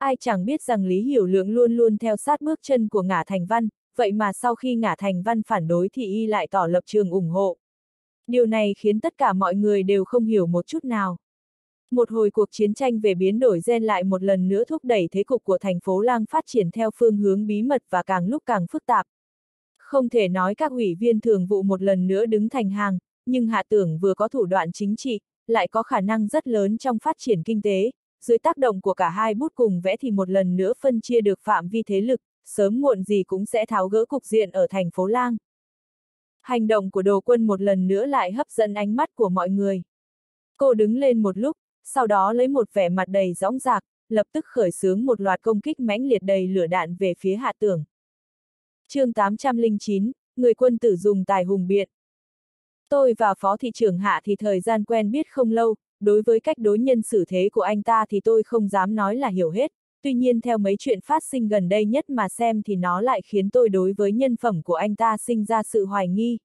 Ai chẳng biết rằng Lý Hiểu Lượng luôn luôn theo sát bước chân của Ngả Thành Văn, vậy mà sau khi Ngả Thành Văn phản đối thì y lại tỏ lập trường ủng hộ. Điều này khiến tất cả mọi người đều không hiểu một chút nào. Một hồi cuộc chiến tranh về biến đổi gen lại một lần nữa thúc đẩy thế cục của thành phố Lang phát triển theo phương hướng bí mật và càng lúc càng phức tạp. Không thể nói các ủy viên thường vụ một lần nữa đứng thành hàng, nhưng Hạ Tưởng vừa có thủ đoạn chính trị, lại có khả năng rất lớn trong phát triển kinh tế, dưới tác động của cả hai bút cùng vẽ thì một lần nữa phân chia được phạm vi thế lực, sớm muộn gì cũng sẽ tháo gỡ cục diện ở thành phố Lang. Hành động của Đồ Quân một lần nữa lại hấp dẫn ánh mắt của mọi người. Cô đứng lên một lúc, sau đó lấy một vẻ mặt đầy dõng dạc, lập tức khởi xướng một loạt công kích mãnh liệt đầy lửa đạn về phía Hạ Tưởng. Chương 809, người quân tử dùng tài hùng biện. Tôi và Phó thị trưởng Hạ thì thời gian quen biết không lâu, đối với cách đối nhân xử thế của anh ta thì tôi không dám nói là hiểu hết, tuy nhiên theo mấy chuyện phát sinh gần đây nhất mà xem thì nó lại khiến tôi đối với nhân phẩm của anh ta sinh ra sự hoài nghi.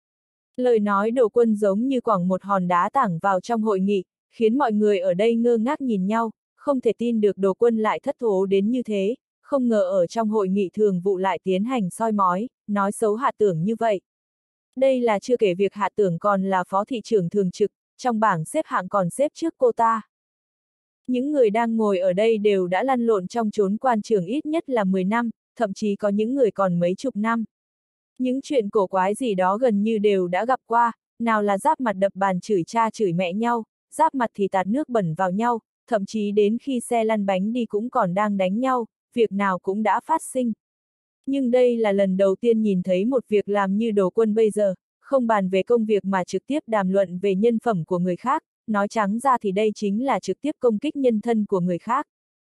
Lời nói Đồ Quân giống như quẳng một hòn đá tảng vào trong hội nghị, khiến mọi người ở đây ngơ ngác nhìn nhau, không thể tin được Đồ Quân lại thất thố đến như thế, không ngờ ở trong hội nghị thường vụ lại tiến hành soi mói, nói xấu Hạ Tưởng như vậy. Đây là chưa kể việc Hạ Tưởng còn là phó thị trưởng thường trực, trong bảng xếp hạng còn xếp trước cô ta. Những người đang ngồi ở đây đều đã lăn lộn trong chốn quan trường ít nhất là 10 năm, thậm chí có những người còn mấy chục năm. Những chuyện cổ quái gì đó gần như đều đã gặp qua, nào là giáp mặt đập bàn chửi cha chửi mẹ nhau, giáp mặt thì tạt nước bẩn vào nhau, thậm chí đến khi xe lăn bánh đi cũng còn đang đánh nhau, việc nào cũng đã phát sinh. Nhưng đây là lần đầu tiên nhìn thấy một việc làm như Đồ Quân bây giờ, không bàn về công việc mà trực tiếp đàm luận về nhân phẩm của người khác, nói trắng ra thì đây chính là trực tiếp công kích nhân thân của người khác.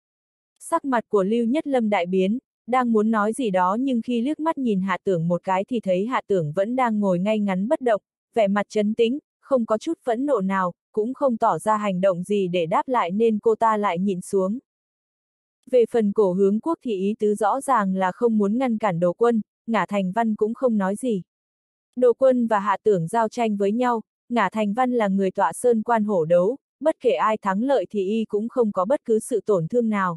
Sắc mặt của Lưu Nhất Lâm đại biến, đang muốn nói gì đó nhưng khi liếc mắt nhìn Hạ Tưởng một cái thì thấy Hạ Tưởng vẫn đang ngồi ngay ngắn bất động, vẻ mặt trấn tĩnh, không có chút phẫn nộ nào, cũng không tỏ ra hành động gì để đáp lại nên cô ta lại nhịn xuống. Về phần Cổ Hướng Quốc thì ý tứ rõ ràng là không muốn ngăn cản Đồ Quân, Ngả Thành Văn cũng không nói gì. Đồ Quân và Hạ Tưởng giao tranh với nhau, Ngả Thành Văn là người tọa sơn quan hổ đấu, bất kể ai thắng lợi thì y cũng không có bất cứ sự tổn thương nào.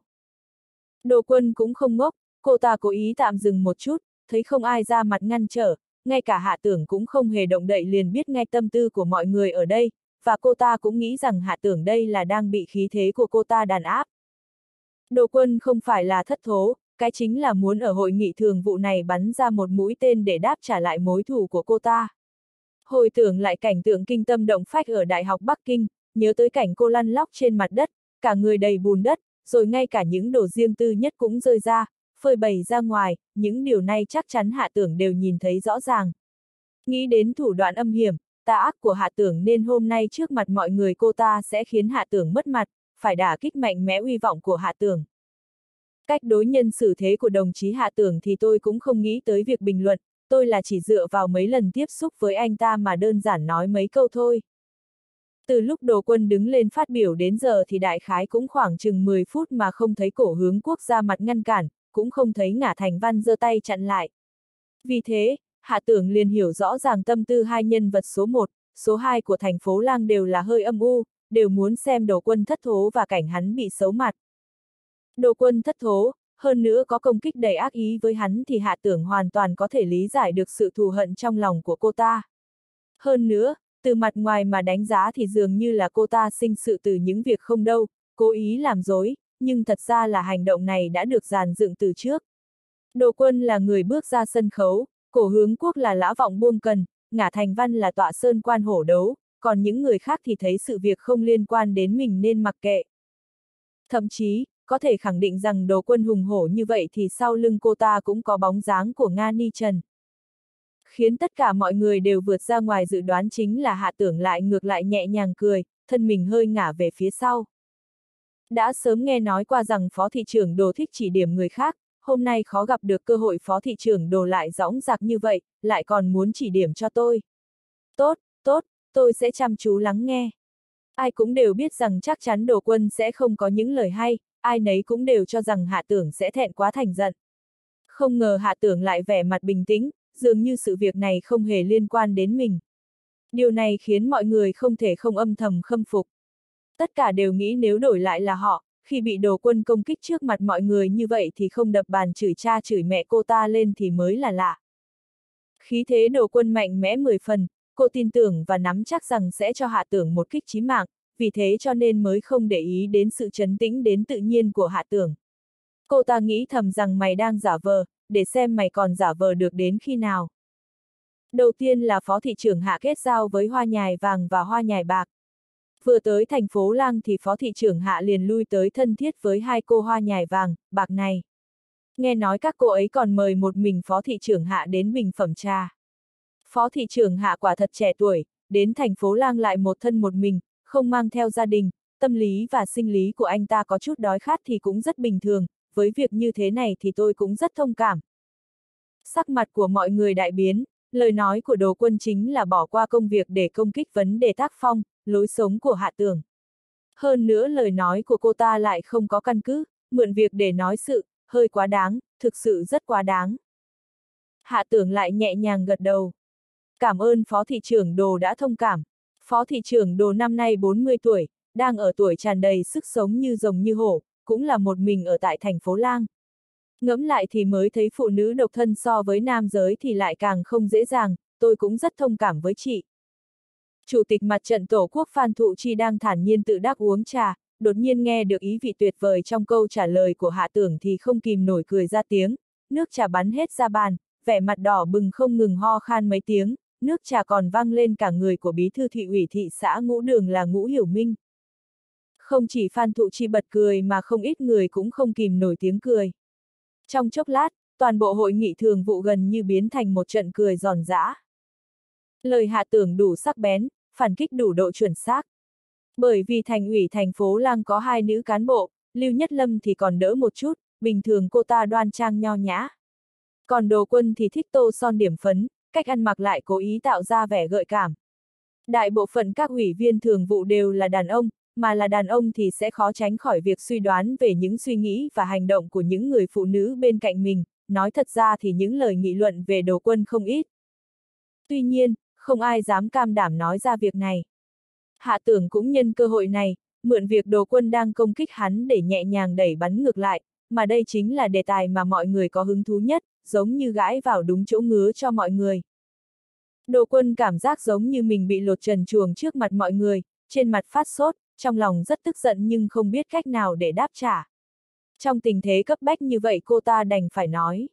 Đồ Quân cũng không ngốc, cô ta cố ý tạm dừng một chút, thấy không ai ra mặt ngăn trở, ngay cả Hạ Tưởng cũng không hề động đậy liền biết ngay tâm tư của mọi người ở đây, và cô ta cũng nghĩ rằng Hạ Tưởng đây là đang bị khí thế của cô ta đàn áp. Đồ Quân không phải là thất thố, cái chính là muốn ở hội nghị thường vụ này bắn ra một mũi tên để đáp trả lại mối thù của cô ta. Hồi tưởng lại cảnh tượng kinh tâm động phách ở Đại học Bắc Kinh, nhớ tới cảnh cô lăn lóc trên mặt đất, cả người đầy bùn đất, rồi ngay cả những đồ riêng tư nhất cũng rơi ra, phơi bày ra ngoài, những điều này chắc chắn Hạ Tưởng đều nhìn thấy rõ ràng. Nghĩ đến thủ đoạn âm hiểm, tà ác của Hạ Tưởng nên hôm nay trước mặt mọi người cô ta sẽ khiến Hạ Tưởng mất mặt, phải đả kích mạnh mẽ uy vọng của Hạ Tưởng. Cách đối nhân xử thế của đồng chí Hạ Tưởng thì tôi cũng không nghĩ tới việc bình luận, tôi là chỉ dựa vào mấy lần tiếp xúc với anh ta mà đơn giản nói mấy câu thôi. Từ lúc Đồ Quân đứng lên phát biểu đến giờ thì đại khái cũng khoảng chừng 10 phút mà không thấy Cổ Hướng Quốc ra mặt ngăn cản, cũng không thấy Ngả Thành Văn giơ tay chặn lại. Vì thế, Hạ Tưởng liền hiểu rõ ràng tâm tư hai nhân vật số 1, số 2 của thành phố Lang đều là hơi âm u, đều muốn xem Đồ Quân thất thố và cảnh hắn bị xấu mặt. Đồ Quân thất thố, hơn nữa có công kích đầy ác ý với hắn thì Hạ Tưởng hoàn toàn có thể lý giải được sự thù hận trong lòng của cô ta. Hơn nữa, từ mặt ngoài mà đánh giá thì dường như là cô ta sinh sự từ những việc không đâu, cố ý làm dối, nhưng thật ra là hành động này đã được dàn dựng từ trước. Đồ Quân là người bước ra sân khấu, Cổ Hướng Quốc là lã vọng buông cần, Ngả Thành Văn là tọa sơn quan hổ đấu, còn những người khác thì thấy sự việc không liên quan đến mình nên mặc kệ. Thậm chí, có thể khẳng định rằng Đồ Quân hùng hổ như vậy thì sau lưng cô ta cũng có bóng dáng của Nga Ni Trần. Khiến tất cả mọi người đều vượt ra ngoài dự đoán chính là Hạ Tưởng lại ngược lại nhẹ nhàng cười, thân mình hơi ngả về phía sau. Đã sớm nghe nói qua rằng Phó thị trưởng Đồ thích chỉ điểm người khác, hôm nay khó gặp được cơ hội Phó thị trưởng Đồ lại dõng dạc như vậy, lại còn muốn chỉ điểm cho tôi. Tốt, tốt, tôi sẽ chăm chú lắng nghe. Ai cũng đều biết rằng chắc chắn Đồ Quân sẽ không có những lời hay, ai nấy cũng đều cho rằng Hạ Tưởng sẽ thẹn quá thành giận. Không ngờ Hạ Tưởng lại vẻ mặt bình tĩnh, dường như sự việc này không hề liên quan đến mình. Điều này khiến mọi người không thể không âm thầm khâm phục. Tất cả đều nghĩ nếu đổi lại là họ, khi bị Đồ Quân công kích trước mặt mọi người như vậy thì không đập bàn chửi cha chửi mẹ cô ta lên thì mới là lạ. Khí thế Đồ Quân mạnh mẽ 10 phần, cô tin tưởng và nắm chắc rằng sẽ cho Hạ Tưởng một kích chí mạng, vì thế cho nên mới không để ý đến sự trấn tĩnh đến tự nhiên của Hạ Tưởng. Cô ta nghĩ thầm rằng mày đang giả vờ, để xem mày còn giả vờ được đến khi nào. Đầu tiên là Phó thị trưởng Hạ kết giao với Hoa Nhài Vàng và Hoa Nhài Bạc. Vừa tới thành phố Lang thì Phó thị trưởng Hạ liền lui tới thân thiết với hai cô Hoa Nhài Vàng, Bạc này. Nghe nói các cô ấy còn mời một mình Phó thị trưởng Hạ đến bình phẩm trà. Phó thị trưởng Hạ quả thật trẻ tuổi, đến thành phố Lang lại một thân một mình, không mang theo gia đình, tâm lý và sinh lý của anh ta có chút đói khát thì cũng rất bình thường, với việc như thế này thì tôi cũng rất thông cảm. Sắc mặt của mọi người đại biến, lời nói của Đồ Quân chính là bỏ qua công việc để công kích vấn đề tác phong, lối sống của Hạ Tưởng. Hơn nữa lời nói của cô ta lại không có căn cứ, mượn việc để nói sự, hơi quá đáng, thực sự rất quá đáng. Hạ Tưởng lại nhẹ nhàng gật đầu. Cảm ơn Phó thị trưởng Đồ đã thông cảm. Phó thị trưởng Đồ năm nay 40 tuổi, đang ở tuổi tràn đầy sức sống như rồng như hổ, cũng là một mình ở tại thành phố Lang. Ngẫm lại thì mới thấy phụ nữ độc thân so với nam giới thì lại càng không dễ dàng, tôi cũng rất thông cảm với chị. Chủ tịch Mặt trận Tổ quốc Phan Thụ Chi đang thản nhiên tự đắc uống trà, đột nhiên nghe được ý vị tuyệt vời trong câu trả lời của Hạ Tưởng thì không kìm nổi cười ra tiếng, nước trà bắn hết ra bàn, vẻ mặt đỏ bừng không ngừng ho khan mấy tiếng, nước trà còn văng lên cả người của bí thư thị ủy thị xã Ngũ Đường là Ngũ Hiểu Minh. Không chỉ Phan Thụ Chi bật cười mà không ít người cũng không kìm nổi tiếng cười. Trong chốc lát, toàn bộ hội nghị thường vụ gần như biến thành một trận cười giòn giã. Lời Hạ Tưởng đủ sắc bén, phản kích đủ độ chuẩn xác. Bởi vì thành ủy thành phố Lang có hai nữ cán bộ, Lưu Nhất Lâm thì còn đỡ một chút, bình thường cô ta đoan trang nho nhã. Còn Đồ Quân thì thích tô son điểm phấn, cách ăn mặc lại cố ý tạo ra vẻ gợi cảm. Đại bộ phận các ủy viên thường vụ đều là đàn ông, mà là đàn ông thì sẽ khó tránh khỏi việc suy đoán về những suy nghĩ và hành động của những người phụ nữ bên cạnh mình, nói thật ra thì những lời nghị luận về Đồ Quân không ít. Tuy nhiên, không ai dám cam đảm nói ra việc này. Hạ Tưởng cũng nhân cơ hội này, mượn việc Đồ Quân đang công kích hắn để nhẹ nhàng đẩy bắn ngược lại, mà đây chính là đề tài mà mọi người có hứng thú nhất, giống như gãi vào đúng chỗ ngứa cho mọi người. Đồ Quân cảm giác giống như mình bị lột trần truồng trước mặt mọi người, trên mặt phát sốt, trong lòng rất tức giận nhưng không biết cách nào để đáp trả. Trong tình thế cấp bách như vậy cô ta đành phải nói.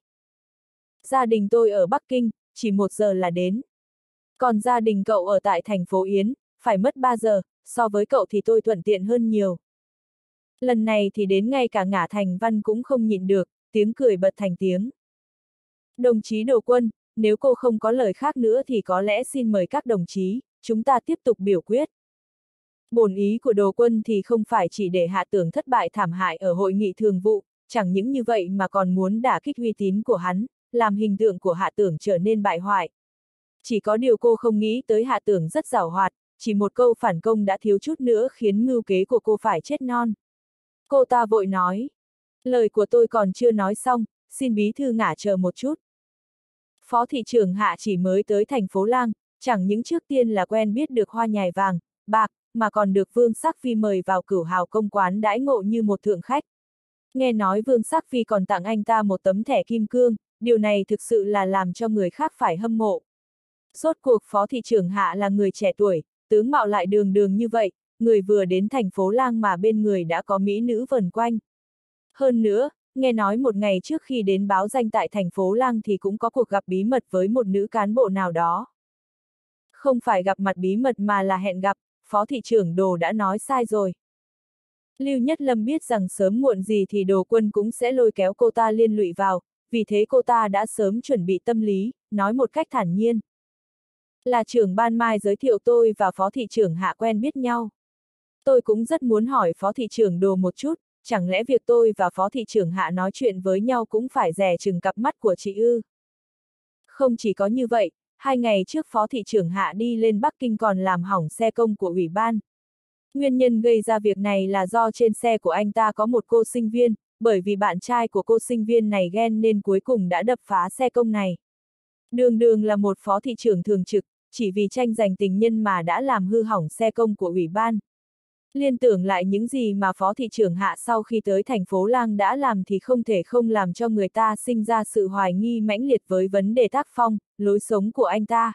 Gia đình tôi ở Bắc Kinh, chỉ 1 giờ là đến. Còn gia đình cậu ở tại thành phố Yến, phải mất 3 giờ, so với cậu thì tôi thuận tiện hơn nhiều. Lần này thì đến ngay cả Ngả Thành Văn cũng không nhịn được, tiếng cười bật thành tiếng. Đồng chí Đồ Quân, nếu cô không có lời khác nữa thì có lẽ xin mời các đồng chí, chúng ta tiếp tục biểu quyết. Bổn ý của Đồ Quân thì không phải chỉ để Hạ Tưởng thất bại thảm hại ở hội nghị thường vụ, chẳng những như vậy mà còn muốn đả kích uy tín của hắn, làm hình tượng của Hạ Tưởng trở nên bại hoại. Chỉ có điều cô không nghĩ tới Hạ Tưởng rất giàu hoạt, chỉ một câu phản công đã thiếu chút nữa khiến mưu kế của cô phải chết non. Cô ta vội nói, lời của tôi còn chưa nói xong, xin bí thư Ngả chờ một chút. Phó thị trưởng Hạ chỉ mới tới thành phố Lang, chẳng những trước tiên là quen biết được Hoa Nhài Vàng, Bạc, mà còn được Vương Sắc Phi mời vào Cửu Hào công quán đãi ngộ như một thượng khách. Nghe nói Vương Sắc Phi còn tặng anh ta một tấm thẻ kim cương, điều này thực sự là làm cho người khác phải hâm mộ. Rốt cuộc Phó thị trưởng Hạ là người trẻ tuổi, tướng mạo lại đường đường như vậy, người vừa đến thành phố Lang mà bên người đã có mỹ nữ vần quanh. Hơn nữa, nghe nói một ngày trước khi đến báo danh tại thành phố Lang thì cũng có cuộc gặp bí mật với một nữ cán bộ nào đó. Không phải gặp mặt bí mật mà là hẹn gặp, Phó thị trưởng Đồ đã nói sai rồi. Lưu Nhất Lâm biết rằng sớm muộn gì thì Đồ Quân cũng sẽ lôi kéo cô ta liên lụy vào, vì thế cô ta đã sớm chuẩn bị tâm lý, nói một cách thản nhiên. Là trưởng ban Mai giới thiệu tôi và Phó thị trưởng Hạ quen biết nhau. Tôi cũng rất muốn hỏi Phó thị trưởng Đồ một chút, chẳng lẽ việc tôi và Phó thị trưởng Hạ nói chuyện với nhau cũng phải dè chừng cặp mắt của chị ư? Không chỉ có như vậy, 2 ngày trước Phó thị trưởng Hạ đi lên Bắc Kinh còn làm hỏng xe công của ủy ban. Nguyên nhân gây ra việc này là do trên xe của anh ta có một cô sinh viên, bởi vì bạn trai của cô sinh viên này ghen nên cuối cùng đã đập phá xe công này. Đường đường là một phó thị trưởng thường trực, chỉ vì tranh giành tình nhân mà đã làm hư hỏng xe công của ủy ban. Liên tưởng lại những gì mà phó thị trưởng Hạ sau khi tới thành phố Lang đã làm thì không thể không làm cho người ta sinh ra sự hoài nghi mãnh liệt với vấn đề tác phong, lối sống của anh ta.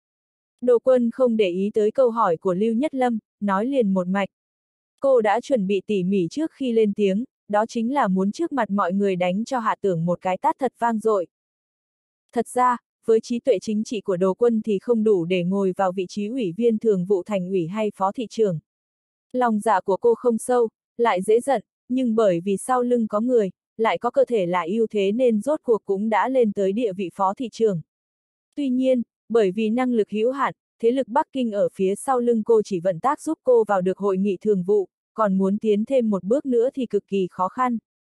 Đồ Quân không để ý tới câu hỏi của Lưu Nhất Lâm, nói liền một mạch. Cô đã chuẩn bị tỉ mỉ trước khi lên tiếng, đó chính là muốn trước mặt mọi người đánh cho Hạ Tưởng một cái tát thật vang dội. Thật ra, với trí tuệ chính trị của Đồ Quân thì không đủ để ngồi vào vị trí ủy viên thường vụ thành ủy hay phó thị trưởng. Lòng dạ của cô không sâu, lại dễ giận, nhưng bởi vì sau lưng có người, lại có cơ thể là ưu thế nên rốt cuộc cũng đã lên tới địa vị phó thị trưởng. Tuy nhiên, bởi vì năng lực hữu hạn, thế lực Bắc Kinh ở phía sau lưng cô chỉ vận tác giúp cô vào được hội nghị thường vụ, còn muốn tiến thêm một bước nữa thì cực kỳ khó khăn.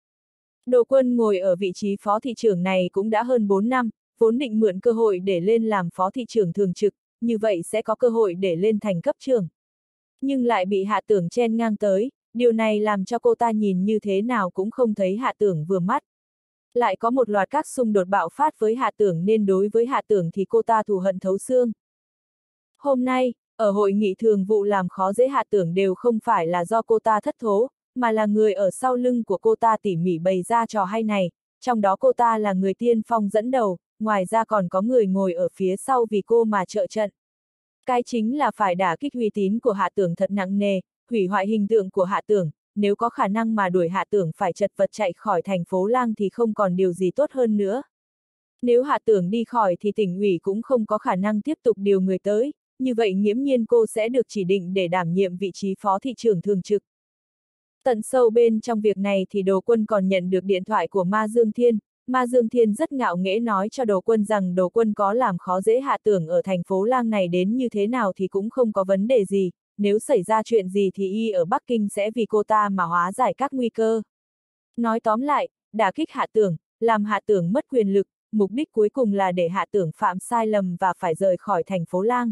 Đồ Quân ngồi ở vị trí phó thị trưởng này cũng đã hơn 4 năm, vốn định mượn cơ hội để lên làm phó thị trưởng thường trực, như vậy sẽ có cơ hội để lên thành cấp trưởng. Nhưng lại bị Hạ Tưởng chen ngang tới, điều này làm cho cô ta nhìn như thế nào cũng không thấy Hạ Tưởng vừa mắt. Lại có một loạt các xung đột bạo phát với Hạ Tưởng nên đối với Hạ Tưởng thì cô ta thù hận thấu xương. Hôm nay, ở hội nghị thường vụ làm khó dễ Hạ Tưởng đều không phải là do cô ta thất thố, mà là người ở sau lưng của cô ta tỉ mỉ bày ra trò hay này, trong đó cô ta là người tiên phong dẫn đầu, ngoài ra còn có người ngồi ở phía sau vì cô mà trợ trận. Cái chính là phải đả kích uy tín của Hạ Tưởng thật nặng nề, hủy hoại hình tượng của Hạ Tưởng, nếu có khả năng mà đuổi Hạ Tưởng phải chật vật chạy khỏi thành phố Lang thì không còn điều gì tốt hơn nữa. Nếu Hạ Tưởng đi khỏi thì tỉnh ủy cũng không có khả năng tiếp tục điều người tới, như vậy nghiễm nhiên cô sẽ được chỉ định để đảm nhiệm vị trí phó thị trưởng thường trực. Tận sâu bên trong việc này thì Đồ Quân còn nhận được điện thoại của Ma Dương Thiên. Ma Dương Thiên rất ngạo nghễ nói cho Đồ Quân rằng Đồ Quân có làm khó dễ Hạ Tưởng ở thành phố Lang này đến như thế nào thì cũng không có vấn đề gì, nếu xảy ra chuyện gì thì y ở Bắc Kinh sẽ vì cô ta mà hóa giải các nguy cơ. Nói tóm lại, đả kích Hạ Tưởng, làm Hạ Tưởng mất quyền lực, mục đích cuối cùng là để Hạ Tưởng phạm sai lầm và phải rời khỏi thành phố Lang.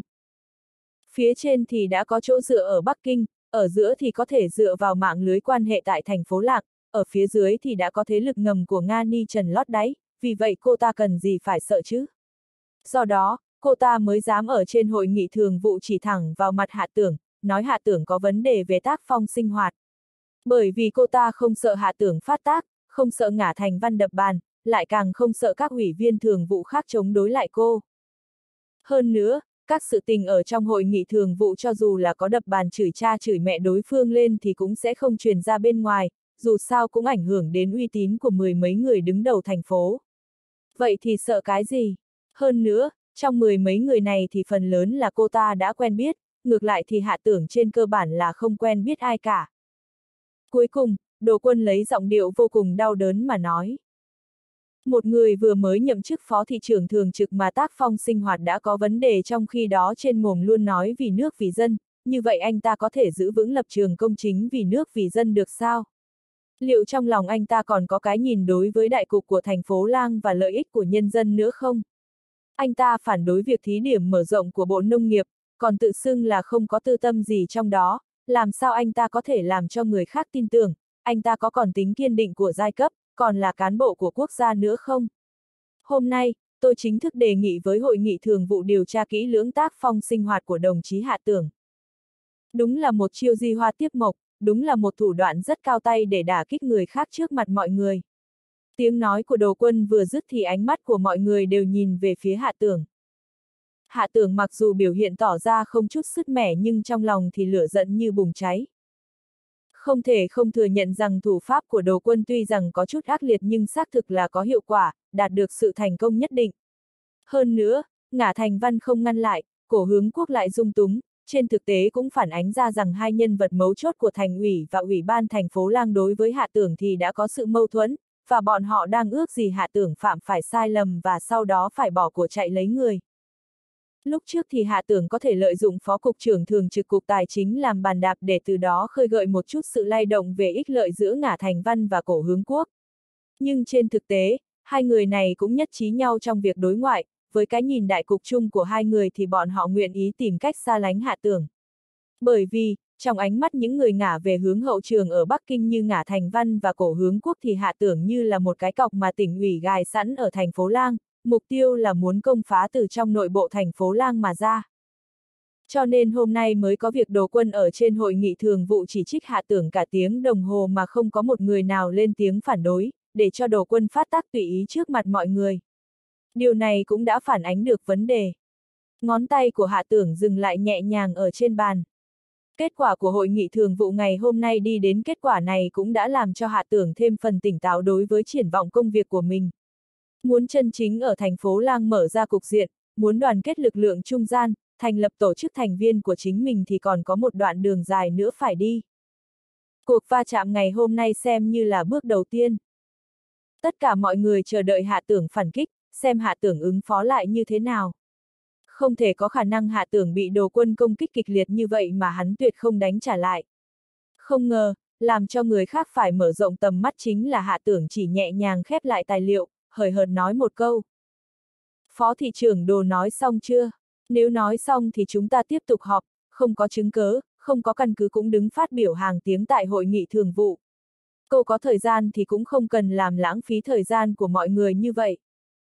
Phía trên thì đã có chỗ dựa ở Bắc Kinh, ở giữa thì có thể dựa vào mạng lưới quan hệ tại thành phố Lạc, ở phía dưới thì đã có thế lực ngầm của Nga Ni Trần lót đáy, vì vậy cô ta cần gì phải sợ chứ? Do đó, cô ta mới dám ở trên hội nghị thường vụ chỉ thẳng vào mặt Hạ Tưởng, nói Hạ Tưởng có vấn đề về tác phong sinh hoạt. Bởi vì cô ta không sợ Hạ Tưởng phát tác, không sợ ngả thành văn đập bàn, lại càng không sợ các ủy viên thường vụ khác chống đối lại cô. Hơn nữa, các sự tình ở trong hội nghị thường vụ cho dù là có đập bàn chửi cha chửi mẹ đối phương lên thì cũng sẽ không truyền ra bên ngoài, dù sao cũng ảnh hưởng đến uy tín của mười mấy người đứng đầu thành phố. Vậy thì sợ cái gì? Hơn nữa, trong mười mấy người này thì phần lớn là cô ta đã quen biết, ngược lại thì Hạ Tưởng trên cơ bản là không quen biết ai cả. Cuối cùng, Đồ Quân lấy giọng điệu vô cùng đau đớn mà nói. Một người vừa mới nhậm chức phó thị trưởng thường trực mà tác phong sinh hoạt đã có vấn đề trong khi đó trên mồm luôn nói vì nước vì dân, như vậy anh ta có thể giữ vững lập trường công chính vì nước vì dân được sao? Liệu trong lòng anh ta còn có cái nhìn đối với đại cục của thành phố Lang và lợi ích của nhân dân nữa không? Anh ta phản đối việc thí điểm mở rộng của Bộ Nông nghiệp, còn tự xưng là không có tư tâm gì trong đó, làm sao anh ta có thể làm cho người khác tin tưởng, anh ta có còn tính kiên định của giai cấp, còn là cán bộ của quốc gia nữa không? Hôm nay, tôi chính thức đề nghị với hội nghị thường vụ điều tra kỹ lưỡng tác phong sinh hoạt của đồng chí Hạ Tưởng. Đúng là một chiêu di hoa tiếp mộc, đúng là một thủ đoạn rất cao tay để đả kích người khác trước mặt mọi người. Tiếng nói của Đồ Quân vừa dứt thì ánh mắt của mọi người đều nhìn về phía Hạ Tưởng. Hạ Tưởng mặc dù biểu hiện tỏ ra không chút sứt mẻ nhưng trong lòng thì lửa giận như bùng cháy. Không thể không thừa nhận rằng thủ pháp của Đồ Quân tuy rằng có chút ác liệt nhưng xác thực là có hiệu quả, đạt được sự thành công nhất định. Hơn nữa, ngả thành văn không ngăn lại, Cổ Hướng Quốc lại dung túng, trên thực tế cũng phản ánh ra rằng hai nhân vật mấu chốt của thành ủy và ủy ban thành phố Lang đối với Hạ Tưởng thì đã có sự mâu thuẫn, và bọn họ đang ước gì Hạ Tưởng phạm phải sai lầm và sau đó phải bỏ của chạy lấy người. Lúc trước thì Hạ Tưởng có thể lợi dụng Phó Cục trưởng Thường trực Cục Tài chính làm bàn đạp để từ đó khơi gợi một chút sự lay động về ích lợi giữa Ngả Thành Văn và Cổ Hướng Quốc. Nhưng trên thực tế, hai người này cũng nhất trí nhau trong việc đối ngoại, với cái nhìn đại cục chung của hai người thì bọn họ nguyện ý tìm cách xa lánh Hạ Tưởng. Bởi vì, trong ánh mắt những người ngả về hướng hậu trường ở Bắc Kinh như Ngả Thành Văn và Cổ Hướng Quốc thì Hạ Tưởng như là một cái cọc mà tỉnh ủy gài sẵn ở thành phố Lang, mục tiêu là muốn công phá từ trong nội bộ thành phố Lang mà ra. Cho nên hôm nay mới có việc Đồ Quân ở trên hội nghị thường vụ chỉ trích Hạ Tưởng cả tiếng đồng hồ mà không có một người nào lên tiếng phản đối, để cho Đồ Quân phát tác tùy ý trước mặt mọi người. Điều này cũng đã phản ánh được vấn đề. Ngón tay của Hạ Tưởng dừng lại nhẹ nhàng ở trên bàn. Kết quả của hội nghị thường vụ ngày hôm nay đi đến kết quả này cũng đã làm cho Hạ Tưởng thêm phần tỉnh táo đối với triển vọng công việc của mình. Muốn chân chính ở thành phố Lang mở ra cục diện, muốn đoàn kết lực lượng trung gian, thành lập tổ chức thành viên của chính mình thì còn có một đoạn đường dài nữa phải đi. Cuộc va chạm ngày hôm nay xem như là bước đầu tiên. Tất cả mọi người chờ đợi Hạ Tưởng phản kích, xem Hạ Tưởng ứng phó lại như thế nào. Không thể có khả năng Hạ Tưởng bị Đồ Quân công kích kịch liệt như vậy mà hắn tuyệt không đánh trả lại. Không ngờ, làm cho người khác phải mở rộng tầm mắt chính là Hạ Tưởng chỉ nhẹ nhàng khép lại tài liệu, hời hợt nói một câu. Phó thị trưởng Đồ nói xong chưa? Nếu nói xong thì chúng ta tiếp tục họp, không có chứng cớ, không có căn cứ cũng đứng phát biểu hàng tiếng tại hội nghị thường vụ. Cô có thời gian thì cũng không cần làm lãng phí thời gian của mọi người như vậy.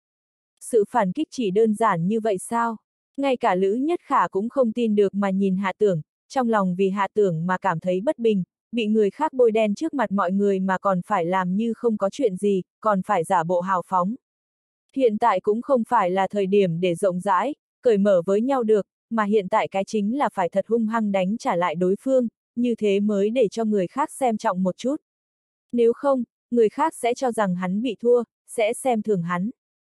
Sự phản kích chỉ đơn giản như vậy sao? Ngay cả Lữ Nhất Khả cũng không tin được mà nhìn Hạ Tưởng, trong lòng vì Hạ Tưởng mà cảm thấy bất bình, bị người khác bôi đen trước mặt mọi người mà còn phải làm như không có chuyện gì, còn phải giả bộ hào phóng. Hiện tại cũng không phải là thời điểm để rộng rãi, cởi mở với nhau được, mà hiện tại cái chính là phải thật hung hăng đánh trả lại đối phương, như thế mới để cho người khác xem trọng một chút. Nếu không, người khác sẽ cho rằng hắn bị thua, sẽ xem thường hắn.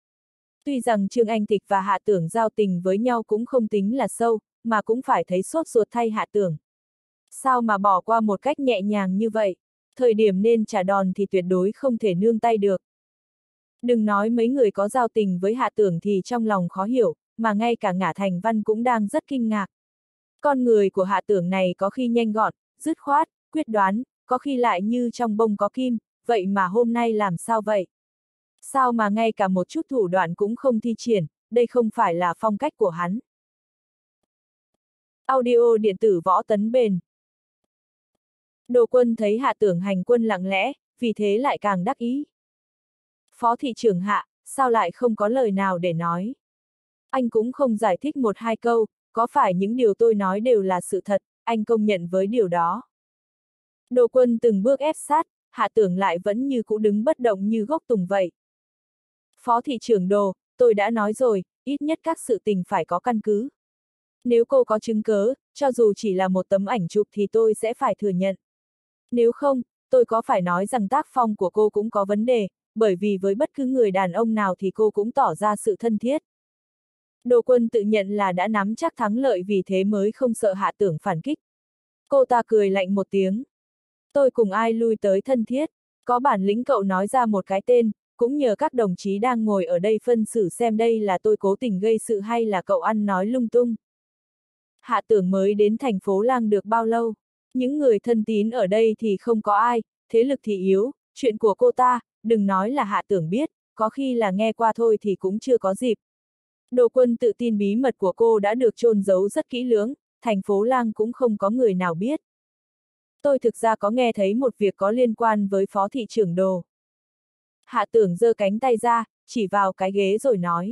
Tuy rằng Trương Anh Tịch và Hạ Tưởng giao tình với nhau cũng không tính là sâu, mà cũng phải thấy sốt ruột thay Hạ Tưởng. Sao mà bỏ qua một cách nhẹ nhàng như vậy? Thời điểm nên trả đòn thì tuyệt đối không thể nương tay được. Đừng nói mấy người có giao tình với Hạ Tưởng thì trong lòng khó hiểu, mà ngay cả Ngả Thành Văn cũng đang rất kinh ngạc. Con người của Hạ Tưởng này có khi nhanh gọn, dứt khoát, quyết đoán, có khi lại như trong bông có kim, vậy mà hôm nay làm sao vậy? Sao mà ngay cả một chút thủ đoạn cũng không thi triển, đây không phải là phong cách của hắn. Audio điện tử Võ Tấn Bền. Đồ Quân thấy Hạ Tưởng hành quân lặng lẽ, vì thế lại càng đắc ý. Phó thị trưởng Hạ, sao lại không có lời nào để nói? Anh cũng không giải thích một hai câu, có phải những điều tôi nói đều là sự thật, anh công nhận với điều đó. Đồ Quân từng bước ép sát, Hạ Tưởng lại vẫn như cũ đứng bất động như gốc tùng vậy. Phó thị trưởng Đồ, tôi đã nói rồi, ít nhất các sự tình phải có căn cứ. Nếu cô có chứng cớ, cho dù chỉ là một tấm ảnh chụp thì tôi sẽ phải thừa nhận. Nếu không, tôi có phải nói rằng tác phong của cô cũng có vấn đề, bởi vì với bất cứ người đàn ông nào thì cô cũng tỏ ra sự thân thiết. Đồ Quân tự nhận là đã nắm chắc thắng lợi vì thế mới không sợ Hạ Tưởng phản kích. Cô ta cười lạnh một tiếng. Tôi cùng ai lui tới thân thiết, có bản lĩnh cậu nói ra một cái tên, cũng nhờ các đồng chí đang ngồi ở đây phân xử xem đây là tôi cố tình gây sự hay là cậu ăn nói lung tung. Hạ Tưởng mới đến thành phố Lang được bao lâu? Những người thân tín ở đây thì không có ai, thế lực thì yếu, chuyện của cô ta, đừng nói là Hạ Tưởng biết, có khi là nghe qua thôi thì cũng chưa có dịp. Đồ Quân tự tin bí mật của cô đã được chôn giấu rất kỹ lưỡng, thành phố Lang cũng không có người nào biết. Tôi thực ra có nghe thấy một việc có liên quan với phó thị trưởng Đồ. Hạ Tưởng giơ cánh tay ra, chỉ vào cái ghế rồi nói.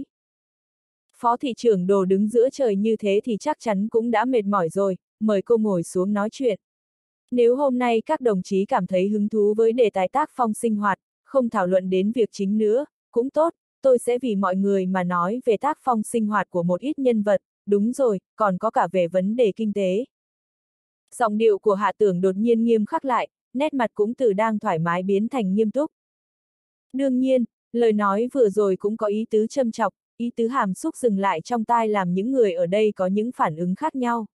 Phó thị trưởng Đồ đứng giữa trời như thế thì chắc chắn cũng đã mệt mỏi rồi, mời cô ngồi xuống nói chuyện. Nếu hôm nay các đồng chí cảm thấy hứng thú với đề tài tác phong sinh hoạt, không thảo luận đến việc chính nữa, cũng tốt, tôi sẽ vì mọi người mà nói về tác phong sinh hoạt của một ít nhân vật, đúng rồi, còn có cả về vấn đề kinh tế. Giọng điệu của Hạ Tưởng đột nhiên nghiêm khắc lại, nét mặt cũng từ đang thoải mái biến thành nghiêm túc. Đương nhiên, lời nói vừa rồi cũng có ý tứ châm chọc, ý tứ hàm xúc dừng lại trong tai làm những người ở đây có những phản ứng khác nhau.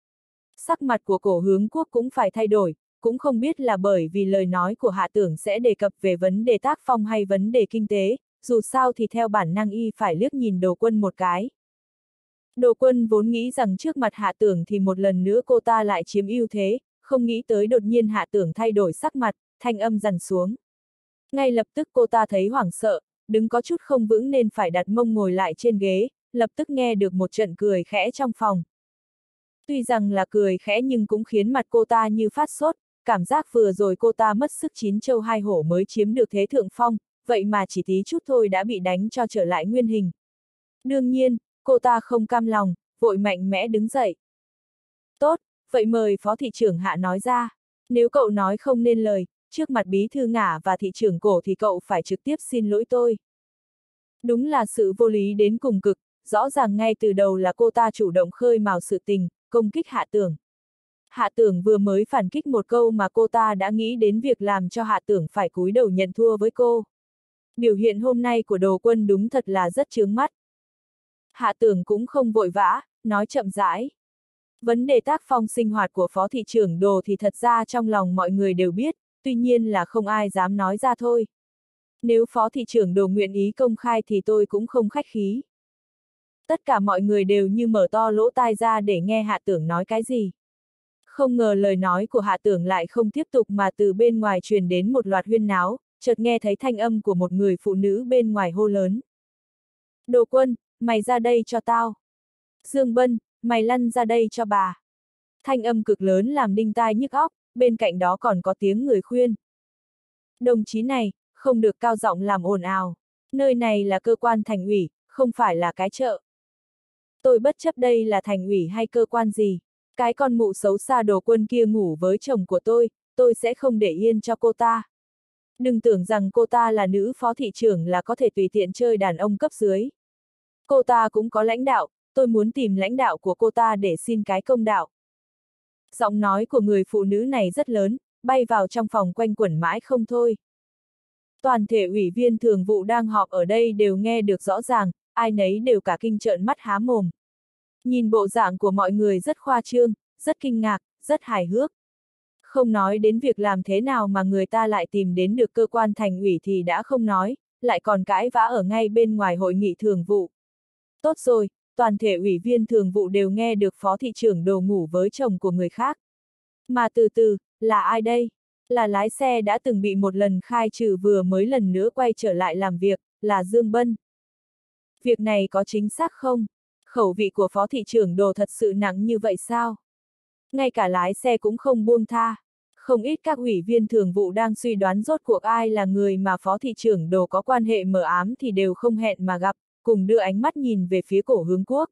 Sắc mặt của Cổ Hướng Quốc cũng phải thay đổi, cũng không biết là bởi vì lời nói của Hạ Tưởng sẽ đề cập về vấn đề tác phong hay vấn đề kinh tế, dù sao thì theo bản năng y phải liếc nhìn Đồ Quân một cái. Đồ Quân vốn nghĩ rằng trước mặt Hạ Tưởng thì một lần nữa cô ta lại chiếm ưu thế, không nghĩ tới đột nhiên Hạ Tưởng thay đổi sắc mặt, thanh âm dằn xuống. Ngay lập tức cô ta thấy hoảng sợ, đứng có chút không vững nên phải đặt mông ngồi lại trên ghế, lập tức nghe được một trận cười khẽ trong phòng. Tuy rằng là cười khẽ nhưng cũng khiến mặt cô ta như phát sốt, cảm giác vừa rồi cô ta mất sức chín châu hai hổ mới chiếm được thế thượng phong, vậy mà chỉ tí chút thôi đã bị đánh cho trở lại nguyên hình. Đương nhiên, cô ta không cam lòng, vội mạnh mẽ đứng dậy. Tốt, vậy mời phó thị trưởng Hạ nói ra. Nếu cậu nói không nên lời, trước mặt bí thư Ngả và thị trưởng Cổ thì cậu phải trực tiếp xin lỗi tôi. Đúng là sự vô lý đến cùng cực, rõ ràng ngay từ đầu là cô ta chủ động khơi mào sự tình, công kích Hạ Tưởng. Hạ Tưởng vừa mới phản kích một câu mà cô ta đã nghĩ đến việc làm cho Hạ Tưởng phải cúi đầu nhận thua với cô. Biểu hiện hôm nay của Đồ Quân đúng thật là rất chướng mắt. Hạ Tưởng cũng không vội vã, nói chậm rãi. Vấn đề tác phong sinh hoạt của phó thị trưởng Đồ thì thật ra trong lòng mọi người đều biết, tuy nhiên là không ai dám nói ra thôi. Nếu phó thị trưởng Đồ nguyện ý công khai thì tôi cũng không khách khí. Tất cả mọi người đều như mở to lỗ tai ra để nghe Hạ Tưởng nói cái gì. Không ngờ lời nói của Hạ Tưởng lại không tiếp tục mà từ bên ngoài truyền đến một loạt huyên náo, chợt nghe thấy thanh âm của một người phụ nữ bên ngoài hô lớn. Đồ Quân, mày ra đây cho tao. Dương Bân, mày lăn ra đây cho bà. Thanh âm cực lớn làm đinh tai nhức óc, bên cạnh đó còn có tiếng người khuyên. Đồng chí này, không được cao giọng làm ồn ào. Nơi này là cơ quan thành ủy, không phải là cái chợ. Tôi bất chấp đây là thành ủy hay cơ quan gì. Cái con mụ xấu xa Đồ Quân kia ngủ với chồng của tôi sẽ không để yên cho cô ta. Đừng tưởng rằng cô ta là nữ phó thị trưởng là có thể tùy tiện chơi đàn ông cấp dưới. Cô ta cũng có lãnh đạo, tôi muốn tìm lãnh đạo của cô ta để xin cái công đạo. Giọng nói của người phụ nữ này rất lớn, bay vào trong phòng quanh quẩn mãi không thôi. Toàn thể ủy viên thường vụ đang họp ở đây đều nghe được rõ ràng, ai nấy đều cả kinh trợn mắt há mồm. Nhìn bộ dạng của mọi người rất khoa trương, rất kinh ngạc, rất hài hước. Không nói đến việc làm thế nào mà người ta lại tìm đến được cơ quan thành ủy thì đã không nói, lại còn cãi vã ở ngay bên ngoài hội nghị thường vụ. Tốt rồi, toàn thể ủy viên thường vụ đều nghe được phó thị trưởng Đồ ngủ với chồng của người khác. Mà từ từ, là ai đây? Là lái xe đã từng bị một lần khai trừ vừa mới lần nữa quay trở lại làm việc, là Dương Bân. Việc này có chính xác không? Khẩu vị của phó thị trưởng Đồ thật sự nặng như vậy sao? Ngay cả lái xe cũng không buông tha. Không ít các ủy viên thường vụ đang suy đoán rốt cuộc ai là người mà phó thị trưởng Đồ có quan hệ mờ ám thì đều không hẹn mà gặp, cùng đưa ánh mắt nhìn về phía Cổ Hướng Quốc.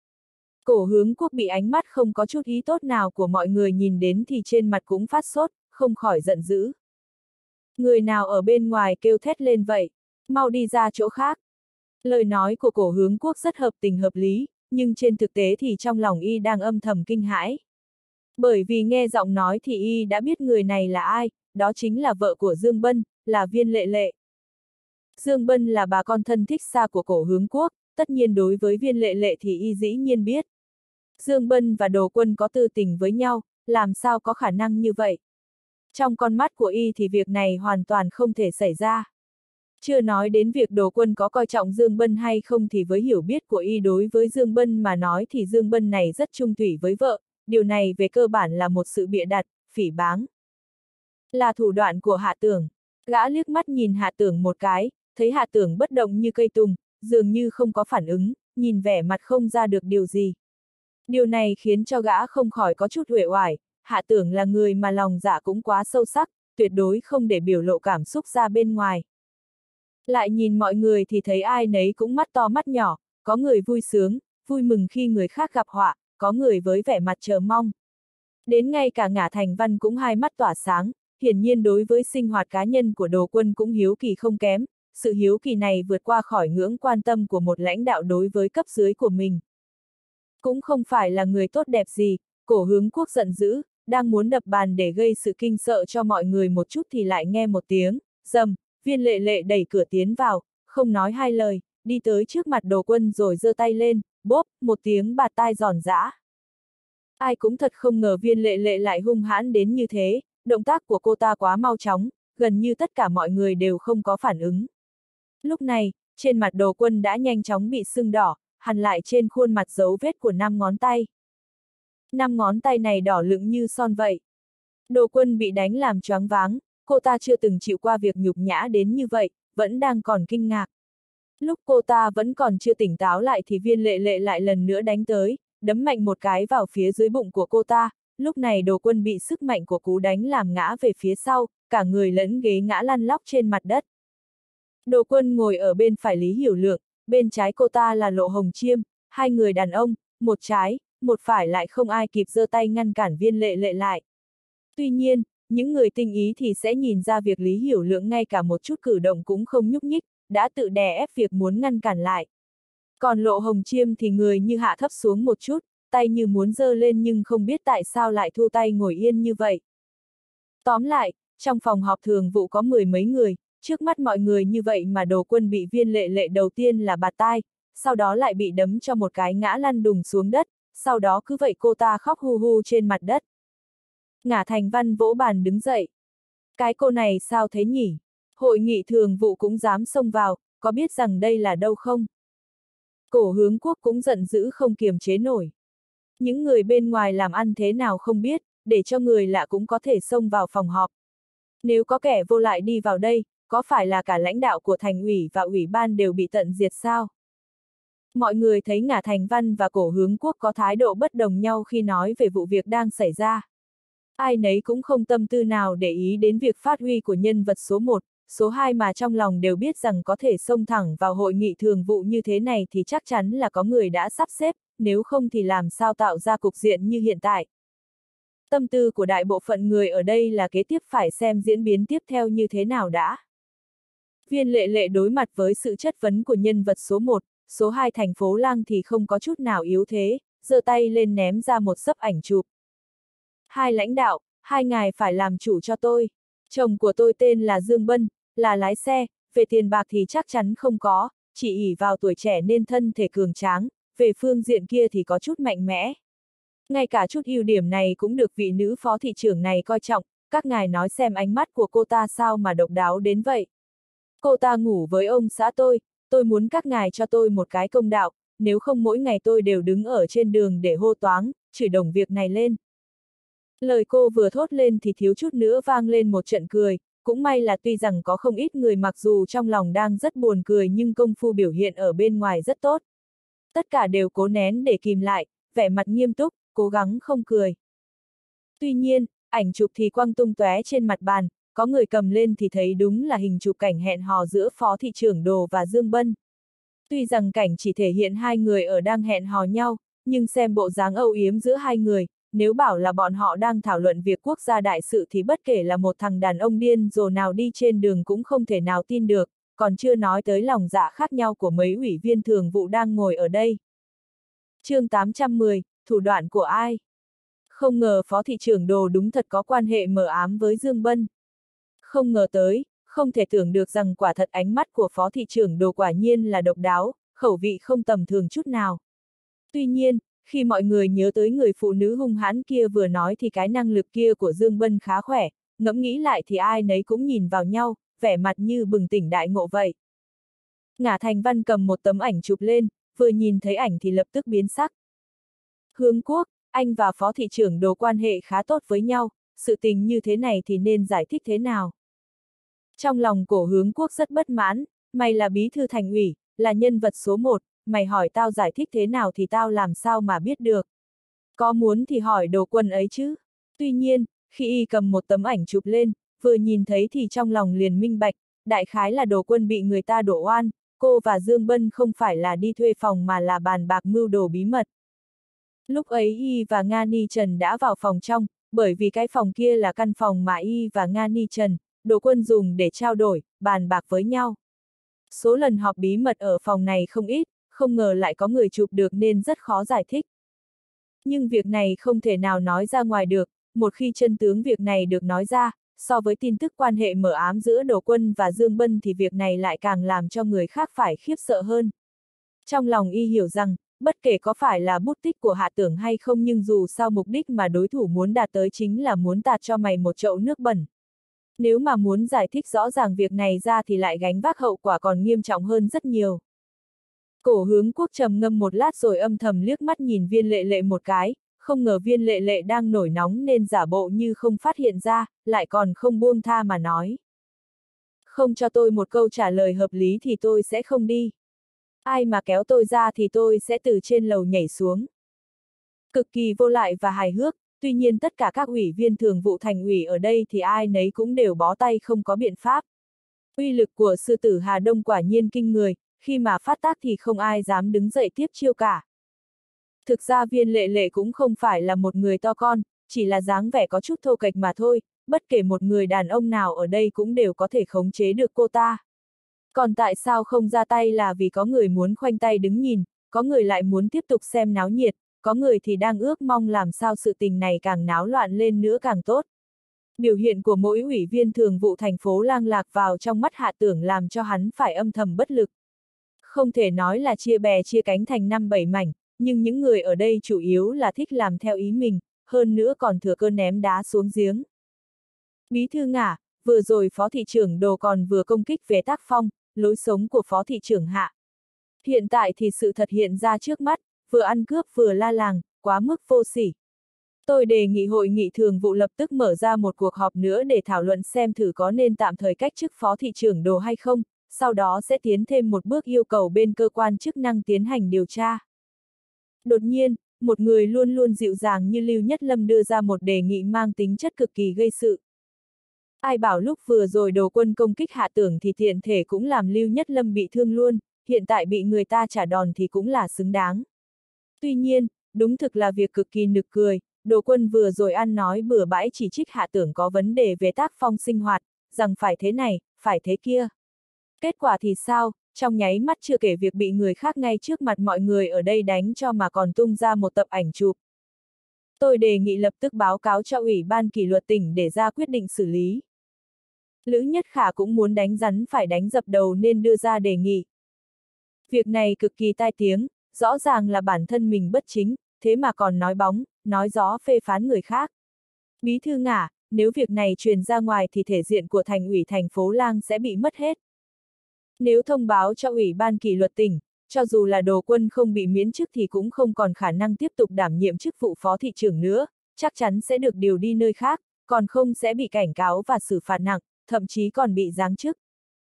Cổ Hướng Quốc bị ánh mắt không có chút ý tốt nào của mọi người nhìn đến thì trên mặt cũng phát sốt, không khỏi giận dữ. Người nào ở bên ngoài kêu thét lên vậy? Mau đi ra chỗ khác. Lời nói của Cổ Hướng Quốc rất hợp tình hợp lý, nhưng trên thực tế thì trong lòng y đang âm thầm kinh hãi. Bởi vì nghe giọng nói thì y đã biết người này là ai, đó chính là vợ của Dương Bân, là Viên Lệ Lệ. Dương Bân là bà con thân thích xa của Cổ Hướng Quốc, tất nhiên đối với Viên Lệ Lệ thì y dĩ nhiên biết. Dương Bân và Đồ Quân có tư tình với nhau, làm sao có khả năng như vậy? Trong con mắt của y thì việc này hoàn toàn không thể xảy ra. Chưa nói đến việc Đồ Quân có coi trọng Dương Bân hay không thì với hiểu biết của y đối với Dương Bân mà nói thì Dương Bân này rất trung thủy với vợ, điều này về cơ bản là một sự bịa đặt, phỉ báng. Là thủ đoạn của Hạ Tưởng. Gã liếc mắt nhìn Hạ Tưởng một cái, thấy Hạ Tưởng bất động như cây tùng, dường như không có phản ứng, nhìn vẻ mặt không ra được điều gì. Điều này khiến cho gã không khỏi có chút uể oải, Hạ Tưởng là người mà lòng dạ cũng quá sâu sắc, tuyệt đối không để biểu lộ cảm xúc ra bên ngoài. Lại nhìn mọi người thì thấy ai nấy cũng mắt to mắt nhỏ, có người vui sướng, vui mừng khi người khác gặp họa, có người với vẻ mặt chờ mong. Đến ngay cả Ngả Thành Văn cũng hai mắt tỏa sáng, hiển nhiên đối với sinh hoạt cá nhân của Đồ Quân cũng hiếu kỳ không kém, sự hiếu kỳ này vượt qua khỏi ngưỡng quan tâm của một lãnh đạo đối với cấp dưới của mình. Cũng không phải là người tốt đẹp gì, Cổ Hướng Quốc giận dữ, đang muốn đập bàn để gây sự kinh sợ cho mọi người một chút thì lại nghe một tiếng, rầm, Viên Lệ Lệ đẩy cửa tiến vào, không nói hai lời, đi tới trước mặt Đồ Quân rồi giơ tay lên, bốp, một tiếng bạt tai giòn giã. Ai cũng thật không ngờ Viên Lệ Lệ lại hung hãn đến như thế, động tác của cô ta quá mau chóng, gần như tất cả mọi người đều không có phản ứng. Lúc này, trên mặt Đồ Quân đã nhanh chóng bị sưng đỏ, hằn lại trên khuôn mặt dấu vết của 5 ngón tay. 5 ngón tay này đỏ lựng như son vậy. Đồ Quân bị đánh làm choáng váng, cô ta chưa từng chịu qua việc nhục nhã đến như vậy, vẫn đang còn kinh ngạc. Lúc cô ta vẫn còn chưa tỉnh táo lại thì Viên Lệ Lệ lại lần nữa đánh tới, đấm mạnh một cái vào phía dưới bụng của cô ta, lúc này Đồ Quân bị sức mạnh của cú đánh làm ngã về phía sau, cả người lẫn ghế ngã lăn lóc trên mặt đất. Đồ Quân ngồi ở bên phải Lý Hiểu Lượng, bên trái cô ta là Lộ Hồng Chiêm, hai người đàn ông, một trái, một phải lại không ai kịp giơ tay ngăn cản Viên Lệ Lệ lại. Tuy nhiên, những người tinh ý thì sẽ nhìn ra việc Lý Hiểu Lượng ngay cả một chút cử động cũng không nhúc nhích, đã tự đè ép việc muốn ngăn cản lại. Còn Lộ Hồng Chiêm thì người như hạ thấp xuống một chút, tay như muốn giơ lên nhưng không biết tại sao lại thu tay ngồi yên như vậy. Tóm lại, trong phòng họp thường vụ có 10 mấy người, trước mắt mọi người như vậy mà Đồ Quân bị Viên Lệ Lệ đầu tiên là bạt tai, sau đó lại bị đấm cho một cái ngã lăn đùng xuống đất, sau đó cứ vậy cô ta khóc hu hu trên mặt đất. Ngả Thành Văn vỗ bàn đứng dậy. Cái cô này sao thế nhỉ? Hội nghị thường vụ cũng dám xông vào, có biết rằng đây là đâu không? Cổ Hướng Quốc cũng giận dữ không kiềm chế nổi. Những người bên ngoài làm ăn thế nào không biết, để cho người lạ cũng có thể xông vào phòng họp. Nếu có kẻ vô lại đi vào đây, có phải là cả lãnh đạo của thành ủy và ủy ban đều bị tận diệt sao? Mọi người thấy Ngả Thành Văn và Cổ Hướng Quốc có thái độ bất đồng nhau khi nói về vụ việc đang xảy ra. Ai nấy cũng không tâm tư nào để ý đến việc phát huy của nhân vật số 1, số 2 mà trong lòng đều biết rằng có thể xông thẳng vào hội nghị thường vụ như thế này thì chắc chắn là có người đã sắp xếp, nếu không thì làm sao tạo ra cục diện như hiện tại. Tâm tư của đại bộ phận người ở đây là kế tiếp phải xem diễn biến tiếp theo như thế nào đã. Viên Lệ Lệ đối mặt với sự chất vấn của nhân vật số 1, số 2 thành phố Lang thì không có chút nào yếu thế, giơ tay lên ném ra một xấp ảnh chụp. Hai lãnh đạo, hai ngài phải làm chủ cho tôi. Chồng của tôi tên là Dương Bân, là lái xe, về tiền bạc thì chắc chắn không có, chỉ ỷ vào tuổi trẻ nên thân thể cường tráng, về phương diện kia thì có chút mạnh mẽ. Ngay cả chút ưu điểm này cũng được vị nữ phó thị trưởng này coi trọng, các ngài nói xem ánh mắt của cô ta sao mà độc đáo đến vậy. Cô ta ngủ với ông xã tôi muốn các ngài cho tôi một cái công đạo, nếu không mỗi ngày tôi đều đứng ở trên đường để hô toáng, chửi đồng việc này lên. Lời cô vừa thốt lên thì thiếu chút nữa vang lên một trận cười, cũng may là tuy rằng có không ít người mặc dù trong lòng đang rất buồn cười nhưng công phu biểu hiện ở bên ngoài rất tốt. Tất cả đều cố nén để kìm lại, vẻ mặt nghiêm túc, cố gắng không cười. Tuy nhiên, ảnh chụp thì quăng tung tóe trên mặt bàn, có người cầm lên thì thấy đúng là hình chụp cảnh hẹn hò giữa Phó thị trưởng Đồ và Dương Bân. Tuy rằng cảnh chỉ thể hiện hai người ở đang hẹn hò nhau, nhưng xem bộ dáng âu yếm giữa hai người, nếu bảo là bọn họ đang thảo luận việc quốc gia đại sự thì bất kể là một thằng đàn ông điên rồ nào đi trên đường cũng không thể nào tin được, còn chưa nói tới lòng dạ khác nhau của mấy ủy viên thường vụ đang ngồi ở đây. Chương 810, thủ đoạn của ai? Không ngờ Phó thị trưởng Đồ đúng thật có quan hệ mờ ám với Dương Bân. Không ngờ tới, không thể tưởng được rằng quả thật ánh mắt của Phó thị trưởng Đồ quả nhiên là độc đáo, khẩu vị không tầm thường chút nào. Tuy nhiên, khi mọi người nhớ tới người phụ nữ hung hãn kia vừa nói thì cái năng lực kia của Dương Bân khá khỏe, ngẫm nghĩ lại thì ai nấy cũng nhìn vào nhau, vẻ mặt như bừng tỉnh đại ngộ vậy. Ngả Thành Văn cầm một tấm ảnh chụp lên, vừa nhìn thấy ảnh thì lập tức biến sắc. Hướng Quốc, anh và Phó thị trưởng Đồ quan hệ khá tốt với nhau, sự tình như thế này thì nên giải thích thế nào? Trong lòng Cổ Hướng Quốc rất bất mãn, mày là bí thư thành ủy, là nhân vật số 1, mày hỏi tao giải thích thế nào thì tao làm sao mà biết được. Có muốn thì hỏi Đồ Quân ấy chứ. Tuy nhiên, khi y cầm một tấm ảnh chụp lên, vừa nhìn thấy thì trong lòng liền minh bạch, đại khái là Đồ Quân bị người ta đổ oan, cô và Dương Bân không phải là đi thuê phòng mà là bàn bạc mưu đồ bí mật. Lúc ấy y và Nga Ni Trần đã vào phòng trong, bởi vì cái phòng kia là căn phòng mà y và Nga Ni Trần, Đồ Quân dùng để trao đổi, bàn bạc với nhau. Số lần họp bí mật ở phòng này không ít, không ngờ lại có người chụp được nên rất khó giải thích. Nhưng việc này không thể nào nói ra ngoài được, một khi chân tướng việc này được nói ra, so với tin tức quan hệ mờ ám giữa Đồ Quân và Dương Bân thì việc này lại càng làm cho người khác phải khiếp sợ hơn. Trong lòng y hiểu rằng, bất kể có phải là bút tích của Hạ Tưởng hay không nhưng dù sao mục đích mà đối thủ muốn đạt tới chính là muốn tạt cho mày một chậu nước bẩn. Nếu mà muốn giải thích rõ ràng việc này ra thì lại gánh vác hậu quả còn nghiêm trọng hơn rất nhiều. Cổ Hướng Quốc trầm ngâm một lát rồi âm thầm liếc mắt nhìn Viên Lệ Lệ một cái, không ngờ Viên Lệ Lệ đang nổi nóng nên giả bộ như không phát hiện ra, lại còn không buông tha mà nói. Không cho tôi một câu trả lời hợp lý thì tôi sẽ không đi. Ai mà kéo tôi ra thì tôi sẽ từ trên lầu nhảy xuống. Cực kỳ vô lại và hài hước, tuy nhiên tất cả các ủy viên thường vụ thành ủy ở đây thì ai nấy cũng đều bó tay không có biện pháp. Uy lực của sư tử Hà Đông quả nhiên kinh người, khi mà phát tác thì không ai dám đứng dậy tiếp chiêu cả. Thực ra viên lệ lệ cũng không phải là một người to con, chỉ là dáng vẻ có chút thô kệch mà thôi, bất kể một người đàn ông nào ở đây cũng đều có thể khống chế được cô ta. Còn tại sao không ra tay là vì có người muốn khoanh tay đứng nhìn, có người lại muốn tiếp tục xem náo nhiệt, có người thì đang ước mong làm sao sự tình này càng náo loạn lên nữa càng tốt. Biểu hiện của mỗi ủy viên thường vụ thành phố Lang Lạc vào trong mắt Hạ Tưởng làm cho hắn phải âm thầm bất lực. Không thể nói là chia bè chia cánh thành 5-7 mảnh, nhưng những người ở đây chủ yếu là thích làm theo ý mình, hơn nữa còn thừa cơ ném đá xuống giếng. Bí thư Ngả, vừa rồi Phó thị trưởng Đồ còn vừa công kích về tác phong, lối sống của Phó thị trưởng Hạ. Hiện tại thì sự thật hiện ra trước mắt, vừa ăn cướp vừa la làng, quá mức vô sỉ. Tôi đề nghị hội nghị thường vụ lập tức mở ra một cuộc họp nữa để thảo luận xem thử có nên tạm thời cách chức Phó thị trưởng Đồ hay không, sau đó sẽ tiến thêm một bước yêu cầu bên cơ quan chức năng tiến hành điều tra. Đột nhiên, một người luôn luôn dịu dàng như Lưu Nhất Lâm đưa ra một đề nghị mang tính chất cực kỳ gây sự. Ai bảo lúc vừa rồi Đồ Quân công kích Hạ Tưởng thì tiện thể cũng làm Lưu Nhất Lâm bị thương luôn, hiện tại bị người ta trả đòn thì cũng là xứng đáng. Tuy nhiên, đúng thực là việc cực kỳ nực cười, Đồ Quân vừa rồi ăn nói bừa bãi chỉ trích Hạ Tưởng có vấn đề về tác phong sinh hoạt, rằng phải thế này, phải thế kia. Kết quả thì sao, trong nháy mắt chưa kể việc bị người khác ngay trước mặt mọi người ở đây đánh cho mà còn tung ra một tập ảnh chụp. Tôi đề nghị lập tức báo cáo cho Ủy ban kỷ luật tỉnh để ra quyết định xử lý. Lữ Nhất Khả cũng muốn đánh rắn phải đánh dập đầu nên đưa ra đề nghị. Việc này cực kỳ tai tiếng, rõ ràng là bản thân mình bất chính, thế mà còn nói bóng, nói gió phê phán người khác. Bí thư Ngả, nếu việc này truyền ra ngoài thì thể diện của thành ủy thành phố Lang sẽ bị mất hết. Nếu thông báo cho Ủy ban kỷ luật tỉnh, cho dù là Đồ Quân không bị miễn chức thì cũng không còn khả năng tiếp tục đảm nhiệm chức vụ phó thị trưởng nữa, chắc chắn sẽ được điều đi nơi khác, còn không sẽ bị cảnh cáo và xử phạt nặng, thậm chí còn bị giáng chức.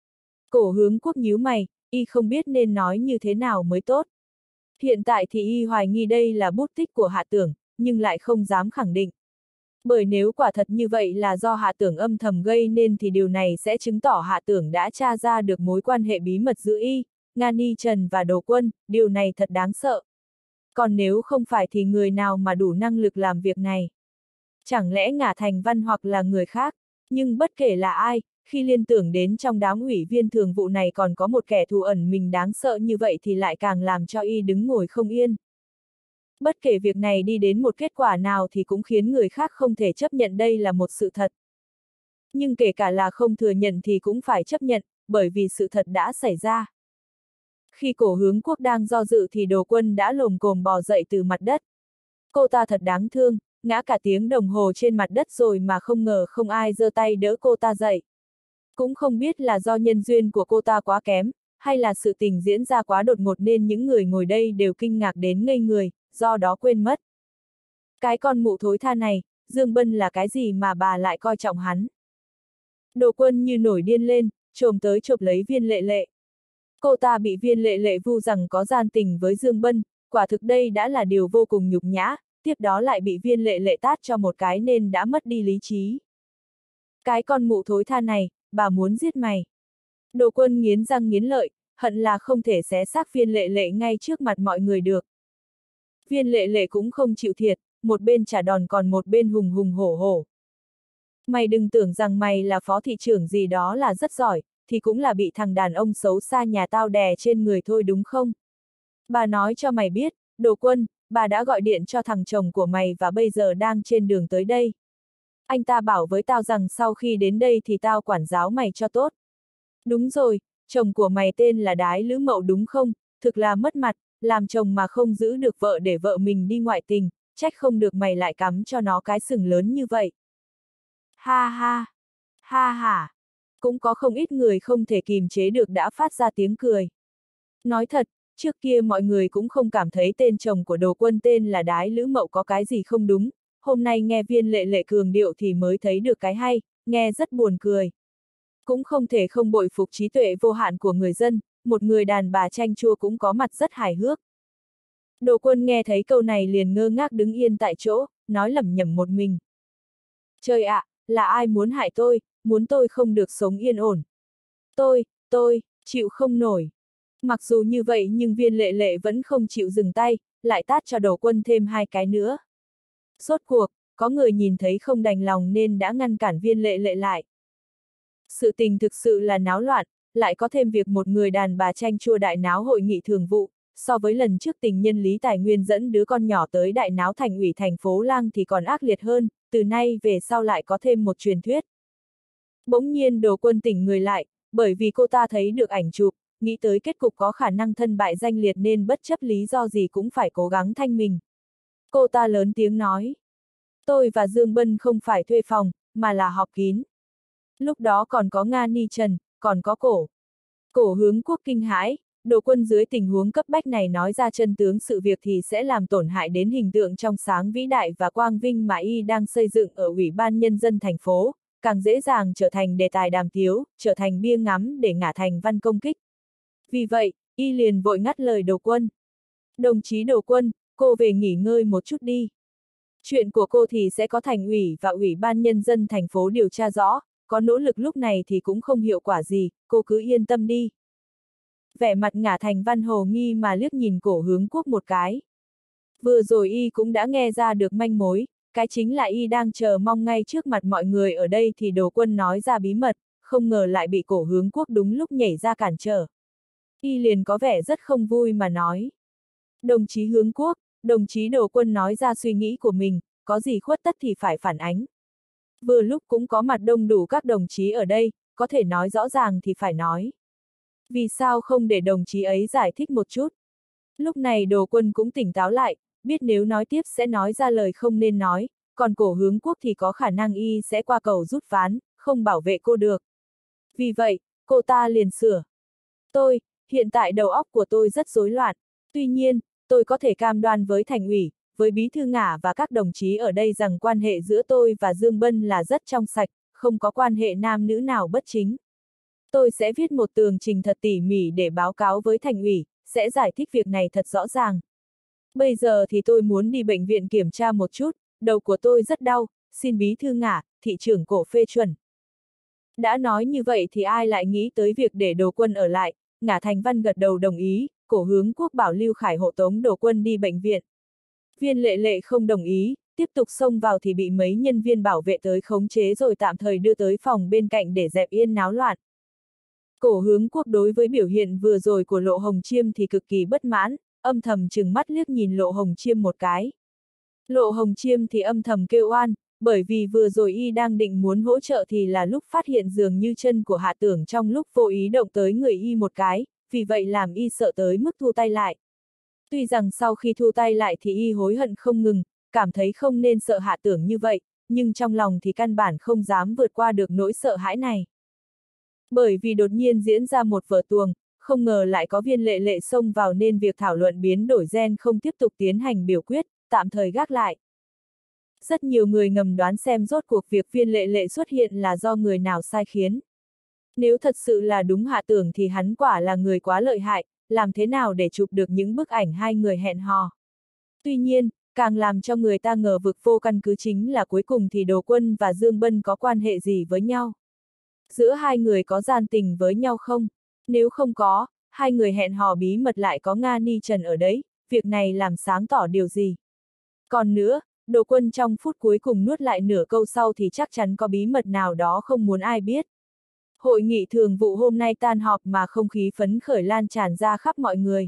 Cổ Hướng Quốc nhíu mày, y không biết nên nói như thế nào mới tốt. Hiện tại thì y hoài nghi đây là bút tích của Hạ Tưởng, nhưng lại không dám khẳng định. Bởi nếu quả thật như vậy là do Hạ Tưởng âm thầm gây nên thì điều này sẽ chứng tỏ Hạ Tưởng đã tra ra được mối quan hệ bí mật giữa y, Nga Ni Trần và Đồ Quân, điều này thật đáng sợ. Còn nếu không phải thì người nào mà đủ năng lực làm việc này? Chẳng lẽ Ngả Thành Văn hoặc là người khác? Nhưng bất kể là ai, khi liên tưởng đến trong đám ủy viên thường vụ này còn có một kẻ thù ẩn mình đáng sợ như vậy thì lại càng làm cho y đứng ngồi không yên. Bất kể việc này đi đến một kết quả nào thì cũng khiến người khác không thể chấp nhận đây là một sự thật. Nhưng kể cả là không thừa nhận thì cũng phải chấp nhận, bởi vì sự thật đã xảy ra. Khi Cổ Hướng Quốc đang do dự thì Đồ Quân đã lồm cồm bò dậy từ mặt đất. Cô ta thật đáng thương, ngã cả tiếng đồng hồ trên mặt đất rồi mà không ngờ không ai giơ tay đỡ cô ta dậy. Cũng không biết là do nhân duyên của cô ta quá kém, hay là sự tình diễn ra quá đột ngột nên những người ngồi đây đều kinh ngạc đến ngây người, do đó quên mất. Cái con mụ thối tha này, Dương Bân là cái gì mà bà lại coi trọng hắn? Đồ Quân như nổi điên lên, trồm tới chộp lấy Viên Lệ Lệ. Cô ta bị Viên Lệ Lệ vu rằng có gian tình với Dương Bân, quả thực đây đã là điều vô cùng nhục nhã, tiếp đó lại bị Viên Lệ Lệ tát cho một cái nên đã mất đi lý trí. Cái con mụ thối tha này, bà muốn giết mày. Đồ Quân nghiến răng nghiến lợi, hận là không thể xé xác Viên Lệ Lệ ngay trước mặt mọi người được. Viên Lệ Lệ cũng không chịu thiệt, một bên trả đòn còn một bên hùng hùng hổ hổ. Mày đừng tưởng rằng mày là phó thị trưởng gì đó là rất giỏi, thì cũng là bị thằng đàn ông xấu xa nhà tao đè trên người thôi đúng không? Bà nói cho mày biết, Đồ Quân, bà đã gọi điện cho thằng chồng của mày và bây giờ đang trên đường tới đây. Anh ta bảo với tao rằng sau khi đến đây thì tao quản giáo mày cho tốt. Đúng rồi, chồng của mày tên là Đái Lữ Mậu đúng không? Thực là mất mặt, làm chồng mà không giữ được vợ để vợ mình đi ngoại tình, trách không được mày lại cắm cho nó cái sừng lớn như vậy. Ha ha, ha ha, cũng có không ít người không thể kìm chế được đã phát ra tiếng cười. Nói thật, trước kia mọi người cũng không cảm thấy tên chồng của Đồ Quân tên là Đái Lữ Mậu có cái gì không đúng, hôm nay nghe Viên Lệ Lệ cường điệu thì mới thấy được cái hay, nghe rất buồn cười. Cũng không thể không bội phục trí tuệ vô hạn của người dân, một người đàn bà chanh chua cũng có mặt rất hài hước. Đồ Quân nghe thấy câu này liền ngơ ngác đứng yên tại chỗ, nói lẩm nhẩm một mình. Trời ạ, là ai muốn hại tôi, muốn tôi không được sống yên ổn. Tôi, chịu không nổi. Mặc dù như vậy nhưng Viên Lệ Lệ vẫn không chịu dừng tay, lại tát cho Đồ Quân thêm 2 cái nữa. Rốt cuộc, có người nhìn thấy không đành lòng nên đã ngăn cản Viên Lệ Lệ lại. Sự tình thực sự là náo loạn, lại có thêm việc một người đàn bà tranh chua đại náo hội nghị thường vụ, so với lần trước tình nhân Lý Tài Nguyên dẫn đứa con nhỏ tới đại náo thành ủy thành phố Lang thì còn ác liệt hơn, từ nay về sau lại có thêm một truyền thuyết. Bỗng nhiên Đồ Quân tỉnh người lại, bởi vì cô ta thấy được ảnh chụp, nghĩ tới kết cục có khả năng thân bại danh liệt nên bất chấp lý do gì cũng phải cố gắng thanh mình. Cô ta lớn tiếng nói. Tôi và Dương Bân không phải thuê phòng, mà là họp kín. Lúc đó còn có Nga Ni Trần, còn có Cổ Hướng Quốc kinh hãi, Đồ Quân dưới tình huống cấp bách này nói ra chân tướng sự việc thì sẽ làm tổn hại đến hình tượng trong sáng vĩ đại và quang vinh mà y đang xây dựng ở Ủy ban Nhân dân thành phố, càng dễ dàng trở thành đề tài đàm tiếu, trở thành bia ngắm để Ngả Thành Văn công kích. Vì vậy, y liền vội ngắt lời Đồ Quân. Đồng chí Đồ Quân, cô về nghỉ ngơi một chút đi. Chuyện của cô thì sẽ có thành ủy và Ủy ban Nhân dân thành phố điều tra rõ, có nỗ lực lúc này thì cũng không hiệu quả gì, cô cứ yên tâm đi. Vẻ mặt Ngả Thành Văn hồ nghi mà liếc nhìn Cổ Hướng Quốc một cái. Vừa rồi y cũng đã nghe ra được manh mối, cái chính là y đang chờ mong ngay trước mặt mọi người ở đây thì Đồ Quân nói ra bí mật, không ngờ lại bị Cổ Hướng Quốc đúng lúc nhảy ra cản trở. Y liền có vẻ rất không vui mà nói. Đồng chí Hướng Quốc, đồng chí Đồ Quân nói ra suy nghĩ của mình, có gì khuất tất thì phải phản ánh. Vừa lúc cũng có mặt đông đủ các đồng chí ở đây, có thể nói rõ ràng thì phải nói. Vì sao không để đồng chí ấy giải thích một chút? Lúc này Đồ Quân cũng tỉnh táo lại, biết nếu nói tiếp sẽ nói ra lời không nên nói, còn Cổ Hướng Quốc thì có khả năng y sẽ qua cầu rút ván, không bảo vệ cô được. Vì vậy, cô ta liền sửa. Hiện tại đầu óc của tôi rất rối loạn, tuy nhiên, tôi có thể cam đoan với thành ủy, với bí thư Ngả và các đồng chí ở đây rằng quan hệ giữa tôi và Dương Bân là rất trong sạch, không có quan hệ nam nữ nào bất chính. Tôi sẽ viết một tường trình thật tỉ mỉ để báo cáo với thành ủy, sẽ giải thích việc này thật rõ ràng. Bây giờ thì tôi muốn đi bệnh viện kiểm tra một chút, đầu của tôi rất đau, xin bí thư Ngả, thị trưởng Cổ phê chuẩn. Đã nói như vậy thì ai lại nghĩ tới việc để Đồ Quân ở lại, Ngả Thành Văn gật đầu đồng ý, Cổ Hướng Quốc bảo Lưu Khải hộ tống Đồ Quân đi bệnh viện. Viên Lệ Lệ không đồng ý, tiếp tục xông vào thì bị mấy nhân viên bảo vệ tới khống chế rồi tạm thời đưa tới phòng bên cạnh để dẹp yên náo loạn. Cổ Hướng Quốc đối với biểu hiện vừa rồi của Lộ Hồng Chiêm thì cực kỳ bất mãn, âm thầm trừng mắt liếc nhìn Lộ Hồng Chiêm một cái. Lộ Hồng Chiêm thì âm thầm kêu oan, bởi vì vừa rồi y đang định muốn hỗ trợ thì là lúc phát hiện dường như chân của Hạ Tưởng trong lúc vô ý động tới người y một cái, vì vậy làm y sợ tới mức thu tay lại. Tuy rằng sau khi thu tay lại thì y hối hận không ngừng, cảm thấy không nên sợ Hạ Tưởng như vậy, nhưng trong lòng thì căn bản không dám vượt qua được nỗi sợ hãi này. Bởi vì đột nhiên diễn ra một vở tuồng, không ngờ lại có Viên Lệ Lệ xông vào nên việc thảo luận biến đổi gen không tiếp tục tiến hành biểu quyết, tạm thời gác lại. Rất nhiều người ngầm đoán xem rốt cuộc việc Viên Lệ Lệ xuất hiện là do người nào sai khiến. Nếu thật sự là đúng Hạ Tưởng thì hắn quả là người quá lợi hại, làm thế nào để chụp được những bức ảnh hai người hẹn hò. Tuy nhiên, càng làm cho người ta ngờ vực vô căn cứ chính là cuối cùng thì Đồ Quân và Dương Bân có quan hệ gì với nhau. Giữa hai người có gian tình với nhau không? Nếu không có, hai người hẹn hò bí mật lại có Nga Ni Trần ở đấy, việc này làm sáng tỏ điều gì? Còn nữa, Đồ Quân trong phút cuối cùng nuốt lại nửa câu sau thì chắc chắn có bí mật nào đó không muốn ai biết. Hội nghị thường vụ hôm nay tan họp mà không khí phấn khởi lan tràn ra khắp mọi người.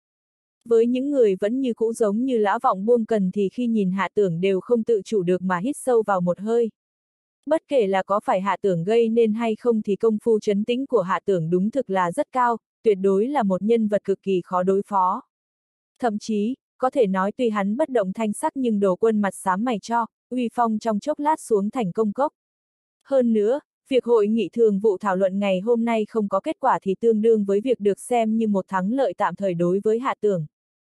Với những người vẫn như cũ giống như Lã Vọng Buông Cần thì khi nhìn Hạ Tưởng đều không tự chủ được mà hít sâu vào một hơi. Bất kể là có phải Hạ Tưởng gây nên hay không thì công phu trấn tĩnh của Hạ Tưởng đúng thực là rất cao, tuyệt đối là một nhân vật cực kỳ khó đối phó. Thậm chí, có thể nói tuy hắn bất động thanh sắc nhưng Đồ Quân mặt xám mày cho, uy phong trong chốc lát xuống thành công cốc. Hơn nữa, việc hội nghị thường vụ thảo luận ngày hôm nay không có kết quả thì tương đương với việc được xem như một thắng lợi tạm thời đối với Hạ Tưởng.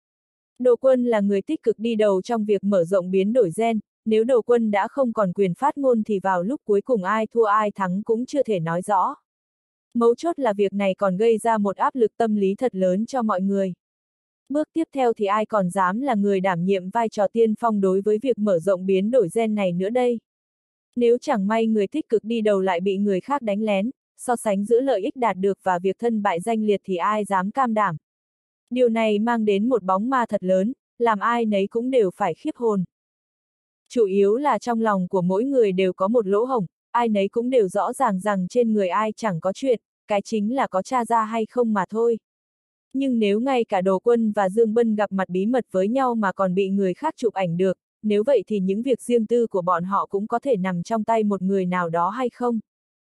Đồ Quân là người tích cực đi đầu trong việc mở rộng biến đổi gen, nếu Đồ Quân đã không còn quyền phát ngôn thì vào lúc cuối cùng ai thua ai thắng cũng chưa thể nói rõ. Mấu chốt là việc này còn gây ra một áp lực tâm lý thật lớn cho mọi người. Bước tiếp theo thì ai còn dám là người đảm nhiệm vai trò tiên phong đối với việc mở rộng biến đổi gen này nữa đây? Nếu chẳng may người tích cực đi đầu lại bị người khác đánh lén, so sánh giữa lợi ích đạt được và việc thân bại danh liệt thì ai dám cam đảm? Điều này mang đến một bóng ma thật lớn, làm ai nấy cũng đều phải khiếp hồn. Chủ yếu là trong lòng của mỗi người đều có một lỗ hổng, ai nấy cũng đều rõ ràng rằng trên người ai chẳng có chuyện, cái chính là có tra ra hay không mà thôi. Nhưng nếu ngay cả Đồ Quân và Dương Bân gặp mặt bí mật với nhau mà còn bị người khác chụp ảnh được, nếu vậy thì những việc riêng tư của bọn họ cũng có thể nằm trong tay một người nào đó hay không?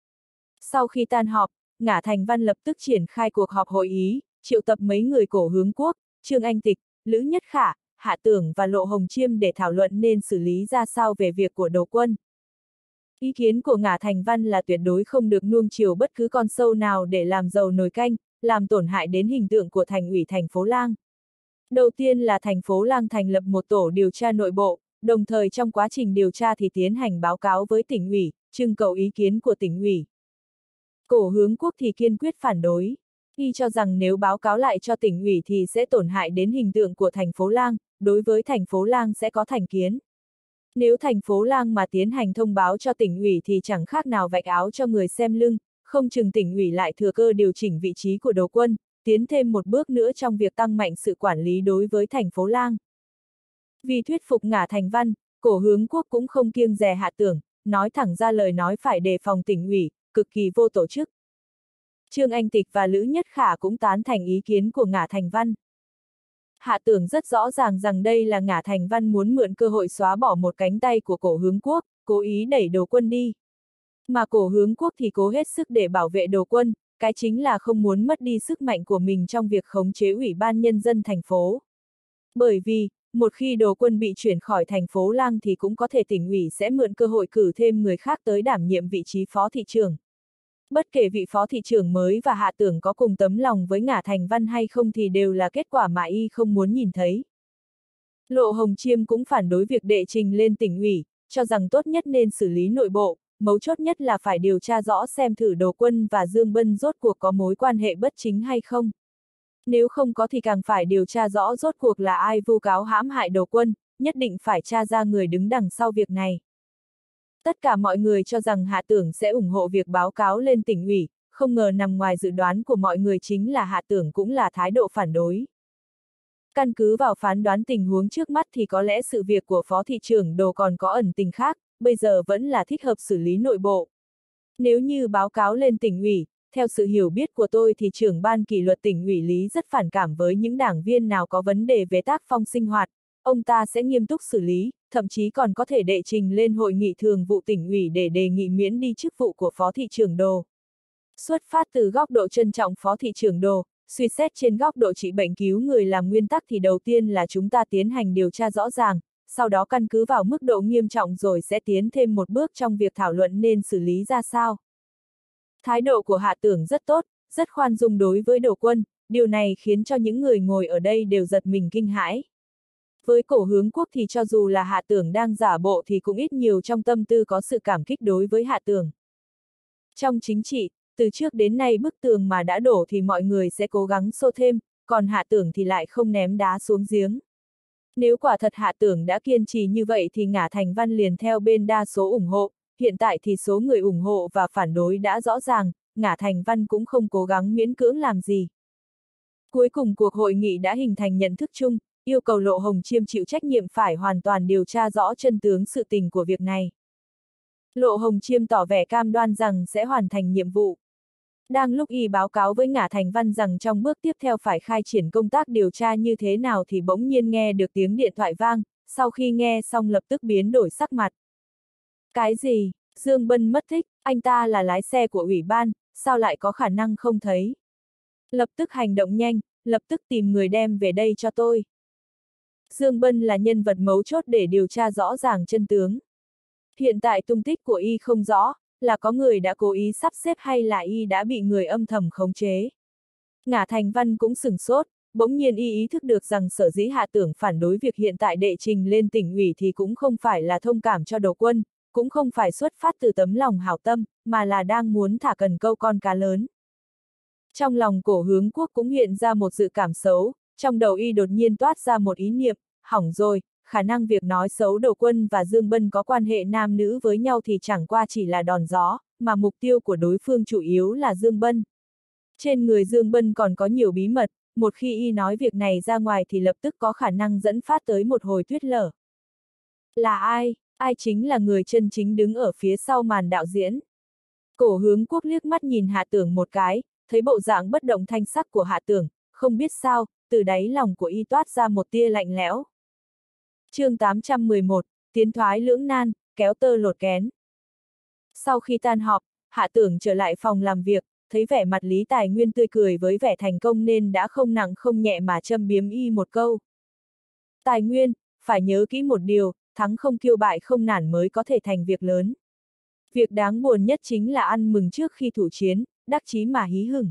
Sau khi tan họp, Ngả Thành Văn lập tức triển khai cuộc họp hội ý, triệu tập mấy người cổ hướng quốc, Trương Anh Tịch, Lữ Nhất Khả, Hạ Tưởng và Lộ Hồng Chiêm để thảo luận nên xử lý ra sao về việc của Đồ Quân. Ý kiến của Ngả Thành Văn là tuyệt đối không được nuông chiều bất cứ con sâu nào để làm dầu nồi canh, làm tổn hại đến hình tượng của thành ủy thành phố Lang. Đầu tiên là thành phố Lang thành lập một tổ điều tra nội bộ, đồng thời trong quá trình điều tra thì tiến hành báo cáo với tỉnh ủy, trưng cầu ý kiến của tỉnh ủy. Cổ hướng quốc thì kiên quyết phản đối. Y cho rằng nếu báo cáo lại cho tỉnh ủy thì sẽ tổn hại đến hình tượng của thành phố Lang, đối với thành phố Lang sẽ có thành kiến. Nếu thành phố Lang mà tiến hành thông báo cho tỉnh ủy thì chẳng khác nào vạch áo cho người xem lưng, không chừng tỉnh ủy lại thừa cơ điều chỉnh vị trí của Đồ Quân, tiến thêm một bước nữa trong việc tăng mạnh sự quản lý đối với thành phố Lang. Vì thuyết phục Ngả Thành Văn, cổ hướng quốc cũng không kiêng dè Hạ Tưởng, nói thẳng ra lời nói phải đề phòng tỉnh ủy, cực kỳ vô tổ chức. Trương Anh Tịch và Lữ Nhất Khả cũng tán thành ý kiến của Ngả Thành Văn. Hạ Tưởng rất rõ ràng rằng đây là Ngả Thành Văn muốn mượn cơ hội xóa bỏ một cánh tay của cổ hướng quốc, cố ý đẩy Đồ Quân đi. Mà cổ hướng quốc thì cố hết sức để bảo vệ Đồ Quân, cái chính là không muốn mất đi sức mạnh của mình trong việc khống chế Ủy ban Nhân dân thành phố. Bởi vì, một khi Đồ Quân bị chuyển khỏi thành phố Lang thì cũng có thể tỉnh ủy sẽ mượn cơ hội cử thêm người khác tới đảm nhiệm vị trí phó thị trưởng. Bất kể vị phó thị trưởng mới và Hạ Tưởng có cùng tấm lòng với Ngả Thành Văn hay không thì đều là kết quả mà y không muốn nhìn thấy. Lộ Hồng Chiêm cũng phản đối việc đệ trình lên tỉnh ủy, cho rằng tốt nhất nên xử lý nội bộ, mấu chốt nhất là phải điều tra rõ xem thử Đồ Quân và Dương Bân rốt cuộc có mối quan hệ bất chính hay không. Nếu không có thì càng phải điều tra rõ rốt cuộc là ai vu cáo hãm hại Đồ Quân, nhất định phải tra ra người đứng đằng sau việc này. Tất cả mọi người cho rằng Hạ Tưởng sẽ ủng hộ việc báo cáo lên tỉnh ủy, không ngờ nằm ngoài dự đoán của mọi người chính là Hạ Tưởng cũng là thái độ phản đối. Căn cứ vào phán đoán tình huống trước mắt thì có lẽ sự việc của phó thị trưởng Đồ còn có ẩn tình khác, bây giờ vẫn là thích hợp xử lý nội bộ. Nếu như báo cáo lên tỉnh ủy, theo sự hiểu biết của tôi thì trưởng ban kỷ luật tỉnh ủy Lý rất phản cảm với những đảng viên nào có vấn đề về tác phong sinh hoạt, ông ta sẽ nghiêm túc xử lý, thậm chí còn có thể đệ trình lên hội nghị thường vụ tỉnh ủy để đề nghị miễn đi chức vụ của phó thị trưởng Đồ. Xuất phát từ góc độ trân trọng phó thị trưởng Đồ, suy xét trên góc độ trị bệnh cứu người làm nguyên tắc thì đầu tiên là chúng ta tiến hành điều tra rõ ràng, sau đó căn cứ vào mức độ nghiêm trọng rồi sẽ tiến thêm một bước trong việc thảo luận nên xử lý ra sao. Thái độ của Hạ Tưởng rất tốt, rất khoan dung đối với Đồ Quân, điều này khiến cho những người ngồi ở đây đều giật mình kinh hãi. Với cổ hướng quốc thì cho dù là Hạ Tưởng đang giả bộ thì cũng ít nhiều trong tâm tư có sự cảm kích đối với Hạ Tưởng. Trong chính trị, từ trước đến nay bức tường mà đã đổ thì mọi người sẽ cố gắng xô thêm, còn Hạ Tưởng thì lại không ném đá xuống giếng. Nếu quả thật Hạ Tưởng đã kiên trì như vậy thì Ngả Thành Văn liền theo bên đa số ủng hộ, hiện tại thì số người ủng hộ và phản đối đã rõ ràng, Ngả Thành Văn cũng không cố gắng miễn cưỡng làm gì. Cuối cùng cuộc hội nghị đã hình thành nhận thức chung, yêu cầu Lộ Hồng Chiêm chịu trách nhiệm phải hoàn toàn điều tra rõ chân tướng sự tình của việc này. Lộ Hồng Chiêm tỏ vẻ cam đoan rằng sẽ hoàn thành nhiệm vụ. Đang lúc y báo cáo với Ngả Thành Văn rằng trong bước tiếp theo phải khai triển công tác điều tra như thế nào thì bỗng nhiên nghe được tiếng điện thoại vang, sau khi nghe xong lập tức biến đổi sắc mặt. Cái gì? Dương Bân mất tích, anh ta là lái xe của ủy ban, sao lại có khả năng không thấy? Lập tức hành động nhanh, lập tức tìm người đem về đây cho tôi. Dương Bân là nhân vật mấu chốt để điều tra rõ ràng chân tướng. Hiện tại tung tích của y không rõ, là có người đã cố ý sắp xếp hay là y đã bị người âm thầm khống chế. Ngả Thành Văn cũng sửng sốt, bỗng nhiên y ý thức được rằng sở dĩ Hạ Tưởng phản đối việc hiện tại đệ trình lên tỉnh ủy thì cũng không phải là thông cảm cho Đồ Quân, cũng không phải xuất phát từ tấm lòng hảo tâm, mà là đang muốn thả cần câu con cá lớn. Trong lòng cổ hướng quốc cũng hiện ra một dự cảm xấu, trong đầu y đột nhiên toát ra một ý niệm, hỏng rồi, khả năng việc nói xấu Đồ Quân và Dương Bân có quan hệ nam nữ với nhau thì chẳng qua chỉ là đòn gió, mà mục tiêu của đối phương chủ yếu là Dương Bân. Trên người Dương Bân còn có nhiều bí mật, một khi y nói việc này ra ngoài thì lập tức có khả năng dẫn phát tới một hồi tuyết lở. Là ai? Ai chính là người chân chính đứng ở phía sau màn đạo diễn? Cổ Hướng Quốc liếc mắt nhìn Hạ Tưởng một cái, thấy bộ dạng bất động thanh sắc của Hạ Tưởng, không biết sao, từ đáy lòng của y toát ra một tia lạnh lẽo. Chương 811, tiến thoái lưỡng nan, kéo tơ lột kén. Sau khi tan họp, Hạ Tưởng trở lại phòng làm việc, thấy vẻ mặt Lý Tài Nguyên tươi cười với vẻ thành công nên đã không nặng không nhẹ mà châm biếm y một câu. Tài Nguyên, phải nhớ kỹ một điều, thắng không kiêu bại không nản mới có thể thành việc lớn. Việc đáng buồn nhất chính là ăn mừng trước khi thủ chiến, đắc chí mà hí hửng.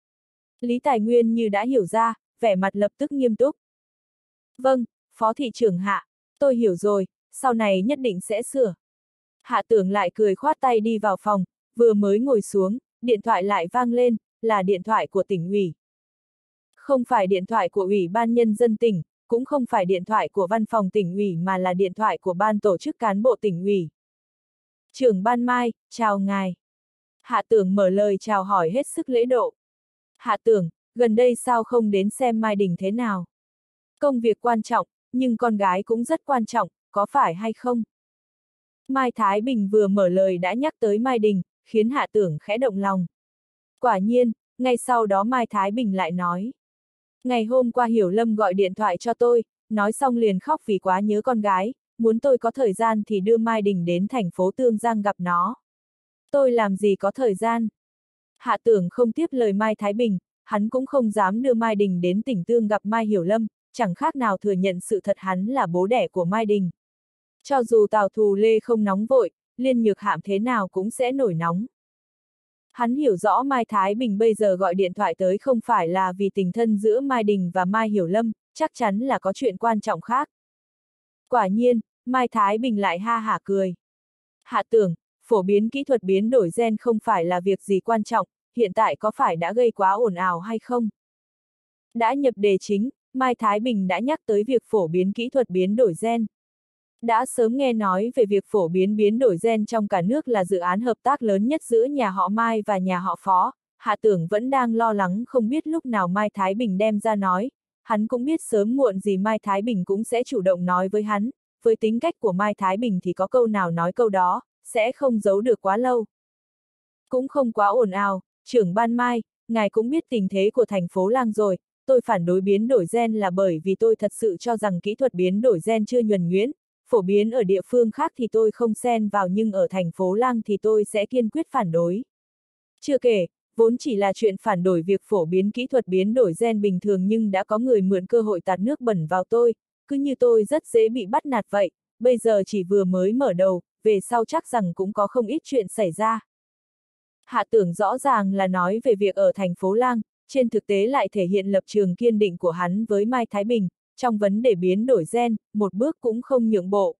Lý Tài Nguyên như đã hiểu ra, vẻ mặt lập tức nghiêm túc. Vâng, Phó thị trưởng Hạ, tôi hiểu rồi, sau này nhất định sẽ sửa. Hạ Tưởng lại cười khoát tay đi vào phòng, vừa mới ngồi xuống, điện thoại lại vang lên, là điện thoại của tỉnh ủy. Không phải điện thoại của Ủy ban Nhân dân tỉnh, cũng không phải điện thoại của văn phòng tỉnh ủy mà là điện thoại của ban tổ chức cán bộ tỉnh ủy. Trưởng ban Mai, chào ngài. Hạ Tưởng mở lời chào hỏi hết sức lễ độ. Hạ Tưởng, gần đây sao không đến xem Mai Đình thế nào? Công việc quan trọng, nhưng con gái cũng rất quan trọng, có phải hay không? Mai Thái Bình vừa mở lời đã nhắc tới Mai Đình, khiến Hạ Tưởng khẽ động lòng. Quả nhiên, ngay sau đó Mai Thái Bình lại nói. Ngày hôm qua Hiểu Lâm gọi điện thoại cho tôi, nói xong liền khóc vì quá nhớ con gái, muốn tôi có thời gian thì đưa Mai Đình đến thành phố Tương Giang gặp nó. Tôi làm gì có thời gian? Hạ Tưởng không tiếp lời Mai Thái Bình, hắn cũng không dám đưa Mai Đình đến tỉnh Tương gặp Mai Hiểu Lâm, chẳng khác nào thừa nhận sự thật hắn là bố đẻ của Mai Đình. Cho dù Tào Thù Lê không nóng vội, Liên Nhược Hạm thế nào cũng sẽ nổi nóng. Hắn hiểu rõ Mai Thái Bình bây giờ gọi điện thoại tới không phải là vì tình thân giữa Mai Đình và Mai Hiểu Lâm, chắc chắn là có chuyện quan trọng khác. Quả nhiên, Mai Thái Bình lại ha hả cười. Hạ Tưởng, phổ biến kỹ thuật biến đổi gen không phải là việc gì quan trọng, hiện tại có phải đã gây quá ồn ào hay không? Đã nhập đề chính, Mai Thái Bình đã nhắc tới việc phổ biến kỹ thuật biến đổi gen. Đã sớm nghe nói về việc phổ biến biến đổi gen trong cả nước là dự án hợp tác lớn nhất giữa nhà họ Mai và nhà họ Phó, Hạ Tưởng vẫn đang lo lắng không biết lúc nào Mai Thái Bình đem ra nói, hắn cũng biết sớm muộn gì Mai Thái Bình cũng sẽ chủ động nói với hắn, với tính cách của Mai Thái Bình thì có câu nào nói câu đó, sẽ không giấu được quá lâu. Cũng không quá ồn ào, trưởng ban Mai, ngài cũng biết tình thế của thành phố Lang rồi, tôi phản đối biến đổi gen là bởi vì tôi thật sự cho rằng kỹ thuật biến đổi gen chưa nhuần nhuyễn. Phổ biến ở địa phương khác thì tôi không xen vào nhưng ở thành phố Lang thì tôi sẽ kiên quyết phản đối. Chưa kể, vốn chỉ là chuyện phản đối việc phổ biến kỹ thuật biến đổi gen bình thường nhưng đã có người mượn cơ hội tạt nước bẩn vào tôi, cứ như tôi rất dễ bị bắt nạt vậy, bây giờ chỉ vừa mới mở đầu, về sau chắc rằng cũng có không ít chuyện xảy ra. Hạ Tưởng rõ ràng là nói về việc ở thành phố Lang, trên thực tế lại thể hiện lập trường kiên định của hắn với Mai Thái Bình. Trong vấn đề biến đổi gen, một bước cũng không nhượng bộ.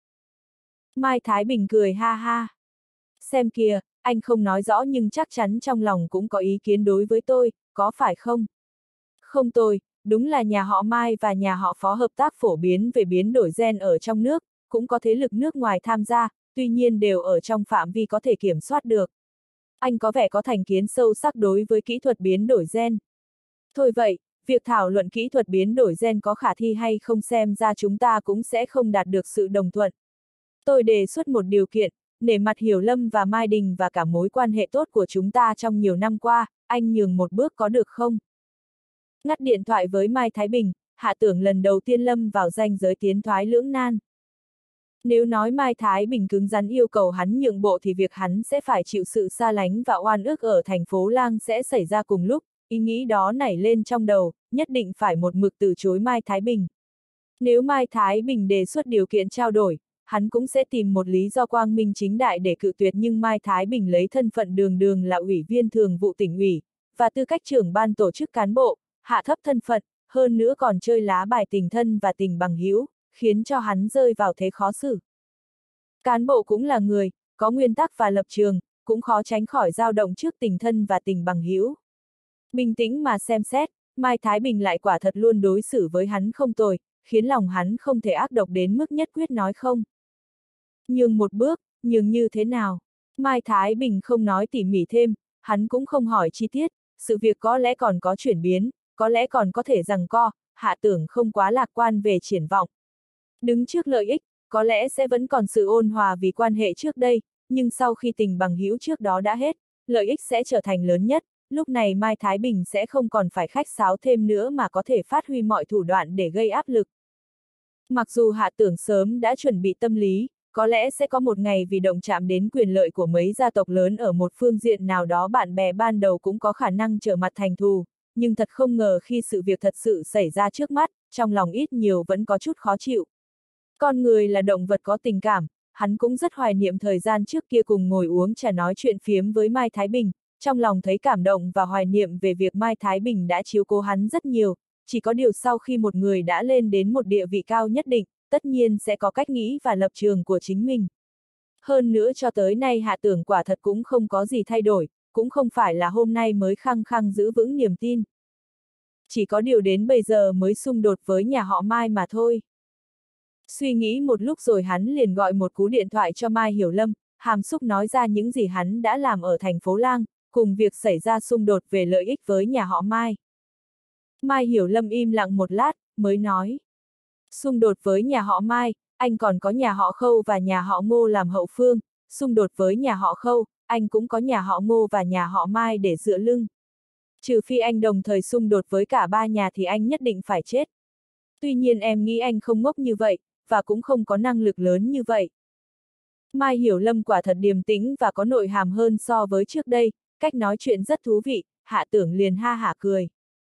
Mai Thái Bình cười ha ha. Xem kìa, anh không nói rõ nhưng chắc chắn trong lòng cũng có ý kiến đối với tôi, có phải không? Không tôi, đúng là nhà họ Mai và nhà họ Phó hợp tác phổ biến về biến đổi gen ở trong nước, cũng có thế lực nước ngoài tham gia, tuy nhiên đều ở trong phạm vi có thể kiểm soát được. Anh có vẻ có thành kiến sâu sắc đối với kỹ thuật biến đổi gen. Thôi vậy, việc thảo luận kỹ thuật biến đổi gen có khả thi hay không xem ra chúng ta cũng sẽ không đạt được sự đồng thuận. Tôi đề xuất một điều kiện, nể mặt Hiểu Lâm và Mai Đình và cả mối quan hệ tốt của chúng ta trong nhiều năm qua, anh nhường một bước có được không? Ngắt điện thoại với Mai Thái Bình, Hạ Tưởng lần đầu tiên lâm vào ranh giới tiến thoái lưỡng nan. Nếu nói Mai Thái Bình cứng rắn yêu cầu hắn nhượng bộ thì việc hắn sẽ phải chịu sự xa lánh và oan ức ở thành phố Lang sẽ xảy ra cùng lúc. Ý nghĩ đó nảy lên trong đầu, nhất định phải một mực từ chối Mai Thái Bình. Nếu Mai Thái Bình đề xuất điều kiện trao đổi, hắn cũng sẽ tìm một lý do quang minh chính đại để cự tuyệt nhưng Mai Thái Bình lấy thân phận đường đường là ủy viên thường vụ tỉnh ủy, và tư cách trưởng ban tổ chức cán bộ, hạ thấp thân phận, hơn nữa còn chơi lá bài tình thân và tình bằng hữu, khiến cho hắn rơi vào thế khó xử. Cán bộ cũng là người, có nguyên tắc và lập trường, cũng khó tránh khỏi dao động trước tình thân và tình bằng hữu. Bình tĩnh mà xem xét, Mai Thái Bình lại quả thật luôn đối xử với hắn không tồi, khiến lòng hắn không thể ác độc đến mức nhất quyết nói không. Nhường một bước, nhường như thế nào? Mai Thái Bình không nói tỉ mỉ thêm, hắn cũng không hỏi chi tiết, sự việc có lẽ còn có chuyển biến, có lẽ còn có thể giằng co, Hạ Tưởng không quá lạc quan về triển vọng. Đứng trước lợi ích, có lẽ sẽ vẫn còn sự ôn hòa vì quan hệ trước đây, nhưng sau khi tình bằng hữu trước đó đã hết, lợi ích sẽ trở thành lớn nhất, lúc này Mai Thái Bình sẽ không còn phải khách sáo thêm nữa mà có thể phát huy mọi thủ đoạn để gây áp lực. Mặc dù Hạ Tưởng sớm đã chuẩn bị tâm lý, có lẽ sẽ có một ngày vì động chạm đến quyền lợi của mấy gia tộc lớn ở một phương diện nào đó bạn bè ban đầu cũng có khả năng trở mặt thành thù, nhưng thật không ngờ khi sự việc thật sự xảy ra trước mắt, trong lòng ít nhiều vẫn có chút khó chịu. Con người là động vật có tình cảm, hắn cũng rất hoài niệm thời gian trước kia cùng ngồi uống trà nói chuyện phiếm với Mai Thái Bình, trong lòng thấy cảm động và hoài niệm về việc Mai Thái Bình đã chiếu cố hắn rất nhiều, chỉ có điều sau khi một người đã lên đến một địa vị cao nhất định, tất nhiên sẽ có cách nghĩ và lập trường của chính mình. Hơn nữa cho tới nay Hạ Tưởng quả thật cũng không có gì thay đổi, cũng không phải là hôm nay mới khăng khăng giữ vững niềm tin. Chỉ có điều đến bây giờ mới xung đột với nhà họ Mai mà thôi. Suy nghĩ một lúc rồi hắn liền gọi một cú điện thoại cho Mai Hiểu Lâm, hàm xúc nói ra những gì hắn đã làm ở thành phố Lang, cùng việc xảy ra xung đột về lợi ích với nhà họ Mai. Mai Hiểu Lâm im lặng một lát, mới nói. Xung đột với nhà họ Mai, anh còn có nhà họ Khâu và nhà họ Ngô làm hậu phương, xung đột với nhà họ Khâu, anh cũng có nhà họ Ngô và nhà họ Mai để dựa lưng. Trừ phi anh đồng thời xung đột với cả ba nhà thì anh nhất định phải chết. Tuy nhiên em nghĩ anh không ngốc như vậy, và cũng không có năng lực lớn như vậy. Mai Hiểu Lâm quả thật điềm tĩnh và có nội hàm hơn so với trước đây, cách nói chuyện rất thú vị, Hạ Tưởng liền ha hả cười.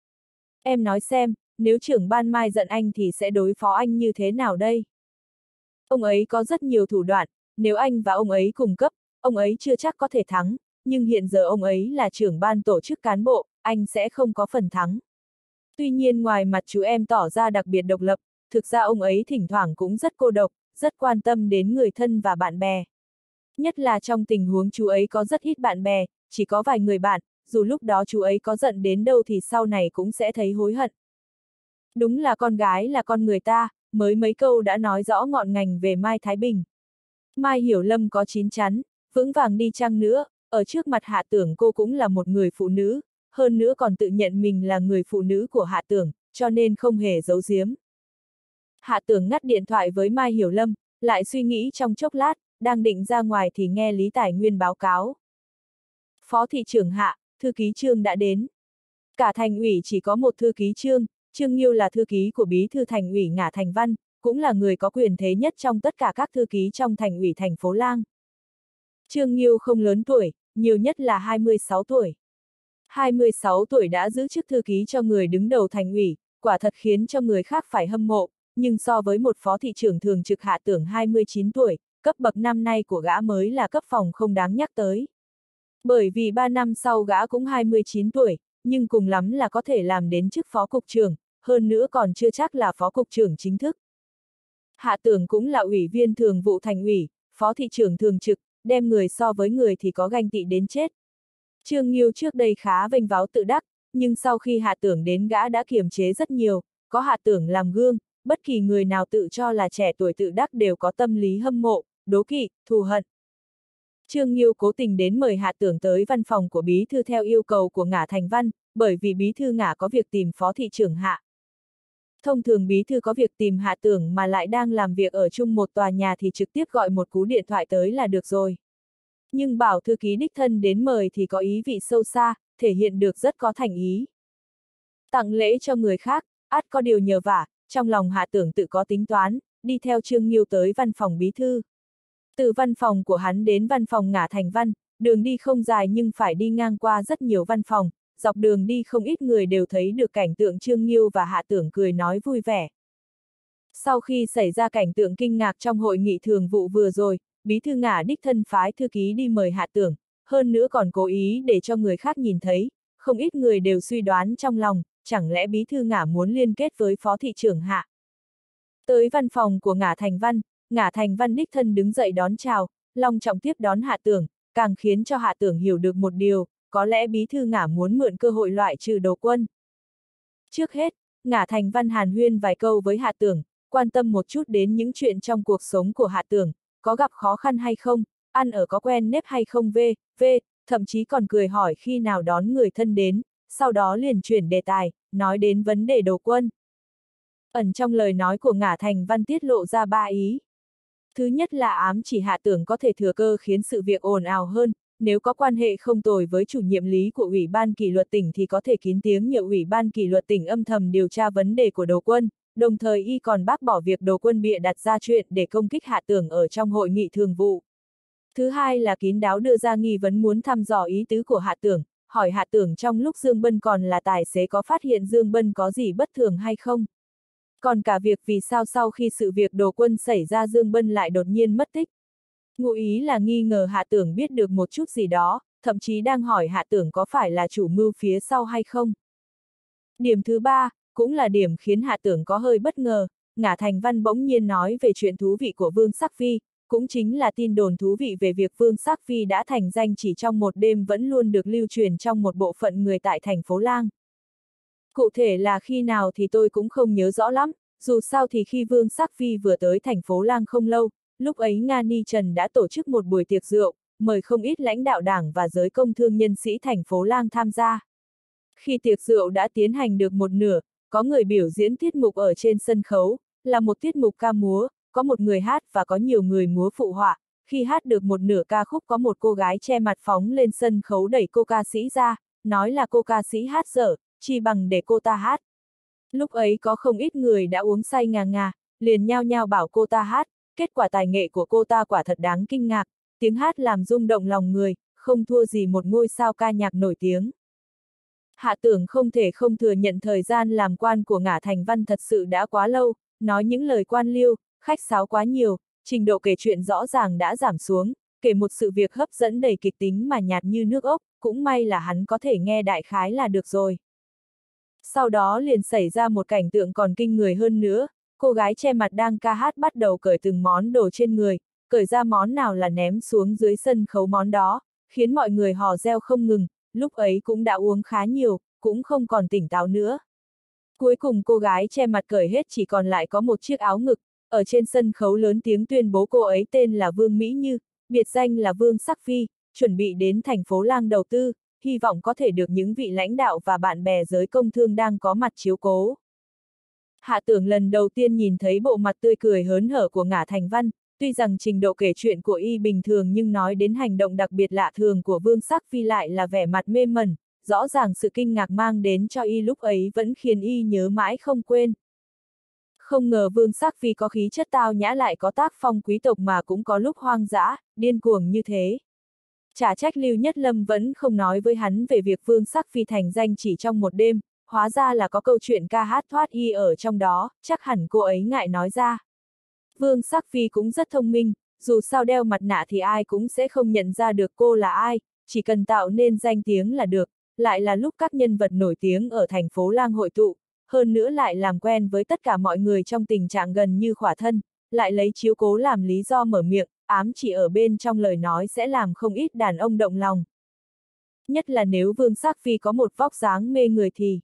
Em nói xem, nếu trưởng ban Mai giận anh thì sẽ đối phó anh như thế nào đây? Ông ấy có rất nhiều thủ đoạn, nếu anh và ông ấy cùng cấp, ông ấy chưa chắc có thể thắng, nhưng hiện giờ ông ấy là trưởng ban tổ chức cán bộ, anh sẽ không có phần thắng. Tuy nhiên ngoài mặt chú em tỏ ra đặc biệt độc lập, thực ra ông ấy thỉnh thoảng cũng rất cô độc, rất quan tâm đến người thân và bạn bè. Nhất là trong tình huống chú ấy có rất ít bạn bè, chỉ có vài người bạn, dù lúc đó chú ấy có giận đến đâu thì sau này cũng sẽ thấy hối hận. Đúng là con gái là con người ta, mới mấy câu đã nói rõ ngọn ngành về Mai Thái Bình. Mai Hiểu Lâm có chín chắn, vững vàng đi chăng nữa, ở trước mặt Hạ Tưởng cô cũng là một người phụ nữ, hơn nữa còn tự nhận mình là người phụ nữ của Hạ Tưởng, cho nên không hề giấu giếm. Hạ Tưởng ngắt điện thoại với Mai Hiểu Lâm, lại suy nghĩ trong chốc lát, đang định ra ngoài thì nghe Lý Tài Nguyên báo cáo. Phó thị trưởng Hạ, thư ký Trương đã đến. Cả thành ủy chỉ có một thư ký Trương, Trương Nghiêu là thư ký của bí thư thành ủy Ngả Thành Văn, cũng là người có quyền thế nhất trong tất cả các thư ký trong thành ủy thành phố Lang. Trương Nghiêu không lớn tuổi, nhiều nhất là 26 tuổi. 26 tuổi đã giữ chức thư ký cho người đứng đầu thành ủy, quả thật khiến cho người khác phải hâm mộ, nhưng so với một phó thị trưởng thường trực Hạ Tưởng 29 tuổi, cấp bậc năm nay của gã mới là cấp phòng không đáng nhắc tới. Bởi vì 3 năm sau gã cũng 29 tuổi, nhưng cùng lắm là có thể làm đến chức phó cục trưởng, hơn nữa còn chưa chắc là phó cục trưởng chính thức. Hạ Tưởng cũng là ủy viên thường vụ thành ủy, phó thị trưởng thường trực, đem người so với người thì có ganh tị đến chết. Trương Nghiêu trước đây khá vênh váo tự đắc, nhưng sau khi Hạ Tưởng đến gã đã kiềm chế rất nhiều, có Hạ Tưởng làm gương, bất kỳ người nào tự cho là trẻ tuổi tự đắc đều có tâm lý hâm mộ, đố kỵ, thù hận. Trương Nghiêu cố tình đến mời Hạ Tưởng tới văn phòng của bí thư theo yêu cầu của Ngả Thành Văn, bởi vì bí thư Ngả có việc tìm phó thị trưởng Hạ. Thông thường bí thư có việc tìm Hạ Tưởng mà lại đang làm việc ở chung một tòa nhà thì trực tiếp gọi một cú điện thoại tới là được rồi. Nhưng bảo thư ký đích thân đến mời thì có ý vị sâu xa, thể hiện được rất có thành ý. Tặng lễ cho người khác, ắt có điều nhờ vả, trong lòng Hạ Tưởng tự có tính toán, đi theo Trương Nghiêu tới văn phòng bí thư. Từ văn phòng của hắn đến văn phòng Ngả Thành Văn, đường đi không dài nhưng phải đi ngang qua rất nhiều văn phòng, dọc đường đi không ít người đều thấy được cảnh tượng Trương Nghiêu và Hạ Tưởng cười nói vui vẻ. Sau khi xảy ra cảnh tượng kinh ngạc trong hội nghị thường vụ vừa rồi, bí thư Ngả đích thân phái thư ký đi mời Hạ Tưởng, hơn nữa còn cố ý để cho người khác nhìn thấy, không ít người đều suy đoán trong lòng, chẳng lẽ bí thư Ngả muốn liên kết với phó thị trưởng Hạ. Tới văn phòng của Ngả Thành Văn đích thân đứng dậy đón chào, long trọng tiếp đón Hạ Tưởng, càng khiến cho Hạ Tưởng hiểu được một điều, có lẽ bí thư Ngả muốn mượn cơ hội loại trừ đầu quân. Trước hết, Ngả Thành Văn hàn huyên vài câu với Hạ Tưởng, quan tâm một chút đến những chuyện trong cuộc sống của Hạ Tưởng, có gặp khó khăn hay không, ăn ở có quen nếp hay không thậm chí còn cười hỏi khi nào đón người thân đến, sau đó liền chuyển đề tài, nói đến vấn đề đồ quân. Ẩn trong lời nói của Ngả Thành Văn tiết lộ ra 3 ý. Thứ nhất là ám chỉ Hạ Tưởng có thể thừa cơ khiến sự việc ồn ào hơn, nếu có quan hệ không tồi với chủ nhiệm lý của Ủy ban kỷ luật tỉnh thì có thể kín tiếng nhờ Ủy ban kỷ luật tỉnh âm thầm điều tra vấn đề của đồ quân, đồng thời y còn bác bỏ việc đồ quân bịa đặt ra chuyện để công kích Hạ Tưởng ở trong hội nghị thường vụ. Thứ hai là kín đáo đưa ra nghi vấn muốn thăm dò ý tứ của Hạ Tưởng, hỏi Hạ Tưởng trong lúc Dương Bân còn là tài xế có phát hiện Dương Bân có gì bất thường hay không. Còn cả việc vì sao sau khi sự việc đồ quân xảy ra Dương Bân lại đột nhiên mất tích. Ngụ ý là nghi ngờ Hạ Tưởng biết được một chút gì đó, thậm chí đang hỏi Hạ Tưởng có phải là chủ mưu phía sau hay không. Điểm thứ ba, cũng là điểm khiến Hạ Tưởng có hơi bất ngờ, Ngả Thành Văn bỗng nhiên nói về chuyện thú vị của Vương Sắc Phi, cũng chính là tin đồn thú vị về việc Vương Sắc Phi đã thành danh chỉ trong một đêm vẫn luôn được lưu truyền trong một bộ phận người tại thành phố Lang. Cụ thể là khi nào thì tôi cũng không nhớ rõ lắm, dù sao thì khi Vương Sắc Phi vừa tới thành phố Lang không lâu, lúc ấy Nga Ni Trần đã tổ chức một buổi tiệc rượu, mời không ít lãnh đạo đảng và giới công thương nhân sĩ thành phố Lang tham gia. Khi tiệc rượu đã tiến hành được một nửa, có người biểu diễn tiết mục ở trên sân khấu, là một tiết mục ca múa, có một người hát và có nhiều người múa phụ họa. Khi hát được một nửa ca khúc có một cô gái che mặt phóng lên sân khấu đẩy cô ca sĩ ra, nói là cô ca sĩ hát dở, chi bằng để cô ta hát. Lúc ấy có không ít người đã uống say ngà ngà, liền nhao nhao bảo cô ta hát, kết quả tài nghệ của cô ta quả thật đáng kinh ngạc, tiếng hát làm rung động lòng người, không thua gì một ngôi sao ca nhạc nổi tiếng. Hạ Tưởng không thể không thừa nhận thời gian làm quan của Ngả Thành Văn thật sự đã quá lâu, nói những lời quan liêu, khách sáo quá nhiều, trình độ kể chuyện rõ ràng đã giảm xuống, kể một sự việc hấp dẫn đầy kịch tính mà nhạt như nước ốc, cũng may là hắn có thể nghe đại khái là được rồi. Sau đó liền xảy ra một cảnh tượng còn kinh người hơn nữa, cô gái che mặt đang ca hát bắt đầu cởi từng món đồ trên người, cởi ra món nào là ném xuống dưới sân khấu món đó, khiến mọi người hò reo không ngừng, lúc ấy cũng đã uống khá nhiều, cũng không còn tỉnh táo nữa. Cuối cùng cô gái che mặt cởi hết chỉ còn lại có một chiếc áo ngực, ở trên sân khấu lớn tiếng tuyên bố cô ấy tên là Vương Mỹ Như, biệt danh là Vương Sắc Phi, chuẩn bị đến thành phố Lang đầu tư, hy vọng có thể được những vị lãnh đạo và bạn bè giới công thương đang có mặt chiếu cố. Hạ Tưởng lần đầu tiên nhìn thấy bộ mặt tươi cười hớn hở của Ngả Thành Văn, tuy rằng trình độ kể chuyện của y bình thường nhưng nói đến hành động đặc biệt lạ thường của Vương Sắc Phi lại là vẻ mặt mê mẩn, rõ ràng sự kinh ngạc mang đến cho y lúc ấy vẫn khiến y nhớ mãi không quên. Không ngờ Vương Sắc Phi có khí chất tao nhã lại có tác phong quý tộc mà cũng có lúc hoang dã, điên cuồng như thế. Chả trách Lưu Nhất Lâm vẫn không nói với hắn về việc Vương Sắc Phi thành danh chỉ trong một đêm, hóa ra là có câu chuyện ca hát thoát y ở trong đó, chắc hẳn cô ấy ngại nói ra. Vương Sắc Phi cũng rất thông minh, dù sao đeo mặt nạ thì ai cũng sẽ không nhận ra được cô là ai, chỉ cần tạo nên danh tiếng là được, lại là lúc các nhân vật nổi tiếng ở thành phố Lang hội tụ, hơn nữa lại làm quen với tất cả mọi người trong tình trạng gần như khỏa thân, lại lấy chiếu cố làm lý do mở miệng, ám chỉ ở bên trong lời nói sẽ làm không ít đàn ông động lòng. Nhất là nếu Vương Sắc Phi có một vóc dáng mê người thì.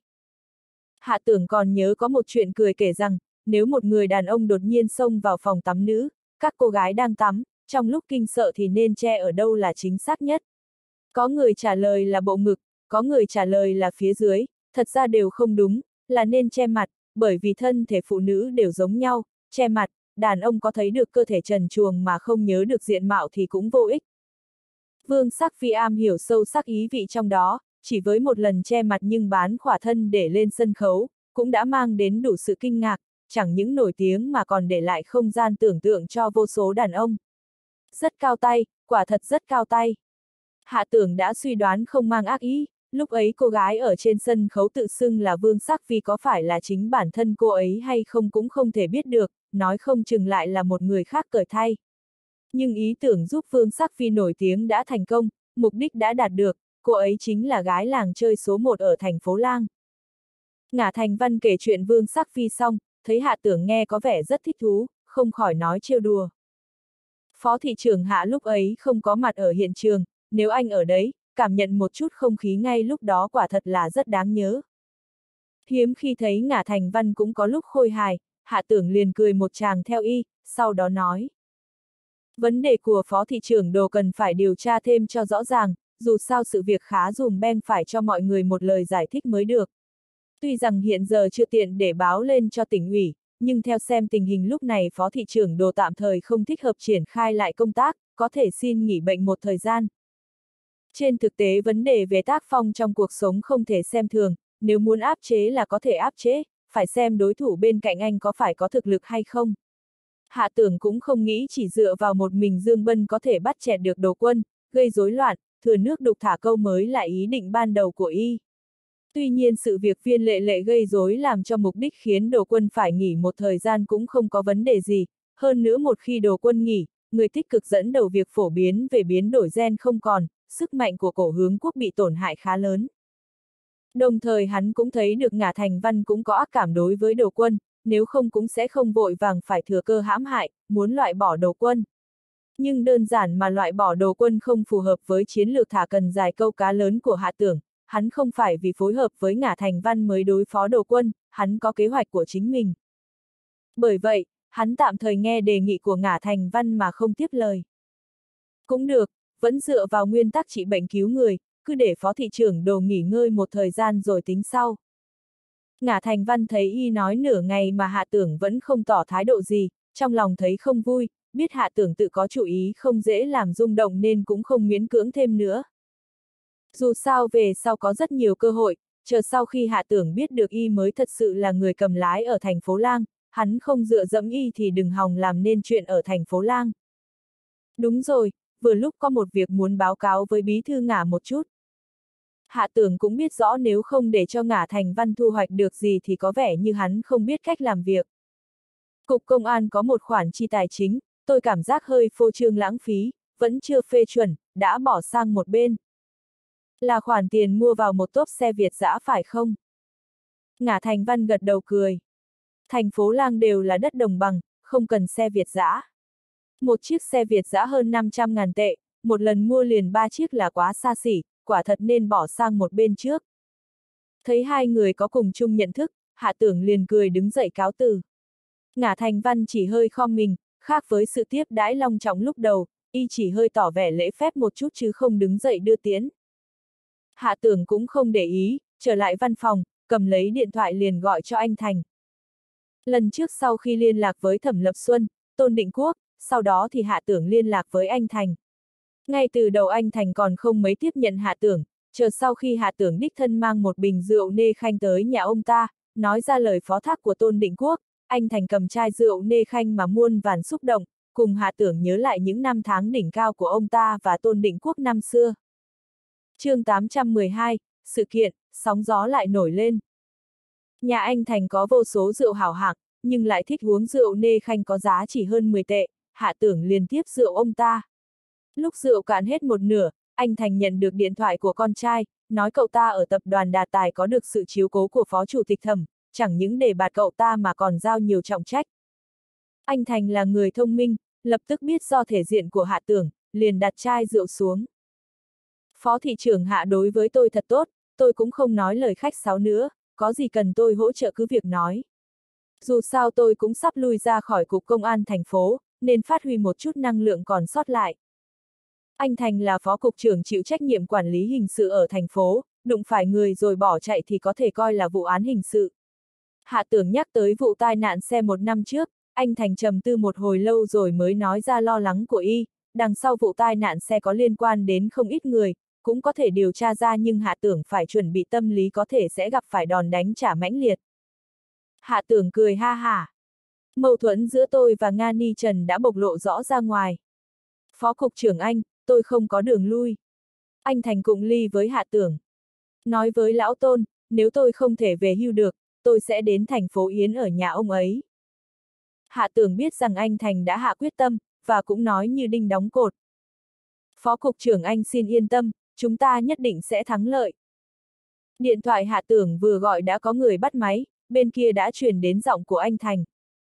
Hạ Tưởng còn nhớ có một chuyện cười kể rằng, nếu một người đàn ông đột nhiên xông vào phòng tắm nữ, các cô gái đang tắm, trong lúc kinh sợ thì nên che ở đâu là chính xác nhất. Có người trả lời là bộ ngực, có người trả lời là phía dưới, thật ra đều không đúng, là nên che mặt, bởi vì thân thể phụ nữ đều giống nhau, che mặt, đàn ông có thấy được cơ thể trần truồng mà không nhớ được diện mạo thì cũng vô ích. Vương Sắc Phi am hiểu sâu sắc ý vị trong đó, chỉ với một lần che mặt nhưng bán khỏa thân để lên sân khấu, cũng đã mang đến đủ sự kinh ngạc, chẳng những nổi tiếng mà còn để lại không gian tưởng tượng cho vô số đàn ông. Rất cao tay, quả thật rất cao tay. Hạ Tưởng đã suy đoán không mang ác ý, lúc ấy cô gái ở trên sân khấu tự xưng là Vương Sắc Phi có phải là chính bản thân cô ấy hay không cũng không thể biết được, nói không chừng lại là một người khác cởi thay. Nhưng ý tưởng giúp Vương Sắc Phi nổi tiếng đã thành công, mục đích đã đạt được, cô ấy chính là gái làng chơi số 1 ở thành phố Lang. Ngả Thành Văn kể chuyện Vương Sắc Phi xong, thấy Hạ Tưởng nghe có vẻ rất thích thú, không khỏi nói trêu đùa. Phó thị trưởng Hạ lúc ấy không có mặt ở hiện trường, nếu anh ở đấy, cảm nhận một chút không khí ngay lúc đó quả thật là rất đáng nhớ. Hiếm khi thấy Ngả Thành Văn cũng có lúc khôi hài, Hạ Tưởng liền cười một tràng theo y, sau đó nói. Vấn đề của phó thị trưởng Đồ cần phải điều tra thêm cho rõ ràng, dù sao sự việc khá dùm beng phải cho mọi người một lời giải thích mới được. Tuy rằng hiện giờ chưa tiện để báo lên cho tỉnh ủy, nhưng theo xem tình hình lúc này phó thị trưởng Đồ tạm thời không thích hợp triển khai lại công tác, có thể xin nghỉ bệnh một thời gian. Trên thực tế vấn đề về tác phong trong cuộc sống không thể xem thường, nếu muốn áp chế là có thể áp chế, phải xem đối thủ bên cạnh anh có phải có thực lực hay không. Hạ Tưởng cũng không nghĩ chỉ dựa vào một mình Dương Bân có thể bắt chẹt được Đồ Quân, gây rối loạn, thừa nước đục thả câu mới là ý định ban đầu của y. Tuy nhiên sự việc Viên Lệ Lệ gây rối làm cho mục đích khiến Đồ Quân phải nghỉ một thời gian cũng không có vấn đề gì, hơn nữa một khi Đồ Quân nghỉ, người tích cực dẫn đầu việc phổ biến về biến đổi gen không còn, sức mạnh của Cổ Hướng Quốc bị tổn hại khá lớn. Đồng thời hắn cũng thấy được Ngả Thành Văn cũng có ác cảm đối với Đồ Quân, nếu không cũng sẽ không vội vàng phải thừa cơ hãm hại, muốn loại bỏ Đồ Quân. Nhưng đơn giản mà loại bỏ Đồ Quân không phù hợp với chiến lược thả cần dài câu cá lớn của Hạ Tưởng, hắn không phải vì phối hợp với Ngả Thành Văn mới đối phó Đồ Quân, hắn có kế hoạch của chính mình. Bởi vậy, hắn tạm thời nghe đề nghị của Ngả Thành Văn mà không tiếp lời. Cũng được, vẫn dựa vào nguyên tắc trị bệnh cứu người, cứ để phó thị trưởng Đồ nghỉ ngơi một thời gian rồi tính sau. Ngả Thành Văn thấy y nói nửa ngày mà Hạ Tưởng vẫn không tỏ thái độ gì, trong lòng thấy không vui, biết Hạ Tưởng tự có chủ ý không dễ làm rung động nên cũng không miễn cưỡng thêm nữa. Dù sao về sau có rất nhiều cơ hội, chờ sau khi Hạ Tưởng biết được y mới thật sự là người cầm lái ở thành phố Lang, hắn không dựa dẫm y thì đừng hòng làm nên chuyện ở thành phố Lang. Đúng rồi, vừa lúc có một việc muốn báo cáo với bí thư Ngả một chút. Hạ Tưởng cũng biết rõ nếu không để cho Ngả Thành Văn thu hoạch được gì thì có vẻ như hắn không biết cách làm việc. Cục Công an có một khoản chi tài chính, tôi cảm giác hơi phô trương lãng phí, vẫn chưa phê chuẩn, đã bỏ sang một bên. Là khoản tiền mua vào một tốp xe Việt dã phải không? Ngả Thành Văn gật đầu cười. Thành phố Lang đều là đất đồng bằng, không cần xe Việt dã. Một chiếc xe Việt dã hơn 500.000 tệ, một lần mua liền 3 chiếc là quá xa xỉ, quả thật nên bỏ sang một bên trước. Thấy hai người có cùng chung nhận thức, Hạ Tưởng liền cười đứng dậy cáo từ. Ngả Thành Văn chỉ hơi khom mình, khác với sự tiếp đãi long trọng lúc đầu, y chỉ hơi tỏ vẻ lễ phép một chút chứ không đứng dậy đưa tiễn. Hạ Tưởng cũng không để ý, trở lại văn phòng, cầm lấy điện thoại liền gọi cho anh Thành. Lần trước sau khi liên lạc với Thẩm Lập Xuân, Tôn Định Quốc, sau đó thì Hạ Tưởng liên lạc với anh Thành. Ngay từ đầu anh Thành còn không mấy tiếp nhận Hạ Tưởng, chờ sau khi Hạ Tưởng đích thân mang một bình rượu nê khanh tới nhà ông ta, nói ra lời phó thác của Tôn Định Quốc, anh Thành cầm chai rượu nê khanh mà muôn vàn xúc động, cùng Hạ Tưởng nhớ lại những năm tháng đỉnh cao của ông ta và Tôn Định Quốc năm xưa. Chương 812, sự kiện, sóng gió lại nổi lên. Nhà anh Thành có vô số rượu hảo hạng, nhưng lại thích uống rượu nê khanh có giá chỉ hơn 10 tệ, Hạ Tưởng liền tiếp rượu ông ta. Lúc rượu cạn hết một nửa, anh Thành nhận được điện thoại của con trai, nói cậu ta ở tập đoàn Đà Tài có được sự chiếu cố của phó chủ tịch Thẩm, chẳng những đề bạt cậu ta mà còn giao nhiều trọng trách. Anh Thành là người thông minh, lập tức biết do thể diện của Hạ Tưởng, liền đặt chai rượu xuống. Phó thị trưởng Hạ đối với tôi thật tốt, tôi cũng không nói lời khách sáo nữa, có gì cần tôi hỗ trợ cứ việc nói. Dù sao tôi cũng sắp lui ra khỏi cục công an thành phố, nên phát huy một chút năng lượng còn sót lại. Anh Thành là phó cục trưởng chịu trách nhiệm quản lý hình sự ở thành phố, đụng phải người rồi bỏ chạy thì có thể coi là vụ án hình sự. Hạ Tưởng nhắc tới vụ tai nạn xe một năm trước, anh Thành trầm tư một hồi lâu rồi mới nói ra lo lắng của y, đằng sau vụ tai nạn xe có liên quan đến không ít người, cũng có thể điều tra ra nhưng Hạ Tưởng phải chuẩn bị tâm lý có thể sẽ gặp phải đòn đánh trả mãnh liệt. Hạ Tưởng cười ha hả. Mâu thuẫn giữa tôi và Nga Ni Trần đã bộc lộ rõ ra ngoài. Phó cục trưởng anh, tôi không có đường lui. Anh Thành cụng ly với Hạ Tưởng. Nói với lão Tôn, nếu tôi không thể về hưu được, tôi sẽ đến thành phố Yến ở nhà ông ấy. Hạ Tưởng biết rằng anh Thành đã hạ quyết tâm, và cũng nói như đinh đóng cột. Phó cục trưởng anh xin yên tâm, chúng ta nhất định sẽ thắng lợi. Điện thoại Hạ Tưởng vừa gọi đã có người bắt máy, bên kia đã truyền đến giọng của anh Thành.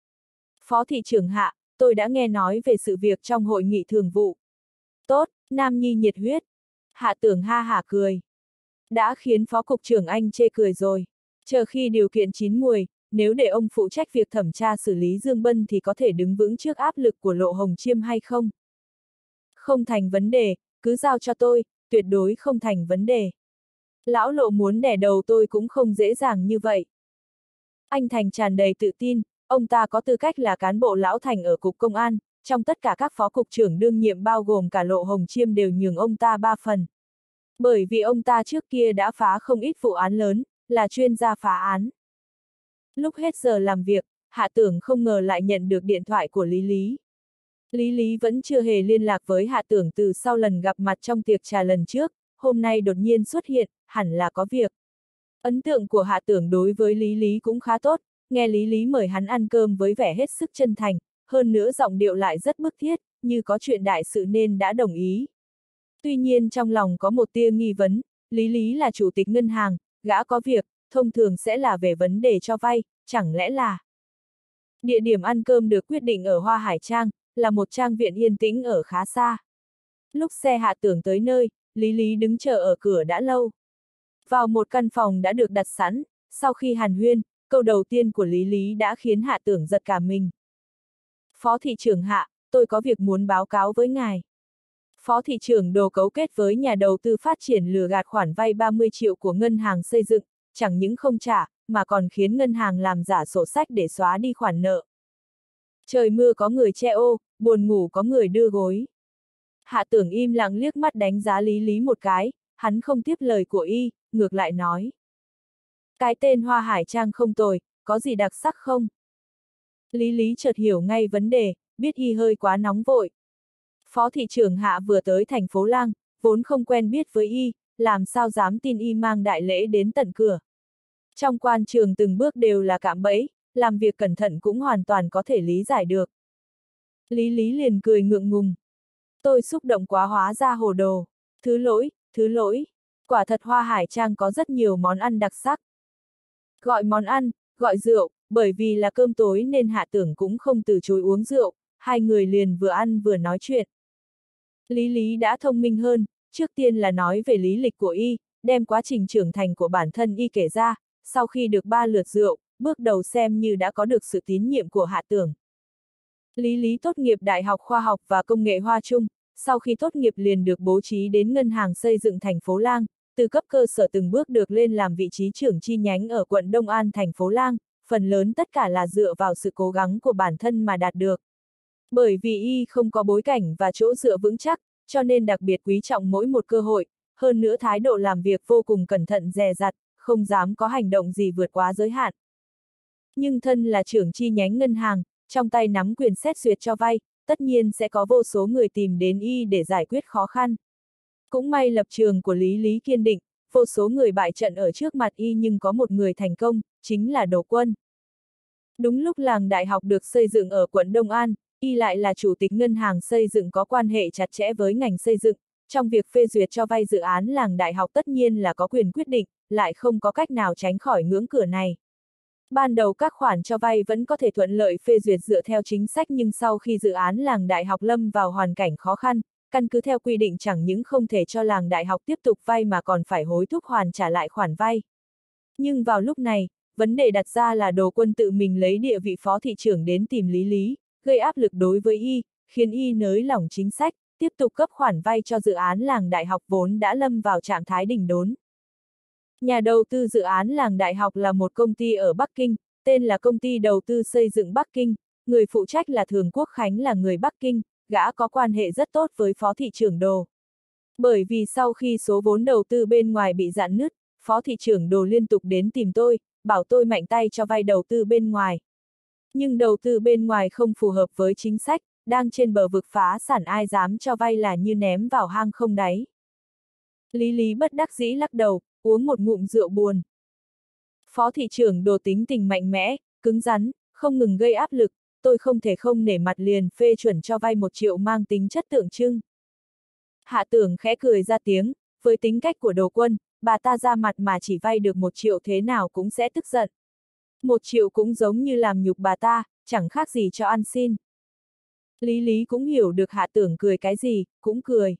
Phó thị trưởng Hạ, tôi đã nghe nói về sự việc trong hội nghị thường vụ. Tốt, Nam Nhi nhiệt huyết. Hạ Tưởng ha hả cười. Đã khiến phó cục trưởng anh chê cười rồi. Chờ khi điều kiện chín muồi, nếu để ông phụ trách việc thẩm tra xử lý Dương Bân thì có thể đứng vững trước áp lực của Lộ Hồng Chiêm hay không? Không thành vấn đề, cứ giao cho tôi, tuyệt đối không thành vấn đề. Lão Lộ muốn đẻ đầu tôi cũng không dễ dàng như vậy. Anh Thành tràn đầy tự tin, ông ta có tư cách là cán bộ lão thành ở Cục Công an, trong tất cả các phó cục trưởng đương nhiệm bao gồm cả Lộ Hồng Chiêm đều nhường ông ta 3 phần. Bởi vì ông ta trước kia đã phá không ít vụ án lớn, là chuyên gia phá án. Lúc hết giờ làm việc, Hạ Tưởng không ngờ lại nhận được điện thoại của Lý Lý. Lý Lý vẫn chưa hề liên lạc với Hạ Tưởng từ sau lần gặp mặt trong tiệc trà lần trước, hôm nay đột nhiên xuất hiện, hẳn là có việc. Ấn tượng của Hạ Tưởng đối với Lý Lý cũng khá tốt, nghe Lý Lý mời hắn ăn cơm với vẻ hết sức chân thành, hơn nữa giọng điệu lại rất bức thiết, như có chuyện đại sự nên đã đồng ý. Tuy nhiên trong lòng có một tia nghi vấn, Lý Lý là chủ tịch ngân hàng, gã có việc, thông thường sẽ là về vấn đề cho vay, chẳng lẽ là... Địa điểm ăn cơm được quyết định ở Hoa Hải Trang, là một trang viện yên tĩnh ở khá xa. Lúc xe Hạ Tưởng tới nơi, Lý Lý đứng chờ ở cửa đã lâu. Vào một căn phòng đã được đặt sẵn, sau khi hàn huyên, câu đầu tiên của Lý Lý đã khiến Hạ Tưởng giật cả mình. Phó thị trưởng Hạ, tôi có việc muốn báo cáo với ngài. Phó thị trưởng Đồ cấu kết với nhà đầu tư phát triển lừa gạt khoản vay 30 triệu của ngân hàng xây dựng, chẳng những không trả, mà còn khiến ngân hàng làm giả sổ sách để xóa đi khoản nợ. Trời mưa có người che ô, buồn ngủ có người đưa gối. Hạ Tưởng im lặng liếc mắt đánh giá Lý Lý một cái, hắn không tiếp lời của y, ngược lại nói. Cái tên Hoa Hải Trang không tồi, có gì đặc sắc không? Lý Lý chợt hiểu ngay vấn đề, biết y hơi quá nóng vội. Phó thị trưởng Hạ vừa tới thành phố Lang, vốn không quen biết với y, làm sao dám tin y mang đại lễ đến tận cửa. Trong quan trường từng bước đều là cạm bẫy, làm việc cẩn thận cũng hoàn toàn có thể lý giải được. Lý Lý liền cười ngượng ngùng. Tôi xúc động quá hóa ra hồ đồ. Thứ lỗi. Quả thật Hoa Hải Trang có rất nhiều món ăn đặc sắc. Gọi món ăn, gọi rượu, bởi vì là cơm tối nên Hạ Tưởng cũng không từ chối uống rượu, hai người liền vừa ăn vừa nói chuyện. Lý Lý đã thông minh hơn, trước tiên là nói về lý lịch của y, đem quá trình trưởng thành của bản thân y kể ra, sau khi được 3 lượt rượu, bước đầu xem như đã có được sự tín nhiệm của Hạ Tưởng. Lý Lý tốt nghiệp Đại học Khoa học và Công nghệ Hoa Trung, sau khi tốt nghiệp liền được bố trí đến ngân hàng xây dựng thành phố Lang, từ cấp cơ sở từng bước được lên làm vị trí trưởng chi nhánh ở quận Đông An thành phố Lang, phần lớn tất cả là dựa vào sự cố gắng của bản thân mà đạt được. Bởi vì y không có bối cảnh và chỗ dựa vững chắc, cho nên đặc biệt quý trọng mỗi một cơ hội, hơn nữa thái độ làm việc vô cùng cẩn thận dè dặt, không dám có hành động gì vượt quá giới hạn. Nhưng thân là trưởng chi nhánh ngân hàng, trong tay nắm quyền xét duyệt cho vay, tất nhiên sẽ có vô số người tìm đến y để giải quyết khó khăn. Cũng may lập trường của Lý Lý kiên định, vô số người bại trận ở trước mặt y nhưng có một người thành công, chính là Đồ Quân. Đúng lúc làng đại học được xây dựng ở quận Đông An, y lại là chủ tịch ngân hàng xây dựng có quan hệ chặt chẽ với ngành xây dựng, trong việc phê duyệt cho vay dự án làng đại học tất nhiên là có quyền quyết định, lại không có cách nào tránh khỏi ngưỡng cửa này. Ban đầu các khoản cho vay vẫn có thể thuận lợi phê duyệt dựa theo chính sách nhưng sau khi dự án làng đại học lâm vào hoàn cảnh khó khăn, căn cứ theo quy định chẳng những không thể cho làng đại học tiếp tục vay mà còn phải hối thúc hoàn trả lại khoản vay. Nhưng vào lúc này, vấn đề đặt ra là Đồ Quân tự mình lấy địa vị phó thị trưởng đến tìm Lý Lý, gây áp lực đối với y, khiến y nới lỏng chính sách, tiếp tục cấp khoản vay cho dự án làng đại học vốn đã lâm vào trạng thái đỉnh đốn. Nhà đầu tư dự án làng đại học là một công ty ở Bắc Kinh, tên là Công ty Đầu tư Xây dựng Bắc Kinh, người phụ trách là Thường Quốc Khánh là người Bắc Kinh, gã có quan hệ rất tốt với phó thị trưởng Đồ. Bởi vì sau khi số vốn đầu tư bên ngoài bị rạn nứt, phó thị trưởng Đồ liên tục đến tìm tôi, bảo tôi mạnh tay cho vay đầu tư bên ngoài. Nhưng đầu tư bên ngoài không phù hợp với chính sách, đang trên bờ vực phá sản ai dám cho vay là như ném vào hang không đáy. Lý Lý bất đắc dĩ lắc đầu, uống một ngụm rượu buồn. Phó thị trưởng Đồ tính tình mạnh mẽ, cứng rắn, không ngừng gây áp lực, tôi không thể không nể mặt liền phê chuẩn cho vay 1 triệu mang tính chất tượng trưng. Hạ Tưởng khẽ cười ra tiếng, với tính cách của Đồ Quân, bà ta ra mặt mà chỉ vay được 1 triệu thế nào cũng sẽ tức giận. 1 triệu cũng giống như làm nhục bà ta, chẳng khác gì cho ăn xin. Lý Lý cũng hiểu được Hạ Tưởng cười cái gì, cũng cười.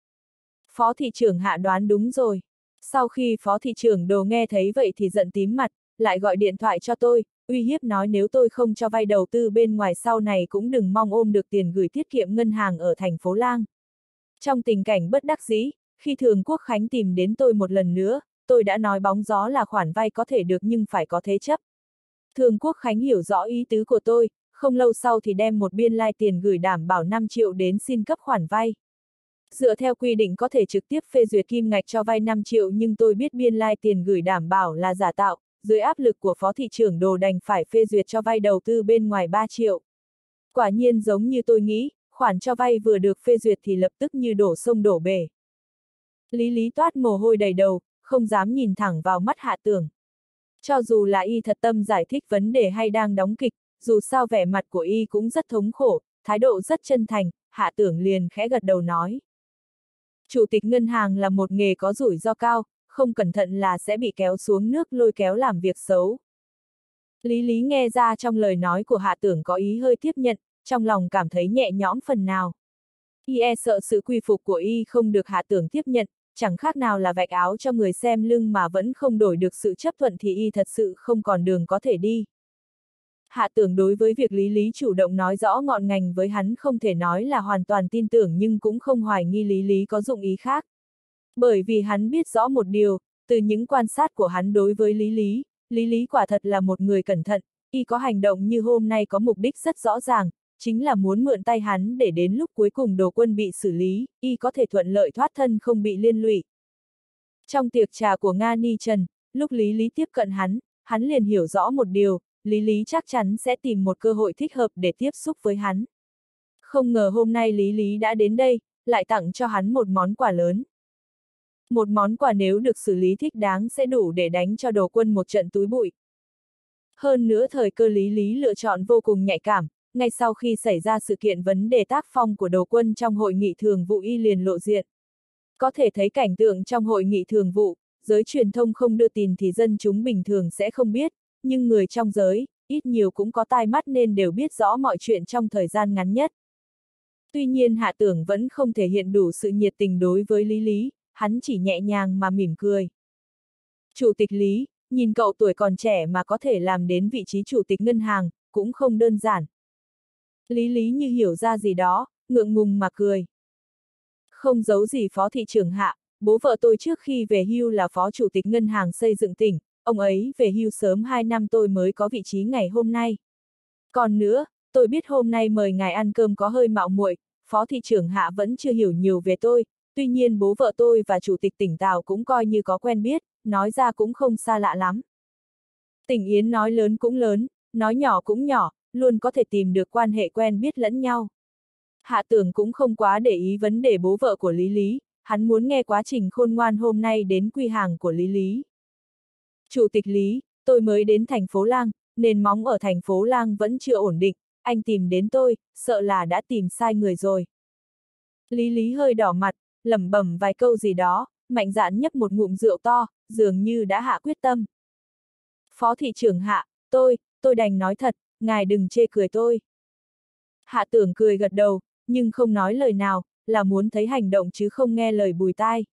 Phó thị trưởng Hạ đoán đúng rồi. Sau khi phó thị trưởng Đồ nghe thấy vậy thì giận tím mặt, lại gọi điện thoại cho tôi, uy hiếp nói nếu tôi không cho vay đầu tư bên ngoài sau này cũng đừng mong ôm được tiền gửi tiết kiệm ngân hàng ở thành phố Lang. Trong tình cảnh bất đắc dĩ, khi Thường Quốc Khánh tìm đến tôi một lần nữa, tôi đã nói bóng gió là khoản vay có thể được nhưng phải có thế chấp. Thường Quốc Khánh hiểu rõ ý tứ của tôi, không lâu sau thì đem một biên lai tiền gửi đảm bảo 5 triệu đến xin cấp khoản vay. Dựa theo quy định có thể trực tiếp phê duyệt kim ngạch cho vay 5 triệu nhưng tôi biết biên lai tiền gửi đảm bảo là giả tạo, dưới áp lực của phó thị trưởng Đồ đành phải phê duyệt cho vay đầu tư bên ngoài 3 triệu. Quả nhiên giống như tôi nghĩ, khoản cho vay vừa được phê duyệt thì lập tức như đổ sông đổ bể. Lý Lý toát mồ hôi đầy đầu, không dám nhìn thẳng vào mắt Hạ Tưởng. Cho dù là y thật tâm giải thích vấn đề hay đang đóng kịch, dù sao vẻ mặt của y cũng rất thống khổ, thái độ rất chân thành, Hạ Tưởng liền khẽ gật đầu nói. Chủ tịch ngân hàng là một nghề có rủi ro cao, không cẩn thận là sẽ bị kéo xuống nước lôi kéo làm việc xấu. Lý Lý nghe ra trong lời nói của Hạ Tưởng có ý hơi tiếp nhận, trong lòng cảm thấy nhẹ nhõm phần nào. Y e sợ sự quy phục của y không được Hạ Tưởng tiếp nhận, chẳng khác nào là vạch áo cho người xem lưng mà vẫn không đổi được sự chấp thuận thì y thật sự không còn đường có thể đi. Hạ Tưởng đối với việc Lý Lý chủ động nói rõ ngọn ngành với hắn không thể nói là hoàn toàn tin tưởng nhưng cũng không hoài nghi Lý Lý có dụng ý khác. Bởi vì hắn biết rõ một điều, từ những quan sát của hắn đối với Lý Lý quả thật là một người cẩn thận, y có hành động như hôm nay có mục đích rất rõ ràng, chính là muốn mượn tay hắn để đến lúc cuối cùng Đồ Quân bị xử lý, y có thể thuận lợi thoát thân không bị liên lụy. Trong tiệc trà của Nga Ni Trần, lúc Lý Lý tiếp cận hắn liền hiểu rõ một điều, Lý Lý chắc chắn sẽ tìm một cơ hội thích hợp để tiếp xúc với hắn. Không ngờ hôm nay Lý Lý đã đến đây, lại tặng cho hắn một món quà lớn. Một món quà nếu được xử lý thích đáng sẽ đủ để đánh cho Đồ Quân một trận túi bụi. Hơn nữa thời cơ Lý Lý lựa chọn vô cùng nhạy cảm, ngay sau khi xảy ra sự kiện vấn đề tác phong của Đồ Quân trong hội nghị thường vụ y liền lộ diện. Có thể thấy cảnh tượng trong hội nghị thường vụ, giới truyền thông không đưa tin thì dân chúng bình thường sẽ không biết, nhưng người trong giới, ít nhiều cũng có tai mắt nên đều biết rõ mọi chuyện trong thời gian ngắn nhất. Tuy nhiên Hạ Tưởng vẫn không thể hiện đủ sự nhiệt tình đối với Lý Lý, hắn chỉ nhẹ nhàng mà mỉm cười. Chủ tịch Lý, nhìn cậu tuổi còn trẻ mà có thể làm đến vị trí chủ tịch ngân hàng, cũng không đơn giản. Lý Lý như hiểu ra gì đó, ngượng ngùng mà cười. Không giấu gì phó thị trưởng Hạ, bố vợ tôi trước khi về hưu là phó chủ tịch ngân hàng xây dựng tỉnh, ông ấy về hưu sớm 2 năm tôi mới có vị trí ngày hôm nay. Còn nữa, tôi biết hôm nay mời ngài ăn cơm có hơi mạo muội, phó thị trưởng Hạ vẫn chưa hiểu nhiều về tôi, tuy nhiên bố vợ tôi và chủ tịch tỉnh Tào cũng coi như có quen biết, nói ra cũng không xa lạ lắm. Tỉnh Yến nói lớn cũng lớn, nói nhỏ cũng nhỏ, luôn có thể tìm được quan hệ quen biết lẫn nhau. Hạ Tưởng cũng không quá để ý vấn đề bố vợ của Lý Lý, hắn muốn nghe quá trình khôn ngoan hôm nay đến quy hàng của Lý Lý. Chủ tịch Lý, tôi mới đến thành phố Lang, nền móng ở thành phố Lang vẫn chưa ổn định, anh tìm đến tôi, sợ là đã tìm sai người rồi. Lý Lý hơi đỏ mặt, lẩm bẩm vài câu gì đó, mạnh dạn nhấp một ngụm rượu to, dường như đã hạ quyết tâm. Phó thị trưởng Hạ, tôi đành nói thật, ngài đừng chê cười tôi. Hạ Tưởng cười gật đầu, nhưng không nói lời nào, là muốn thấy hành động chứ không nghe lời bùi tai.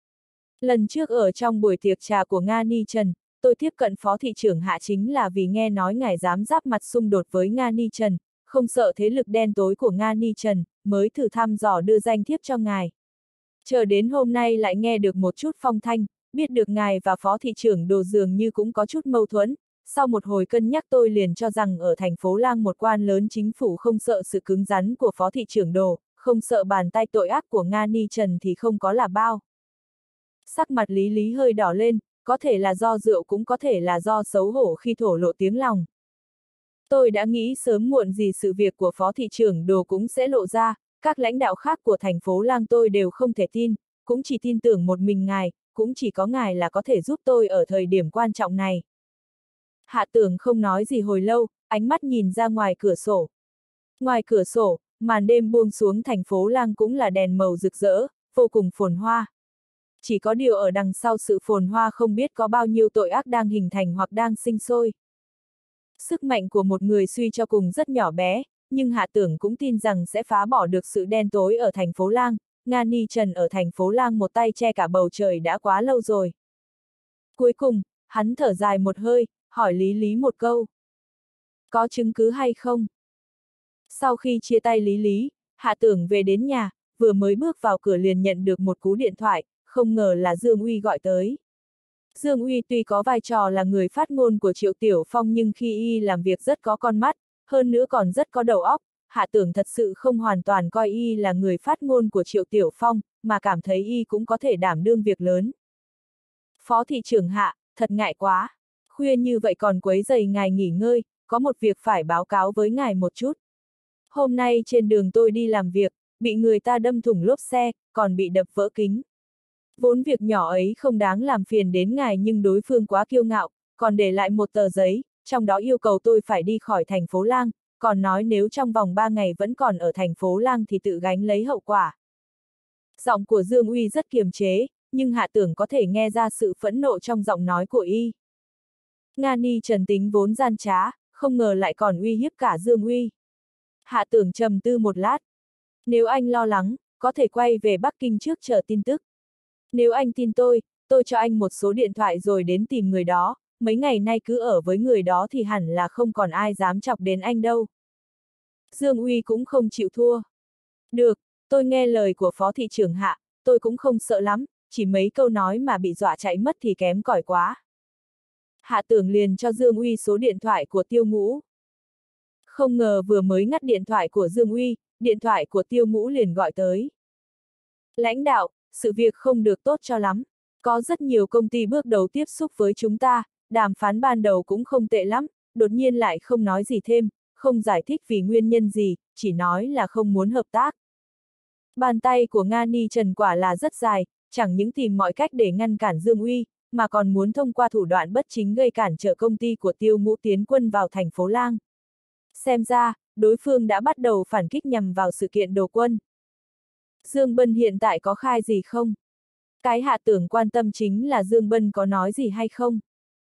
Lần trước ở trong buổi tiệc trà của Nga Ni Trần, tôi tiếp cận phó thị trưởng Hạ chính là vì nghe nói ngài dám giáp mặt xung đột với Nga Ni Trần, không sợ thế lực đen tối của Nga Ni Trần, mới thử thăm dò đưa danh thiếp cho ngài. Chờ đến hôm nay lại nghe được một chút phong thanh, biết được ngài và phó thị trưởng Đồ dường như cũng có chút mâu thuẫn. Sau một hồi cân nhắc tôi liền cho rằng ở thành phố Lang một quan lớn chính phủ không sợ sự cứng rắn của phó thị trưởng Đồ, không sợ bàn tay tội ác của Nga Ni Trần thì không có là bao. Sắc mặt Lý Lý hơi đỏ lên, có thể là do rượu cũng có thể là do xấu hổ khi thổ lộ tiếng lòng. Tôi đã nghĩ sớm muộn gì sự việc của phó thị trưởng Đồ cũng sẽ lộ ra, các lãnh đạo khác của thành phố Lang tôi đều không thể tin, cũng chỉ tin tưởng một mình ngài, cũng chỉ có ngài là có thể giúp tôi ở thời điểm quan trọng này. Hạ Tưởng không nói gì hồi lâu, ánh mắt nhìn ra ngoài cửa sổ. Ngoài cửa sổ, màn đêm buông xuống thành phố Lang cũng là đèn màu rực rỡ, vô cùng phồn hoa. Chỉ có điều ở đằng sau sự phồn hoa không biết có bao nhiêu tội ác đang hình thành hoặc đang sinh sôi. Sức mạnh của một người suy cho cùng rất nhỏ bé, nhưng Hạ Tưởng cũng tin rằng sẽ phá bỏ được sự đen tối ở thành phố Lang. Nga Ni Trần ở thành phố Lang một tay che cả bầu trời đã quá lâu rồi. Cuối cùng, hắn thở dài một hơi, hỏi Lý Lý một câu. Có chứng cứ hay không? Sau khi chia tay Lý Lý, Hạ Tưởng về đến nhà, vừa mới bước vào cửa liền nhận được một cú điện thoại, không ngờ là Dương Uy gọi tới. Dương Uy tuy có vai trò là người phát ngôn của Triệu Tiểu Phong nhưng khi y làm việc rất có con mắt, hơn nữa còn rất có đầu óc, Hạ Tưởng thật sự không hoàn toàn coi y là người phát ngôn của Triệu Tiểu Phong, mà cảm thấy y cũng có thể đảm đương việc lớn. Phó thị trưởng Hạ, thật ngại quá. Khuya như vậy còn quấy rầy ngài nghỉ ngơi, có một việc phải báo cáo với ngài một chút. Hôm nay trên đường tôi đi làm việc, bị người ta đâm thủng lốp xe, còn bị đập vỡ kính. Vốn việc nhỏ ấy không đáng làm phiền đến ngài nhưng đối phương quá kiêu ngạo, còn để lại một tờ giấy, trong đó yêu cầu tôi phải đi khỏi thành phố Lang, còn nói nếu trong vòng 3 ngày vẫn còn ở thành phố Lang thì tự gánh lấy hậu quả. Giọng của Dương Uy rất kiềm chế, nhưng Hạ Tưởng có thể nghe ra sự phẫn nộ trong giọng nói của y. Nga Ni Trần tính vốn gian trá, không ngờ lại còn uy hiếp cả Dương Uy. Hạ Tưởng trầm tư một lát. Nếu anh lo lắng, có thể quay về Bắc Kinh trước chờ tin tức. Nếu anh tin tôi cho anh một số điện thoại rồi đến tìm người đó, mấy ngày nay cứ ở với người đó thì hẳn là không còn ai dám chọc đến anh đâu. Dương Uy cũng không chịu thua. Được, tôi nghe lời của Phó thị trưởng Hạ, tôi cũng không sợ lắm, chỉ mấy câu nói mà bị dọa chạy mất thì kém cỏi quá. Hạ Tưởng liền cho Dương Uy số điện thoại của Tiêu Ngũ. Không ngờ vừa mới ngắt điện thoại của Dương Uy, điện thoại của Tiêu Ngũ liền gọi tới. Lãnh đạo, sự việc không được tốt cho lắm. Có rất nhiều công ty bước đầu tiếp xúc với chúng ta, đàm phán ban đầu cũng không tệ lắm, đột nhiên lại không nói gì thêm, không giải thích vì nguyên nhân gì, chỉ nói là không muốn hợp tác. Bàn tay của Nga Ni Trần quả là rất dài, chẳng những tìm mọi cách để ngăn cản Dương Uy, mà còn muốn thông qua thủ đoạn bất chính gây cản trở công ty của Tiêu Ngũ tiến quân vào thành phố Lang. Xem ra, đối phương đã bắt đầu phản kích nhằm vào sự kiện đầu quân. Dương Bân hiện tại có khai gì không? Cái Hạ Tưởng quan tâm chính là Dương Bân có nói gì hay không?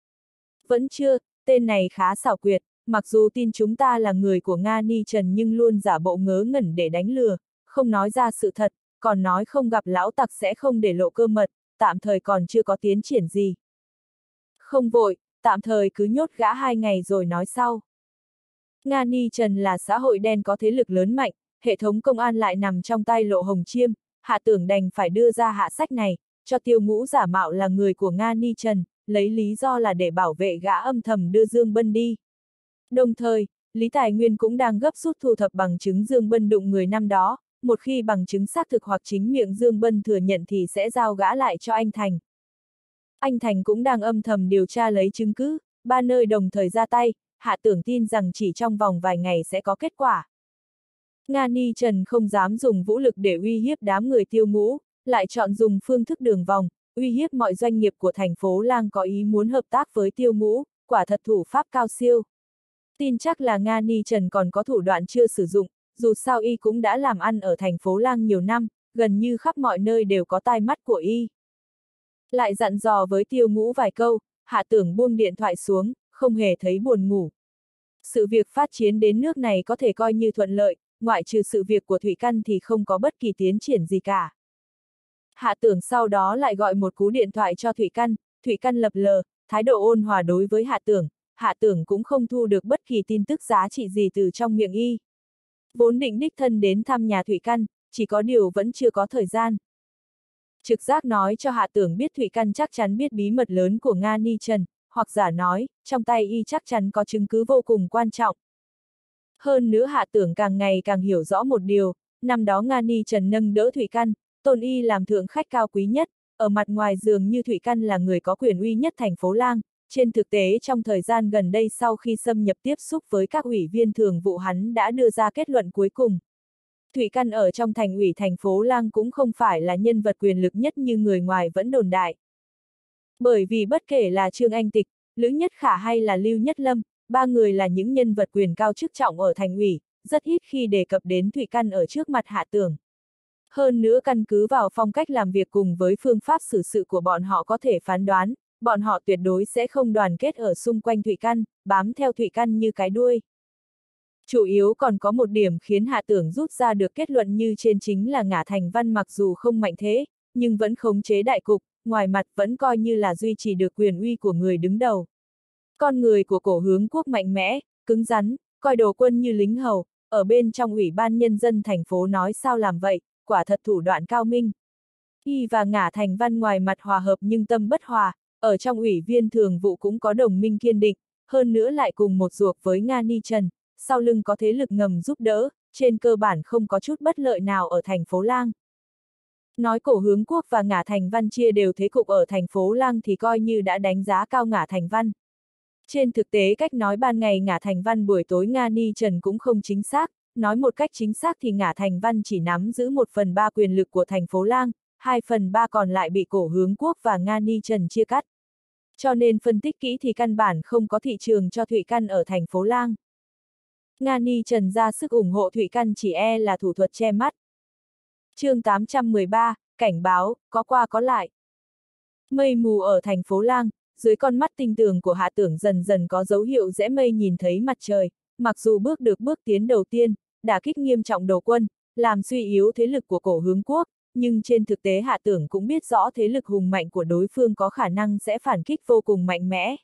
Vẫn chưa, tên này khá xảo quyệt, mặc dù tin chúng ta là người của Nga Ni Trần nhưng luôn giả bộ ngớ ngẩn để đánh lừa, không nói ra sự thật, còn nói không gặp lão tặc sẽ không để lộ cơ mật, tạm thời còn chưa có tiến triển gì. Không vội, tạm thời cứ nhốt gã 2 ngày rồi nói sau. Nga Ni Trần là xã hội đen có thế lực lớn mạnh, hệ thống công an lại nằm trong tay Lộ Hồng Chiêm, Hạ Tưởng đành phải đưa ra hạ sách này, cho Tiêu Ngũ giả mạo là người của Nga Ni Trần, lấy lý do là để bảo vệ gã âm thầm đưa Dương Bân đi. Đồng thời, Lý Tài Nguyên cũng đang gấp rút thu thập bằng chứng Dương Bân đụng người năm đó, một khi bằng chứng xác thực hoặc chính miệng Dương Bân thừa nhận thì sẽ giao gã lại cho anh Thành. Anh Thành cũng đang âm thầm điều tra lấy chứng cứ, 3 nơi đồng thời ra tay, Hạ Tưởng tin rằng chỉ trong vòng vài ngày sẽ có kết quả. Nga Ni Trần không dám dùng vũ lực để uy hiếp đám người Tiêu Ngũ, lại chọn dùng phương thức đường vòng, uy hiếp mọi doanh nghiệp của thành phố Lang có ý muốn hợp tác với Tiêu Ngũ, quả thật thủ pháp cao siêu. Tin chắc là Nga Ni Trần còn có thủ đoạn chưa sử dụng, dù sao y cũng đã làm ăn ở thành phố Lang nhiều năm, gần như khắp mọi nơi đều có tai mắt của y. Lại dặn dò với Tiêu Ngũ vài câu, Hạ Tưởng buông điện thoại xuống, không hề thấy buồn ngủ. Sự việc phát triển đến nước này có thể coi như thuận lợi, ngoại trừ sự việc của Thủy Căn thì không có bất kỳ tiến triển gì cả. Hạ Tưởng sau đó lại gọi một cú điện thoại cho Thủy Căn lập lờ, thái độ ôn hòa đối với Hạ Tưởng cũng không thu được bất kỳ tin tức giá trị gì từ trong miệng y. Vốn định đích thân đến thăm nhà Thủy Căn, chỉ có điều vẫn chưa có thời gian. Trực giác nói cho Hạ Tưởng biết Thủy Căn chắc chắn biết bí mật lớn của Nga Ni Trần, hoặc giả nói, trong tay y chắc chắn có chứng cứ vô cùng quan trọng. Hơn nữa Hạ Tưởng càng ngày càng hiểu rõ một điều, năm đó Nga Ni Trần nâng đỡ Thủy Căn, tôn y làm thượng khách cao quý nhất, ở mặt ngoài dường như Thủy Căn là người có quyền uy nhất thành phố Lang, trên thực tế trong thời gian gần đây sau khi xâm nhập tiếp xúc với các ủy viên thường vụ hắn đã đưa ra kết luận cuối cùng. Thủy Căn ở trong thành ủy thành phố Lang cũng không phải là nhân vật quyền lực nhất như người ngoài vẫn đồn đại. Bởi vì bất kể là Trương Anh Tịch, Lữ Nhất Khả hay là Lưu Nhất Lâm, 3 người là những nhân vật quyền cao chức trọng ở thành ủy, rất ít khi đề cập đến Thủy Căn ở trước mặt Hạ Tưởng. Hơn nữa căn cứ vào phong cách làm việc cùng với phương pháp xử sự của bọn họ có thể phán đoán, bọn họ tuyệt đối sẽ không đoàn kết ở xung quanh Thủy Căn, bám theo Thủy Căn như cái đuôi. Chủ yếu còn có một điểm khiến Hạ Tưởng rút ra được kết luận như trên chính là Ngả Thành Văn mặc dù không mạnh thế, nhưng vẫn khống chế đại cục, ngoài mặt vẫn coi như là duy trì được quyền uy của người đứng đầu. Con người của Cổ Hướng Quốc mạnh mẽ, cứng rắn, coi Đồ Quân như lính hầu, ở bên trong Ủy ban Nhân dân thành phố nói sao làm vậy, quả thật thủ đoạn cao minh. Y và Ngả Thành Văn ngoài mặt hòa hợp nhưng tâm bất hòa, ở trong ủy viên thường vụ cũng có đồng minh kiên định, hơn nữa lại cùng một ruột với Nga Ni Trần, sau lưng có thế lực ngầm giúp đỡ, trên cơ bản không có chút bất lợi nào ở thành phố Lang. Nói Cổ Hướng Quốc và Ngả Thành Văn chia đều thế cục ở thành phố Lang thì coi như đã đánh giá cao Ngả Thành Văn. Trên thực tế cách nói ban ngày Ngả Thành Văn buổi tối Nga Ni Trần cũng không chính xác, nói một cách chính xác thì Ngả Thành Văn chỉ nắm giữ 1/3 quyền lực của thành phố Lang, 2/3 còn lại bị Cổ Hướng Quốc và Nga Ni Trần chia cắt. Cho nên phân tích kỹ thì căn bản không có thị trường cho Thụy Căn ở thành phố Lang. Nga Ni Trần ra sức ủng hộ Thụy Căn chỉ e là thủ thuật che mắt. Chương 813, cảnh báo, có qua có lại. Mây mù ở thành phố Lang, dưới con mắt tinh tường của Hạ Tưởng dần dần có dấu hiệu rẽ mây nhìn thấy mặt trời, mặc dù bước được bước tiến đầu tiên, đả kích nghiêm trọng Đồ Quân, làm suy yếu thế lực của Cổ Hướng Quốc, nhưng trên thực tế Hạ Tưởng cũng biết rõ thế lực hùng mạnh của đối phương có khả năng sẽ phản kích vô cùng mạnh mẽ.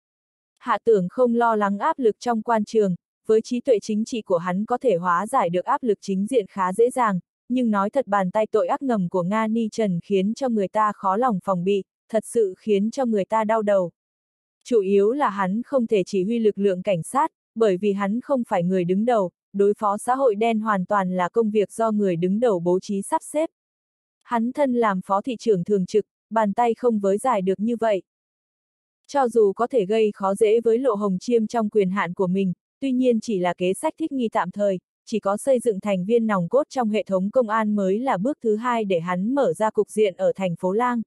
Hạ Tưởng không lo lắng áp lực trong quan trường, với trí tuệ chính trị của hắn có thể hóa giải được áp lực chính diện khá dễ dàng, nhưng nói thật bàn tay tội ác ngầm của Nga Ni Trần khiến cho người ta khó lòng phòng bị, thật sự khiến cho người ta đau đầu. Chủ yếu là hắn không thể chỉ huy lực lượng cảnh sát, bởi vì hắn không phải người đứng đầu, đối phó xã hội đen hoàn toàn là công việc do người đứng đầu bố trí sắp xếp. Hắn thân làm phó thị trưởng thường trực, bàn tay không với dài được như vậy. Cho dù có thể gây khó dễ với Lộ Hồng Chiêm trong quyền hạn của mình, tuy nhiên chỉ là kế sách thích nghi tạm thời, chỉ có xây dựng thành viên nòng cốt trong hệ thống công an mới là bước thứ hai để hắn mở ra cục diện ở thành phố Lang.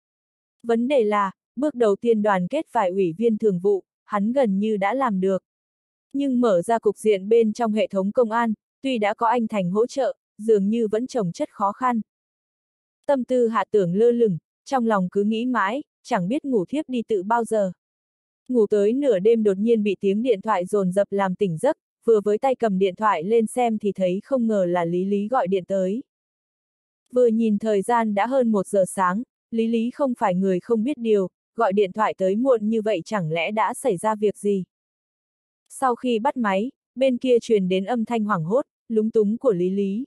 Vấn đề là, bước đầu tiên đoàn kết vài ủy viên thường vụ, hắn gần như đã làm được. Nhưng mở ra cục diện bên trong hệ thống công an, tuy đã có anh Thành hỗ trợ, dường như vẫn chồng chất khó khăn. Tâm tư Hạ Tưởng lơ lửng, trong lòng cứ nghĩ mãi, chẳng biết ngủ thiếp đi tự bao giờ. Ngủ tới nửa đêm đột nhiên bị tiếng điện thoại dồn dập làm tỉnh giấc, vừa với tay cầm điện thoại lên xem thì thấy không ngờ là Lý Lý gọi điện tới. Vừa nhìn thời gian đã hơn 1 giờ sáng, Lý Lý không phải người không biết điều, gọi điện thoại tới muộn như vậy chẳng lẽ đã xảy ra việc gì. Sau khi bắt máy, bên kia truyền đến âm thanh hoảng hốt, lúng túng của Lý Lý.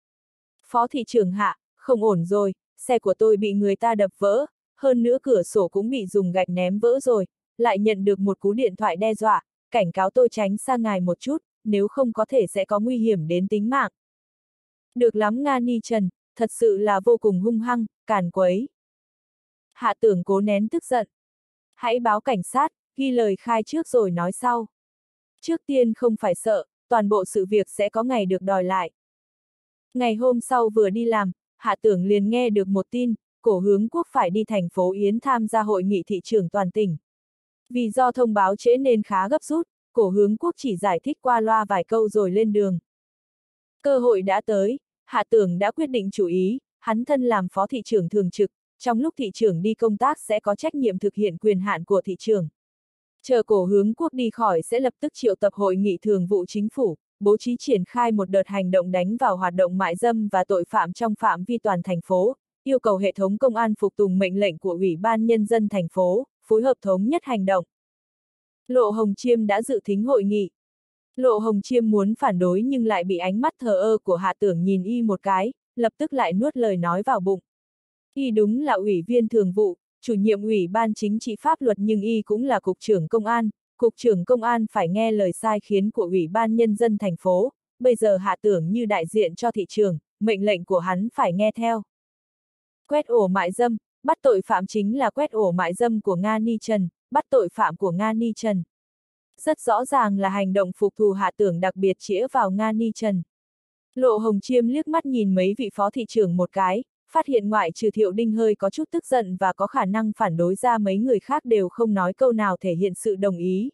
Phó thị trưởng Hạ, không ổn rồi, xe của tôi bị người ta đập vỡ, hơn nữa cửa sổ cũng bị dùng gạch ném vỡ rồi, lại nhận được một cú điện thoại đe dọa, cảnh cáo tôi tránh xa ngài một chút, nếu không có thể sẽ có nguy hiểm đến tính mạng. Được lắm Nga Ni Trần, thật sự là vô cùng hung hăng, càn quấy. Hạ Tưởng cố nén tức giận. Hãy báo cảnh sát, ghi lời khai trước rồi nói sau. Trước tiên không phải sợ, toàn bộ sự việc sẽ có ngày được đòi lại. Ngày hôm sau vừa đi làm, Hạ Tưởng liền nghe được một tin, Cổ Hướng Quốc phải đi thành phố Yến tham gia hội nghị thị trưởng toàn tỉnh. Vì do thông báo trễ nên khá gấp rút, Cổ Hướng Quốc chỉ giải thích qua loa vài câu rồi lên đường. Cơ hội đã tới, Hạ Tưởng đã quyết định chủ ý, hắn thân làm phó thị trưởng thường trực, trong lúc thị trưởng đi công tác sẽ có trách nhiệm thực hiện quyền hạn của thị trưởng. Chờ Cổ Hướng Quốc đi khỏi sẽ lập tức triệu tập hội nghị thường vụ chính phủ, bố trí triển khai một đợt hành động đánh vào hoạt động mại dâm và tội phạm trong phạm vi toàn thành phố, yêu cầu hệ thống công an phục tùng mệnh lệnh của Ủy ban Nhân dân thành phố, phối hợp thống nhất hành động. Lộ Hồng Chiêm đã dự thính hội nghị. Lộ Hồng Chiêm muốn phản đối nhưng lại bị ánh mắt thờ ơ của Hạ Tưởng nhìn y một cái, lập tức lại nuốt lời nói vào bụng. Y đúng là ủy viên thường vụ, chủ nhiệm ủy ban chính trị pháp luật nhưng y cũng là cục trưởng công an phải nghe lời sai khiến của Ủy ban Nhân dân thành phố, bây giờ Hạ Tưởng như đại diện cho thị trường, mệnh lệnh của hắn phải nghe theo. Quét ổ mại dâm, bắt tội phạm chính là quét ổ mại dâm của Nga Ni Trần, bắt tội phạm của Nga Ni Trần. Rất rõ ràng là hành động phục thù Hạ Tưởng đặc biệt chĩa vào Nga Ni Trần. Lộ Hồng Chiêm liếc mắt nhìn mấy vị phó thị trưởng một cái, phát hiện ngoại trừ Thiệu Đinh hơi có chút tức giận và có khả năng phản đối ra mấy người khác đều không nói câu nào thể hiện sự đồng ý.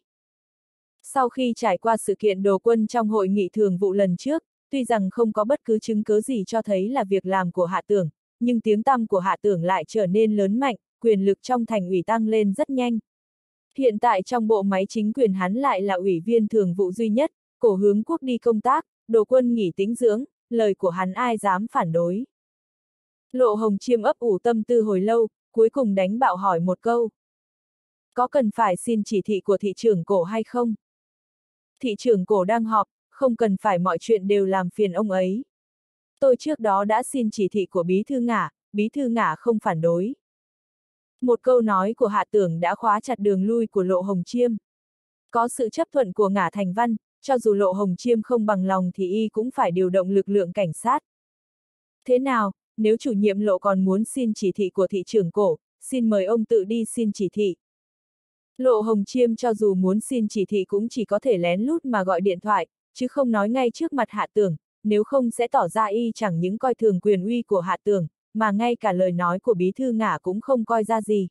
Sau khi trải qua sự kiện Đồ Quân trong hội nghị thường vụ lần trước, tuy rằng không có bất cứ chứng cứ gì cho thấy là việc làm của Hạ Tưởng, nhưng tiếng tăm của Hạ Tưởng lại trở nên lớn mạnh, quyền lực trong thành ủy tăng lên rất nhanh. Hiện tại trong bộ máy chính quyền hắn lại là ủy viên thường vụ duy nhất, Cổ Hướng Quốc đi công tác, Đồ Quân nghỉ tĩnh dưỡng, lời của hắn ai dám phản đối. Lộ Hồng Chiêm ấp ủ tâm tư hồi lâu, cuối cùng đánh bạo hỏi một câu. Có cần phải xin chỉ thị của thị trưởng Cổ hay không? Thị trưởng Cổ đang họp, không cần phải mọi chuyện đều làm phiền ông ấy. Tôi trước đó đã xin chỉ thị của bí thư Ngả không phản đối. Một câu nói của Hạ Tưởng đã khóa chặt đường lui của Lộ Hồng Chiêm. Có sự chấp thuận của Ngả Thành Văn, cho dù Lộ Hồng Chiêm không bằng lòng thì y cũng phải điều động lực lượng cảnh sát. Thế nào, nếu chủ nhiệm Lộ còn muốn xin chỉ thị của thị trưởng Cổ, xin mời ông tự đi xin chỉ thị. Lộ Hồng Chiêm cho dù muốn xin chỉ thị cũng chỉ có thể lén lút mà gọi điện thoại, chứ không nói ngay trước mặt Hạ Tưởng, nếu không sẽ tỏ ra y chẳng những coi thường quyền uy của Hạ Tưởng, mà ngay cả lời nói của bí thư Ngả cũng không coi ra gì.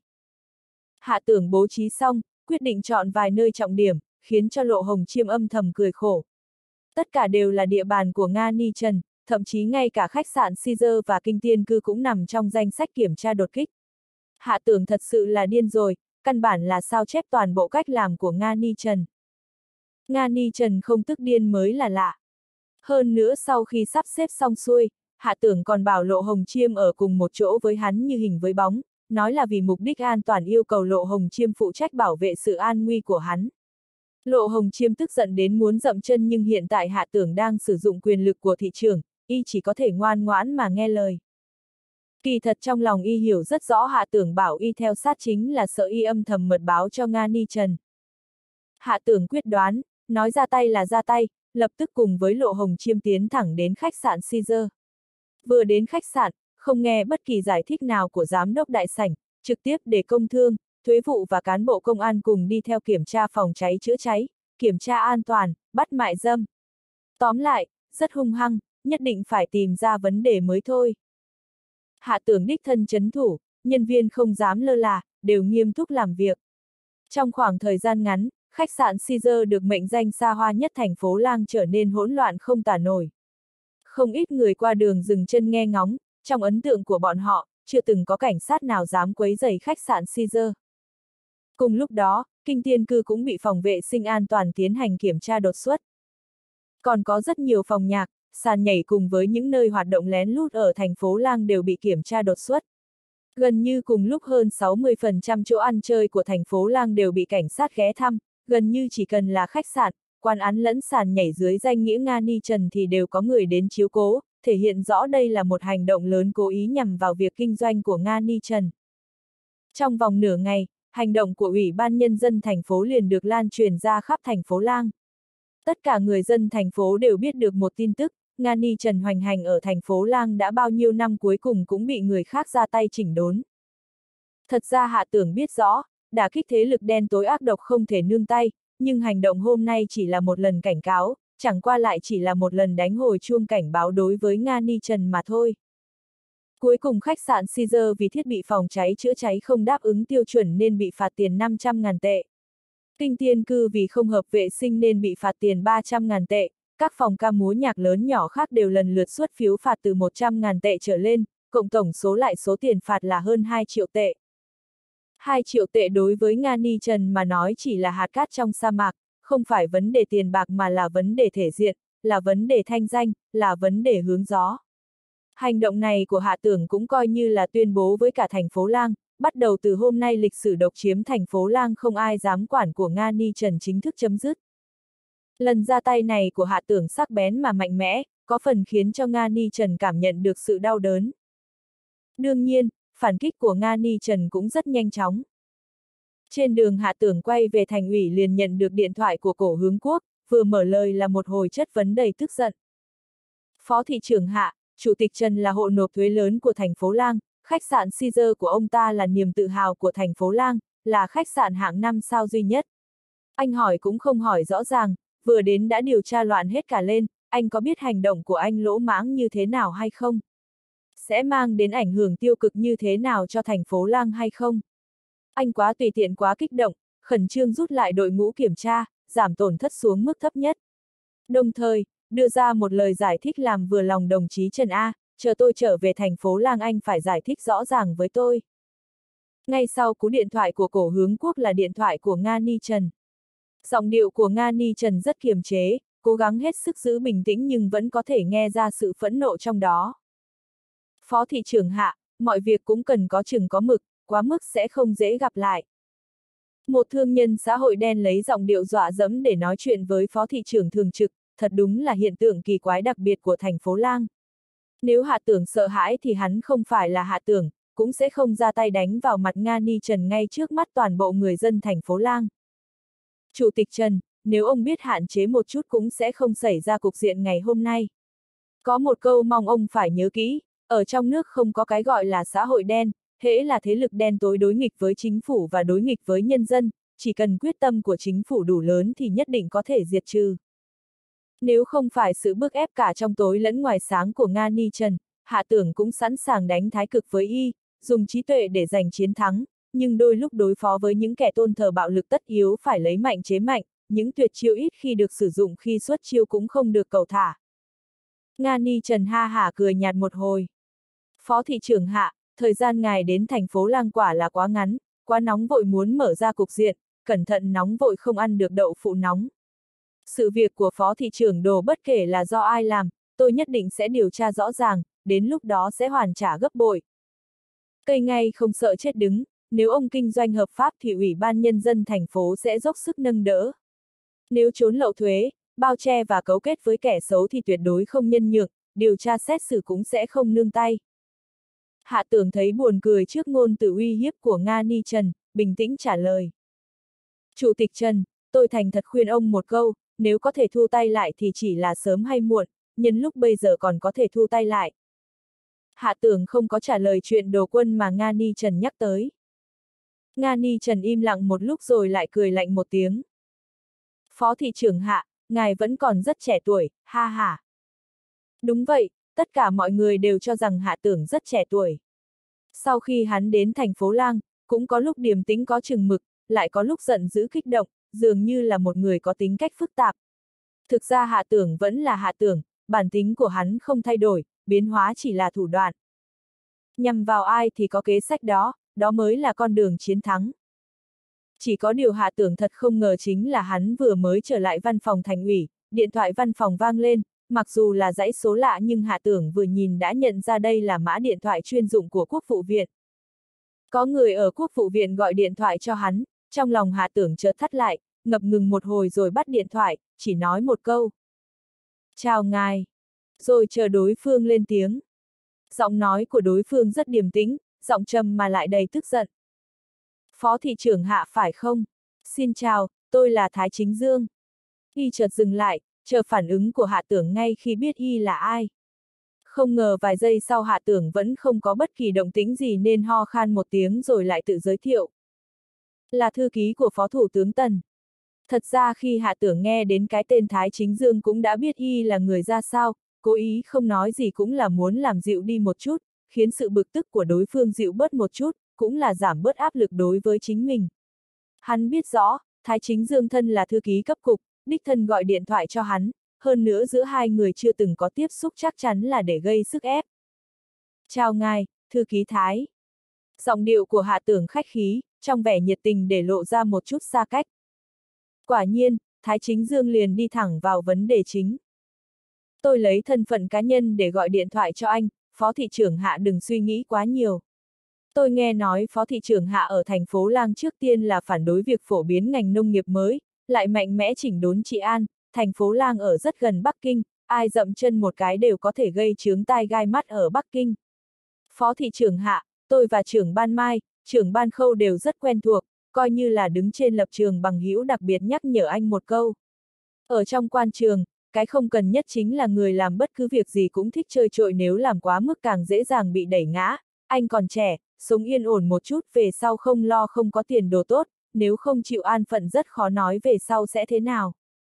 Hạ Tưởng bố trí xong, quyết định chọn vài nơi trọng điểm, khiến cho Lộ Hồng Chiêm âm thầm cười khổ. Tất cả đều là địa bàn của Nga Ni Trần, thậm chí ngay cả khách sạn Caesar và Kinh Tiên Cư cũng nằm trong danh sách kiểm tra đột kích. Hạ Tưởng thật sự là điên rồi, căn bản là sao chép toàn bộ cách làm của Nga Ni Trần. Nga Ni Trần không tức điên mới là lạ. Hơn nữa sau khi sắp xếp xong xuôi, Hạ Tưởng còn bảo Lộ Hồng Chiêm ở cùng một chỗ với hắn như hình với bóng, nói là vì mục đích an toàn yêu cầu Lộ Hồng Chiêm phụ trách bảo vệ sự an nguy của hắn. Lộ Hồng Chiêm tức giận đến muốn dậm chân nhưng hiện tại Hạ Tưởng đang sử dụng quyền lực của thị trường, y chỉ có thể ngoan ngoãn mà nghe lời. Kỳ thật trong lòng y hiểu rất rõ Hạ Tưởng bảo y theo sát chính là sợ y âm thầm mật báo cho Nga Ni Trần. Hạ Tưởng quyết đoán, nói ra tay là ra tay, lập tức cùng với Lộ Hồng Chiêm tiến thẳng đến khách sạn Caesar. Vừa đến khách sạn, không nghe bất kỳ giải thích nào của giám đốc đại sảnh, trực tiếp để công thương, thuế vụ và cán bộ công an cùng đi theo kiểm tra phòng cháy chữa cháy, kiểm tra an toàn, bắt mại dâm. Tóm lại, rất hung hăng, nhất định phải tìm ra vấn đề mới thôi. Hạ Tưởng đích thân chấn thủ, nhân viên không dám lơ là, đều nghiêm túc làm việc. Trong khoảng thời gian ngắn, khách sạn Caesar được mệnh danh xa hoa nhất thành phố Lang trở nên hỗn loạn không tả nổi. Không ít người qua đường dừng chân nghe ngóng, trong ấn tượng của bọn họ, chưa từng có cảnh sát nào dám quấy rầy khách sạn Caesar. Cùng lúc đó, Kinh Tiên Cư cũng bị phòng vệ sinh an toàn tiến hành kiểm tra đột xuất. Còn có rất nhiều phòng nhạc, sàn nhảy cùng với những nơi hoạt động lén lút ở thành phố Lang đều bị kiểm tra đột xuất. Gần như cùng lúc hơn 60% chỗ ăn chơi của thành phố Lang đều bị cảnh sát ghé thăm, gần như chỉ cần là khách sạn, quán ăn lẫn sàn nhảy dưới danh nghĩa Nga Ni Trần thì đều có người đến chiếu cố, thể hiện rõ đây là một hành động lớn cố ý nhằm vào việc kinh doanh của Nga Ni Trần. Trong vòng nửa ngày, hành động của Ủy ban Nhân dân thành phố liền được lan truyền ra khắp thành phố Lang. Tất cả người dân thành phố đều biết được một tin tức, Nga Ni Trần hoành hành ở thành phố Lang đã bao nhiêu năm cuối cùng cũng bị người khác ra tay chỉnh đốn. Thật ra Hạ Tưởng biết rõ, đả kích thế lực đen tối ác độc không thể nương tay, nhưng hành động hôm nay chỉ là một lần cảnh cáo, chẳng qua lại chỉ là một lần đánh hồi chuông cảnh báo đối với Nga Ni Trần mà thôi. Cuối cùng khách sạn Caesar vì thiết bị phòng cháy chữa cháy không đáp ứng tiêu chuẩn nên bị phạt tiền 500.000 tệ. Kinh Tiên Cư vì không hợp vệ sinh nên bị phạt tiền 300.000 tệ, các phòng ca múa nhạc lớn nhỏ khác đều lần lượt xuất phiếu phạt từ 100.000 tệ trở lên, cộng tổng số lại số tiền phạt là hơn 2 triệu tệ. 2 triệu tệ đối với Nga Ni Trần mà nói chỉ là hạt cát trong sa mạc, không phải vấn đề tiền bạc mà là vấn đề thể diện, là vấn đề thanh danh, là vấn đề hướng gió. Hành động này của Hạ Tưởng cũng coi như là tuyên bố với cả thành phố Lang, bắt đầu từ hôm nay lịch sử độc chiếm thành phố Lang không ai dám quản của Nga Ni Trần chính thức chấm dứt. Lần ra tay này của Hạ Tưởng sắc bén mà mạnh mẽ, có phần khiến cho Nga Ni Trần cảm nhận được sự đau đớn. Đương nhiên, phản kích của Nga Ni Trần cũng rất nhanh chóng. Trên đường Hạ Tưởng quay về thành ủy liền nhận được điện thoại của Cổ Hướng Quốc, vừa mở lời là một hồi chất vấn đầy tức giận. Phó thị trưởng Hạ, Chủ tịch Trần là hộ nộp thuế lớn của thành phố Lang, khách sạn Caesar của ông ta là niềm tự hào của thành phố Lang, là khách sạn hạng 5 sao duy nhất. Anh hỏi cũng không hỏi rõ ràng, vừa đến đã điều tra loạn hết cả lên, anh có biết hành động của anh lỗ mãng như thế nào hay không? Sẽ mang đến ảnh hưởng tiêu cực như thế nào cho thành phố Lang hay không? Anh quá tùy tiện quá kích động, khẩn trương rút lại đội ngũ kiểm tra, giảm tổn thất xuống mức thấp nhất. Đồng thời, đưa ra một lời giải thích làm vừa lòng đồng chí Trần A, chờ tôi trở về thành phố Lang anh phải giải thích rõ ràng với tôi. Ngay sau cú điện thoại của Cổ Hướng Quốc là điện thoại của Nga Ni Trần. Giọng điệu của Nga Ni Trần rất kiềm chế, cố gắng hết sức giữ bình tĩnh nhưng vẫn có thể nghe ra sự phẫn nộ trong đó. Phó thị trưởng Hạ, mọi việc cũng cần có chừng có mực, quá mức sẽ không dễ gặp lại. Một thương nhân xã hội đen lấy giọng điệu dọa dẫm để nói chuyện với phó thị trưởng thường trực, thật đúng là hiện tượng kỳ quái đặc biệt của thành phố Lang. Nếu Hạ Tưởng sợ hãi thì hắn không phải là Hạ Tưởng, cũng sẽ không ra tay đánh vào mặt Nga Ni Trần ngay trước mắt toàn bộ người dân thành phố Lang. Chủ tịch Trần, nếu ông biết hạn chế một chút cũng sẽ không xảy ra cục diện ngày hôm nay. Có một câu mong ông phải nhớ kỹ, ở trong nước không có cái gọi là xã hội đen, hễ là thế lực đen tối đối nghịch với chính phủ và đối nghịch với nhân dân, chỉ cần quyết tâm của chính phủ đủ lớn thì nhất định có thể diệt trừ. Nếu không phải sự bức ép cả trong tối lẫn ngoài sáng của Nga Ni Trần, Hạ Tưởng cũng sẵn sàng đánh thái cực với y, dùng trí tuệ để giành chiến thắng, nhưng đôi lúc đối phó với những kẻ tôn thờ bạo lực tất yếu phải lấy mạnh chế mạnh, những tuyệt chiêu ít khi được sử dụng khi xuất chiêu cũng không được cầu thả. Nga Ni Trần ha hả cười nhạt một hồi. Phó thị trưởng Hạ, thời gian ngài đến thành phố Lang quả là quá ngắn, quá nóng vội muốn mở ra cục diện, cẩn thận nóng vội không ăn được đậu phụ nóng. Sự việc của phó thị trưởng Đồ bất kể là do ai làm, tôi nhất định sẽ điều tra rõ ràng, đến lúc đó sẽ hoàn trả gấp bội. Cây ngay không sợ chết đứng, nếu ông kinh doanh hợp pháp thì Ủy ban Nhân dân thành phố sẽ dốc sức nâng đỡ. Nếu trốn lậu thuế, bao che và cấu kết với kẻ xấu thì tuyệt đối không nhân nhượng, điều tra xét xử cũng sẽ không nương tay. Hạ Tưởng thấy buồn cười trước ngôn từ uy hiếp của Nga Ni Trần, bình tĩnh trả lời. Chủ tịch Trần, tôi thành thật khuyên ông một câu, nếu có thể thu tay lại thì chỉ là sớm hay muộn, nhân lúc bây giờ còn có thể thu tay lại. Hạ Tưởng không có trả lời chuyện Đồ Quân mà Nga Ni Trần nhắc tới. Nga Ni Trần im lặng một lúc rồi lại cười lạnh một tiếng. Phó thị trưởng Hạ, ngài vẫn còn rất trẻ tuổi, ha ha. Đúng vậy, tất cả mọi người đều cho rằng Hạ Tưởng rất trẻ tuổi. Sau khi hắn đến thành phố Lang, cũng có lúc điềm tĩnh có chừng mực, lại có lúc giận dữ kích động, dường như là một người có tính cách phức tạp. Thực ra Hạ Tưởng vẫn là Hạ Tưởng, bản tính của hắn không thay đổi, biến hóa chỉ là thủ đoạn. Nhằm vào ai thì có kế sách đó, đó mới là con đường chiến thắng. Chỉ có điều Hạ Tưởng thật không ngờ chính là hắn vừa mới trở lại văn phòng thành ủy, điện thoại văn phòng vang lên, mặc dù là dãy số lạ nhưng Hạ Tưởng vừa nhìn đã nhận ra đây là mã điện thoại chuyên dụng của Quốc vụ viện. Có người ở Quốc vụ viện gọi điện thoại cho hắn, trong lòng Hạ Tưởng chợt thắt lại, ngập ngừng một hồi rồi bắt điện thoại, chỉ nói một câu. Chào ngài. Rồi chờ đối phương lên tiếng. Giọng nói của đối phương rất điềm tĩnh, giọng trầm mà lại đầy tức giận. Phó thị trưởng Hạ phải không? Xin chào, tôi là Thái Chính Dương. Y chợt dừng lại, chờ phản ứng của Hạ Tưởng ngay khi biết y là ai. Không ngờ vài giây sau Hạ Tưởng vẫn không có bất kỳ động tĩnh gì nên ho khan một tiếng rồi lại tự giới thiệu. Là thư ký của Phó Thủ tướng Tần. Thật ra khi Hạ Tưởng nghe đến cái tên Thái Chính Dương cũng đã biết y là người ra sao, cố ý không nói gì cũng là muốn làm dịu đi một chút, khiến sự bực tức của đối phương dịu bớt một chút, cũng là giảm bớt áp lực đối với chính mình. Hắn biết rõ, Thái Chính Dương thân là thư ký cấp cục, đích thân gọi điện thoại cho hắn, hơn nữa giữa hai người chưa từng có tiếp xúc chắc chắn là để gây sức ép. Chào ngài, thư ký Thái. Giọng điệu của Hạ Tưởng khách khí, trong vẻ nhiệt tình để lộ ra một chút xa cách. Quả nhiên, Thái Chính Dương liền đi thẳng vào vấn đề chính. Tôi lấy thân phận cá nhân để gọi điện thoại cho anh, Phó thị trưởng Hạ đừng suy nghĩ quá nhiều. Tôi nghe nói Phó thị trưởng Hạ ở thành phố Lang trước tiên là phản đối việc phổ biến ngành nông nghiệp mới, lại mạnh mẽ chỉnh đốn trị an, thành phố Lang ở rất gần Bắc Kinh, ai dậm chân một cái đều có thể gây chướng tai gai mắt ở Bắc Kinh. Phó thị trưởng Hạ, tôi và trưởng ban Mai, trưởng ban Khâu đều rất quen thuộc, coi như là đứng trên lập trường bằng hữu đặc biệt nhắc nhở anh một câu. Ở trong quan trường, cái không cần nhất chính là người làm bất cứ việc gì cũng thích chơi trội, nếu làm quá mức càng dễ dàng bị đẩy ngã. Anh còn trẻ, sống yên ổn một chút về sau không lo không có tiền đồ tốt, nếu không chịu an phận rất khó nói về sau sẽ thế nào.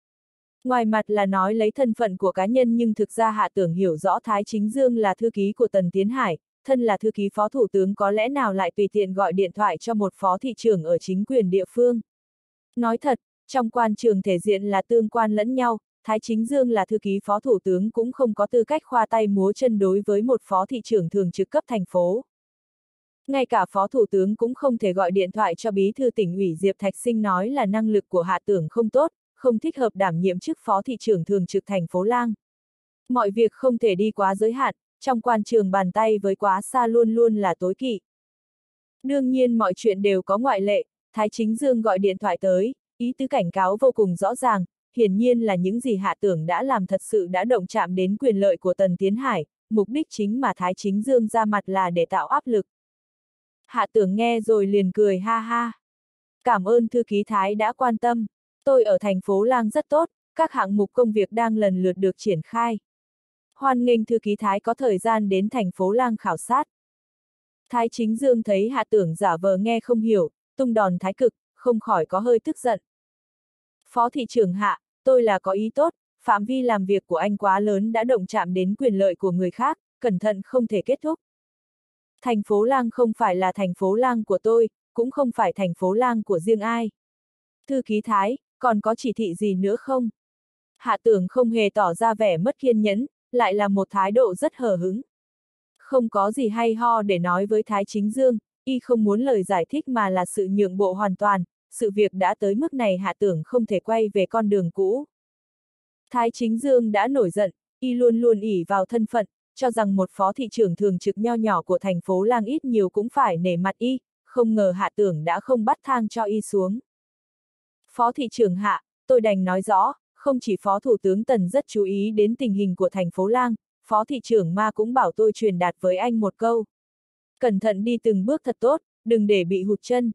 Ngoài mặt là nói lấy thân phận của cá nhân nhưng thực ra Hạ Tưởng hiểu rõ Thái Chính Dương là thư ký của Tần Tiến Hải, thân là thư ký phó thủ tướng có lẽ nào lại tùy tiện gọi điện thoại cho một phó thị trưởng ở chính quyền địa phương. Nói thật, trong quan trường thể diện là tương quan lẫn nhau, Thái Chính Dương là thư ký phó thủ tướng cũng không có tư cách khoa tay múa chân đối với một phó thị trưởng thường trực cấp thành phố. Ngay cả phó thủ tướng cũng không thể gọi điện thoại cho bí thư tỉnh ủy Diệp Thạch Sinh nói là năng lực của Hạ Tưởng không tốt, không thích hợp đảm nhiệm chức phó thị trưởng thường trực thành phố Lang. Mọi việc không thể đi quá giới hạn, trong quan trường bàn tay với quá xa luôn luôn là tối kỵ. Đương nhiên mọi chuyện đều có ngoại lệ, Thái Chính Dương gọi điện thoại tới, ý tứ cảnh cáo vô cùng rõ ràng, hiển nhiên là những gì Hạ Tưởng đã làm thật sự đã động chạm đến quyền lợi của Tần Tiến Hải, mục đích chính mà Thái Chính Dương ra mặt là để tạo áp lực. Hạ Tưởng nghe rồi liền cười ha ha. Cảm ơn thư ký Thái đã quan tâm. Tôi ở thành phố Lang rất tốt, các hạng mục công việc đang lần lượt được triển khai. Hoan nghênh thư ký Thái có thời gian đến thành phố Lang khảo sát. Thái Chính Dương thấy Hạ Tưởng giả vờ nghe không hiểu, tung đòn thái cực, không khỏi có hơi tức giận. Phó thị trưởng Hạ, tôi là có ý tốt, phạm vi làm việc của anh quá lớn đã động chạm đến quyền lợi của người khác, cẩn thận không thể kết thúc. Thành phố Lang không phải là thành phố Lang của tôi, cũng không phải thành phố Lang của riêng ai. Thư ký Thái, còn có chỉ thị gì nữa không? Hạ Tưởng không hề tỏ ra vẻ mất kiên nhẫn, lại là một thái độ rất hờ hững. Không có gì hay ho để nói với Thái Chính Dương, y không muốn lời giải thích mà là sự nhượng bộ hoàn toàn, sự việc đã tới mức này Hạ Tưởng không thể quay về con đường cũ. Thái Chính Dương đã nổi giận, y luôn luôn ỷ vào thân phận, cho rằng một phó thị trưởng thường trực nho nhỏ của thành phố Lang ít nhiều cũng phải nể mặt y, không ngờ Hạ Tưởng đã không bắt thang cho y xuống. Phó thị trưởng Hạ, tôi đành nói rõ, không chỉ Phó Thủ tướng Tần rất chú ý đến tình hình của thành phố Lang, Phó thị trưởng Ma cũng bảo tôi truyền đạt với anh một câu. Cẩn thận đi từng bước thật tốt, đừng để bị hụt chân.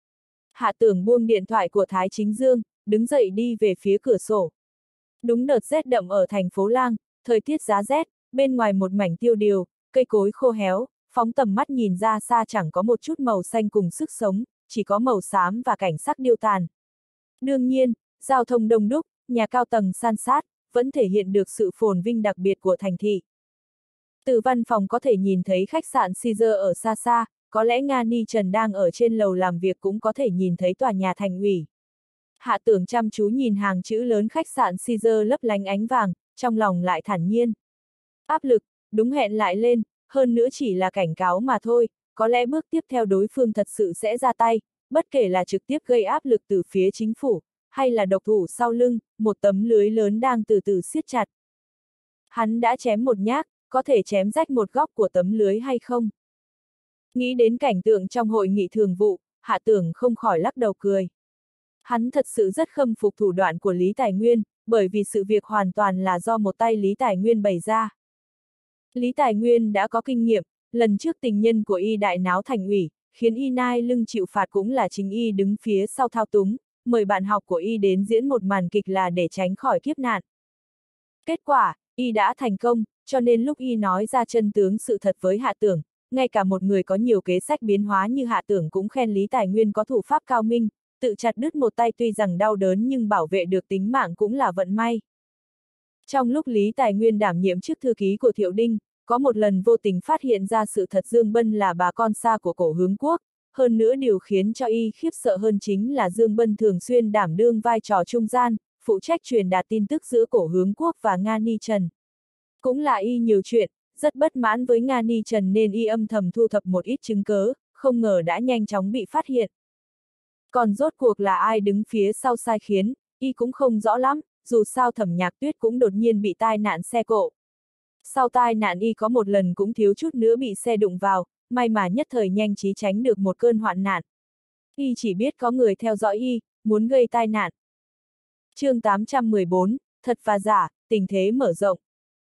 Hạ Tưởng buông điện thoại của Thái Chính Dương, đứng dậy đi về phía cửa sổ. Đúng đợt rét đậm ở thành phố Lang, thời tiết giá rét, bên ngoài một mảnh tiêu điều, cây cối khô héo, phóng tầm mắt nhìn ra xa chẳng có một chút màu xanh cùng sức sống, chỉ có màu xám và cảnh sắc điêu tàn. Đương nhiên, giao thông đông đúc, nhà cao tầng san sát, vẫn thể hiện được sự phồn vinh đặc biệt của thành thị. Từ văn phòng có thể nhìn thấy khách sạn Caesar ở xa xa, có lẽ Nga Ni Trần đang ở trên lầu làm việc cũng có thể nhìn thấy tòa nhà thành ủy. Hạ Tưởng chăm chú nhìn hàng chữ lớn khách sạn Caesar lấp lánh ánh vàng, trong lòng lại thản nhiên. Áp lực, đúng hẹn lại lên, hơn nữa chỉ là cảnh cáo mà thôi, có lẽ bước tiếp theo đối phương thật sự sẽ ra tay, bất kể là trực tiếp gây áp lực từ phía chính phủ, hay là độc thủ sau lưng, một tấm lưới lớn đang từ từ siết chặt. Hắn đã chém một nhát, có thể chém rách một góc của tấm lưới hay không? Nghĩ đến cảnh tượng trong hội nghị thường vụ, Hạ Tưởng không khỏi lắc đầu cười. Hắn thật sự rất khâm phục thủ đoạn của Lý Tài Nguyên, bởi vì sự việc hoàn toàn là do một tay Lý Tài Nguyên bày ra. Lý Tài Nguyên đã có kinh nghiệm, lần trước tình nhân của y đại náo thành ủy, khiến y nai lưng chịu phạt cũng là chính y đứng phía sau thao túng, mời bạn học của y đến diễn một màn kịch là để tránh khỏi kiếp nạn. Kết quả, y đã thành công, cho nên lúc y nói ra chân tướng sự thật với Hạ Tưởng, ngay cả một người có nhiều kế sách biến hóa như Hạ Tưởng cũng khen Lý Tài Nguyên có thủ pháp cao minh, tự chặt đứt một tay tuy rằng đau đớn nhưng bảo vệ được tính mạng cũng là vận may. Trong lúc Lý Tài Nguyên đảm nhiệm chức thư ký của Thiệu Đinh, có một lần vô tình phát hiện ra sự thật Dương Bân là bà con xa của Cổ Hướng Quốc, hơn nữa điều khiến cho y khiếp sợ hơn chính là Dương Bân thường xuyên đảm đương vai trò trung gian, phụ trách truyền đạt tin tức giữa Cổ Hướng Quốc và Nga Ni Trần. Cũng là y nhiều chuyện, rất bất mãn với Nga Ni Trần nên y âm thầm thu thập một ít chứng cớ, không ngờ đã nhanh chóng bị phát hiện. Còn rốt cuộc là ai đứng phía sau sai khiến, y cũng không rõ lắm, dù sao Thẩm Nhạc Tuyết cũng đột nhiên bị tai nạn xe cộ. Sau tai nạn y có một lần cũng thiếu chút nữa bị xe đụng vào, may mà nhất thời nhanh trí tránh được một cơn hoạn nạn. Y chỉ biết có người theo dõi y, muốn gây tai nạn. Chương 814, thật và giả, tình thế mở rộng.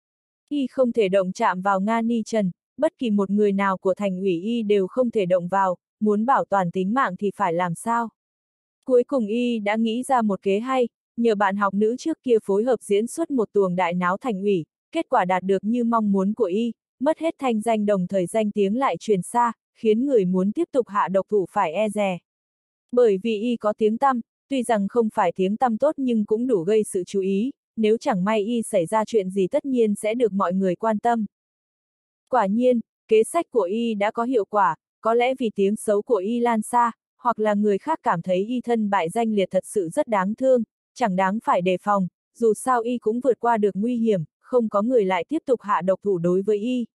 Y không thể động chạm vào Nga Ni Trần, bất kỳ một người nào của thành ủy y đều không thể động vào, muốn bảo toàn tính mạng thì phải làm sao? Cuối cùng y đã nghĩ ra một kế hay, nhờ bạn học nữ trước kia phối hợp diễn xuất một tuồng đại náo thành ủy, kết quả đạt được như mong muốn của y, mất hết thanh danh đồng thời danh tiếng lại truyền xa, khiến người muốn tiếp tục hạ độc thủ phải e dè. Bởi vì y có tiếng tăm, tuy rằng không phải tiếng tăm tốt nhưng cũng đủ gây sự chú ý, nếu chẳng may y xảy ra chuyện gì tất nhiên sẽ được mọi người quan tâm. Quả nhiên, kế sách của y đã có hiệu quả, có lẽ vì tiếng xấu của y lan xa, hoặc là người khác cảm thấy y thân bại danh liệt thật sự rất đáng thương, chẳng đáng phải đề phòng, dù sao y cũng vượt qua được nguy hiểm, không có người lại tiếp tục hạ độc thủ đối với y.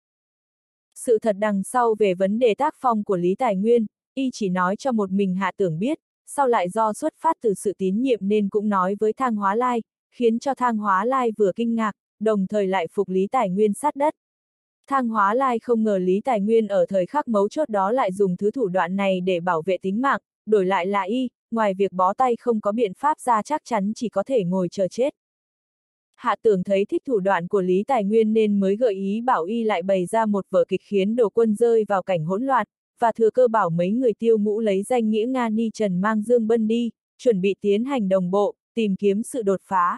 Sự thật đằng sau về vấn đề tác phong của Lý Tài Nguyên, y chỉ nói cho một mình Hạ Tưởng biết, sau lại do xuất phát từ sự tín nhiệm nên cũng nói với Thang Hóa Lai, khiến cho Thang Hóa Lai vừa kinh ngạc, đồng thời lại phục Lý Tài Nguyên sát đất. Thang Hóa Lai không ngờ Lý Tài Nguyên ở thời khắc mấu chốt đó lại dùng thứ thủ đoạn này để bảo vệ tính mạng, đổi lại là y, ngoài việc bó tay không có biện pháp ra chắc chắn chỉ có thể ngồi chờ chết. Hạ Tưởng thấy thích thủ đoạn của Lý Tài Nguyên nên mới gợi ý bảo y lại bày ra một vở kịch khiến Đồ Quân rơi vào cảnh hỗn loạn, và thừa cơ bảo mấy người Tiêu Ngũ lấy danh nghĩa Nga Ni Trần mang Dương Bân đi, chuẩn bị tiến hành đồng bộ, tìm kiếm sự đột phá.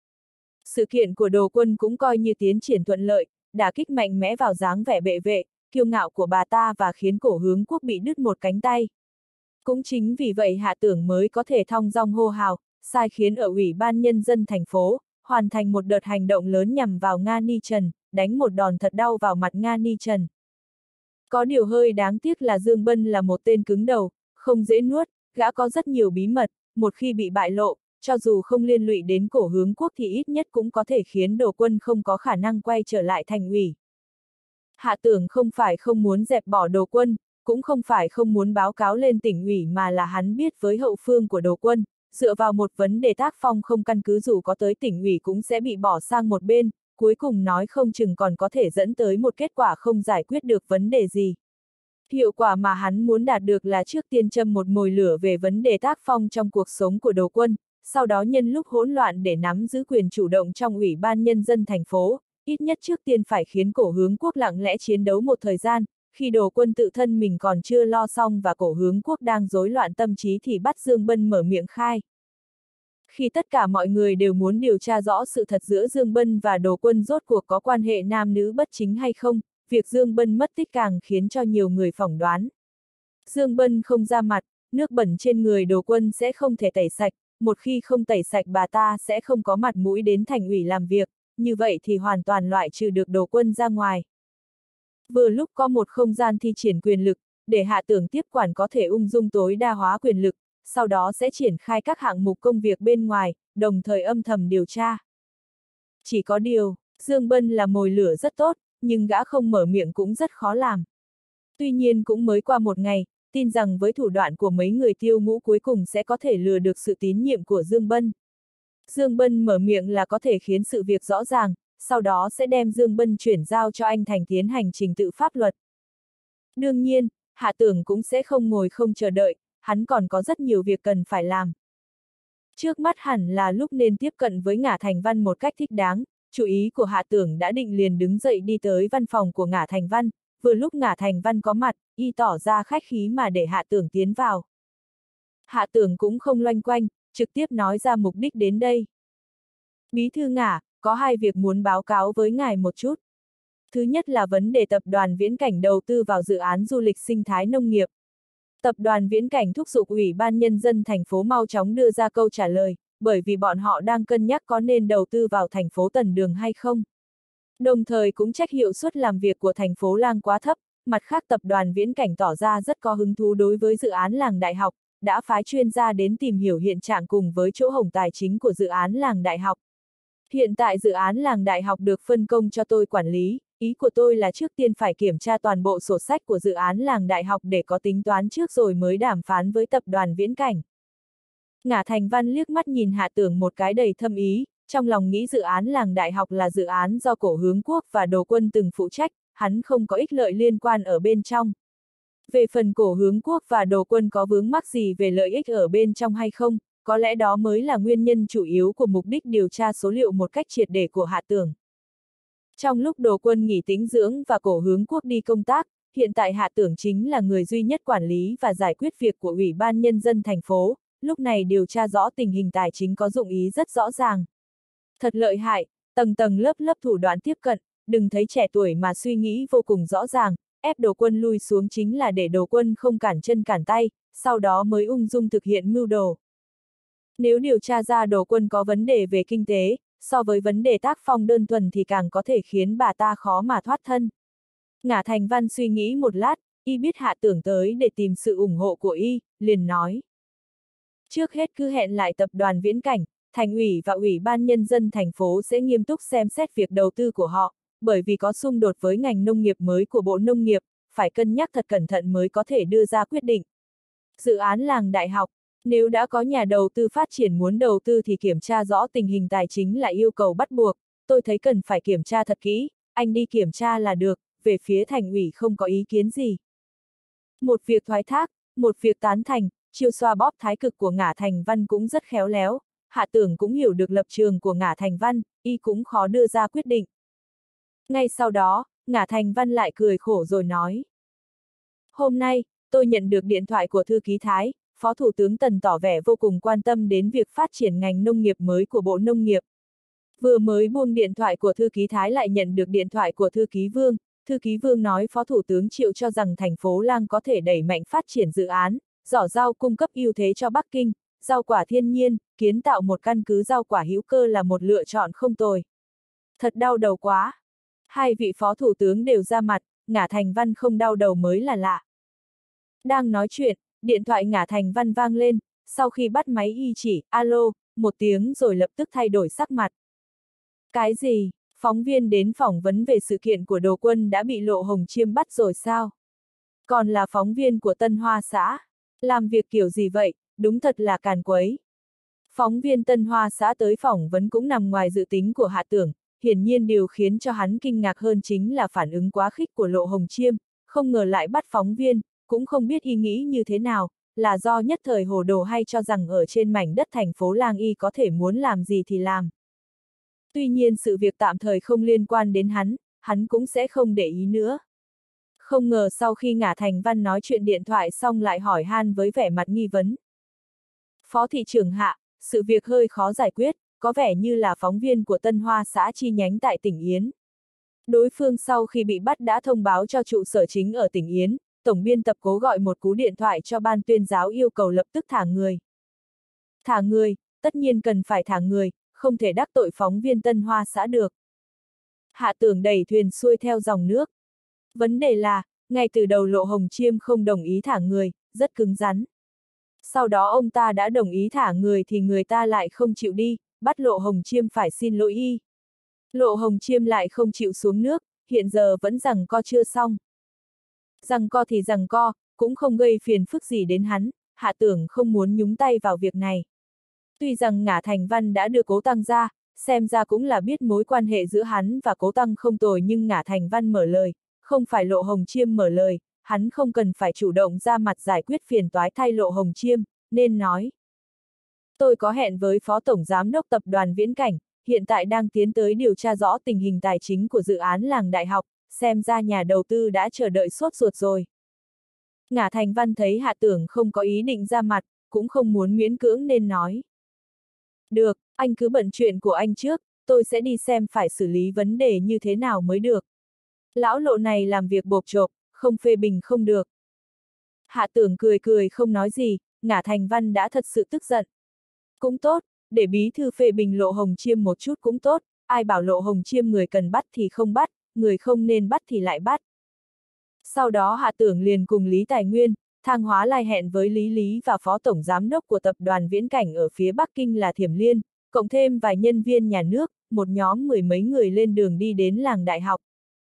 Sự kiện của Đồ Quân cũng coi như tiến triển thuận lợi, đả kích mạnh mẽ vào dáng vẻ bệ vệ, kiêu ngạo của bà ta và khiến Cổ Hướng Quốc bị đứt một cánh tay. Cũng chính vì vậy Hạ Tưởng mới có thể thong dong hô hào, sai khiến ở Ủy ban Nhân dân thành phố, hoàn thành một đợt hành động lớn nhằm vào Nga Ni Trần, đánh một đòn thật đau vào mặt Nga Ni Trần. Có điều hơi đáng tiếc là Dương Bân là một tên cứng đầu, không dễ nuốt, gã có rất nhiều bí mật, một khi bị bại lộ, cho dù không liên lụy đến Cổ Hướng Quốc thì ít nhất cũng có thể khiến Đồ Quân không có khả năng quay trở lại thành ủy. Hạ Tưởng không phải không muốn dẹp bỏ Đồ Quân, cũng không phải không muốn báo cáo lên tỉnh ủy mà là hắn biết với hậu phương của Đồ Quân, dựa vào một vấn đề tác phong không căn cứ dù có tới tỉnh ủy cũng sẽ bị bỏ sang một bên, cuối cùng nói không chừng còn có thể dẫn tới một kết quả không giải quyết được vấn đề gì. Hiệu quả mà hắn muốn đạt được là trước tiên châm một mồi lửa về vấn đề tác phong trong cuộc sống của Đồ Quân, sau đó nhân lúc hỗn loạn để nắm giữ quyền chủ động trong Ủy ban Nhân dân thành phố, ít nhất trước tiên phải khiến Cổ Hướng Quốc lặng lẽ chiến đấu một thời gian, khi Đồ Quân tự thân mình còn chưa lo xong và Cổ Hướng Quốc đang rối loạn tâm trí thì bắt Dương Bân mở miệng khai. Khi tất cả mọi người đều muốn điều tra rõ sự thật giữa Dương Bân và Đồ Quân rốt cuộc có quan hệ nam nữ bất chính hay không, việc Dương Bân mất tích càng khiến cho nhiều người phỏng đoán. Dương Bân không ra mặt, nước bẩn trên người Đồ Quân sẽ không thể tẩy sạch, một khi không tẩy sạch bà ta sẽ không có mặt mũi đến thành ủy làm việc, như vậy thì hoàn toàn loại trừ được Đồ Quân ra ngoài. Vừa lúc có một không gian thi triển quyền lực, để Hạ Tưởng tiếp quản có thể ung dung tối đa hóa quyền lực, sau đó sẽ triển khai các hạng mục công việc bên ngoài, đồng thời âm thầm điều tra. Chỉ có điều, Dương Bân là mồi lửa rất tốt, nhưng gã không mở miệng cũng rất khó làm. Tuy nhiên cũng mới qua một ngày, tin rằng với thủ đoạn của mấy người Tiêu Ngũ cuối cùng sẽ có thể lừa được sự tín nhiệm của Dương Bân. Dương Bân mở miệng là có thể khiến sự việc rõ ràng, sau đó sẽ đem Dương Bân chuyển giao cho anh Thành tiến hành trình tự pháp luật. Đương nhiên, Hạ Tưởng cũng sẽ không ngồi không chờ đợi, hắn còn có rất nhiều việc cần phải làm. Trước mắt hẳn là lúc nên tiếp cận với Ngả Thành Văn một cách thích đáng, chú ý của Hạ Tưởng đã định liền đứng dậy đi tới văn phòng của Ngả Thành Văn, vừa lúc Ngả Thành Văn có mặt, y tỏ ra khách khí mà để Hạ Tưởng tiến vào. Hạ Tưởng cũng không loanh quanh, trực tiếp nói ra mục đích đến đây. Bí thư Ngả, có hai việc muốn báo cáo với ngài một chút. Thứ nhất là vấn đề tập đoàn Viễn Cảnh đầu tư vào dự án du lịch sinh thái nông nghiệp. Tập đoàn Viễn Cảnh thúc giục Ủy ban Nhân dân thành phố mau chóng đưa ra câu trả lời, bởi vì bọn họ đang cân nhắc có nên đầu tư vào thành phố Tần Đường hay không. Đồng thời cũng trách hiệu suất làm việc của thành phố Lang quá thấp, mặt khác tập đoàn Viễn Cảnh tỏ ra rất có hứng thú đối với dự án làng đại học, đã phái chuyên gia đến tìm hiểu hiện trạng cùng với chỗ hổng tài chính của dự án làng đại học. Hiện tại dự án làng đại học được phân công cho tôi quản lý, ý của tôi là trước tiên phải kiểm tra toàn bộ sổ sách của dự án làng đại học để có tính toán trước rồi mới đàm phán với tập đoàn Viễn Cảnh. Ngả Thành Văn liếc mắt nhìn Hạ Tưởng một cái đầy thâm ý, trong lòng nghĩ dự án làng đại học là dự án do Cổ Hướng Quốc và Đồ Quân từng phụ trách, hắn không có ích lợi liên quan ở bên trong. Về phần Cổ Hướng Quốc và Đồ Quân có vướng mắc gì về lợi ích ở bên trong hay không, có lẽ đó mới là nguyên nhân chủ yếu của mục đích điều tra số liệu một cách triệt để của Hạ Tưởng. Trong lúc Đồ Quân nghỉ tĩnh dưỡng và Cổ Hướng Quốc đi công tác, hiện tại Hạ Tưởng chính là người duy nhất quản lý và giải quyết việc của Ủy ban Nhân dân thành phố, lúc này điều tra rõ tình hình tài chính có dụng ý rất rõ ràng. Thật lợi hại, tầng tầng lớp lớp thủ đoạn tiếp cận, đừng thấy trẻ tuổi mà suy nghĩ vô cùng rõ ràng, ép Đồ Quân lui xuống chính là để Đồ Quân không cản chân cản tay, sau đó mới ung dung thực hiện mưu đồ. Nếu điều tra ra Đồ Quân có vấn đề về kinh tế, so với vấn đề tác phong đơn thuần thì càng có thể khiến bà ta khó mà thoát thân. Ngả Thành Văn suy nghĩ một lát, y biết Hạ Tưởng tới để tìm sự ủng hộ của y, liền nói. Trước hết cứ hẹn lại tập đoàn Viễn Cảnh, thành ủy và Ủy ban Nhân dân thành phố sẽ nghiêm túc xem xét việc đầu tư của họ, bởi vì có xung đột với ngành nông nghiệp mới của Bộ Nông nghiệp, phải cân nhắc thật cẩn thận mới có thể đưa ra quyết định. Dự án làng đại học, nếu đã có nhà đầu tư phát triển muốn đầu tư thì kiểm tra rõ tình hình tài chính là yêu cầu bắt buộc, tôi thấy cần phải kiểm tra thật kỹ, anh đi kiểm tra là được, về phía thành ủy không có ý kiến gì. Một việc thoái thác, một việc tán thành, chiêu xoa bóp thái cực của Ngả Thành Văn cũng rất khéo léo, Hạ Tưởng cũng hiểu được lập trường của Ngả Thành Văn, y cũng khó đưa ra quyết định. Ngay sau đó, Ngả Thành Văn lại cười khổ rồi nói. Hôm nay, tôi nhận được điện thoại của thư ký Thái, Phó Thủ tướng Tần tỏ vẻ vô cùng quan tâm đến việc phát triển ngành nông nghiệp mới của Bộ Nông nghiệp. Vừa mới buông điện thoại của thư ký Thái lại nhận được điện thoại của thư ký Vương. Thư ký Vương nói Phó Thủ tướng Triệu cho rằng thành phố Lang có thể đẩy mạnh phát triển dự án, giỏ rau cung cấp ưu thế cho Bắc Kinh, rau quả thiên nhiên, kiến tạo một căn cứ rau quả hữu cơ là một lựa chọn không tồi. Thật đau đầu quá. Hai vị Phó Thủ tướng đều ra mặt, Ngả Thành Văn không đau đầu mới là lạ. Đang nói chuyện, điện thoại Ngả Thành Văn vang lên, sau khi bắt máy y chỉ, alo, một tiếng rồi lập tức thay đổi sắc mặt. Cái gì? Phóng viên đến phỏng vấn về sự kiện của Đồ Quân đã bị Lộ Hồng Chiêm bắt rồi sao? Còn là phóng viên của Tân Hoa xã. Làm việc kiểu gì vậy, đúng thật là càn quấy. Phóng viên Tân Hoa xã tới phỏng vấn cũng nằm ngoài dự tính của Hạ Tưởng, hiển nhiên điều khiến cho hắn kinh ngạc hơn chính là phản ứng quá khích của Lộ Hồng Chiêm, không ngờ lại bắt phóng viên, cũng không biết y nghĩ như thế nào, là do nhất thời hồ đồ hay cho rằng ở trên mảnh đất thành phố Lang y có thể muốn làm gì thì làm. Tuy nhiên sự việc tạm thời không liên quan đến hắn cũng sẽ không để ý nữa. Không ngờ sau khi Ngả Thành Văn nói chuyện điện thoại xong lại hỏi han với vẻ mặt nghi vấn. Phó thị trưởng Hạ, sự việc hơi khó giải quyết, có vẻ như là phóng viên của Tân Hoa xã chi nhánh tại tỉnh Yến. Đối phương sau khi bị bắt đã thông báo cho trụ sở chính ở tỉnh Yến, tổng biên tập cố gọi một cú điện thoại cho ban tuyên giáo yêu cầu lập tức thả người. Thả người, tất nhiên cần phải thả người, không thể đắc tội phóng viên Tân Hoa xã được. Hạ Tưởng đẩy thuyền xuôi theo dòng nước. Vấn đề là, ngay từ đầu Lộ Hồng Chiêm không đồng ý thả người, rất cứng rắn. Sau đó ông ta đã đồng ý thả người thì người ta lại không chịu đi, bắt Lộ Hồng Chiêm phải xin lỗi y. Lộ Hồng Chiêm lại không chịu xuống nước, hiện giờ vẫn giằng co chưa xong. Giằng co thì giằng co, cũng không gây phiền phức gì đến hắn, Hạ Tưởng không muốn nhúng tay vào việc này. Tuy rằng Ngả Thành Văn đã đưa Cố Tăng ra, xem ra cũng là biết mối quan hệ giữa hắn và Cố Tăng không tồi, nhưng Ngả Thành Văn mở lời, không phải Lộ Hồng Chiêm mở lời, hắn không cần phải chủ động ra mặt giải quyết phiền toái thay Lộ Hồng Chiêm, nên nói. Tôi có hẹn với Phó Tổng Giám đốc Tập đoàn Viễn Cảnh, hiện tại đang tiến tới điều tra rõ tình hình tài chính của dự án làng đại học, xem ra nhà đầu tư đã chờ đợi sốt ruột rồi. Ngả Thành Văn thấy Hạ Tưởng không có ý định ra mặt, cũng không muốn miễn cưỡng nên nói. Được, anh cứ bận chuyện của anh trước, tôi sẽ đi xem phải xử lý vấn đề như thế nào mới được. Lão Lộ này làm việc bộp chộp, không phê bình không được. Hạ Tưởng cười cười không nói gì, Ngả Thành Văn đã thật sự tức giận. Cũng tốt, để bí thư phê bình Lộ Hồng Chiêm một chút cũng tốt, ai bảo Lộ Hồng Chiêm người cần bắt thì không bắt, người không nên bắt thì lại bắt. Sau đó Hạ Tưởng liền cùng Lý Tài Nguyên, Thang Hóa Lai hẹn với Lý Lý và Phó Tổng Giám đốc của Tập đoàn Viễn Cảnh ở phía Bắc Kinh là Thiểm Liên, cộng thêm vài nhân viên nhà nước, một nhóm mười mấy người lên đường đi đến làng đại học.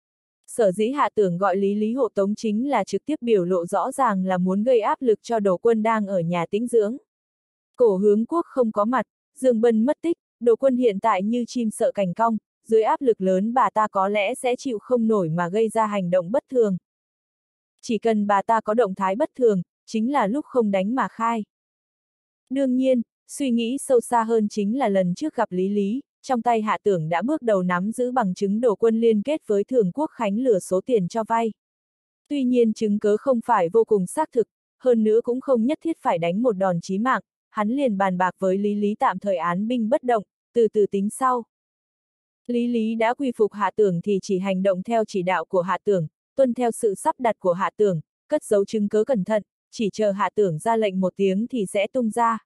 Sở dĩ Hạ Tưởng gọi Lý Lý hộ tống chính là trực tiếp biểu lộ rõ ràng là muốn gây áp lực cho Đồ Quân đang ở nhà tĩnh dưỡng. Cổ Hướng Quốc không có mặt, Dương Bân mất tích, Đồ Quân hiện tại như chim sợ cành cong, dưới áp lực lớn bà ta có lẽ sẽ chịu không nổi mà gây ra hành động bất thường. Chỉ cần bà ta có động thái bất thường, chính là lúc không đánh mà khai. Đương nhiên, suy nghĩ sâu xa hơn chính là lần trước gặp Lý Lý, trong tay Hạ Tưởng đã bước đầu nắm giữ bằng chứng Đồ Quân liên kết với Thường Quốc Khánh lừa số tiền cho vay. Tuy nhiên chứng cớ không phải vô cùng xác thực, hơn nữa cũng không nhất thiết phải đánh một đòn chí mạng, hắn liền bàn bạc với Lý Lý tạm thời án binh bất động, từ từ tính sau. Lý Lý đã quy phục Hạ Tưởng thì chỉ hành động theo chỉ đạo của Hạ Tưởng, tuân theo sự sắp đặt của Hạ Tưởng, cất giấu chứng cớ cẩn thận, chỉ chờ Hạ Tưởng ra lệnh một tiếng thì sẽ tung ra.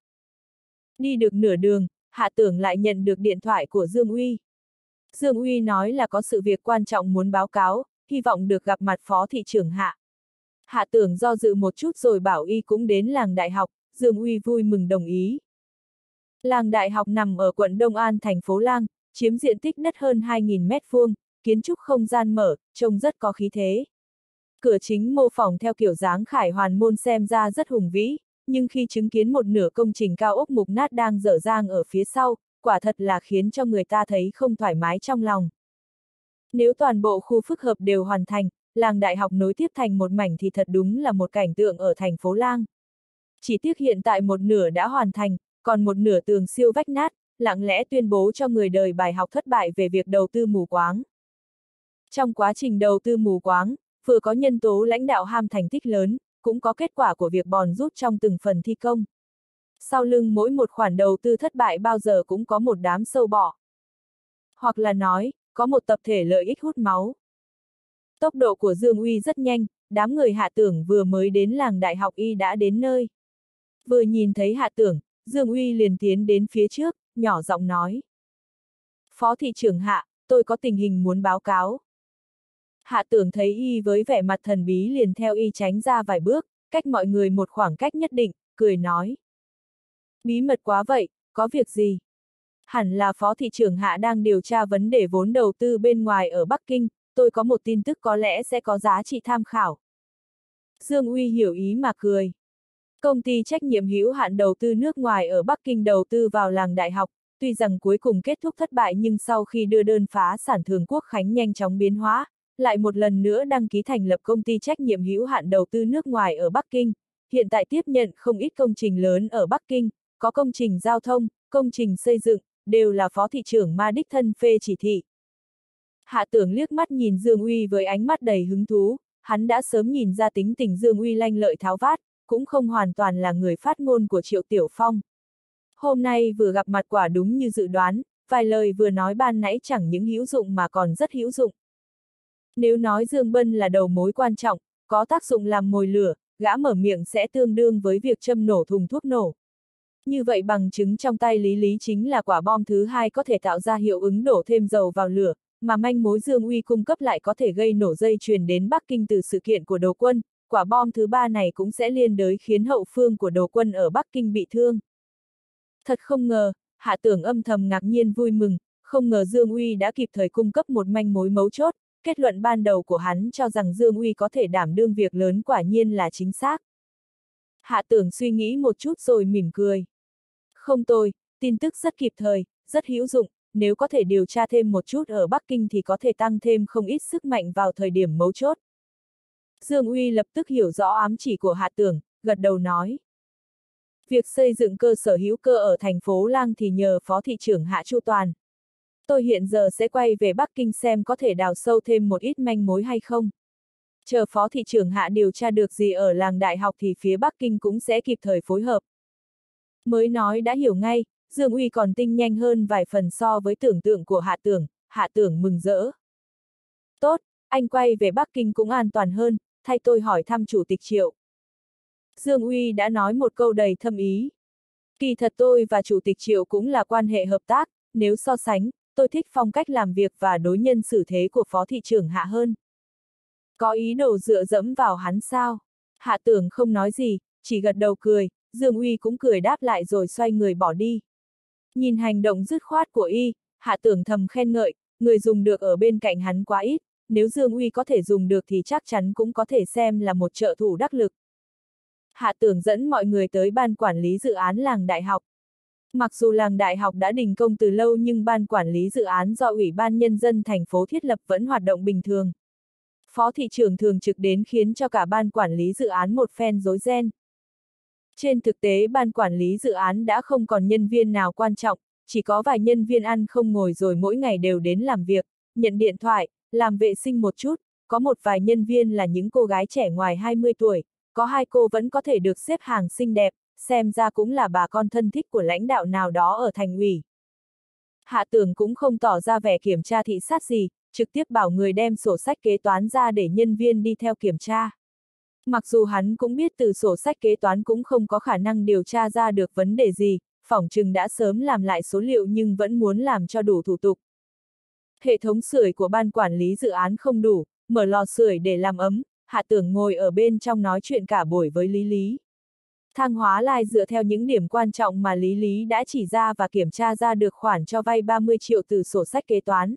Đi được nửa đường, Hạ Tưởng lại nhận được điện thoại của Dương Uy. Dương Uy nói là có sự việc quan trọng muốn báo cáo, hy vọng được gặp mặt Phó thị trưởng Hạ. Hạ Tưởng do dự một chút rồi bảo y cũng đến làng đại học, Dương Uy vui mừng đồng ý. Làng đại học nằm ở quận Đông An thành phố Lang, chiếm diện tích đất hơn 2.000 mét vuông, kiến trúc không gian mở, trông rất có khí thế. Cửa chính mô phỏng theo kiểu dáng Khải Hoàn Môn xem ra rất hùng vĩ, nhưng khi chứng kiến một nửa công trình cao ốc mục nát đang dở dang ở phía sau, quả thật là khiến cho người ta thấy không thoải mái trong lòng. Nếu toàn bộ khu phức hợp đều hoàn thành, làng đại học nối tiếp thành một mảnh thì thật đúng là một cảnh tượng ở thành phố Lang. Chỉ tiếc hiện tại một nửa đã hoàn thành, còn một nửa tường siêu vách nát, lặng lẽ tuyên bố cho người đời bài học thất bại về việc đầu tư mù quáng. Trong quá trình đầu tư mù quáng, vừa có nhân tố lãnh đạo ham thành tích lớn, cũng có kết quả của việc bòn rút trong từng phần thi công. Sau lưng mỗi một khoản đầu tư thất bại bao giờ cũng có một đám sâu bọ. Hoặc là nói, có một tập thể lợi ích hút máu. Tốc độ của Dương Uy rất nhanh, đám người Hạ Tưởng vừa mới đến làng đại học y đã đến nơi. Vừa nhìn thấy Hạ Tưởng, Dương Uy liền tiến đến phía trước, nhỏ giọng nói. Phó thị trưởng Hạ, tôi có tình hình muốn báo cáo. Hạ Tưởng thấy y với vẻ mặt thần bí liền theo y tránh ra vài bước, cách mọi người một khoảng cách nhất định, cười nói. Bí mật quá vậy, có việc gì? Hẳn là phó thị trưởng Hạ đang điều tra vấn đề vốn đầu tư bên ngoài ở Bắc Kinh, tôi có một tin tức có lẽ sẽ có giá trị tham khảo. Dương Uy hiểu ý mà cười. Công ty trách nhiệm hữu hạn đầu tư nước ngoài ở Bắc Kinh đầu tư vào làng đại học, tuy rằng cuối cùng kết thúc thất bại nhưng sau khi đưa đơn phá sản Thường Quốc Khánh nhanh chóng biến hóa, lại một lần nữa đăng ký thành lập công ty trách nhiệm hữu hạn đầu tư nước ngoài ở Bắc Kinh, hiện tại tiếp nhận không ít công trình lớn ở Bắc Kinh, có công trình giao thông, công trình xây dựng, đều là phó thị trưởng Ma đích thân phê chỉ thị. Hạ Tưởng liếc mắt nhìn Dương Uy với ánh mắt đầy hứng thú, hắn đã sớm nhìn ra tính tình Dương Uy lanh lợi tháo vát, cũng không hoàn toàn là người phát ngôn của Triệu Tiểu Phong. Hôm nay vừa gặp mặt quả đúng như dự đoán, vài lời vừa nói ban nãy chẳng những hữu dụng mà còn rất hữu dụng. Nếu nói Dương Bân là đầu mối quan trọng, có tác dụng làm mồi lửa, gã mở miệng sẽ tương đương với việc châm nổ thùng thuốc nổ. Như vậy bằng chứng trong tay Lý Lý chính là quả bom thứ hai có thể tạo ra hiệu ứng đổ thêm dầu vào lửa, mà manh mối Dương Uy cung cấp lại có thể gây nổ dây chuyền đến Bắc Kinh từ sự kiện của Đồ Quân, quả bom thứ ba này cũng sẽ liên đới khiến hậu phương của Đồ Quân ở Bắc Kinh bị thương. Thật không ngờ, Hạ Tưởng âm thầm ngạc nhiên vui mừng, không ngờ Dương Uy đã kịp thời cung cấp một manh mối mấu chốt, kết luận ban đầu của hắn cho rằng Dương Uy có thể đảm đương việc lớn quả nhiên là chính xác. Hạ Tưởng suy nghĩ một chút rồi mỉm cười. Không tồi, tin tức rất kịp thời, rất hữu dụng, nếu có thể điều tra thêm một chút ở Bắc Kinh thì có thể tăng thêm không ít sức mạnh vào thời điểm mấu chốt. Dương Uy lập tức hiểu rõ ám chỉ của Hạ Tưởng, gật đầu nói. Việc xây dựng cơ sở hữu cơ ở thành phố Lang thì nhờ phó thị trưởng Hạ chu toàn. Tôi hiện giờ sẽ quay về Bắc Kinh xem có thể đào sâu thêm một ít manh mối hay không. Chờ phó thị trưởng Hạ điều tra được gì ở làng đại học thì phía Bắc Kinh cũng sẽ kịp thời phối hợp. Mới nói đã hiểu ngay, Dương Uy còn tinh nhanh hơn vài phần so với tưởng tượng của Hạ Tưởng mừng rỡ. Tốt, anh quay về Bắc Kinh cũng an toàn hơn, thay tôi hỏi thăm chủ tịch Triệu. Dương Uy đã nói một câu đầy thâm ý. Kỳ thật tôi và chủ tịch Triệu cũng là quan hệ hợp tác, nếu so sánh, tôi thích phong cách làm việc và đối nhân xử thế của phó thị trưởng Hạ hơn. Có ý đồ dựa dẫm vào hắn sao? Hạ Tưởng không nói gì, chỉ gật đầu cười, Dương Uy cũng cười đáp lại rồi xoay người bỏ đi. Nhìn hành động dứt khoát của y, Hạ Tưởng thầm khen ngợi, người dùng được ở bên cạnh hắn quá ít, nếu Dương Uy có thể dùng được thì chắc chắn cũng có thể xem là một trợ thủ đắc lực. Hạ Tưởng dẫn mọi người tới ban quản lý dự án làng đại học. Mặc dù làng đại học đã đình công từ lâu nhưng ban quản lý dự án do Ủy ban Nhân dân thành phố thiết lập vẫn hoạt động bình thường. Phó thị trưởng thường trực đến khiến cho cả ban quản lý dự án một phen rối ren. Trên thực tế ban quản lý dự án đã không còn nhân viên nào quan trọng, chỉ có vài nhân viên ăn không ngồi rồi mỗi ngày đều đến làm việc, nhận điện thoại, làm vệ sinh một chút, có một vài nhân viên là những cô gái trẻ ngoài 20 tuổi, có hai cô vẫn có thể được xếp hàng xinh đẹp, xem ra cũng là bà con thân thích của lãnh đạo nào đó ở thành ủy. Hạ Tưởng cũng không tỏ ra vẻ kiểm tra thị sát gì, trực tiếp bảo người đem sổ sách kế toán ra để nhân viên đi theo kiểm tra. Mặc dù hắn cũng biết từ sổ sách kế toán cũng không có khả năng điều tra ra được vấn đề gì, phỏng chừng đã sớm làm lại số liệu nhưng vẫn muốn làm cho đủ thủ tục. Hệ thống sưởi của ban quản lý dự án không đủ, mở lò sưởi để làm ấm, Hạ Tưởng ngồi ở bên trong nói chuyện cả buổi với Lý Lý. Thang Hóa Lai dựa theo những điểm quan trọng mà Lý Lý đã chỉ ra và kiểm tra ra được khoản cho vay 30 triệu từ sổ sách kế toán.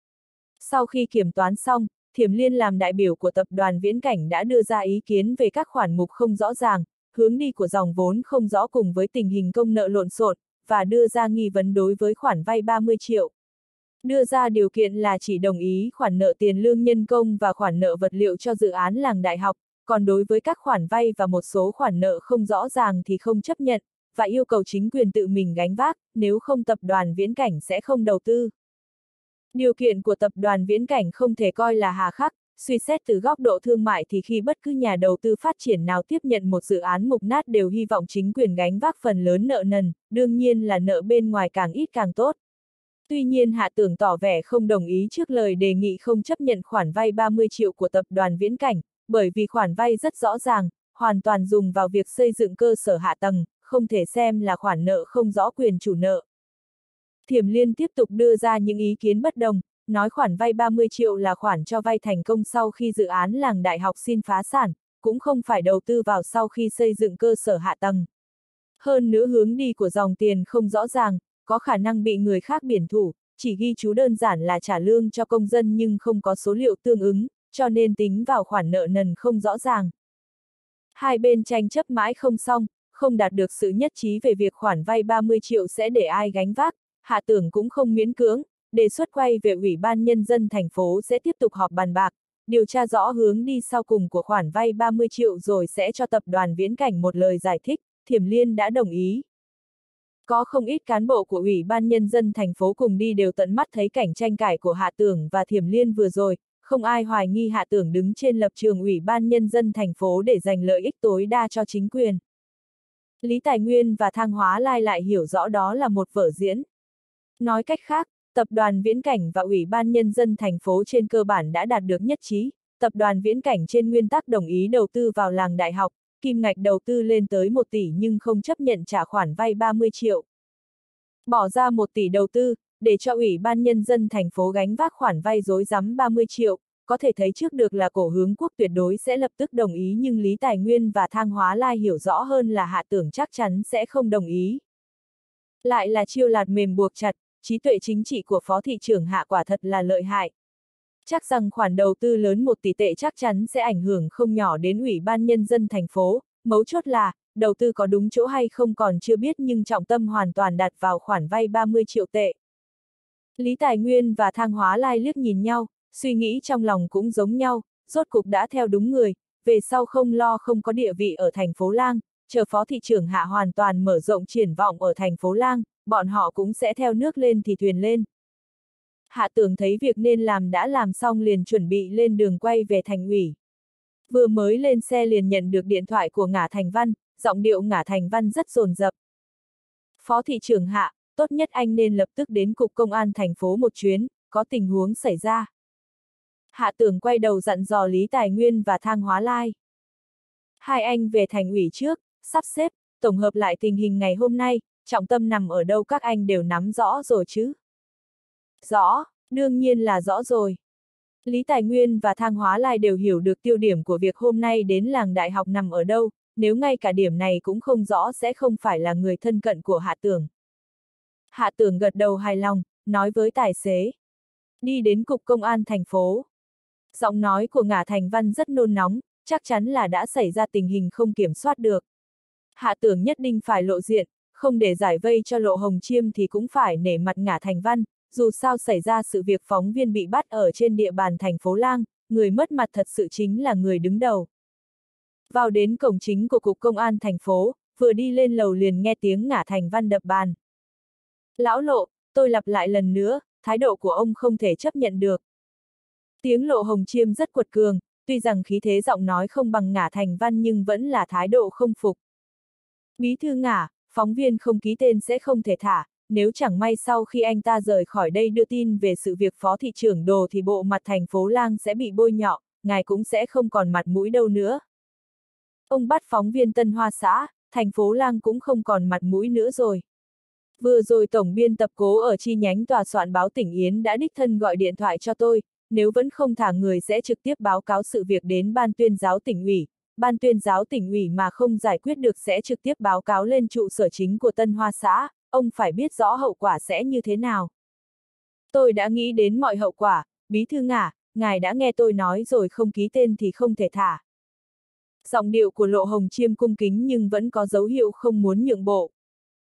Sau khi kiểm toán xong, Thiểm Liên làm đại biểu của tập đoàn Viễn Cảnh đã đưa ra ý kiến về các khoản mục không rõ ràng, hướng đi của dòng vốn không rõ cùng với tình hình công nợ lộn xộn, và đưa ra nghi vấn đối với khoản vay 30 triệu. Đưa ra điều kiện là chỉ đồng ý khoản nợ tiền lương nhân công và khoản nợ vật liệu cho dự án làng đại học, còn đối với các khoản vay và một số khoản nợ không rõ ràng thì không chấp nhận, và yêu cầu chính quyền tự mình gánh vác, nếu không tập đoàn Viễn Cảnh sẽ không đầu tư. Điều kiện của tập đoàn Viễn Cảnh không thể coi là hà khắc, suy xét từ góc độ thương mại thì khi bất cứ nhà đầu tư phát triển nào tiếp nhận một dự án mục nát đều hy vọng chính quyền gánh vác phần lớn nợ nần, đương nhiên là nợ bên ngoài càng ít càng tốt. Tuy nhiên Hạ Tưởng tỏ vẻ không đồng ý trước lời đề nghị không chấp nhận khoản vay 30 triệu của tập đoàn Viễn Cảnh, bởi vì khoản vay rất rõ ràng, hoàn toàn dùng vào việc xây dựng cơ sở hạ tầng, không thể xem là khoản nợ không rõ quyền chủ nợ. Thiểm Liên tiếp tục đưa ra những ý kiến bất đồng, nói khoản vay 30 triệu là khoản cho vay thành công sau khi dự án làng đại học xin phá sản, cũng không phải đầu tư vào sau khi xây dựng cơ sở hạ tầng. Hơn nữa hướng đi của dòng tiền không rõ ràng, có khả năng bị người khác biển thủ, chỉ ghi chú đơn giản là trả lương cho công dân nhưng không có số liệu tương ứng, cho nên tính vào khoản nợ nần không rõ ràng. Hai bên tranh chấp mãi không xong, không đạt được sự nhất trí về việc khoản vay 30 triệu sẽ để ai gánh vác, Hạ Tưởng cũng không miễn cưỡng, đề xuất quay về Ủy ban Nhân dân thành phố sẽ tiếp tục họp bàn bạc, điều tra rõ hướng đi sau cùng của khoản vay 30 triệu rồi sẽ cho tập đoàn Viễn Cảnh một lời giải thích, Thiểm Liên đã đồng ý. Có không ít cán bộ của Ủy ban Nhân dân thành phố cùng đi đều tận mắt thấy cảnh tranh cãi của Hạ Tưởng và Thiểm Liên vừa rồi, không ai hoài nghi Hạ Tưởng đứng trên lập trường Ủy ban Nhân dân thành phố để giành lợi ích tối đa cho chính quyền. Lý Tài Nguyên và Thang Hóa Lai lại hiểu rõ đó là một vở diễn. Nói cách khác, tập đoàn Viễn Cảnh và Ủy ban Nhân dân thành phố trên cơ bản đã đạt được nhất trí, tập đoàn Viễn Cảnh trên nguyên tắc đồng ý đầu tư vào làng đại học, kim ngạch đầu tư lên tới 1 tỷ nhưng không chấp nhận trả khoản vay 30 triệu. Bỏ ra 1 tỷ đầu tư, để cho Ủy ban Nhân dân thành phố gánh vác khoản vay rối rắm 30 triệu, có thể thấy trước được là Cổ Hướng Quốc tuyệt đối sẽ lập tức đồng ý nhưng Lý Tài Nguyên và Thang Hóa Lai hiểu rõ hơn là Hạ Tưởng chắc chắn sẽ không đồng ý. Lại là chiêu lạt mềm buộc chặt, trí tuệ chính trị của Phó thị trưởng Hạ quả thật là lợi hại. Chắc rằng khoản đầu tư lớn 1 tỷ tệ chắc chắn sẽ ảnh hưởng không nhỏ đến Ủy ban Nhân dân thành phố, mấu chốt là, đầu tư có đúng chỗ hay không còn chưa biết nhưng trọng tâm hoàn toàn đặt vào khoản vay 30 triệu tệ. Lý Tài Nguyên và Thang Hóa Lai liếc nhìn nhau, suy nghĩ trong lòng cũng giống nhau, rốt cục đã theo đúng người, về sau không lo không có địa vị ở thành phố Lang, chờ Phó thị trưởng Hạ hoàn toàn mở rộng triển vọng ở thành phố Lang, bọn họ cũng sẽ theo nước lên thì thuyền lên. Hạ Tưởng thấy việc nên làm đã làm xong liền chuẩn bị lên đường quay về thành ủy. Vừa mới lên xe liền nhận được điện thoại của Ngả Thành Văn, giọng điệu Ngả Thành Văn rất dồn dập. Phó thị trưởng Hạ, tốt nhất anh nên lập tức đến cục công an thành phố một chuyến, có tình huống xảy ra. Hạ Tưởng quay đầu dặn dò Lý Tài Nguyên và Thang Hóa Lai. Hai anh về thành ủy trước, sắp xếp, tổng hợp lại tình hình ngày hôm nay, trọng tâm nằm ở đâu các anh đều nắm rõ rồi chứ? Rõ, đương nhiên là rõ rồi. Lý Tài Nguyên và Thang Hóa Lai đều hiểu được tiêu điểm của việc hôm nay đến làng đại học nằm ở đâu, nếu ngay cả điểm này cũng không rõ sẽ không phải là người thân cận của Hạ Tưởng. Hạ Tưởng gật đầu hài lòng, nói với tài xế. Đi đến cục công an thành phố. Giọng nói của Ngả Thành Văn rất nôn nóng, chắc chắn là đã xảy ra tình hình không kiểm soát được. Hạ Tưởng nhất định phải lộ diện, không để giải vây cho Lộ Hồng Chiêm thì cũng phải nể mặt Ngả Thành Văn, dù sao xảy ra sự việc phóng viên bị bắt ở trên địa bàn thành phố Lang, người mất mặt thật sự chính là người đứng đầu. Vào đến cổng chính của cục công an thành phố, vừa đi lên lầu liền nghe tiếng Ngả Thành Văn đập bàn. Lão Lộ, tôi lặp lại lần nữa, thái độ của ông không thể chấp nhận được. Tiếng Lộ Hồng Chiêm rất quật cường, tuy rằng khí thế giọng nói không bằng Ngả Thành Văn nhưng vẫn là thái độ không phục. Bí thư Ngả, phóng viên không ký tên sẽ không thể thả, nếu chẳng may sau khi anh ta rời khỏi đây đưa tin về sự việc phó thị trưởng Đồ thì bộ mặt thành phố Lang sẽ bị bôi nhọ, ngài cũng sẽ không còn mặt mũi đâu nữa. Ông bắt phóng viên Tân Hoa xã, thành phố Lang cũng không còn mặt mũi nữa rồi. Vừa rồi tổng biên tập Cố ở chi nhánh tòa soạn báo tỉnh Yến đã đích thân gọi điện thoại cho tôi, nếu vẫn không thả người sẽ trực tiếp báo cáo sự việc đến ban tuyên giáo tỉnh ủy, ban tuyên giáo tỉnh ủy mà không giải quyết được sẽ trực tiếp báo cáo lên trụ sở chính của Tân Hoa xã, ông phải biết rõ hậu quả sẽ như thế nào. Tôi đã nghĩ đến mọi hậu quả, bí thư Ngả, ngài đã nghe tôi nói rồi không ký tên thì không thể thả. Giọng điệu của Lộ Hồng Chiêm cung kính nhưng vẫn có dấu hiệu không muốn nhượng bộ.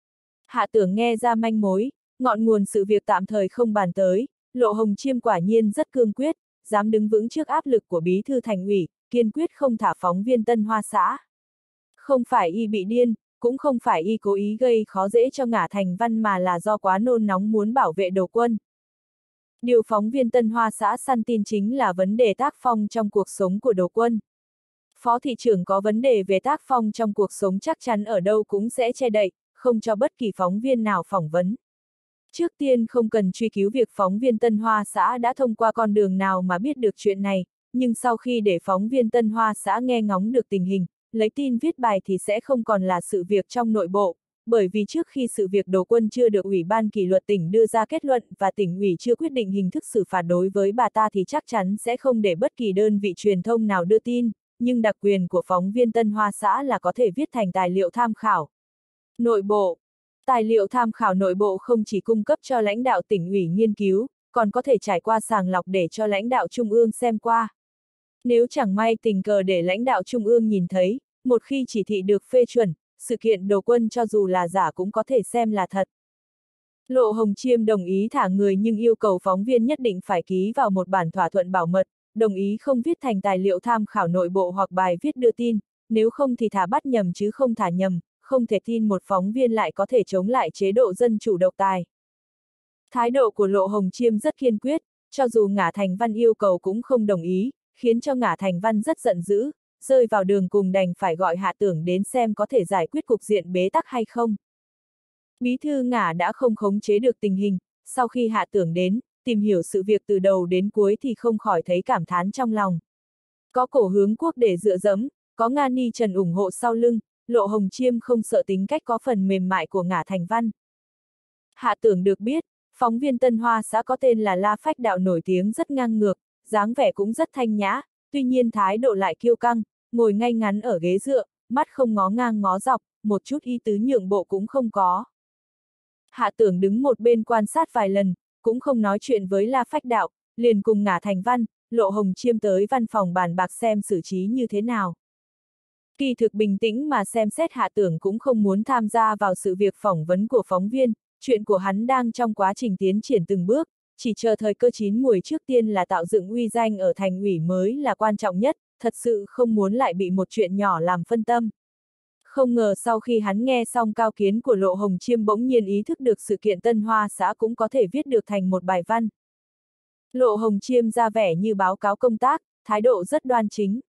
Hạ Tưởng nghe ra manh mối, ngọn nguồn sự việc tạm thời không bàn tới, Lộ Hồng Chiêm quả nhiên rất cương quyết, dám đứng vững trước áp lực của bí thư thành ủy, kiên quyết không thả phóng viên Tân Hoa xã. Không phải y bị điên, cũng không phải y cố ý gây khó dễ cho Ngả Thành Văn mà là do quá nôn nóng muốn bảo vệ đầu quân. Điều phóng viên Tân Hoa xã săn tin chính là vấn đề tác phong trong cuộc sống của Đồ Quân. Phó thị trưởng có vấn đề về tác phong trong cuộc sống chắc chắn ở đâu cũng sẽ che đậy, không cho bất kỳ phóng viên nào phỏng vấn. Trước tiên không cần truy cứu việc phóng viên Tân Hoa xã đã thông qua con đường nào mà biết được chuyện này, nhưng sau khi để phóng viên Tân Hoa xã nghe ngóng được tình hình, lấy tin viết bài thì sẽ không còn là sự việc trong nội bộ, bởi vì trước khi sự việc Đồ Quân chưa được Ủy ban kỷ luật tỉnh đưa ra kết luận và tỉnh ủy chưa quyết định hình thức xử phạt đối với bà ta thì chắc chắn sẽ không để bất kỳ đơn vị truyền thông nào đưa tin, nhưng đặc quyền của phóng viên Tân Hoa xã là có thể viết thành tài liệu tham khảo. Nội bộ. Tài liệu tham khảo nội bộ không chỉ cung cấp cho lãnh đạo tỉnh ủy nghiên cứu, còn có thể trải qua sàng lọc để cho lãnh đạo trung ương xem qua. Nếu chẳng may tình cờ để lãnh đạo trung ương nhìn thấy, một khi chỉ thị được phê chuẩn, sự kiện Đồ Quân cho dù là giả cũng có thể xem là thật. Lộ Hồng Chiêm đồng ý thả người nhưng yêu cầu phóng viên nhất định phải ký vào một bản thỏa thuận bảo mật, đồng ý không viết thành tài liệu tham khảo nội bộ hoặc bài viết đưa tin, nếu không thì thả bắt nhầm chứ không thả nhầm, không thể tin một phóng viên lại có thể chống lại chế độ dân chủ độc tài. Thái độ của Lộ Hồng Chiêm rất kiên quyết, cho dù Ngả Thành Văn yêu cầu cũng không đồng ý, khiến cho Ngả Thành Văn rất giận dữ, rơi vào đường cùng đành phải gọi Hạ Tưởng đến xem có thể giải quyết cục diện bế tắc hay không. Bí thư Ngả đã không khống chế được tình hình, sau khi Hạ Tưởng đến, tìm hiểu sự việc từ đầu đến cuối thì không khỏi thấy cảm thán trong lòng. Có Cổ Hướng Quốc để dựa dẫm, có Nga Ni Trần ủng hộ sau lưng, Lộ Hồng Chiêm không sợ tính cách có phần mềm mại của Ngả Thành Văn. Hạ Tưởng được biết, phóng viên Tân Hoa xã có tên là La Phách Đạo nổi tiếng rất ngang ngược, dáng vẻ cũng rất thanh nhã, tuy nhiên thái độ lại kiêu căng, ngồi ngay ngắn ở ghế dựa, mắt không ngó ngang ngó dọc, một chút ý tứ nhượng bộ cũng không có. Hạ Tưởng đứng một bên quan sát vài lần, cũng không nói chuyện với La Phách Đạo, liền cùng Ngả Thành Văn, Lộ Hồng Chiêm tới văn phòng bàn bạc xem xử trí như thế nào. Kỳ thực bình tĩnh mà xem xét Hạ Tưởng cũng không muốn tham gia vào sự việc phỏng vấn của phóng viên, chuyện của hắn đang trong quá trình tiến triển từng bước, chỉ chờ thời cơ chín muồi trước tiên là tạo dựng uy danh ở thành ủy mới là quan trọng nhất, thật sự không muốn lại bị một chuyện nhỏ làm phân tâm. Không ngờ sau khi hắn nghe xong cao kiến của Lộ Hồng Chiêm bỗng nhiên ý thức được sự kiện Tân Hoa xã cũng có thể viết được thành một bài văn. Lộ Hồng Chiêm ra vẻ như báo cáo công tác, thái độ rất đoan chính.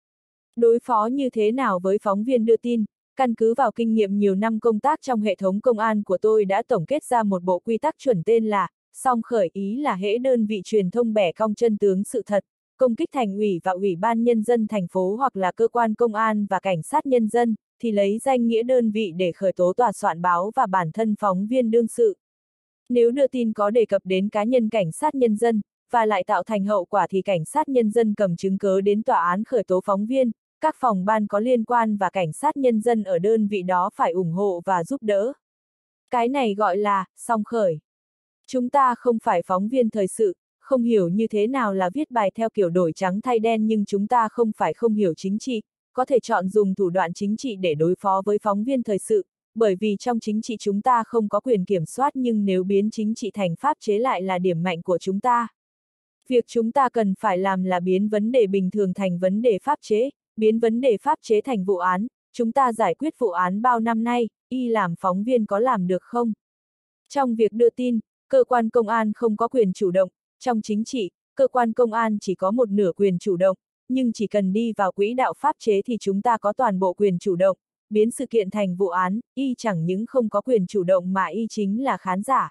Đối phó như thế nào với phóng viên đưa tin, căn cứ vào kinh nghiệm nhiều năm công tác trong hệ thống công an của tôi đã tổng kết ra một bộ quy tắc chuẩn tên là, song khởi, ý là hễ đơn vị truyền thông bẻ cong chân tướng sự thật, công kích thành ủy và ủy ban nhân dân thành phố hoặc là cơ quan công an và cảnh sát nhân dân, thì lấy danh nghĩa đơn vị để khởi tố tòa soạn báo và bản thân phóng viên đương sự. Nếu đưa tin có đề cập đến cá nhân cảnh sát nhân dân, và lại tạo thành hậu quả thì cảnh sát nhân dân cầm chứng cớ đến tòa án khởi tố phóng viên, các phòng ban có liên quan và cảnh sát nhân dân ở đơn vị đó phải ủng hộ và giúp đỡ. Cái này gọi là, song khởi. Chúng ta không phải phóng viên thời sự, không hiểu như thế nào là viết bài theo kiểu đổi trắng thay đen nhưng chúng ta không phải không hiểu chính trị, có thể chọn dùng thủ đoạn chính trị để đối phó với phóng viên thời sự, bởi vì trong chính trị chúng ta không có quyền kiểm soát nhưng nếu biến chính trị thành pháp chế lại là điểm mạnh của chúng ta. Việc chúng ta cần phải làm là biến vấn đề bình thường thành vấn đề pháp chế, biến vấn đề pháp chế thành vụ án, chúng ta giải quyết vụ án bao năm nay, y làm phóng viên có làm được không? Trong việc đưa tin, cơ quan công an không có quyền chủ động, trong chính trị, cơ quan công an chỉ có một nửa quyền chủ động, nhưng chỉ cần đi vào quỹ đạo pháp chế thì chúng ta có toàn bộ quyền chủ động, biến sự kiện thành vụ án, y chẳng những không có quyền chủ động mà y chính là khán giả.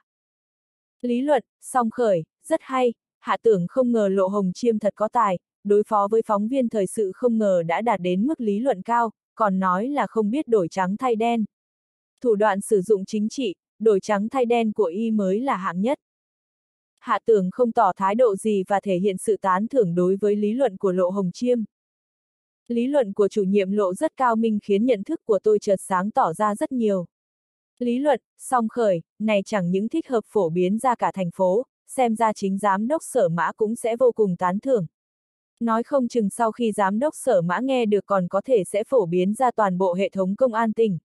Lý luận, song khởi, rất hay, Hạ Tưởng không ngờ Lộ Hồng Chiêm thật có tài, đối phó với phóng viên thời sự không ngờ đã đạt đến mức lý luận cao, còn nói là không biết đổi trắng thay đen. Thủ đoạn sử dụng chính trị, đổi trắng thay đen của y mới là hạng nhất. Hạ Tưởng không tỏ thái độ gì và thể hiện sự tán thưởng đối với lý luận của Lộ Hồng Chiêm. Lý luận của chủ nhiệm Lộ rất cao minh khiến nhận thức của tôi chợt sáng tỏ ra rất nhiều. Lý luận, song khởi, này chẳng những thích hợp phổ biến ra cả thành phố, xem ra chính giám đốc Sở Mã cũng sẽ vô cùng tán thưởng. Nói không chừng sau khi giám đốc Sở Mã nghe được còn có thể sẽ phổ biến ra toàn bộ hệ thống công an tỉnh.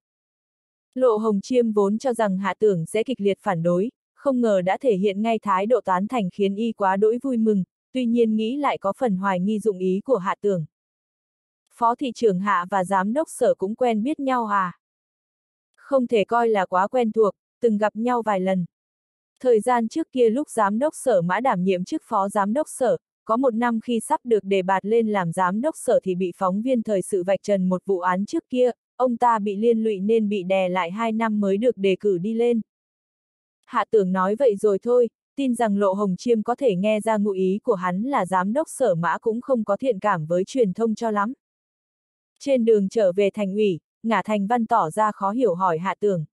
Lộ Hồng Chiêm vốn cho rằng Hạ Tưởng sẽ kịch liệt phản đối, không ngờ đã thể hiện ngay thái độ tán thành khiến y quá đỗi vui mừng, tuy nhiên nghĩ lại có phần hoài nghi dụng ý của Hạ Tưởng. Phó thị trưởng Hạ và giám đốc Sở cũng quen biết nhau à? Không thể coi là quá quen thuộc, từng gặp nhau vài lần. Thời gian trước kia lúc giám đốc sở Mã đảm nhiệm chức phó giám đốc sở, có một năm khi sắp được đề bạt lên làm giám đốc sở thì bị phóng viên thời sự vạch trần một vụ án trước kia, ông ta bị liên lụy nên bị đè lại 2 năm mới được đề cử đi lên. Hạ Tưởng nói vậy rồi thôi, tin rằng Lộ Hồng Chiêm có thể nghe ra ngụ ý của hắn là giám đốc sở Mã cũng không có thiện cảm với truyền thông cho lắm. Trên đường trở về thành ủy, Ngả Thành Văn tỏ ra khó hiểu hỏi Hạ Tưởng.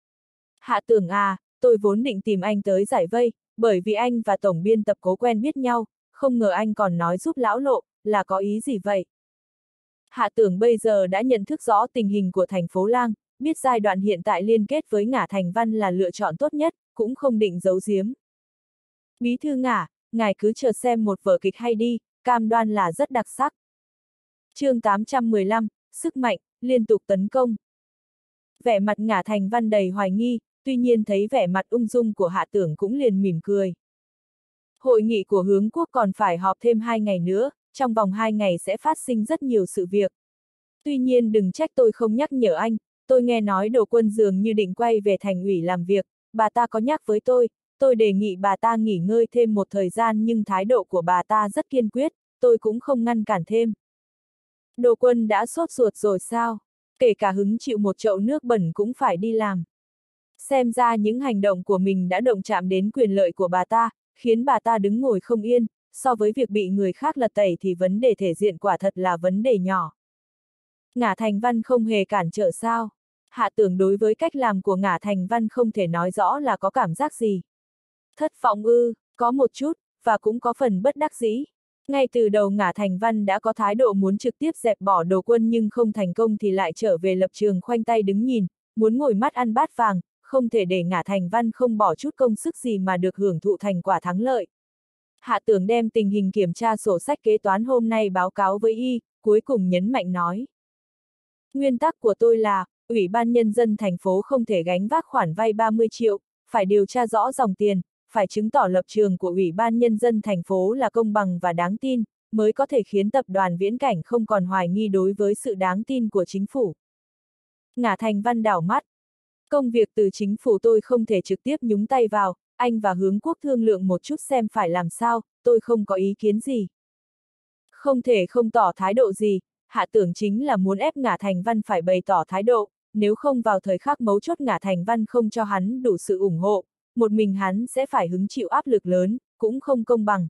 Hạ Tưởng à, tôi vốn định tìm anh tới giải vây, bởi vì anh và tổng biên tập Cố quen biết nhau, không ngờ anh còn nói giúp lão Lộ, là có ý gì vậy? Hạ Tưởng bây giờ đã nhận thức rõ tình hình của thành phố Lang, biết giai đoạn hiện tại liên kết với Ngả Thành Văn là lựa chọn tốt nhất, cũng không định giấu giếm. Bí thư Ngả, ngài cứ chờ xem một vở kịch hay đi, cam đoan là rất đặc sắc. Chương 815, sức mạnh, liên tục tấn công. Vẻ mặt Ngả Thành Văn đầy hoài nghi, tuy nhiên thấy vẻ mặt ung dung của Hạ Tưởng cũng liền mỉm cười. Hội nghị của hướng quốc còn phải họp thêm 2 ngày nữa, trong vòng 2 ngày sẽ phát sinh rất nhiều sự việc. Tuy nhiên đừng trách tôi không nhắc nhở anh, tôi nghe nói Đồ Quân dường như định quay về thành ủy làm việc, bà ta có nhắc với tôi đề nghị bà ta nghỉ ngơi thêm một thời gian nhưng thái độ của bà ta rất kiên quyết, tôi cũng không ngăn cản thêm. Đồ Quân đã sốt ruột rồi sao? Kể cả hứng chịu một chậu nước bẩn cũng phải đi làm. Xem ra những hành động của mình đã động chạm đến quyền lợi của bà ta, khiến bà ta đứng ngồi không yên, so với việc bị người khác lật tẩy thì vấn đề thể diện quả thật là vấn đề nhỏ. Ngả Thành Văn không hề cản trở sao? Hạ Tưởng đối với cách làm của Ngả Thành Văn không thể nói rõ là có cảm giác gì. Thất vọng ư, có một chút, và cũng có phần bất đắc dĩ. Ngay từ đầu Ngả Thành Văn đã có thái độ muốn trực tiếp dẹp bỏ Đồ Quân nhưng không thành công thì lại trở về lập trường khoanh tay đứng nhìn, muốn ngồi mắt ăn bát vàng, không thể để Ngả Thành Văn không bỏ chút công sức gì mà được hưởng thụ thành quả thắng lợi. Hạ Tưởng đem tình hình kiểm tra sổ sách kế toán hôm nay báo cáo với y, cuối cùng nhấn mạnh nói. Nguyên tắc của tôi là, Ủy ban Nhân dân thành phố không thể gánh vác khoản vay 30 triệu, phải điều tra rõ dòng tiền, phải chứng tỏ lập trường của Ủy ban Nhân dân thành phố là công bằng và đáng tin, mới có thể khiến tập đoàn Viễn Cảnh không còn hoài nghi đối với sự đáng tin của chính phủ. Ngả Thành Văn đảo mắt. Công việc từ chính phủ tôi không thể trực tiếp nhúng tay vào, anh và hướng quốc thương lượng một chút xem phải làm sao, tôi không có ý kiến gì. Không thể không tỏ thái độ gì, Hạ Tưởng chính là muốn ép Ngả Thành Văn phải bày tỏ thái độ, nếu không vào thời khắc mấu chốt Ngả Thành Văn không cho hắn đủ sự ủng hộ, một mình hắn sẽ phải hứng chịu áp lực lớn, cũng không công bằng.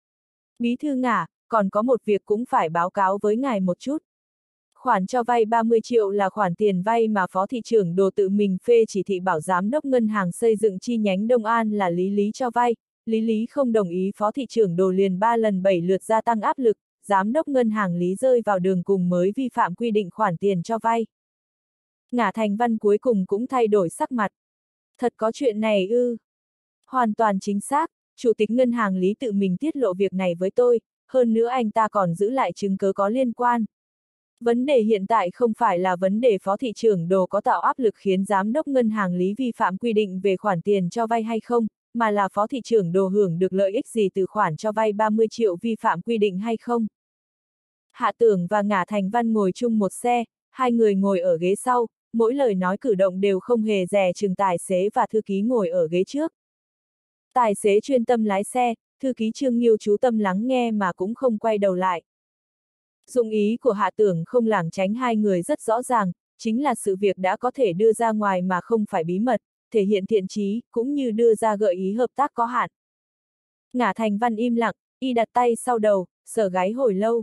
Bí thư Ngả, còn có một việc cũng phải báo cáo với ngài một chút. Khoản cho vay 30 triệu là khoản tiền vay mà Phó thị trưởng Đồ tự mình phê chỉ thị bảo giám đốc ngân hàng xây dựng chi nhánh Đông An là Lý Lý cho vay, Lý Lý không đồng ý Phó thị trưởng Đồ liền 3 lần 7 lượt gia tăng áp lực, giám đốc ngân hàng Lý rơi vào đường cùng mới vi phạm quy định khoản tiền cho vay. Ngả Thành Văn cuối cùng cũng thay đổi sắc mặt. Thật có chuyện này ư? Hoàn toàn chính xác, Chủ tịch ngân hàng Lý tự mình tiết lộ việc này với tôi, hơn nữa anh ta còn giữ lại chứng cứ có liên quan. Vấn đề hiện tại không phải là vấn đề Phó thị trưởng Đồ có tạo áp lực khiến giám đốc ngân hàng Lý vi phạm quy định về khoản tiền cho vay hay không, mà là Phó thị trưởng Đồ hưởng được lợi ích gì từ khoản cho vay 30 triệu vi phạm quy định hay không. Hạ Tưởng và Ngả Thành Văn ngồi chung một xe, hai người ngồi ở ghế sau, mỗi lời nói cử động đều không hề dè chừng tài xế và thư ký ngồi ở ghế trước. Tài xế chuyên tâm lái xe, thư ký Trương Nghiêu chú tâm lắng nghe mà cũng không quay đầu lại. Dụng ý của Hạ Tưởng không lảng tránh hai người rất rõ ràng, chính là sự việc đã có thể đưa ra ngoài mà không phải bí mật, thể hiện thiện chí, cũng như đưa ra gợi ý hợp tác có hạn. Ngả Thành Văn im lặng, y đặt tay sau đầu, sờ gáy hồi lâu.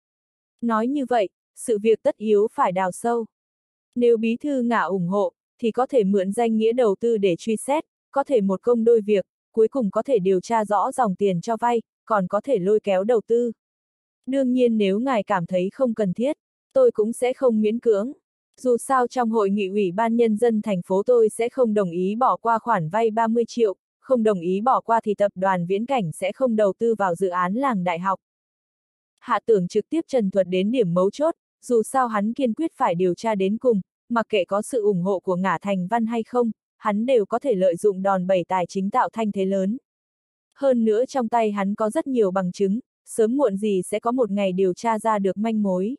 Nói như vậy, sự việc tất yếu phải đào sâu. Nếu bí thư Ngả ủng hộ, thì có thể mượn danh nghĩa đầu tư để truy xét, có thể một công đôi việc, cuối cùng có thể điều tra rõ dòng tiền cho vay, còn có thể lôi kéo đầu tư. Đương nhiên nếu ngài cảm thấy không cần thiết, tôi cũng sẽ không miễn cưỡng. Dù sao trong hội nghị Ủy ban Nhân dân thành phố tôi sẽ không đồng ý bỏ qua khoản vay 30 triệu, không đồng ý bỏ qua thì tập đoàn Viễn Cảnh sẽ không đầu tư vào dự án làng đại học. Hạ Tưởng trực tiếp trần thuật đến điểm mấu chốt, dù sao hắn kiên quyết phải điều tra đến cùng, mặc kệ có sự ủng hộ của Ngả Thành Văn hay không, hắn đều có thể lợi dụng đòn bẩy tài chính tạo thanh thế lớn. Hơn nữa trong tay hắn có rất nhiều bằng chứng, sớm muộn gì sẽ có một ngày điều tra ra được manh mối.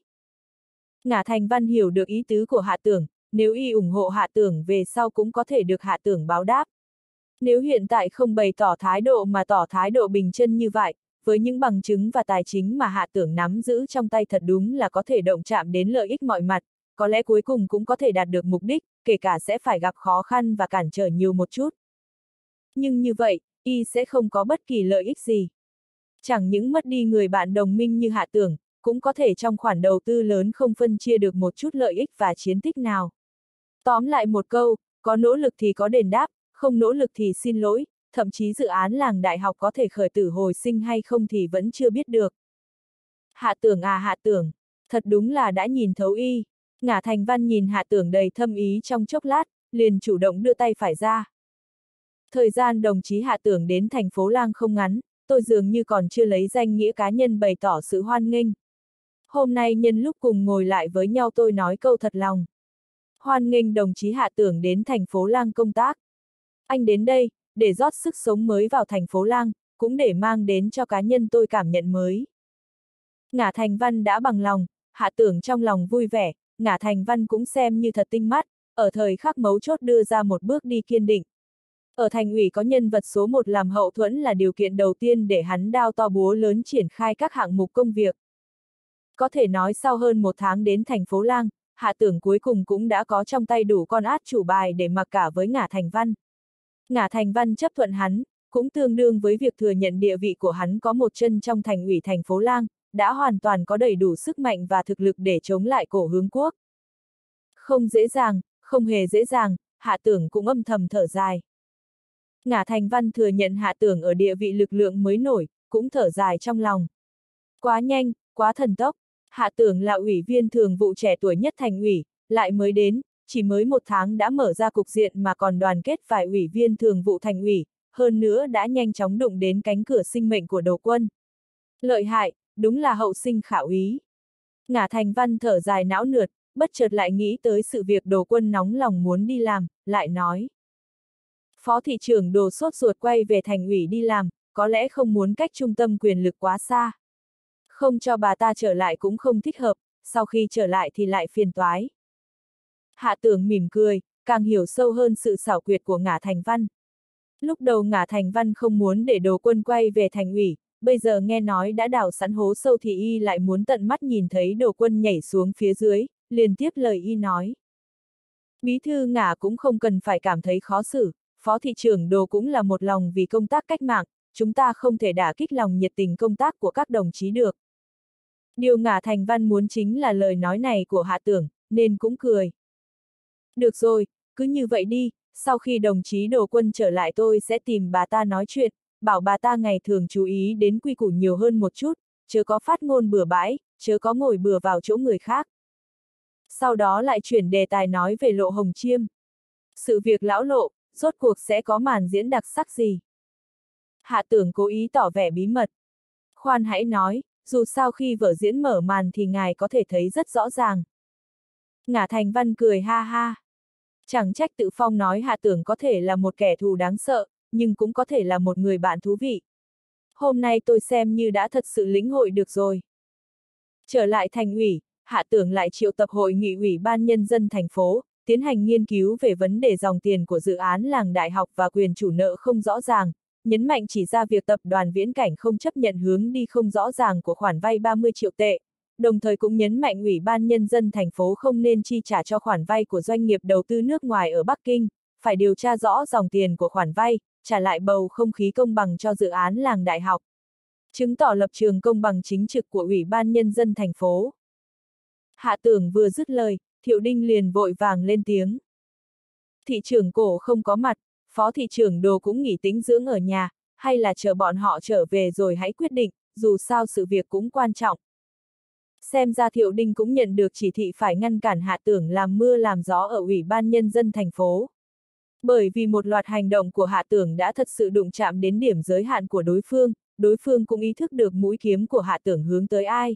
Ngả Thành Văn hiểu được ý tứ của Hạ Tưởng, nếu y ủng hộ Hạ Tưởng về sau cũng có thể được Hạ Tưởng báo đáp. Nếu hiện tại không bày tỏ thái độ mà tỏ thái độ bình chân như vậy, với những bằng chứng và tài chính mà Hạ Tưởng nắm giữ trong tay thật đúng là có thể động chạm đến lợi ích mọi mặt, có lẽ cuối cùng cũng có thể đạt được mục đích, kể cả sẽ phải gặp khó khăn và cản trở nhiều một chút. Nhưng như vậy, y sẽ không có bất kỳ lợi ích gì. Chẳng những mất đi người bạn đồng minh như Hạ Tưởng, cũng có thể trong khoản đầu tư lớn không phân chia được một chút lợi ích và chiến tích nào. Tóm lại một câu, có nỗ lực thì có đền đáp, không nỗ lực thì xin lỗi, thậm chí dự án làng đại học có thể khởi tử hồi sinh hay không thì vẫn chưa biết được. Hạ Tưởng à Hạ Tưởng, thật đúng là đã nhìn thấu y. Ngả Thành Văn nhìn Hạ Tưởng đầy thâm ý trong chốc lát, liền chủ động đưa tay phải ra. Thời gian đồng chí Hạ Tưởng đến thành phố Lang không ngắn, tôi dường như còn chưa lấy danh nghĩa cá nhân bày tỏ sự hoan nghênh. Hôm nay nhân lúc cùng ngồi lại với nhau tôi nói câu thật lòng. Hoan nghênh đồng chí Hạ Tưởng đến thành phố Lang công tác. Anh đến đây, để rót sức sống mới vào thành phố Lang, cũng để mang đến cho cá nhân tôi cảm nhận mới. Ngả Thành Văn đã bằng lòng, Hạ Tưởng trong lòng vui vẻ, Ngả Thành Văn cũng xem như thật tinh mắt, ở thời khắc mấu chốt đưa ra một bước đi kiên định. Ở thành ủy có nhân vật số 1 làm hậu thuẫn là điều kiện đầu tiên để hắn đao to búa lớn triển khai các hạng mục công việc. Có thể nói sau hơn 1 tháng đến thành phố Lang, Hạ Tưởng cuối cùng cũng đã có trong tay đủ con át chủ bài để mặc cả với Ngả Thành Văn. Ngả Thành Văn chấp thuận hắn, cũng tương đương với việc thừa nhận địa vị của hắn có một chân trong thành ủy thành phố Lang, đã hoàn toàn có đầy đủ sức mạnh và thực lực để chống lại cổ hướng quốc. Không dễ dàng, không hề dễ dàng, Hạ Tưởng cũng âm thầm thở dài. Ngả Thành Văn thừa nhận Hạ Tưởng ở địa vị lực lượng mới nổi, cũng thở dài trong lòng. Quá nhanh, quá thần tốc, Hạ Tưởng là ủy viên thường vụ trẻ tuổi nhất thành ủy, lại mới đến, chỉ mới 1 tháng đã mở ra cục diện mà còn đoàn kết vài ủy viên thường vụ thành ủy, hơn nữa đã nhanh chóng đụng đến cánh cửa sinh mệnh của Đồ Quân. Lợi hại, đúng là hậu sinh khả úy. Ngả Thành Văn thở dài não nượt, bất chợt lại nghĩ tới sự việc Đồ Quân nóng lòng muốn đi làm, lại nói. Phó thị trưởng Đồ sốt ruột quay về thành ủy đi làm, có lẽ không muốn cách trung tâm quyền lực quá xa. Không cho bà ta trở lại cũng không thích hợp, sau khi trở lại thì lại phiền toái. Hạ Tưởng mỉm cười, càng hiểu sâu hơn sự xảo quyệt của Ngả Thành Văn. Lúc đầu Ngả Thành Văn không muốn để Đồ Quân quay về thành ủy, bây giờ nghe nói đã đào sẵn hố sâu thì y lại muốn tận mắt nhìn thấy Đồ Quân nhảy xuống phía dưới, liền tiếp lời y nói. Bí thư Ngả cũng không cần phải cảm thấy khó xử, phó thị trưởng Đồ cũng là một lòng vì công tác cách mạng, chúng ta không thể đả kích lòng nhiệt tình công tác của các đồng chí được. Điều Ngả Thành Văn muốn chính là lời nói này của Hạ Tưởng, nên cũng cười. Được rồi, cứ như vậy đi, sau khi đồng chí Đồ Quân trở lại tôi sẽ tìm bà ta nói chuyện, bảo bà ta ngày thường chú ý đến quy củ nhiều hơn một chút, chớ có phát ngôn bừa bãi, chớ có ngồi bừa vào chỗ người khác. Sau đó lại chuyển đề tài nói về Lộ Hồng Chiêm. Sự việc lão Lộ, rốt cuộc sẽ có màn diễn đặc sắc gì? Hạ Tưởng cố ý tỏ vẻ bí mật. Khoan hãy nói, dù sao khi vở diễn mở màn thì ngài có thể thấy rất rõ ràng. Ngả Thành Văn cười ha ha. Chẳng trách Tự Phong nói Hạ Tưởng có thể là một kẻ thù đáng sợ, nhưng cũng có thể là một người bạn thú vị. Hôm nay tôi xem như đã thật sự lĩnh hội được rồi. Trở lại thành ủy, Hạ Tưởng lại triệu tập hội nghị ủy ban nhân dân thành phố, tiến hành nghiên cứu về vấn đề dòng tiền của dự án làng đại học và quyền chủ nợ không rõ ràng, nhấn mạnh chỉ ra việc tập đoàn Viễn Cảnh không chấp nhận hướng đi không rõ ràng của khoản vay 30 triệu tệ, đồng thời cũng nhấn mạnh ủy ban nhân dân thành phố không nên chi trả cho khoản vay của doanh nghiệp đầu tư nước ngoài ở Bắc Kinh, phải điều tra rõ dòng tiền của khoản vay, trả lại bầu không khí công bằng cho dự án làng đại học. Chứng tỏ lập trường công bằng chính trực của ủy ban nhân dân thành phố. Hạ Tưởng vừa dứt lời, Thiệu Đinh liền vội vàng lên tiếng. Thị trưởng Cổ không có mặt, phó thị trưởng Đồ cũng nghỉ tĩnh dưỡng ở nhà, hay là chờ bọn họ trở về rồi hãy quyết định, dù sao sự việc cũng quan trọng. Xem ra Thiệu Đinh cũng nhận được chỉ thị phải ngăn cản Hạ Tưởng làm mưa làm gió ở ủy ban nhân dân thành phố. Bởi vì một loạt hành động của Hạ Tưởng đã thật sự đụng chạm đến điểm giới hạn của đối phương cũng ý thức được mũi kiếm của Hạ Tưởng hướng tới ai.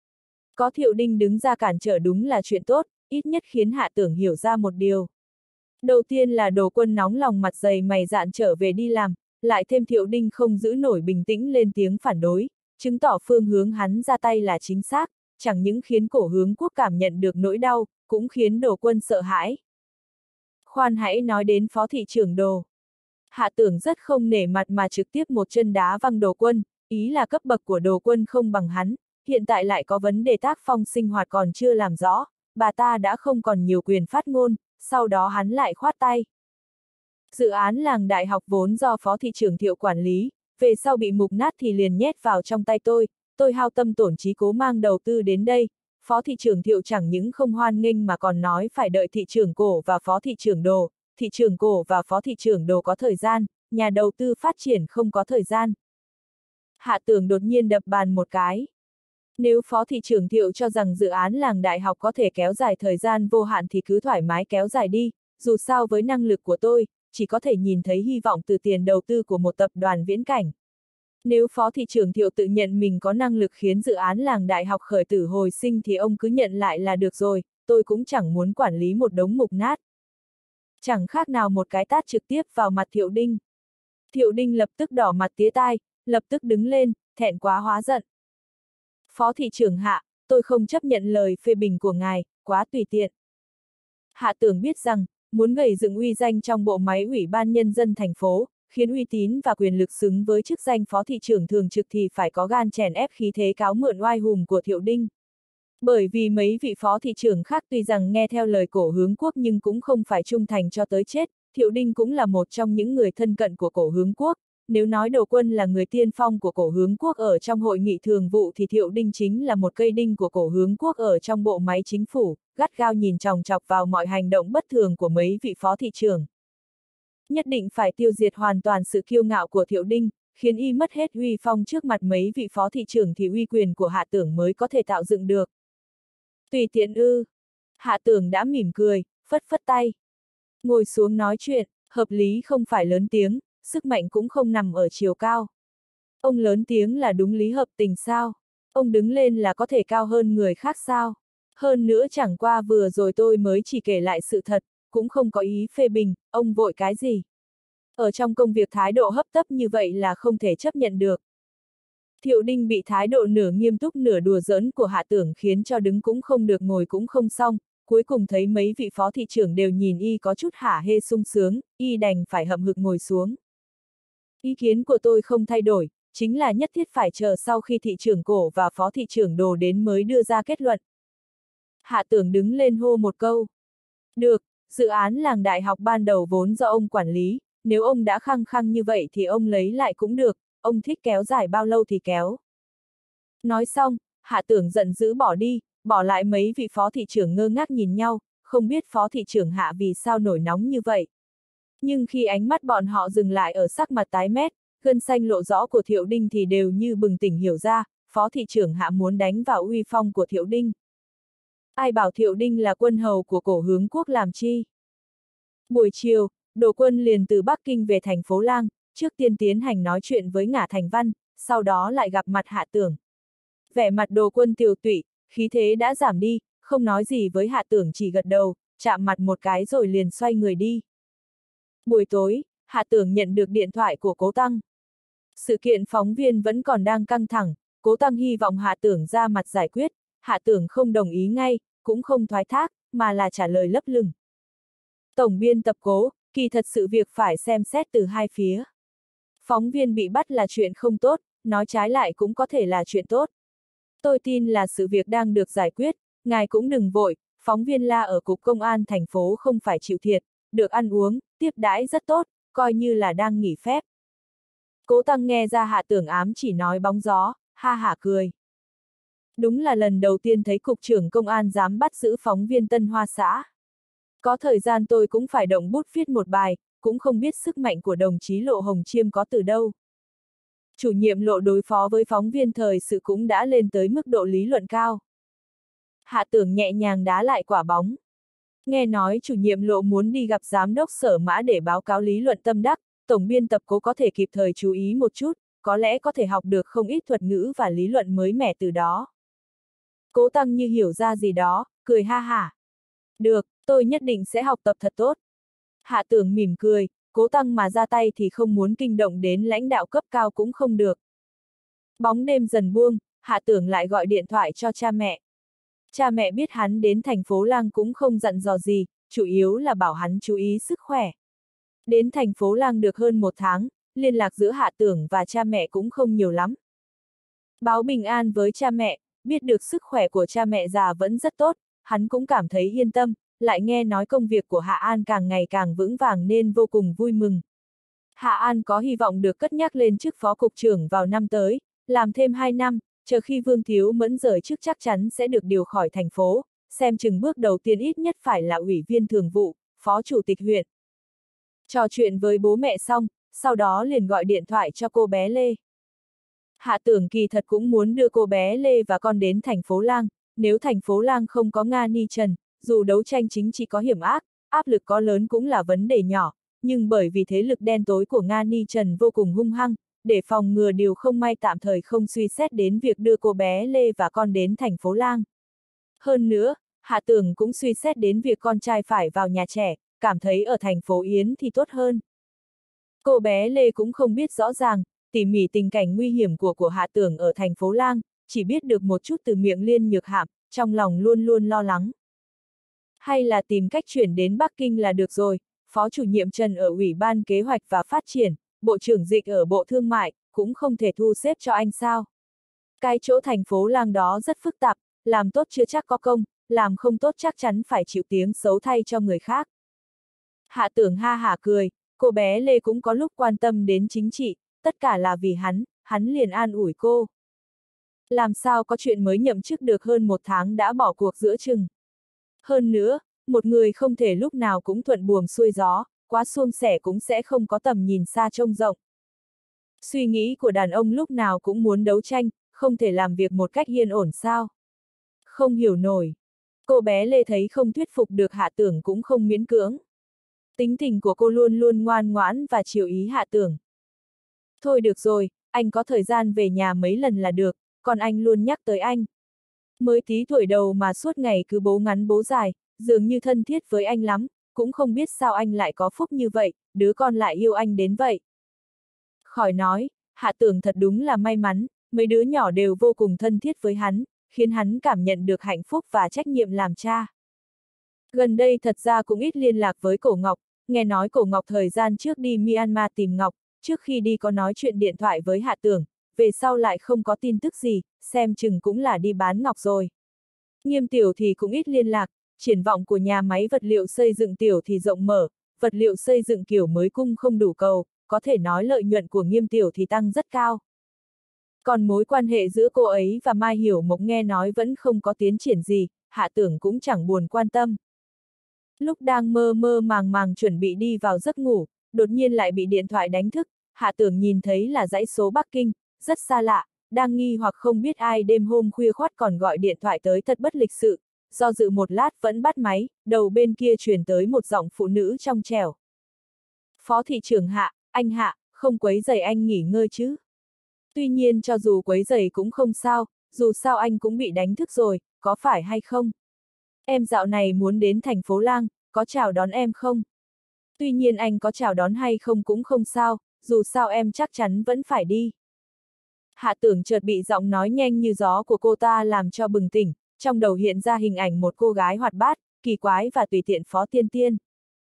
Có Thiệu Đinh đứng ra cản trở đúng là chuyện tốt, ít nhất khiến Hạ Tưởng hiểu ra một điều. Đầu tiên là Đồ Quân nóng lòng mặt dày mày dạn trở về đi làm, lại thêm Thiệu Đinh không giữ nổi bình tĩnh lên tiếng phản đối, chứng tỏ phương hướng hắn ra tay là chính xác, chẳng những khiến cổ hướng quốc cảm nhận được nỗi đau, cũng khiến Đồ Quân sợ hãi. Khoan hãy nói đến phó thị trưởng Đồ. Hạ Tưởng rất không nể mặt mà trực tiếp một chân đá văng Đồ Quân, ý là cấp bậc của Đồ Quân không bằng hắn, hiện tại lại có vấn đề tác phong sinh hoạt còn chưa làm rõ, bà ta đã không còn nhiều quyền phát ngôn, sau đó hắn lại khoát tay. Dự án làng đại học vốn do Phó thị trưởng Thiệu quản lý, về sau bị mục nát thì liền nhét vào trong tay tôi hao tâm tổn trí cố mang đầu tư đến đây, Phó thị trưởng Thiệu chẳng những không hoan nghênh mà còn nói phải đợi thị trưởng Cổ và Phó thị trưởng Đồ, thị trưởng Cổ và Phó thị trưởng Đồ có thời gian, nhà đầu tư phát triển không có thời gian. Hạ Tưởng đột nhiên đập bàn một cái. Nếu Phó thị trưởng Thiệu cho rằng dự án làng đại học có thể kéo dài thời gian vô hạn thì cứ thoải mái kéo dài đi, dù sao với năng lực của tôi, chỉ có thể nhìn thấy hy vọng từ tiền đầu tư của một tập đoàn viễn cảnh. Nếu Phó thị trưởng Thiệu tự nhận mình có năng lực khiến dự án làng đại học khởi tử hồi sinh thì ông cứ nhận lại là được rồi, tôi cũng chẳng muốn quản lý một đống mục nát. Chẳng khác nào một cái tát trực tiếp vào mặt Thiệu Đinh. Thiệu Đinh lập tức đỏ mặt tía tai, lập tức đứng lên, thẹn quá hóa giận. Phó thị trưởng Hạ, tôi không chấp nhận lời phê bình của ngài, quá tùy tiện. Hạ Tưởng biết rằng, muốn gầy dựng uy danh trong bộ máy Ủy ban Nhân dân thành phố, khiến uy tín và quyền lực xứng với chức danh phó thị trưởng thường trực thì phải có gan chèn ép khí thế cáo mượn oai hùng của Thiệu Đinh. Bởi vì mấy vị phó thị trưởng khác tuy rằng nghe theo lời Cổ Hướng Quốc nhưng cũng không phải trung thành cho tới chết, Thiệu Đinh cũng là một trong những người thân cận của Cổ Hướng Quốc. Nếu nói Đồ Quân là người tiên phong của Cổ Hướng Quốc ở trong hội nghị thường vụ thì Thiệu Đinh chính là một cây đinh của Cổ Hướng Quốc ở trong bộ máy chính phủ, gắt gao nhìn chòng chọc vào mọi hành động bất thường của mấy vị phó thị trưởng. Nhất định phải tiêu diệt hoàn toàn sự kiêu ngạo của Thiệu Đinh, khiến y mất hết uy phong trước mặt mấy vị phó thị trưởng thì uy quyền của Hạ Tưởng mới có thể tạo dựng được. Tùy tiện ư. Hạ Tưởng đã mỉm cười, phất phất tay. Ngồi xuống nói chuyện, hợp lý không phải lớn tiếng, sức mạnh cũng không nằm ở chiều cao. Ông lớn tiếng là đúng lý hợp tình sao? Ông đứng lên là có thể cao hơn người khác sao? Hơn nữa chẳng qua vừa rồi tôi mới chỉ kể lại sự thật, cũng không có ý phê bình, ông vội cái gì? Ở trong công việc thái độ hấp tấp như vậy là không thể chấp nhận được. Thiệu Đinh bị thái độ nửa nghiêm túc nửa đùa giỡn của Hạ Tưởng khiến cho đứng cũng không được ngồi cũng không xong, cuối cùng thấy mấy vị phó thị trưởng đều nhìn y có chút hả hê sung sướng, y đành phải hậm hực ngồi xuống. Ý kiến của tôi không thay đổi, chính là nhất thiết phải chờ sau khi thị trưởng Cổ và phó thị trưởng Đồ đến mới đưa ra kết luận. Hạ Tưởng đứng lên hô một câu. Được, dự án làng đại học ban đầu vốn do ông quản lý, nếu ông đã khăng khăng như vậy thì ông lấy lại cũng được, ông thích kéo dài bao lâu thì kéo. Nói xong, Hạ Tưởng giận dữ bỏ đi, bỏ lại mấy vị phó thị trưởng ngơ ngác nhìn nhau, không biết phó thị trưởng Hạ vì sao nổi nóng như vậy. Nhưng khi ánh mắt bọn họ dừng lại ở sắc mặt tái mét, gân xanh lộ rõ của Thiệu Đinh thì đều như bừng tỉnh hiểu ra, phó thị trưởng Hạ muốn đánh vào uy phong của Thiệu Đinh. Ai bảo Thiệu Đinh là quân hầu của Cổ Hướng Quốc làm chi? Buổi chiều, Đồ Quân liền từ Bắc Kinh về thành phố Lang, trước tiên tiến hành nói chuyện với Ngả Thành Văn, sau đó lại gặp mặt Hạ Tưởng. Vẻ mặt Đồ Quân tiều tụy, khí thế đã giảm đi, không nói gì với Hạ Tưởng chỉ gật đầu, chạm mặt một cái rồi liền xoay người đi. Buổi tối, Hạ Tưởng nhận được điện thoại của Cố Tăng. Sự kiện phóng viên vẫn còn đang căng thẳng, Cố Tăng hy vọng Hạ Tưởng ra mặt giải quyết, Hạ Tưởng không đồng ý ngay, cũng không thoái thác, mà là trả lời lấp lửng. Tổng biên tập Cố, kỳ thật sự việc phải xem xét từ hai phía. Phóng viên bị bắt là chuyện không tốt, nói trái lại cũng có thể là chuyện tốt. Tôi tin là sự việc đang được giải quyết, ngài cũng đừng vội, phóng viên La ở Cục Công an thành phố không phải chịu thiệt, được ăn uống, tiếp đãi rất tốt, coi như là đang nghỉ phép. Cố Tăng nghe ra Hạ Tưởng ám chỉ nói bóng gió, ha hả cười. Đúng là lần đầu tiên thấy Cục trưởng Công an dám bắt giữ phóng viên Tân Hoa xã. Có thời gian tôi cũng phải động bút viết một bài, cũng không biết sức mạnh của đồng chí Lộ Hồng Chiêm có từ đâu. Chủ nhiệm Lộ đối phó với phóng viên thời sự cũng đã lên tới mức độ lý luận cao. Hạ Tưởng nhẹ nhàng đá lại quả bóng. Nghe nói chủ nhiệm Lộ muốn đi gặp giám đốc Sở Mã để báo cáo lý luận tâm đắc, tổng biên tập Cố có thể kịp thời chú ý một chút, có lẽ có thể học được không ít thuật ngữ và lý luận mới mẻ từ đó. Cố Tăng như hiểu ra gì đó, cười ha hả. Được, tôi nhất định sẽ học tập thật tốt. Hạ Tưởng mỉm cười, Cố Tăng mà ra tay thì không muốn kinh động đến lãnh đạo cấp cao cũng không được. Bóng đêm dần buông, Hạ Tưởng lại gọi điện thoại cho cha mẹ. Cha mẹ biết hắn đến thành phố Lang cũng không dặn dò gì, chủ yếu là bảo hắn chú ý sức khỏe. Đến thành phố Lang được hơn 1 tháng, liên lạc giữa Hạ Tưởng và cha mẹ cũng không nhiều lắm. Báo bình an với cha mẹ, biết được sức khỏe của cha mẹ già vẫn rất tốt, hắn cũng cảm thấy yên tâm, lại nghe nói công việc của Hạ An càng ngày càng vững vàng nên vô cùng vui mừng. Hạ An có hy vọng được cất nhắc lên chức phó cục trưởng vào năm tới, làm thêm 2 năm, chờ khi Vương Thiếu Mẫn rời chức chắc chắn sẽ được điều khỏi thành phố, xem chừng bước đầu tiên ít nhất phải là ủy viên thường vụ, phó chủ tịch huyện. Trò chuyện với bố mẹ xong, sau đó liền gọi điện thoại cho cô bé Lê. Hạ Tưởng kỳ thật cũng muốn đưa cô bé Lê và con đến thành phố Lang, nếu thành phố Lang không có Nga Ni Trần, dù đấu tranh chính trị có hiểm ác, áp lực có lớn cũng là vấn đề nhỏ, nhưng bởi vì thế lực đen tối của Nga Ni Trần vô cùng hung hăng, để phòng ngừa điều không may tạm thời không suy xét đến việc đưa cô bé Lê và con đến thành phố Lang. Hơn nữa, Hạ Tưởng cũng suy xét đến việc con trai phải vào nhà trẻ, cảm thấy ở thành phố Yến thì tốt hơn. Cô bé Lê cũng không biết rõ ràng, tỉ mỉ tình cảnh nguy hiểm của Hạ Tưởng ở thành phố Lang, chỉ biết được một chút từ miệng Liên Nhược Hạm, trong lòng luôn luôn lo lắng. Hay là tìm cách chuyển đến Bắc Kinh là được rồi, Phó chủ nhiệm Trần ở Ủy ban Kế hoạch và Phát triển, Bộ trưởng Dịch ở Bộ Thương mại, cũng không thể thu xếp cho anh sao. Cái chỗ thành phố Lang đó rất phức tạp, làm tốt chưa chắc có công, làm không tốt chắc chắn phải chịu tiếng xấu thay cho người khác. Hạ Tưởng ha hả cười, cô bé Lê cũng có lúc quan tâm đến chính trị, tất cả là vì hắn liền an ủi cô. Làm sao có chuyện mới nhậm chức được hơn 1 tháng đã bỏ cuộc giữa chừng. Hơn nữa, một người không thể lúc nào cũng thuận buồm xuôi gió, quá suôn sẻ cũng sẽ không có tầm nhìn xa trông rộng. Suy nghĩ của đàn ông lúc nào cũng muốn đấu tranh, không thể làm việc một cách yên ổn sao. Không hiểu nổi. Cô bé Lê thấy không thuyết phục được Hạ Tưởng cũng không miễn cưỡng. Tính tình của cô luôn luôn ngoan ngoãn và chiều ý Hạ Tưởng. Thôi được rồi, anh có thời gian về nhà mấy lần là được, còn anh luôn nhắc tới anh. Mới tí tuổi đầu mà suốt ngày cứ bố ngắn bố dài, dường như thân thiết với anh lắm, cũng không biết sao anh lại có phúc như vậy, đứa con lại yêu anh đến vậy. Khỏi nói, Hạ Tưởng thật đúng là may mắn, mấy đứa nhỏ đều vô cùng thân thiết với hắn, khiến hắn cảm nhận được hạnh phúc và trách nhiệm làm cha. Gần đây thật ra cũng ít liên lạc với Cổ Ngọc, nghe nói Cổ Ngọc thời gian trước đi Myanmar tìm Ngọc, trước khi đi có nói chuyện điện thoại với Hạ Tưởng, về sau lại không có tin tức gì, xem chừng cũng là đi bán Ngọc rồi. Nghiêm Tiểu thì cũng ít liên lạc, triển vọng của nhà máy vật liệu xây dựng Tiểu thì rộng mở, vật liệu xây dựng kiểu mới cung không đủ cầu, có thể nói lợi nhuận của Nghiêm Tiểu thì tăng rất cao. Còn mối quan hệ giữa cô ấy và Mai Hiểu Mộc nghe nói vẫn không có tiến triển gì, Hạ Tưởng cũng chẳng buồn quan tâm. Lúc đang mơ mơ màng màng chuẩn bị đi vào giấc ngủ, đột nhiên lại bị điện thoại đánh thức, Hạ Tưởng nhìn thấy là dãy số Bắc Kinh, rất xa lạ, đang nghi hoặc không biết ai đêm hôm khuya khoắt còn gọi điện thoại tới thật bất lịch sự, do dự một lát vẫn bắt máy, đầu bên kia truyền tới một giọng phụ nữ trong trẻo. Phó thị trưởng Hạ, anh Hạ, không quấy rầy anh nghỉ ngơi chứ? Tuy nhiên cho dù quấy rầy cũng không sao, dù sao anh cũng bị đánh thức rồi, có phải hay không? Em dạo này muốn đến thành phố Lang, có chào đón em không? Tuy nhiên anh có chào đón hay không cũng không sao, dù sao em chắc chắn vẫn phải đi. Hạ Tưởng chợt bị giọng nói nhanh như gió của cô ta làm cho bừng tỉnh, trong đầu hiện ra hình ảnh một cô gái hoạt bát, kỳ quái và tùy tiện Phó Tiên Tiên.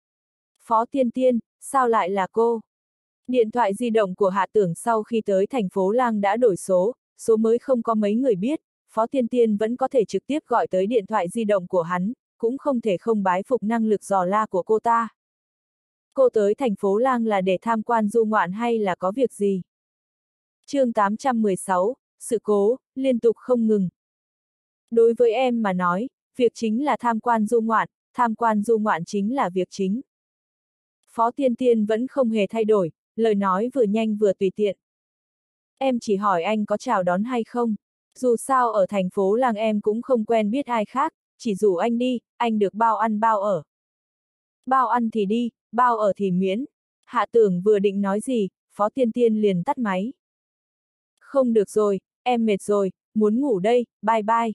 Phó Tiên Tiên, sao lại là cô? Điện thoại di động của Hạ Tưởng sau khi tới thành phố Lang đã đổi số mới không có mấy người biết, Phó Tiên Tiên vẫn có thể trực tiếp gọi tới điện thoại di động của hắn, cũng không thể không bái phục năng lực dò la của cô ta. Cô tới thành phố Lang là để tham quan du ngoạn hay là có việc gì? Chương 816, sự cố, liên tục không ngừng. Đối với em mà nói, việc chính là tham quan du ngoạn chính là việc chính. Phó Tiên Tiên vẫn không hề thay đổi, lời nói vừa nhanh vừa tùy tiện. Em chỉ hỏi anh có chào đón hay không, dù sao ở thành phố Lang em cũng không quen biết ai khác, chỉ rủ anh đi, anh được bao ăn bao ở. Bao ăn thì đi, bao ở thì miễn. Hạ Tưởng vừa định nói gì, Phó Tiên Tiên liền tắt máy. Không được rồi, em mệt rồi, muốn ngủ đây, bye bye.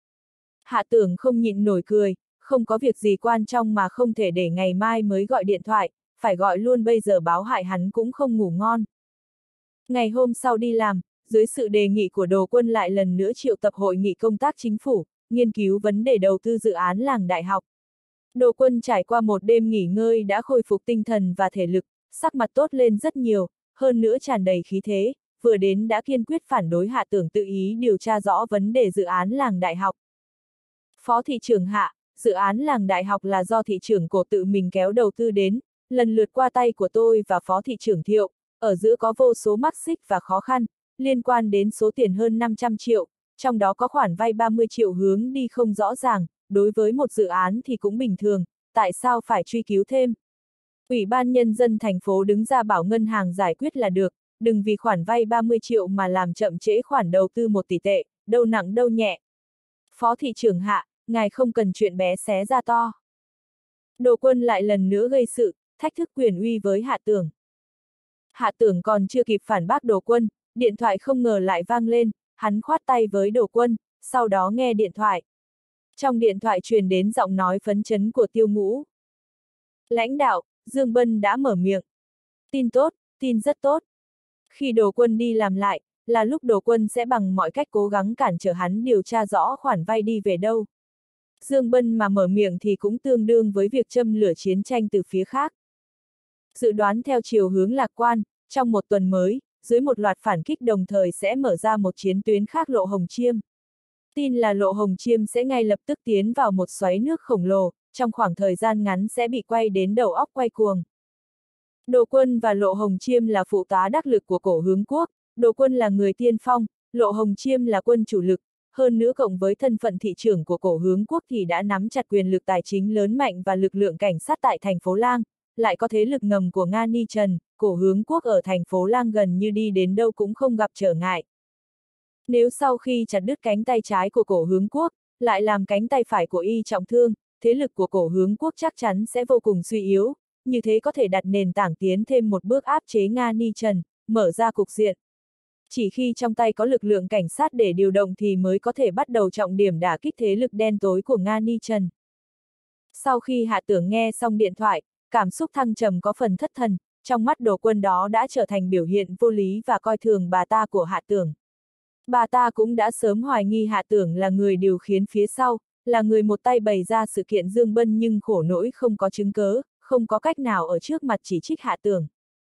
Hạ Tưởng không nhịn nổi cười, không có việc gì quan trọng mà không thể để ngày mai mới gọi điện thoại, phải gọi luôn bây giờ báo hại hắn cũng không ngủ ngon. Ngày hôm sau đi làm, dưới sự đề nghị của Đồ Quân lại lần nữa triệu tập hội nghị công tác chính phủ, nghiên cứu vấn đề đầu tư dự án làng đại học. Đồ Quân trải qua một đêm nghỉ ngơi đã khôi phục tinh thần và thể lực, sắc mặt tốt lên rất nhiều, hơn nữa tràn đầy khí thế, vừa đến đã kiên quyết phản đối Hạ Tưởng tự ý điều tra rõ vấn đề dự án làng đại học. Phó thị trưởng Hạ, dự án làng đại học là do thị trưởng Cổ tự mình kéo đầu tư đến, lần lượt qua tay của tôi và phó thị trưởng Thiệu, ở giữa có vô số mắc xích và khó khăn, liên quan đến số tiền hơn 500 triệu, trong đó có khoản vay 30 triệu hướng đi không rõ ràng, đối với một dự án thì cũng bình thường, tại sao phải truy cứu thêm? Ủy ban Nhân dân thành phố đứng ra bảo ngân hàng giải quyết là được, đừng vì khoản vay 30 triệu mà làm chậm trễ khoản đầu tư 1 tỷ tệ, đâu nặng đâu nhẹ. Phó thị trưởng Hạ, ngài không cần chuyện bé xé ra to. Đồ Quân lại lần nữa gây sự, thách thức quyền uy với Hạ Tưởng. Hạ Tưởng còn chưa kịp phản bác Đồ Quân, điện thoại không ngờ lại vang lên, hắn khoát tay với Đồ Quân, sau đó nghe điện thoại. Trong điện thoại truyền đến giọng nói phấn chấn của Tiêu Ngũ. Lãnh đạo, Dương Bân đã mở miệng. Tin tốt, tin rất tốt. Khi Đồ Quân đi làm lại, là lúc Đồ Quân sẽ bằng mọi cách cố gắng cản trở hắn điều tra rõ khoản vay đi về đâu. Dương Bân mà mở miệng thì cũng tương đương với việc châm lửa chiến tranh từ phía khác. Dự đoán theo chiều hướng lạc quan, trong một tuần mới, dưới một loạt phản kích đồng thời sẽ mở ra một chiến tuyến khác Lộ Hồng Chiêm. Tin là Lộ Hồng Chiêm sẽ ngay lập tức tiến vào một xoáy nước khổng lồ, trong khoảng thời gian ngắn sẽ bị quay đến đầu óc quay cuồng. Đồ Quân và Lộ Hồng Chiêm là phụ tá đắc lực của Cổ Hướng Quốc, Đồ Quân là người tiên phong, Lộ Hồng Chiêm là quân chủ lực, hơn nữa cộng với thân phận thị trưởng của Cổ Hướng Quốc thì đã nắm chặt quyền lực tài chính lớn mạnh và lực lượng cảnh sát tại thành phố Lang, lại có thế lực ngầm của Nga Ni Trần, Cổ Hướng Quốc ở thành phố Lang gần như đi đến đâu cũng không gặp trở ngại. Nếu sau khi chặt đứt cánh tay trái của Cổ Hướng Quốc, lại làm cánh tay phải của y trọng thương, thế lực của Cổ Hướng Quốc chắc chắn sẽ vô cùng suy yếu, như thế có thể đặt nền tảng tiến thêm một bước áp chế Nga Ni Trần, mở ra cục diện. Chỉ khi trong tay có lực lượng cảnh sát để điều động thì mới có thể bắt đầu trọng điểm đả kích thế lực đen tối của Nga Ni Trần. Sau khi Hạ Tưởng nghe xong điện thoại, cảm xúc thăng trầm có phần thất thần, trong mắt Đồ Quân đó đã trở thành biểu hiện vô lý và coi thường bà ta của Hạ Tưởng. Bà ta cũng đã sớm hoài nghi Hạ Tưởng là người điều khiển phía sau, là người một tay bày ra sự kiện Dương Bân nhưng khổ nỗi không có chứng cớ, không có cách nào ở trước mặt chỉ trích Hạ Tưởng.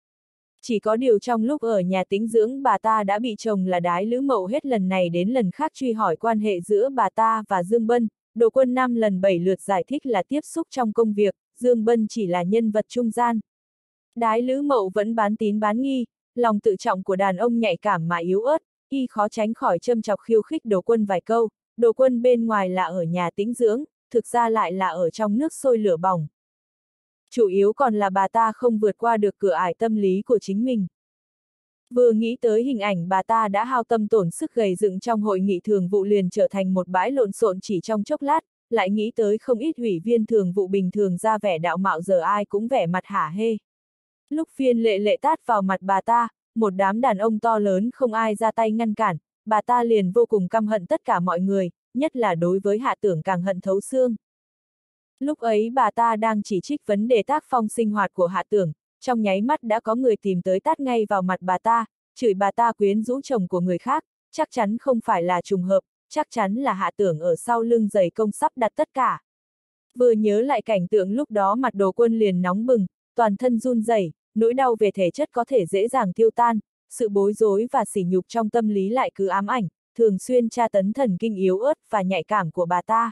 Chỉ có điều trong lúc ở nhà tĩnh dưỡng bà ta đã bị chồng là Đái Lữ Mậu hết lần này đến lần khác truy hỏi quan hệ giữa bà ta và Dương Bân, Đồ Quân 5 lần 7 lượt giải thích là tiếp xúc trong công việc, Dương Bân chỉ là nhân vật trung gian. Đái Lữ Mậu vẫn bán tín bán nghi, lòng tự trọng của đàn ông nhạy cảm mà yếu ớt, y khó tránh khỏi châm chọc khiêu khích Đồ Quân vài câu, Đồ Quân bên ngoài là ở nhà tĩnh dưỡng, thực ra lại là ở trong nước sôi lửa bỏng. Chủ yếu còn là bà ta không vượt qua được cửa ải tâm lý của chính mình. Vừa nghĩ tới hình ảnh bà ta đã hao tâm tổn sức gầy dựng trong hội nghị thường vụ liền trở thành một bãi lộn xộn chỉ trong chốc lát, lại nghĩ tới không ít ủy viên thường vụ bình thường ra vẻ đạo mạo giờ ai cũng vẻ mặt hả hê. Lúc Phiên Lệ Lệ tát vào mặt bà ta, một đám đàn ông to lớn không ai ra tay ngăn cản, bà ta liền vô cùng căm hận tất cả mọi người, nhất là đối với Hạ Tưởng càng hận thấu xương. Lúc ấy bà ta đang chỉ trích vấn đề tác phong sinh hoạt của Hạ Tưởng, trong nháy mắt đã có người tìm tới tát ngay vào mặt bà ta, chửi bà ta quyến rũ chồng của người khác, chắc chắn không phải là trùng hợp, chắc chắn là Hạ Tưởng ở sau lưng giày công sắp đặt tất cả. Vừa nhớ lại cảnh tượng lúc đó mặt Đồ Quân liền nóng bừng, toàn thân run rẩy, nỗi đau về thể chất có thể dễ dàng tiêu tan, sự bối rối và sỉ nhục trong tâm lý lại cứ ám ảnh, thường xuyên tra tấn thần kinh yếu ớt và nhạy cảm của bà ta.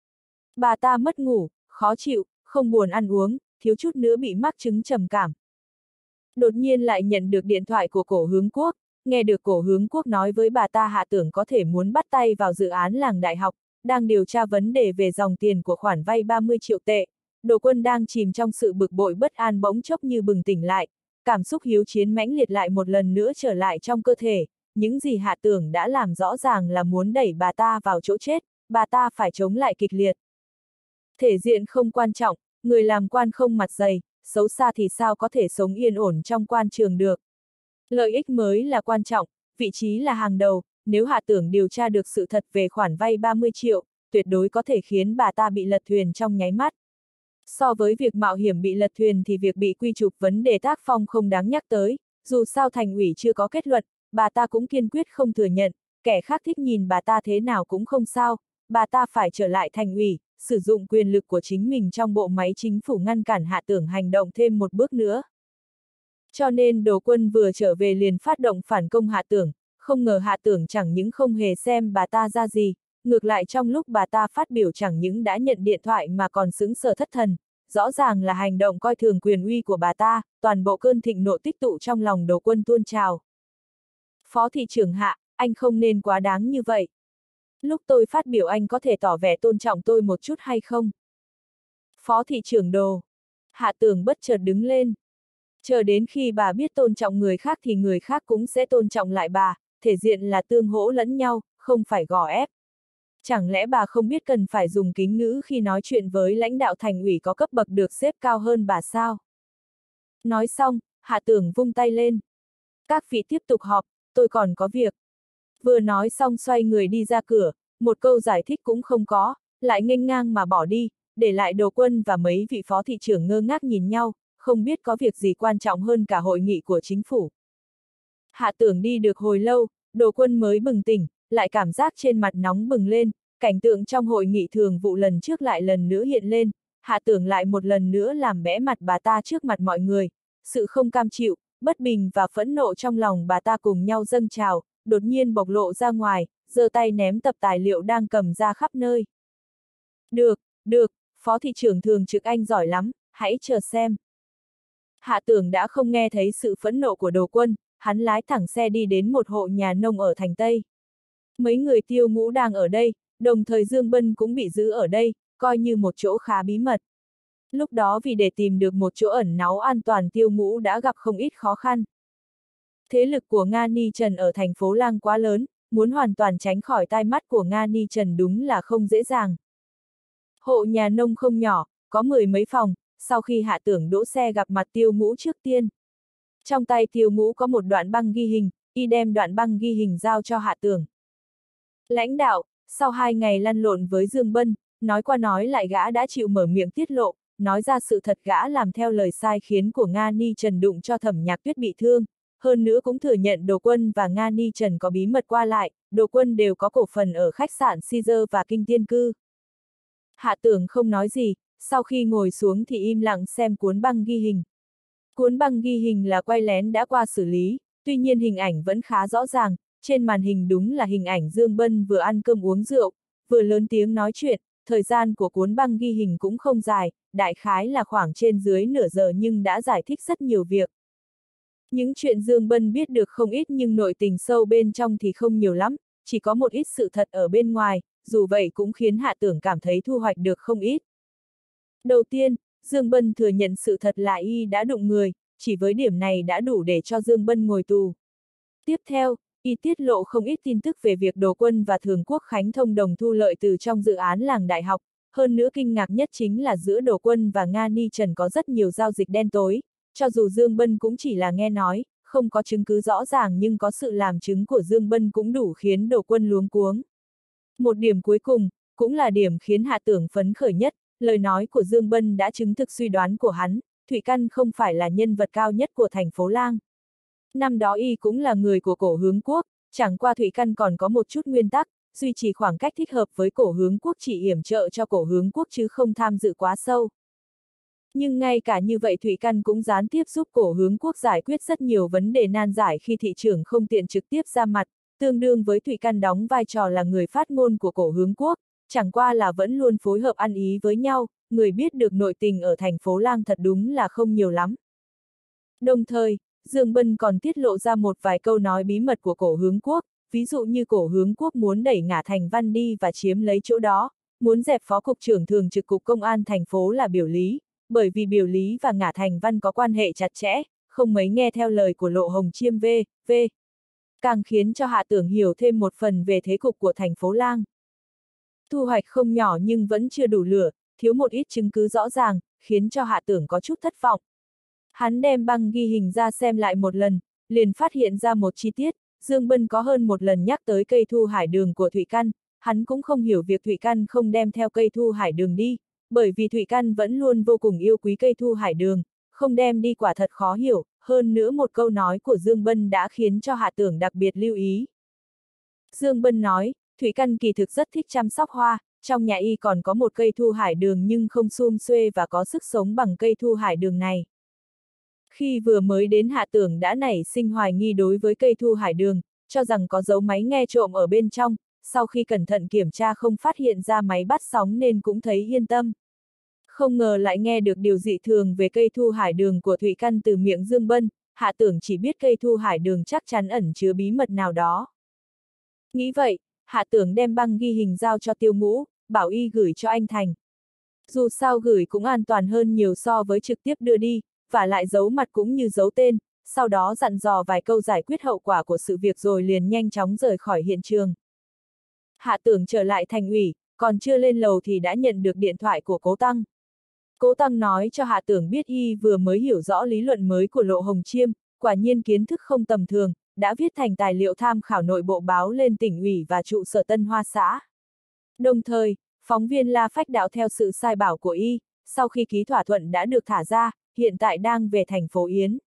Bà ta mất ngủ, khó chịu, không buồn ăn uống, thiếu chút nữa bị mắc chứng trầm cảm. Đột nhiên lại nhận được điện thoại của Cổ Hướng Quốc, nghe được Cổ Hướng Quốc nói với bà ta Hạ Tưởng có thể muốn bắt tay vào dự án làng đại học, đang điều tra vấn đề về dòng tiền của khoản vay 30 triệu tệ. Đồ Quân đang chìm trong sự bực bội bất an bỗng chốc như bừng tỉnh lại, cảm xúc hiếu chiến mãnh liệt lại một lần nữa trở lại trong cơ thể, những gì Hạ Tưởng đã làm rõ ràng là muốn đẩy bà ta vào chỗ chết, bà ta phải chống lại kịch liệt. Thể diện không quan trọng, người làm quan không mặt dày, xấu xa thì sao có thể sống yên ổn trong quan trường được. Lợi ích mới là quan trọng, vị trí là hàng đầu, nếu Hạ Tưởng điều tra được sự thật về khoản vay 30 triệu, tuyệt đối có thể khiến bà ta bị lật thuyền trong nháy mắt. So với việc mạo hiểm bị lật thuyền thì việc bị quy chụp vấn đề tác phong không đáng nhắc tới, dù sao thành ủy chưa có kết luận, bà ta cũng kiên quyết không thừa nhận, kẻ khác thích nhìn bà ta thế nào cũng không sao, bà ta phải trở lại thành ủy, sử dụng quyền lực của chính mình trong bộ máy chính phủ ngăn cản Hạ Tưởng hành động thêm một bước nữa. Cho nên Đồ Quân vừa trở về liền phát động phản công Hạ Tưởng, không ngờ Hạ Tưởng chẳng những không hề xem bà ta ra gì, ngược lại trong lúc bà ta phát biểu chẳng những đã nhận điện thoại mà còn sững sờ thất thần, rõ ràng là hành động coi thường quyền uy của bà ta, toàn bộ cơn thịnh nộ tích tụ trong lòng Đồ Quân tuôn trào. Phó thị trưởng Hạ, anh không nên quá đáng như vậy. Lúc tôi phát biểu anh có thể tỏ vẻ tôn trọng tôi một chút hay không? Phó thị trưởng Đồ. Hạ Tưởng bất chợt đứng lên. Chờ đến khi bà biết tôn trọng người khác thì người khác cũng sẽ tôn trọng lại bà, thể diện là tương hỗ lẫn nhau, không phải gò ép. Chẳng lẽ bà không biết cần phải dùng kính ngữ khi nói chuyện với lãnh đạo thành ủy có cấp bậc được xếp cao hơn bà sao? Nói xong, Hạ Tưởng vung tay lên. Các vị tiếp tục họp, tôi còn có việc. Vừa nói xong xoay người đi ra cửa, một câu giải thích cũng không có, lại nghênh ngang mà bỏ đi, để lại Đồ Quân và mấy vị phó thị trưởng ngơ ngác nhìn nhau, không biết có việc gì quan trọng hơn cả hội nghị của chính phủ. Hạ Tưởng đi được hồi lâu, Đồ Quân mới bừng tỉnh, lại cảm giác trên mặt nóng bừng lên, cảnh tượng trong hội nghị thường vụ lần trước lại lần nữa hiện lên, Hạ Tưởng lại một lần nữa làm bẽ mặt bà ta trước mặt mọi người, sự không cam chịu, bất bình và phẫn nộ trong lòng bà ta cùng nhau dâng trào, đột nhiên bộc lộ ra ngoài, giơ tay ném tập tài liệu đang cầm ra khắp nơi. Được, phó thị trưởng thường trực anh giỏi lắm, hãy chờ xem. Hạ Tưởng đã không nghe thấy sự phẫn nộ của Đồ Quân, hắn lái thẳng xe đi đến một hộ nhà nông ở thành Tây. Mấy người Tiêu Ngũ đang ở đây, đồng thời Dương Bân cũng bị giữ ở đây, coi như một chỗ khá bí mật. Lúc đó vì để tìm được một chỗ ẩn náu an toàn Tiêu Ngũ đã gặp không ít khó khăn. Thế lực của Nga Ni Trần ở thành phố Lang quá lớn, muốn hoàn toàn tránh khỏi tai mắt của Nga Ni Trần đúng là không dễ dàng. Hộ nhà nông không nhỏ, có 10 mấy phòng, sau khi Hạ Tưởng đỗ xe gặp mặt Tiêu Ngũ trước tiên. Trong tay Tiêu Ngũ có một đoạn băng ghi hình, y đem đoạn băng ghi hình giao cho Hạ Tưởng. Lãnh đạo, sau 2 ngày lăn lộn với Dương Bân, nói qua nói lại gã đã chịu mở miệng tiết lộ, nói ra sự thật gã làm theo lời sai khiến của Nga Ni Trần đụng cho Thẩm Nhạc Tuyết bị thương, hơn nữa cũng thừa nhận Đồ Quân và Nga Ni Trần có bí mật qua lại, Đồ Quân đều có cổ phần ở khách sạn Caesar và Kinh Tiên Cư. Hạ Tưởng không nói gì, sau khi ngồi xuống thì im lặng xem cuốn băng ghi hình. Cuốn băng ghi hình là quay lén đã qua xử lý, tuy nhiên hình ảnh vẫn khá rõ ràng, trên màn hình đúng là hình ảnh Dương Bân vừa ăn cơm uống rượu, vừa lớn tiếng nói chuyện, thời gian của cuốn băng ghi hình cũng không dài, đại khái là khoảng trên dưới nửa giờ nhưng đã giải thích rất nhiều việc. Những chuyện Dương Bân biết được không ít nhưng nội tình sâu bên trong thì không nhiều lắm, chỉ có một ít sự thật ở bên ngoài, dù vậy cũng khiến Hạ Tưởng cảm thấy thu hoạch được không ít. Đầu tiên, Dương Bân thừa nhận sự thật là y đã đụng người, chỉ với điểm này đã đủ để cho Dương Bân ngồi tù. Tiếp theo, y tiết lộ không ít tin tức về việc Đồ Quân và Thường Quốc Khánh thông đồng thu lợi từ trong dự án làng đại học, hơn nữa kinh ngạc nhất chính là giữa Đồ Quân và Nga Ni Trần có rất nhiều giao dịch đen tối, cho dù Dương Bân cũng chỉ là nghe nói, không có chứng cứ rõ ràng nhưng có sự làm chứng của Dương Bân cũng đủ khiến Đồ Quân luống cuống. Một điểm cuối cùng, cũng là điểm khiến Hạ Tưởng phấn khởi nhất, lời nói của Dương Bân đã chứng thực suy đoán của hắn, Thụy Căn không phải là nhân vật cao nhất của thành phố Lang. Năm đó y cũng là người của Cổ Hướng Quốc, chẳng qua Thụy Căn còn có một chút nguyên tắc, duy trì khoảng cách thích hợp với Cổ Hướng Quốc chỉ yểm trợ cho Cổ Hướng Quốc chứ không tham dự quá sâu. Nhưng ngay cả như vậy Thụy Căn cũng gián tiếp giúp Cổ Hướng Quốc giải quyết rất nhiều vấn đề nan giải khi thị trưởng không tiện trực tiếp ra mặt, tương đương với Thụy Căn đóng vai trò là người phát ngôn của Cổ Hướng Quốc, chẳng qua là vẫn luôn phối hợp ăn ý với nhau, người biết được nội tình ở thành phố Lang thật đúng là không nhiều lắm. Đồng thời, Dương Bân còn tiết lộ ra một vài câu nói bí mật của Cổ Hướng Quốc, ví dụ như Cổ Hướng Quốc muốn đẩy Ngả Thành Văn đi và chiếm lấy chỗ đó, muốn dẹp phó cục trưởng thường trực cục công an thành phố là Biểu Lý, bởi vì Biểu Lý và Ngả Thành Văn có quan hệ chặt chẽ, không mấy nghe theo lời của Lộ Hồng Chiêm v.v. Càng khiến cho Hạ Tưởng hiểu thêm một phần về thế cục của thành phố Lang. Thu hoạch không nhỏ nhưng vẫn chưa đủ lửa, thiếu một ít chứng cứ rõ ràng, khiến cho Hạ Tưởng có chút thất vọng. Hắn đem băng ghi hình ra xem lại một lần, liền phát hiện ra một chi tiết, Dương Bân có hơn một lần nhắc tới cây thu hải đường của Thụy Căn, hắn cũng không hiểu việc Thụy Căn không đem theo cây thu hải đường đi, bởi vì Thụy Căn vẫn luôn vô cùng yêu quý cây thu hải đường, không đem đi quả thật khó hiểu, hơn nữa một câu nói của Dương Bân đã khiến cho Hạ Tưởng đặc biệt lưu ý. Dương Bân nói, Thụy Căn kỳ thực rất thích chăm sóc hoa, trong nhà y còn có một cây thu hải đường nhưng không sum xuê và có sức sống bằng cây thu hải đường này. Khi vừa mới đến Hạ Tưởng đã nảy sinh hoài nghi đối với cây thu hải đường, cho rằng có dấu máy nghe trộm ở bên trong, sau khi cẩn thận kiểm tra không phát hiện ra máy bắt sóng nên cũng thấy yên tâm. Không ngờ lại nghe được điều dị thường về cây thu hải đường của Thụy Căn từ miệng Dương Bân, Hạ Tưởng chỉ biết cây thu hải đường chắc chắn ẩn chứa bí mật nào đó. Nghĩ vậy, Hạ Tưởng đem băng ghi hình giao cho Tiêu Ngũ, bảo y gửi cho anh Thành. Dù sao gửi cũng an toàn hơn nhiều so với trực tiếp đưa đi, và lại giấu mặt cũng như giấu tên, sau đó dặn dò vài câu giải quyết hậu quả của sự việc rồi liền nhanh chóng rời khỏi hiện trường. Hạ Tưởng trở lại thành ủy, còn chưa lên lầu thì đã nhận được điện thoại của Cố Tăng. Cố Tăng nói cho Hạ Tưởng biết y vừa mới hiểu rõ lý luận mới của Lộ Hồng Chiêm, quả nhiên kiến thức không tầm thường, đã viết thành tài liệu tham khảo nội bộ báo lên tỉnh ủy và trụ sở Tân Hoa xã. Đồng thời, phóng viên La Phách Đạo theo sự sai bảo của y, sau khi ký thỏa thuận đã được thả ra, hiện tại đang về thành phố Yến.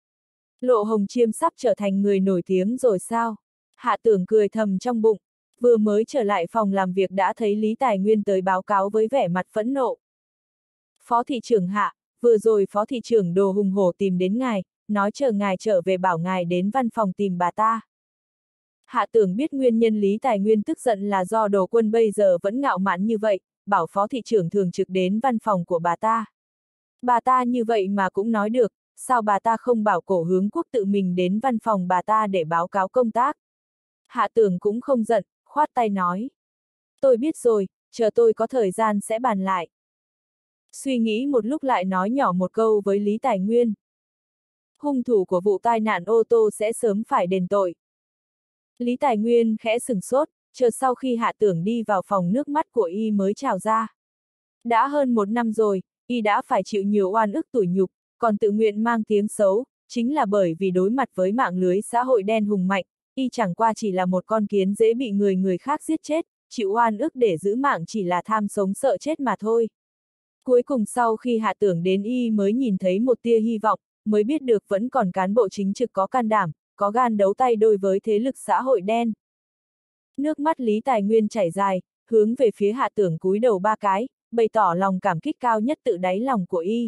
Lộ Hồng Chiêm sắp trở thành người nổi tiếng rồi sao? Hạ Tưởng cười thầm trong bụng, vừa mới trở lại phòng làm việc đã thấy Lý Tài Nguyên tới báo cáo với vẻ mặt phẫn nộ. Phó thị trưởng Hạ, vừa rồi Phó thị trưởng Đồ hùng hổ tìm đến ngài, nói chờ ngài trở về bảo ngài đến văn phòng tìm bà ta. Hạ Tưởng biết nguyên nhân Lý Tài Nguyên tức giận là do Đồ Quân bây giờ vẫn ngạo mạn như vậy, bảo Phó thị trưởng thường trực đến văn phòng của bà ta. Bà ta như vậy mà cũng nói được, sao bà ta không bảo Cổ Hướng Quốc tự mình đến văn phòng bà ta để báo cáo công tác. Hạ Tưởng cũng không giận, khoát tay nói. Tôi biết rồi, chờ tôi có thời gian sẽ bàn lại. Suy nghĩ một lúc lại nói nhỏ một câu với Lý Tài Nguyên. Hung thủ của vụ tai nạn ô tô sẽ sớm phải đền tội. Lý Tài Nguyên khẽ sửng sốt, chờ sau khi Hạ Tưởng đi vào phòng nước mắt của y mới trào ra. Đã hơn 1 năm rồi, y đã phải chịu nhiều oan ức tủi nhục, còn tự nguyện mang tiếng xấu, chính là bởi vì đối mặt với mạng lưới xã hội đen hùng mạnh, y chẳng qua chỉ là một con kiến dễ bị người khác giết chết, chịu oan ức để giữ mạng chỉ là tham sống sợ chết mà thôi. Cuối cùng sau khi Hạ Tưởng đến y mới nhìn thấy một tia hy vọng, mới biết được vẫn còn cán bộ chính trực có can đảm, có gan đấu tay đôi với thế lực xã hội đen. Nước mắt Lý Tài Nguyên chảy dài, hướng về phía Hạ Tưởng cúi đầu 3 cái, bày tỏ lòng cảm kích cao nhất tự đáy lòng của y.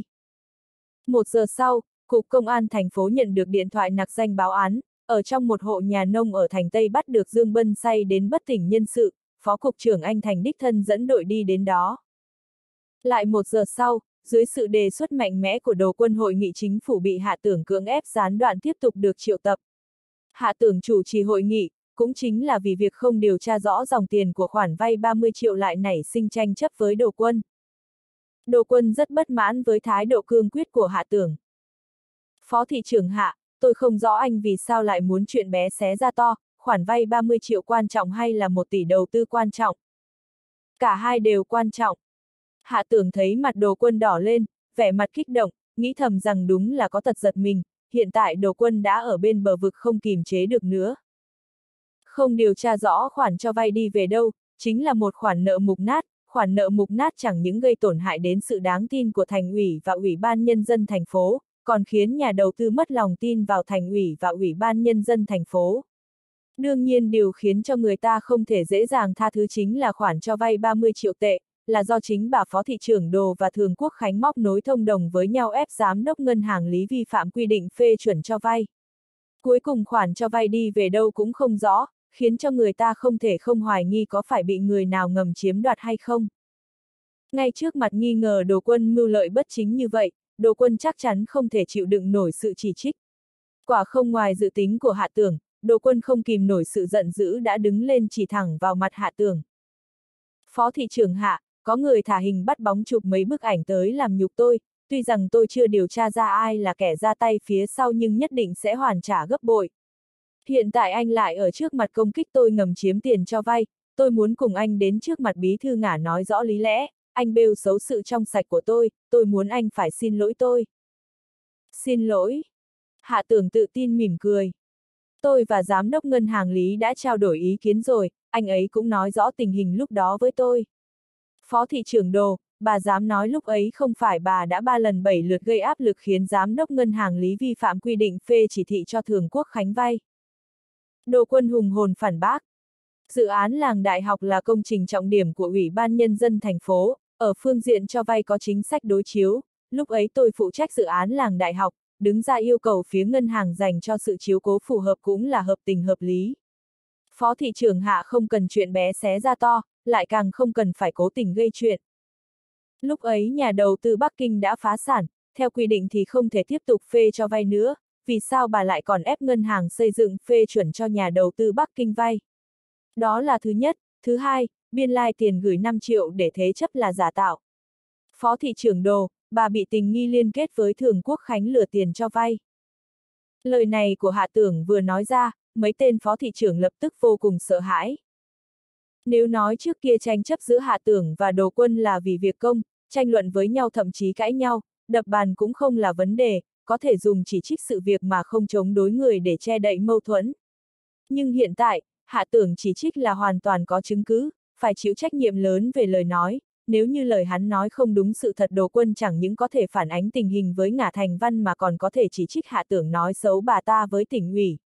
1 giờ sau, Cục Công an thành phố nhận được điện thoại nặc danh báo án, ở trong một hộ nhà nông ở thành Tây bắt được Dương Bân say đến bất tỉnh nhân sự, Phó Cục trưởng Anh Thành đích thân dẫn đội đi đến đó. Lại 1 giờ sau, dưới sự đề xuất mạnh mẽ của Đồ Quân hội nghị chính phủ bị Hạ Tưởng cưỡng ép gián đoạn tiếp tục được triệu tập. Hạ Tưởng chủ trì hội nghị, cũng chính là vì việc không điều tra rõ dòng tiền của khoản vay 30 triệu lại nảy sinh tranh chấp với Đồ Quân. Đồ Quân rất bất mãn với thái độ cương quyết của Hạ Tưởng. Phó thị trưởng Hạ, tôi không rõ anh vì sao lại muốn chuyện bé xé ra to, khoản vay 30 triệu quan trọng hay là 1 tỷ đầu tư quan trọng. Cả hai đều quan trọng. Hạ Tưởng thấy mặt Đồ Quân đỏ lên, vẻ mặt kích động, nghĩ thầm rằng đúng là có tật giật mình, hiện tại Đồ Quân đã ở bên bờ vực không kìm chế được nữa. Không điều tra rõ khoản cho vay đi về đâu, chính là một khoản nợ mục nát, khoản nợ mục nát chẳng những gây tổn hại đến sự đáng tin của thành ủy và ủy ban nhân dân thành phố, còn khiến nhà đầu tư mất lòng tin vào thành ủy và ủy ban nhân dân thành phố. Đương nhiên điều khiến cho người ta không thể dễ dàng tha thứ chính là khoản cho vay 30 triệu tệ, là do chính bà Phó thị trưởng Đồ và Thường Quốc Khánh móc nối thông đồng với nhau ép giám đốc ngân hàng Lý vi phạm quy định phê chuẩn cho vay. Cuối cùng khoản cho vay đi về đâu cũng không rõ, khiến cho người ta không thể không hoài nghi có phải bị người nào ngầm chiếm đoạt hay không. Ngay trước mặt nghi ngờ Đồ Quân mưu lợi bất chính như vậy, Đồ Quân chắc chắn không thể chịu đựng nổi sự chỉ trích. Quả không ngoài dự tính của Hạ Tưởng, Đồ Quân không kìm nổi sự giận dữ đã đứng lên chỉ thẳng vào mặt Hạ Tưởng. Phó thị trưởng Hạ, có người thả hình bắt bóng chụp mấy bức ảnh tới làm nhục tôi, tuy rằng tôi chưa điều tra ra ai là kẻ ra tay phía sau nhưng nhất định sẽ hoàn trả gấp bội. Hiện tại anh lại ở trước mặt công kích tôi ngầm chiếm tiền cho vay, tôi muốn cùng anh đến trước mặt bí thư Ngả nói rõ lý lẽ, anh bêu xấu sự trong sạch của tôi muốn anh phải xin lỗi tôi. Xin lỗi. Hạ Tưởng tự tin mỉm cười. Tôi và giám đốc ngân hàng Lý đã trao đổi ý kiến rồi, anh ấy cũng nói rõ tình hình lúc đó với tôi. Phó thị trưởng Đồ, bà dám nói lúc ấy không phải bà đã 3 lần 7 lượt gây áp lực khiến giám đốc ngân hàng Lý vi phạm quy định phê chỉ thị cho Thường Quốc Khánh vay. Đồ Quân hùng hồn phản bác. Dự án làng đại học là công trình trọng điểm của Ủy ban Nhân dân thành phố, ở phương diện cho vay có chính sách đối chiếu, lúc ấy tôi phụ trách dự án làng đại học, đứng ra yêu cầu phía ngân hàng dành cho sự chiếu cố phù hợp cũng là hợp tình hợp lý. Phó thị trưởng Hạ không cần chuyện bé xé ra to, lại càng không cần phải cố tình gây chuyện. Lúc ấy nhà đầu tư Bắc Kinh đã phá sản, theo quy định thì không thể tiếp tục phê cho vay nữa, vì sao bà lại còn ép ngân hàng xây dựng phê chuẩn cho nhà đầu tư Bắc Kinh vay? Đó là thứ nhất. Thứ hai, biên lai tiền gửi 5 triệu để thế chấp là giả tạo. Phó thị trưởng Đồ, bà bị tình nghi liên kết với Thường Quốc Khánh lừa tiền cho vay. Lời này của Hạ Tưởng vừa nói ra, mấy tên phó thị trưởng lập tức vô cùng sợ hãi. Nếu nói trước kia tranh chấp giữa Hạ Tưởng và Đồ Quân là vì việc công, tranh luận với nhau thậm chí cãi nhau, đập bàn cũng không là vấn đề, có thể dùng chỉ trích sự việc mà không chống đối người để che đậy mâu thuẫn. Nhưng hiện tại, Hạ Tưởng chỉ trích là hoàn toàn có chứng cứ, phải chịu trách nhiệm lớn về lời nói, nếu như lời hắn nói không đúng sự thật, Đồ Quân chẳng những có thể phản ánh tình hình với Ngả Thành Văn mà còn có thể chỉ trích Hạ Tưởng nói xấu bà ta với tỉnh ủy.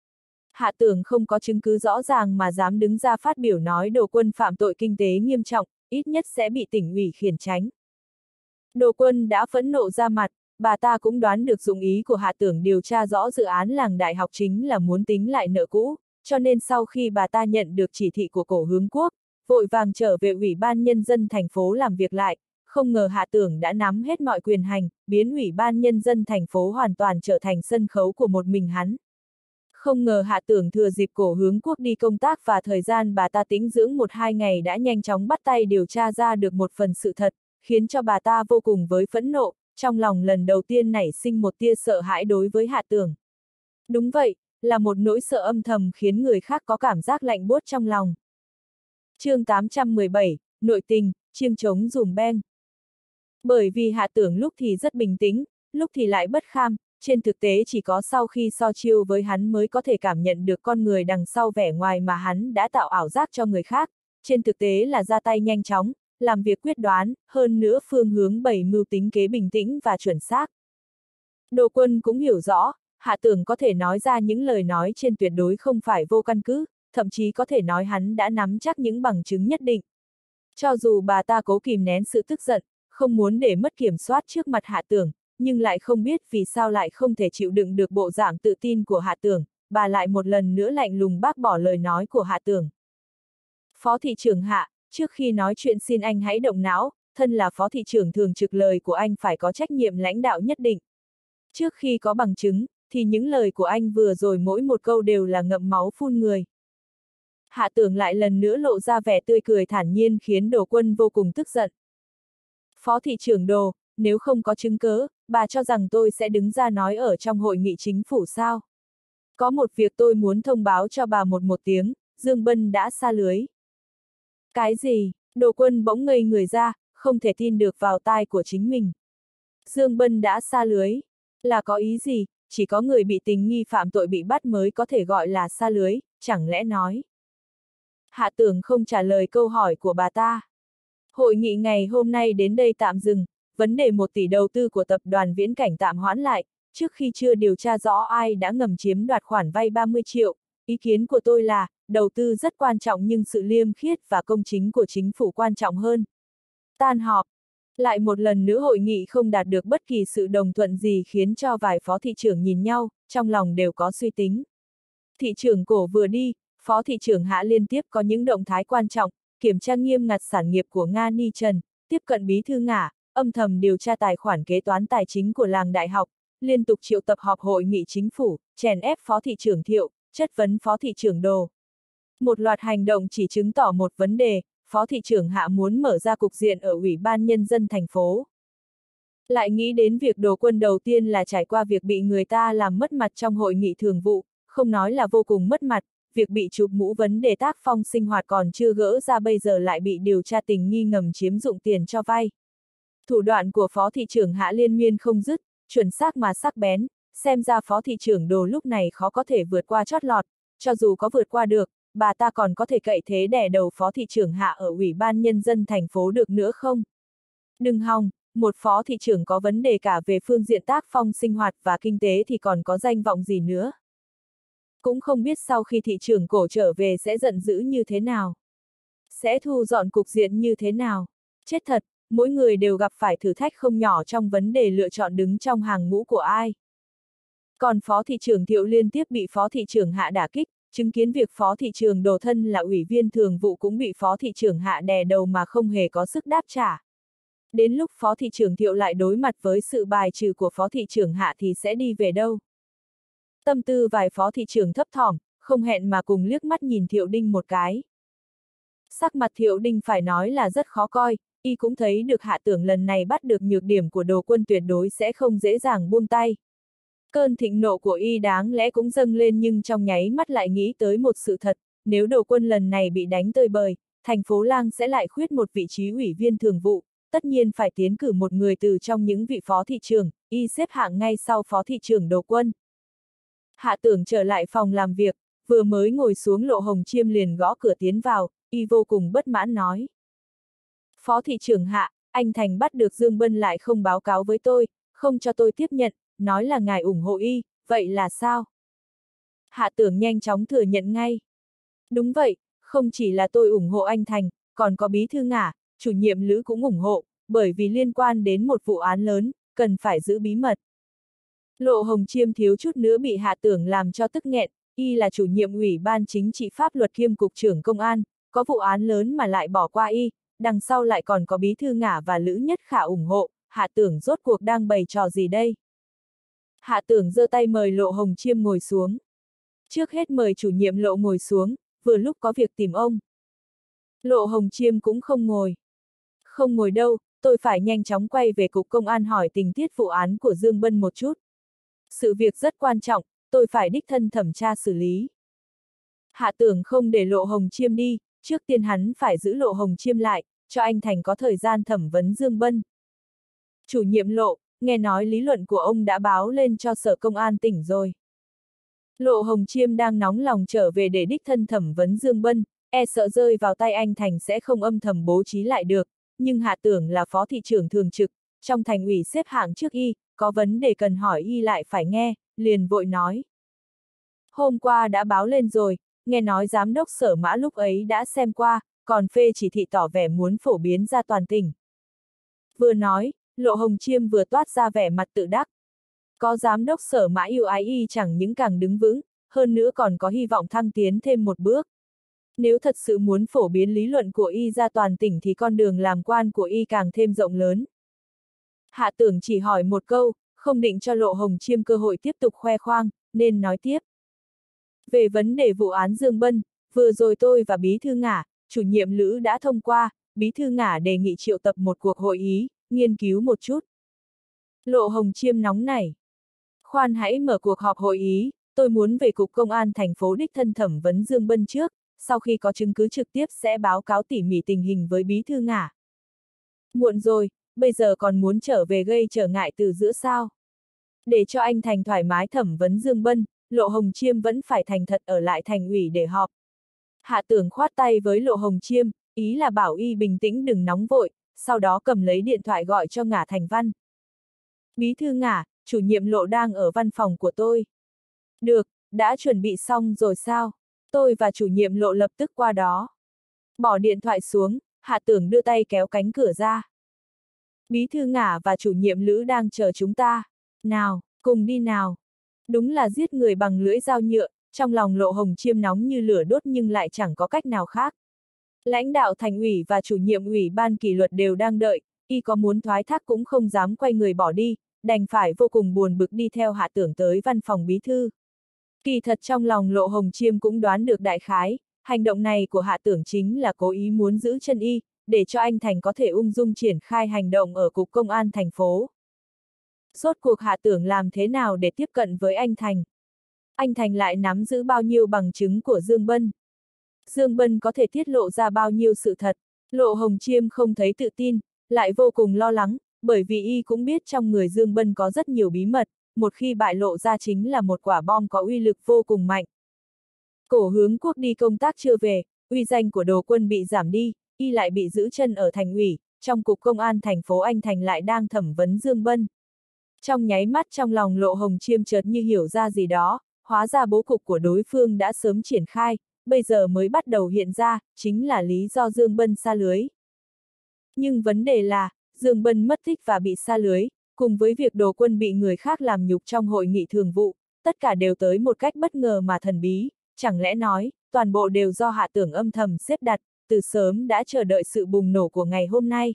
Hạ Tưởng không có chứng cứ rõ ràng mà dám đứng ra phát biểu nói Đồ Quân phạm tội kinh tế nghiêm trọng, ít nhất sẽ bị tỉnh ủy khiển tránh. Đồ Quân đã phẫn nộ ra mặt, bà ta cũng đoán được dụng ý của Hạ Tưởng điều tra rõ dự án làng đại học chính là muốn tính lại nợ cũ, cho nên sau khi bà ta nhận được chỉ thị của Cổ Hướng Quốc, vội vàng trở về Ủy ban Nhân dân thành phố làm việc lại, không ngờ Hạ Tưởng đã nắm hết mọi quyền hành, biến Ủy ban Nhân dân thành phố hoàn toàn trở thành sân khấu của một mình hắn. Không ngờ Hạ Tưởng thừa dịp Cổ Hướng Quốc đi công tác và thời gian bà ta tĩnh dưỡng 1-2 ngày đã nhanh chóng bắt tay điều tra ra được một phần sự thật, khiến cho bà ta vô cùng với phẫn nộ, trong lòng lần đầu tiên nảy sinh một tia sợ hãi đối với Hạ Tưởng. Đúng vậy, là một nỗi sợ âm thầm khiến người khác có cảm giác lạnh buốt trong lòng. Chương 817, Nội tình, chiêng trống dùm beng. Bởi vì Hạ Tưởng lúc thì rất bình tĩnh, lúc thì lại bất kham, trên thực tế chỉ có sau khi so chiêu với hắn mới có thể cảm nhận được con người đằng sau vẻ ngoài mà hắn đã tạo ảo giác cho người khác, trên thực tế là ra tay nhanh chóng, làm việc quyết đoán, hơn nữa phương hướng bày mưu tính kế bình tĩnh và chuẩn xác. Đồ Quân cũng hiểu rõ, Hạ Tưởng có thể nói ra những lời nói trên tuyệt đối không phải vô căn cứ, thậm chí có thể nói hắn đã nắm chắc những bằng chứng nhất định. Cho dù bà ta cố kìm nén sự tức giận, không muốn để mất kiểm soát trước mặt Hạ Tưởng, nhưng lại không biết vì sao lại không thể chịu đựng được bộ dạng tự tin của Hạ Tưởng, bà lại một lần nữa lạnh lùng bác bỏ lời nói của Hạ Tưởng. Phó thị trưởng Hạ, trước khi nói chuyện xin anh hãy động não, thân là phó thị trưởng thường trực, lời của anh phải có trách nhiệm lãnh đạo nhất định. Trước khi có bằng chứng, thì những lời của anh vừa rồi mỗi một câu đều là ngậm máu phun người. Hạ Tưởng lại lần nữa lộ ra vẻ tươi cười thản nhiên khiến Đồ Quân vô cùng tức giận. Phó thị trưởng Đồ, nếu không có chứng cớ, bà cho rằng tôi sẽ đứng ra nói ở trong hội nghị chính phủ sao? Có một việc tôi muốn thông báo cho bà một tiếng, Dương Bân đã sa lưới. Cái gì? Đồ Quân bỗng ngây người ra, không thể tin được vào tai của chính mình. Dương Bân đã sa lưới? Là có ý gì? Chỉ có người bị tình nghi phạm tội bị bắt mới có thể gọi là sa lưới, chẳng lẽ nói? Hạ Tưởng không trả lời câu hỏi của bà ta. Hội nghị ngày hôm nay đến đây tạm dừng, vấn đề 1 tỷ đầu tư của tập đoàn Viễn Cảnh tạm hoãn lại, trước khi chưa điều tra rõ ai đã ngầm chiếm đoạt khoản vay 30 triệu, ý kiến của tôi là, đầu tư rất quan trọng nhưng sự liêm khiết và công chính của chính phủ quan trọng hơn. Tan họp. Lại một lần nữa hội nghị không đạt được bất kỳ sự đồng thuận gì khiến cho vài phó thị trưởng nhìn nhau, trong lòng đều có suy tính. Thị trưởng Cổ vừa đi, phó thị trưởng Hạ liên tiếp có những động thái quan trọng, kiểm tra nghiêm ngặt sản nghiệp của Nga Ni Trần, tiếp cận bí thư Ngả, âm thầm điều tra tài khoản kế toán tài chính của làng đại học, liên tục triệu tập họp hội nghị chính phủ, chèn ép phó thị trưởng Thiệu, chất vấn phó thị trưởng Đồ. Một loạt hành động chỉ chứng tỏ một vấn đề, phó thị trưởng Hạ muốn mở ra cục diện ở Ủy ban Nhân dân thành phố. Lại nghĩ đến việc Đồ Quân đầu tiên là trải qua việc bị người ta làm mất mặt trong hội nghị thường vụ, không nói là vô cùng mất mặt, việc bị chụp mũ vấn đề tác phong sinh hoạt còn chưa gỡ ra, bây giờ lại bị điều tra tình nghi ngầm chiếm dụng tiền cho vay. Thủ đoạn của phó thị trưởng Hạ liên miên không dứt, chuẩn xác mà sắc bén, xem ra phó thị trưởng Đồ lúc này khó có thể vượt qua chót lọt, cho dù có vượt qua được, bà ta còn có thể cậy thế đè đầu phó thị trưởng Hạ ở Ủy ban Nhân dân thành phố được nữa không? Đừng hòng, một phó thị trưởng có vấn đề cả về phương diện tác phong sinh hoạt và kinh tế thì còn có danh vọng gì nữa. Cũng không biết sau khi thị trưởng Cổ trở về sẽ giận dữ như thế nào. Sẽ thu dọn cục diện như thế nào. Chết thật, mỗi người đều gặp phải thử thách không nhỏ trong vấn đề lựa chọn đứng trong hàng ngũ của ai. Còn phó thị trưởng Thiệu liên tiếp bị phó thị trưởng Hạ đả kích, chứng kiến việc phó thị trưởng Đồ thân là ủy viên thường vụ cũng bị phó thị trưởng Hạ đè đầu mà không hề có sức đáp trả. Đến lúc phó thị trưởng Thiệu lại đối mặt với sự bài trừ của phó thị trưởng Hạ thì sẽ đi về đâu? Tâm tư vài phó thị trưởng thấp thỏm, không hẹn mà cùng liếc mắt nhìn Thiệu Đinh một cái. Sắc mặt Thiệu Đinh phải nói là rất khó coi, y cũng thấy được Hạ Tưởng lần này bắt được nhược điểm của Đồ Quân tuyệt đối sẽ không dễ dàng buông tay. Cơn thịnh nộ của y đáng lẽ cũng dâng lên nhưng trong nháy mắt lại nghĩ tới một sự thật, nếu Đồ Quân lần này bị đánh tơi bời, thành phố Lang sẽ lại khuyết một vị trí ủy viên thường vụ, tất nhiên phải tiến cử một người từ trong những vị phó thị trưởng, y xếp hạng ngay sau phó thị trưởng Đồ Quân. Hạ Tưởng trở lại phòng làm việc, vừa mới ngồi xuống Lộ Hồng Chiêm liền gõ cửa tiến vào, y vô cùng bất mãn nói. Phó thị trưởng Hạ, anh Thành bắt được Dương Bân lại không báo cáo với tôi, không cho tôi tiếp nhận, nói là ngài ủng hộ y, vậy là sao? Hạ Tưởng nhanh chóng thừa nhận ngay. Đúng vậy, không chỉ là tôi ủng hộ anh Thành, còn có bí thư Ngả, chủ nhiệm Lữ cũng ủng hộ, bởi vì liên quan đến một vụ án lớn, cần phải giữ bí mật. Lộ Hồng Chiêm thiếu chút nữa bị Hạ Tưởng làm cho tức nghẹn, y là chủ nhiệm ủy ban chính trị pháp luật kiêm cục trưởng công an, có vụ án lớn mà lại bỏ qua y, đằng sau lại còn có bí thư Ngả và Lữ Nhất Khả ủng hộ, Hạ Tưởng rốt cuộc đang bày trò gì đây? Hạ Tưởng giơ tay mời Lộ Hồng Chiêm ngồi xuống. Trước hết mời chủ nhiệm Lộ ngồi xuống, vừa lúc có việc tìm ông. Lộ Hồng Chiêm cũng không ngồi. Không ngồi đâu, tôi phải nhanh chóng quay về cục công an hỏi tình tiết vụ án của Dương Bân một chút. Sự việc rất quan trọng, tôi phải đích thân thẩm tra xử lý. Hạ Tưởng không để Lộ Hồng Chiêm đi, trước tiên hắn phải giữ Lộ Hồng Chiêm lại, cho anh Thành có thời gian thẩm vấn Dương Bân. Chủ nhiệm Lộ, nghe nói lý luận của ông đã báo lên cho Sở Công an tỉnh rồi. Lộ Hồng Chiêm đang nóng lòng trở về để đích thân thẩm vấn Dương Bân, e sợ rơi vào tay anh Thành sẽ không âm thầm bố trí lại được, nhưng Hạ Tưởng là phó thị trưởng thường trực, trong thành ủy xếp hạng trước y, có vấn đề cần hỏi y lại phải nghe, liền vội nói. Hôm qua đã báo lên rồi, nghe nói giám đốc Sở Mã lúc ấy đã xem qua, còn phê chỉ thị tỏ vẻ muốn phổ biến ra toàn tỉnh. Vừa nói, Lộ Hồng Chiêm vừa toát ra vẻ mặt tự đắc. Có giám đốc Sở Mã yêu ái y chẳng những càng đứng vững, hơn nữa còn có hy vọng thăng tiến thêm một bước. Nếu thật sự muốn phổ biến lý luận của y ra toàn tỉnh thì con đường làm quan của y càng thêm rộng lớn. Hạ Tưởng chỉ hỏi một câu, không định cho Lộ Hồng Chiêm cơ hội tiếp tục khoe khoang, nên nói tiếp. Về vấn đề vụ án Dương Bân, vừa rồi tôi và Bí thư Ngả, chủ nhiệm Lữ đã thông qua, Bí thư Ngả đề nghị triệu tập một cuộc hội ý, nghiên cứu một chút. Lộ Hồng Chiêm nóng nảy. Khoan hãy mở cuộc họp hội ý, tôi muốn về cục công an thành phố đích thân thẩm vấn Dương Bân trước, sau khi có chứng cứ trực tiếp sẽ báo cáo tỉ mỉ tình hình với Bí thư Ngả. Muộn rồi, bây giờ còn muốn trở về gây trở ngại từ giữa sao? Để cho anh Thành thoải mái thẩm vấn Dương Bân, Lộ Hồng Chiêm vẫn phải thành thật ở lại thành ủy để họp. Hạ Tưởng khoát tay với Lộ Hồng Chiêm, ý là bảo y bình tĩnh đừng nóng vội, sau đó cầm lấy điện thoại gọi cho Ngả Thành Văn. Bí thư Ngả, chủ nhiệm Lộ đang ở văn phòng của tôi. Được, đã chuẩn bị xong rồi sao? Tôi và chủ nhiệm Lộ lập tức qua đó. Bỏ điện thoại xuống, Hạ Tưởng đưa tay kéo cánh cửa ra. Bí thư Ngả và chủ nhiệm Lữ đang chờ chúng ta. Nào, cùng đi nào. Đúng là giết người bằng lưỡi dao nhựa, trong lòng Lộ Hồng Chiêm nóng như lửa đốt nhưng lại chẳng có cách nào khác. Lãnh đạo thành ủy và chủ nhiệm ủy ban kỷ luật đều đang đợi, y có muốn thoái thác cũng không dám quay người bỏ đi, đành phải vô cùng buồn bực đi theo Hạ Tưởng tới văn phòng bí thư. Kỳ thật trong lòng Lộ Hồng Chiêm cũng đoán được đại khái, hành động này của Hạ Tưởng chính là cố ý muốn giữ chân y, để cho anh Thành có thể ung dung triển khai hành động ở cục công an thành phố. Rốt cuộc Hạ Tưởng làm thế nào để tiếp cận với anh Thành? Anh Thành lại nắm giữ bao nhiêu bằng chứng của Dương Bân? Dương Bân có thể tiết lộ ra bao nhiêu sự thật? Lộ Hồng Chiêm không thấy tự tin, lại vô cùng lo lắng, bởi vì y cũng biết trong người Dương Bân có rất nhiều bí mật, một khi bại lộ ra chính là một quả bom có uy lực vô cùng mạnh. Cổ Hướng Quốc đi công tác chưa về, uy danh của Đồ Quân bị giảm đi, y lại bị giữ chân ở thành ủy, trong cục công an thành phố anh Thành lại đang thẩm vấn Dương Bân. Trong nháy mắt trong lòng Lộ Hồng Chiêm chợt như hiểu ra gì đó, hóa ra bố cục của đối phương đã sớm triển khai, bây giờ mới bắt đầu hiện ra, chính là lý do Dương Bân sa lưới. Nhưng vấn đề là, Dương Bân mất tích và bị sa lưới, cùng với việc Đồ Quân bị người khác làm nhục trong hội nghị thường vụ, tất cả đều tới một cách bất ngờ mà thần bí, chẳng lẽ nói, toàn bộ đều do Hạ Tưởng âm thầm xếp đặt, từ sớm đã chờ đợi sự bùng nổ của ngày hôm nay.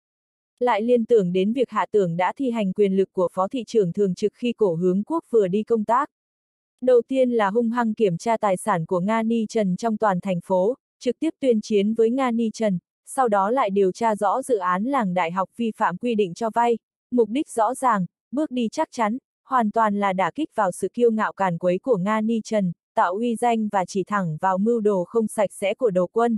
Lại liên tưởng đến việc Hạ Tưởng đã thi hành quyền lực của phó thị trưởng thường trực khi Cổ Hướng Quốc vừa đi công tác. Đầu tiên là hung hăng kiểm tra tài sản của Nga Ni Trần trong toàn thành phố, trực tiếp tuyên chiến với Nga Ni Trần, sau đó lại điều tra rõ dự án làng đại học vi phạm quy định cho vay, mục đích rõ ràng, bước đi chắc chắn, hoàn toàn là đả kích vào sự kiêu ngạo càn quấy của Nga Ni Trần, tạo uy danh và chỉ thẳng vào mưu đồ không sạch sẽ của Đồ Quân.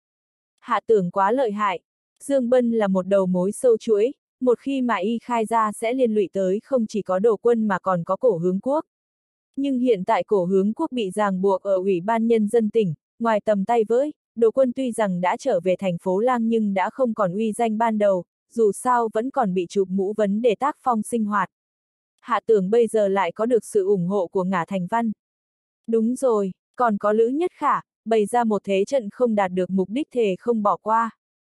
Hạ Tưởng quá lợi hại. Dương Bân là một đầu mối sâu chuỗi, một khi mà y khai ra sẽ liên lụy tới không chỉ có Đồ Quân mà còn có Cổ Hướng Quốc. Nhưng hiện tại Cổ Hướng Quốc bị ràng buộc ở Ủy ban Nhân dân tỉnh, ngoài tầm tay với, Đồ Quân tuy rằng đã trở về thành phố Lang nhưng đã không còn uy danh ban đầu, dù sao vẫn còn bị chụp mũ vấn đề tác phong sinh hoạt. Hạ Tưởng bây giờ lại có được sự ủng hộ của Ngả Thành Văn. Đúng rồi, còn có Lữ Nhất Khả, bày ra một thế trận không đạt được mục đích thề không bỏ qua.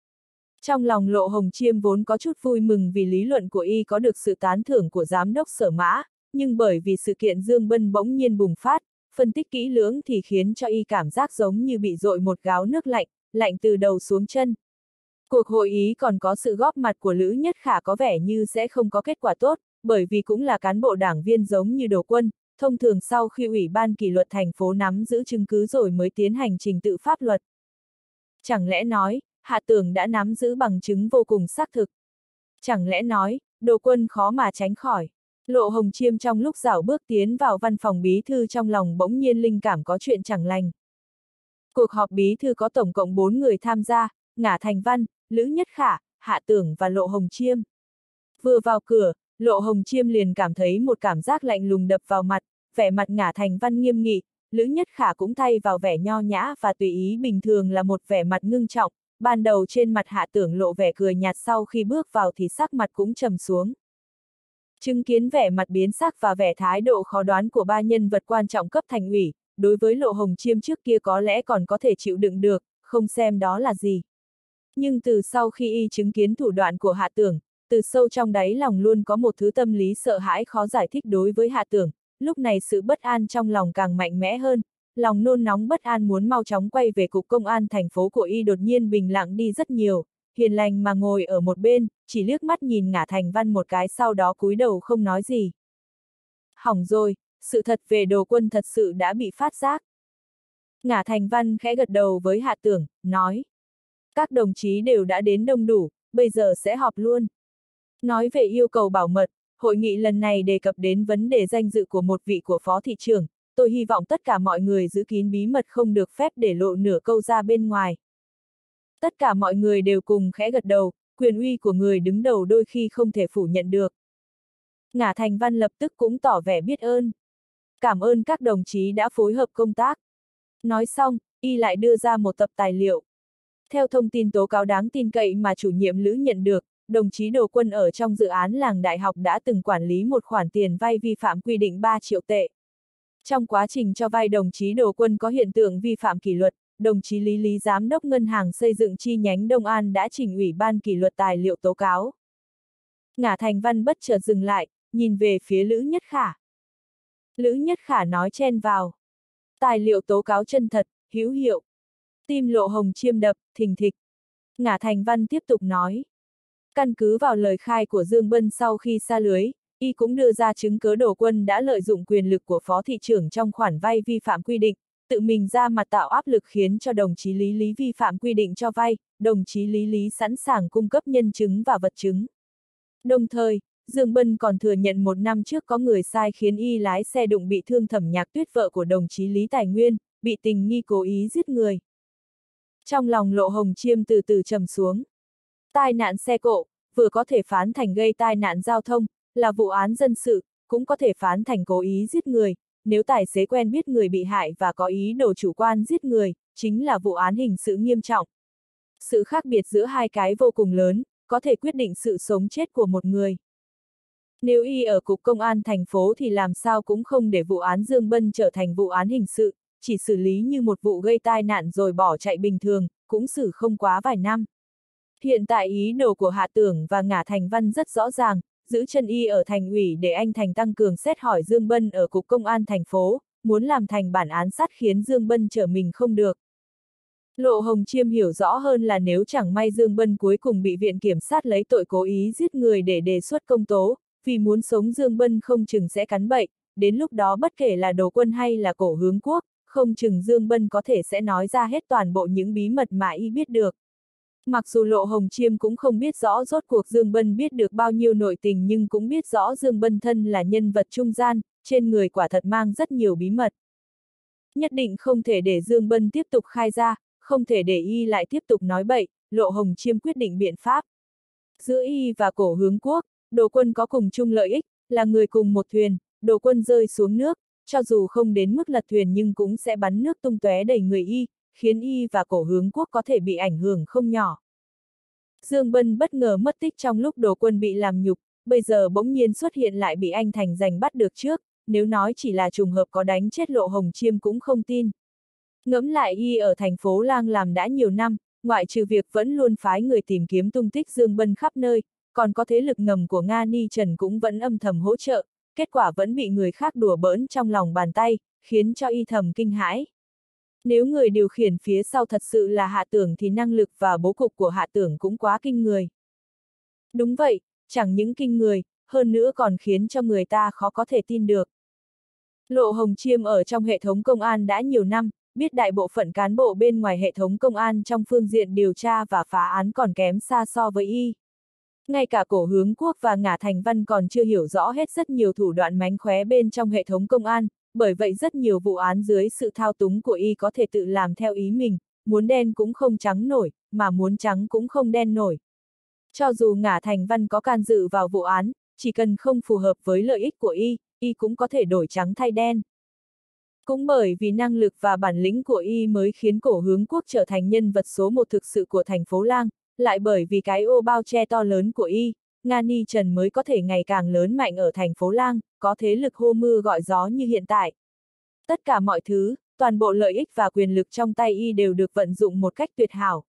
Trong lòng Lộ Hồng Chiêm vốn có chút vui mừng vì lý luận của y có được sự tán thưởng của giám đốc Sở Mã, nhưng bởi vì sự kiện Dương Bân bỗng nhiên bùng phát, phân tích kỹ lưỡng thì khiến cho y cảm giác giống như bị dội một gáo nước lạnh, lạnh từ đầu xuống chân. Cuộc hội ý còn có sự góp mặt của Lữ Nhất Khả có vẻ như sẽ không có kết quả tốt, bởi vì cũng là cán bộ đảng viên giống như Đồ Quân, thông thường sau khi Ủy ban kỷ luật thành phố nắm giữ chứng cứ rồi mới tiến hành trình tự pháp luật. Chẳng lẽ nói, Hạ Tưởng đã nắm giữ bằng chứng vô cùng xác thực? Chẳng lẽ nói, Đồ Quân khó mà tránh khỏi? Lộ Hồng Chiêm trong lúc dạo bước tiến vào văn phòng bí thư trong lòng bỗng nhiên linh cảm có chuyện chẳng lành. Cuộc họp bí thư có tổng cộng 4 người tham gia, Ngả Thành Văn, Lữ Nhất Khả, Hạ Tưởng và Lộ Hồng Chiêm. Vừa vào cửa, Lộ Hồng Chiêm liền cảm thấy một cảm giác lạnh lùng đập vào mặt, vẻ mặt Ngả Thành Văn nghiêm nghị, Lữ Nhất Khả cũng thay vào vẻ nho nhã và tùy ý bình thường là một vẻ mặt ngưng trọng, ban đầu trên mặt Hạ Tưởng lộ vẻ cười nhạt, sau khi bước vào thì sắc mặt cũng trầm xuống. Chứng kiến vẻ mặt biến sắc và vẻ thái độ khó đoán của ba nhân vật quan trọng cấp thành ủy, đối với Lộ Hồng Chiêm trước kia có lẽ còn có thể chịu đựng được, không xem đó là gì. Nhưng từ sau khi y chứng kiến thủ đoạn của Hạ Tưởng, từ sâu trong đáy lòng luôn có một thứ tâm lý sợ hãi khó giải thích đối với Hạ Tưởng, lúc này sự bất an trong lòng càng mạnh mẽ hơn, lòng nôn nóng bất an muốn mau chóng quay về cục công an thành phố của y đột nhiên bình lặng đi rất nhiều, hiền lành mà ngồi ở một bên, chỉ liếc mắt nhìn Ngả Thành Văn một cái sau đó cúi đầu không nói gì. Hỏng rồi, sự thật về Đồ Quân thật sự đã bị phát giác. Ngả Thành Văn khẽ gật đầu với Hạ Tưởng, nói. Các đồng chí đều đã đến đông đủ, bây giờ sẽ họp luôn. Nói về yêu cầu bảo mật, hội nghị lần này đề cập đến vấn đề danh dự của một vị của phó thị trưởng, tôi hy vọng tất cả mọi người giữ kín bí mật, không được phép để lộ nửa câu ra bên ngoài. Tất cả mọi người đều cùng khẽ gật đầu, quyền uy của người đứng đầu đôi khi không thể phủ nhận được. Ngả Thành Văn lập tức cũng tỏ vẻ biết ơn. Cảm ơn các đồng chí đã phối hợp công tác. Nói xong, y lại đưa ra một tập tài liệu. Theo thông tin tố cáo đáng tin cậy mà chủ nhiệm Lữ nhận được, đồng chí Đồ Quân ở trong dự án làng đại học đã từng quản lý một khoản tiền vay vi phạm quy định 3 triệu tệ. Trong quá trình cho vay đồng chí Đồ Quân có hiện tượng vi phạm kỷ luật, đồng chí Lý Giám đốc Ngân hàng Xây dựng chi nhánh Đông An đã trình Ủy ban kỷ luật tài liệu tố cáo. Ngả Thành Văn bất chợt dừng lại, nhìn về phía Lữ Nhất Khả. Lữ Nhất Khả nói chen vào. Tài liệu tố cáo chân thật, hữu hiệu. Tim Lộ Hồng Chiêm đập, thình thịch. Ngả Thành Văn tiếp tục nói. Căn cứ vào lời khai của Dương Bân sau khi sa lưới, y cũng đưa ra chứng cớ Đồ Quân đã lợi dụng quyền lực của phó thị trưởng trong khoản vay vi phạm quy định, tự mình ra mặt tạo áp lực khiến cho đồng chí Lý vi phạm quy định cho vay, đồng chí Lý sẵn sàng cung cấp nhân chứng và vật chứng. Đồng thời, Dương Bân còn thừa nhận 1 năm trước có người sai khiến y lái xe đụng bị thương Thẩm Nhạc Tuyết, vợ của đồng chí Lý Tài Nguyên, bị tình nghi cố ý giết người. Trong lòng Lộ Hồng Chiêm từ từ trầm xuống. Tai nạn xe cộ, vừa có thể phán thành gây tai nạn giao thông, là vụ án dân sự, cũng có thể phán thành cố ý giết người, nếu tài xế quen biết người bị hại và có ý đồ chủ quan giết người, chính là vụ án hình sự nghiêm trọng. Sự khác biệt giữa hai cái vô cùng lớn, có thể quyết định sự sống chết của một người. Nếu y ở cục công an thành phố thì làm sao cũng không để vụ án Dương Bân trở thành vụ án hình sự, chỉ xử lý như một vụ gây tai nạn rồi bỏ chạy bình thường, cũng xử không quá vài năm. Hiện tại ý đồ của Hạ Tưởng và Ngả Thành Văn rất rõ ràng, giữ chân y ở thành ủy để anh Thành tăng cường xét hỏi Dương Bân ở cục công an thành phố, muốn làm thành bản án sát khiến Dương Bân trở mình không được. Lộ Hồng Chiêm hiểu rõ hơn là nếu chẳng may Dương Bân cuối cùng bị viện kiểm sát lấy tội cố ý giết người để đề xuất công tố, vì muốn sống Dương Bân không chừng sẽ cắn bậy, đến lúc đó bất kể là Đồ Quân hay là Cổ Hướng Quốc, không chừng Dương Bân có thể sẽ nói ra hết toàn bộ những bí mật mà y biết được. Mặc dù Lộ Hồng Chiêm cũng không biết rõ rốt cuộc Dương Bân biết được bao nhiêu nội tình nhưng cũng biết rõ Dương Bân thân là nhân vật trung gian, trên người quả thật mang rất nhiều bí mật. Nhất định không thể để Dương Bân tiếp tục khai ra, không thể để y lại tiếp tục nói bậy, Lộ Hồng Chiêm quyết định biện pháp. Giữa y và Cổ Hướng Quốc, Đồ Quân có cùng chung lợi ích, là người cùng một thuyền, Đồ Quân rơi xuống nước, cho dù không đến mức lật thuyền nhưng cũng sẽ bắn nước tung tóe đầy người y, khiến y và Cổ Hướng Quốc có thể bị ảnh hưởng không nhỏ. Dương Bân bất ngờ mất tích trong lúc Đồ Quân bị làm nhục, bây giờ bỗng nhiên xuất hiện lại bị anh Thành giành bắt được trước, nếu nói chỉ là trùng hợp có đánh chết Lộ Hồng Chiêm cũng không tin. Ngẫm lại y ở thành phố Lang làm đã nhiều năm, ngoại trừ việc vẫn luôn phái người tìm kiếm tung tích Dương Bân khắp nơi, còn có thế lực ngầm của Nga Ni Trần cũng vẫn âm thầm hỗ trợ, kết quả vẫn bị người khác đùa bỡn trong lòng bàn tay, khiến cho y thầm kinh hãi. Nếu người điều khiển phía sau thật sự là Hạ Tưởng thì năng lực và bố cục của Hạ Tưởng cũng quá kinh người. Đúng vậy, chẳng những kinh người, hơn nữa còn khiến cho người ta khó có thể tin được. Lộ Hồng Chiêm ở trong hệ thống công an đã nhiều năm, biết đại bộ phận cán bộ bên ngoài hệ thống công an trong phương diện điều tra và phá án còn kém xa so với y. Ngay cả Cổ Hướng Quốc và Ngả Thành Văn còn chưa hiểu rõ hết rất nhiều thủ đoạn mánh khóe bên trong hệ thống công an, bởi vậy rất nhiều vụ án dưới sự thao túng của y có thể tự làm theo ý mình, muốn đen cũng không trắng nổi, mà muốn trắng cũng không đen nổi. Cho dù Ngả Thành Văn có can dự vào vụ án, chỉ cần không phù hợp với lợi ích của y cũng có thể đổi trắng thay đen. Cũng bởi vì năng lực và bản lĩnh của y mới khiến Cổ Hướng Quốc trở thành nhân vật số một thực sự của thành phố Lang, lại bởi vì cái ô bao che to lớn của y, Nga Ni Trần mới có thể ngày càng lớn mạnh ở thành phố Lang, có thế lực hô mưa gọi gió như hiện tại. Tất cả mọi thứ, toàn bộ lợi ích và quyền lực trong tay y đều được vận dụng một cách tuyệt hảo.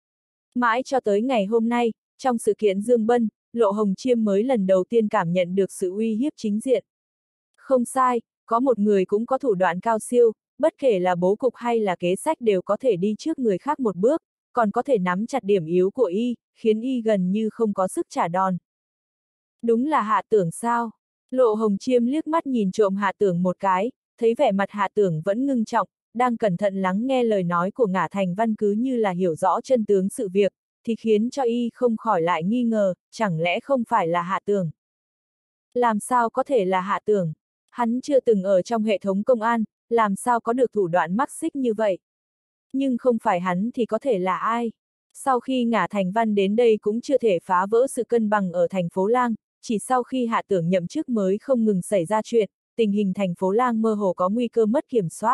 Mãi cho tới ngày hôm nay, trong sự kiện Dương Bân, Lộ Hồng Chiêm mới lần đầu tiên cảm nhận được sự uy hiếp chính diện. Không sai, có một người cũng có thủ đoạn cao siêu, bất kể là bố cục hay là kế sách đều có thể đi trước người khác một bước, còn có thể nắm chặt điểm yếu của y, khiến y gần như không có sức trả đòn. Đúng là Hạ Tưởng sao? Lộ Hồng Chiêm liếc mắt nhìn trộm Hạ Tưởng một cái, thấy vẻ mặt Hạ Tưởng vẫn ngưng trọng, đang cẩn thận lắng nghe lời nói của Ngả Thành Văn cứ như là hiểu rõ chân tướng sự việc, thì khiến cho y không khỏi lại nghi ngờ, chẳng lẽ không phải là Hạ Tưởng? Làm sao có thể là Hạ Tưởng? Hắn chưa từng ở trong hệ thống công an, làm sao có được thủ đoạn mắc xích như vậy? Nhưng không phải hắn thì có thể là ai? Sau khi Ngả Thành Văn đến đây cũng chưa thể phá vỡ sự cân bằng ở thành phố Lang, chỉ sau khi Hạ Tưởng nhậm chức mới không ngừng xảy ra chuyện, tình hình thành phố Lang mơ hồ có nguy cơ mất kiểm soát.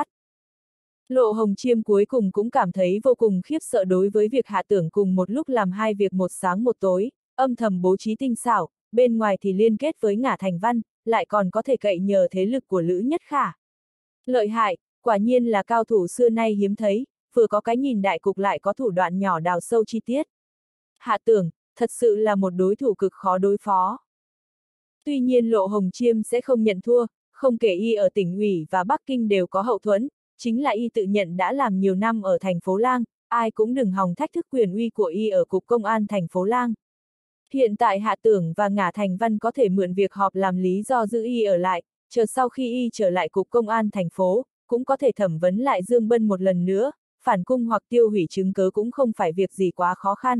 Lộ Hồng Chiêm cuối cùng cũng cảm thấy vô cùng khiếp sợ đối với việc Hạ Tưởng cùng một lúc làm hai việc một sáng một tối, âm thầm bố trí tinh xảo, bên ngoài thì liên kết với Ngả Thành Văn, lại còn có thể cậy nhờ thế lực của Lữ Nhất Khả. Lợi hại, quả nhiên là cao thủ xưa nay hiếm thấy, vừa có cái nhìn đại cục lại có thủ đoạn nhỏ đào sâu chi tiết. Hạ Tưởng, thật sự là một đối thủ cực khó đối phó. Tuy nhiên Lộ Hồng Chiêm sẽ không nhận thua, không kể y ở tỉnh ủy và Bắc Kinh đều có hậu thuẫn, chính là y tự nhận đã làm nhiều năm ở thành phố Lang, ai cũng đừng hòng thách thức quyền uy của y ở cục công an thành phố Lang. Hiện tại Hạ Tưởng và Ngả Thành Văn có thể mượn việc họp làm lý do giữ y ở lại, chờ sau khi y trở lại cục công an thành phố, cũng có thể thẩm vấn lại Dương Bân một lần nữa, phản cung hoặc tiêu hủy chứng cớ cũng không phải việc gì quá khó khăn.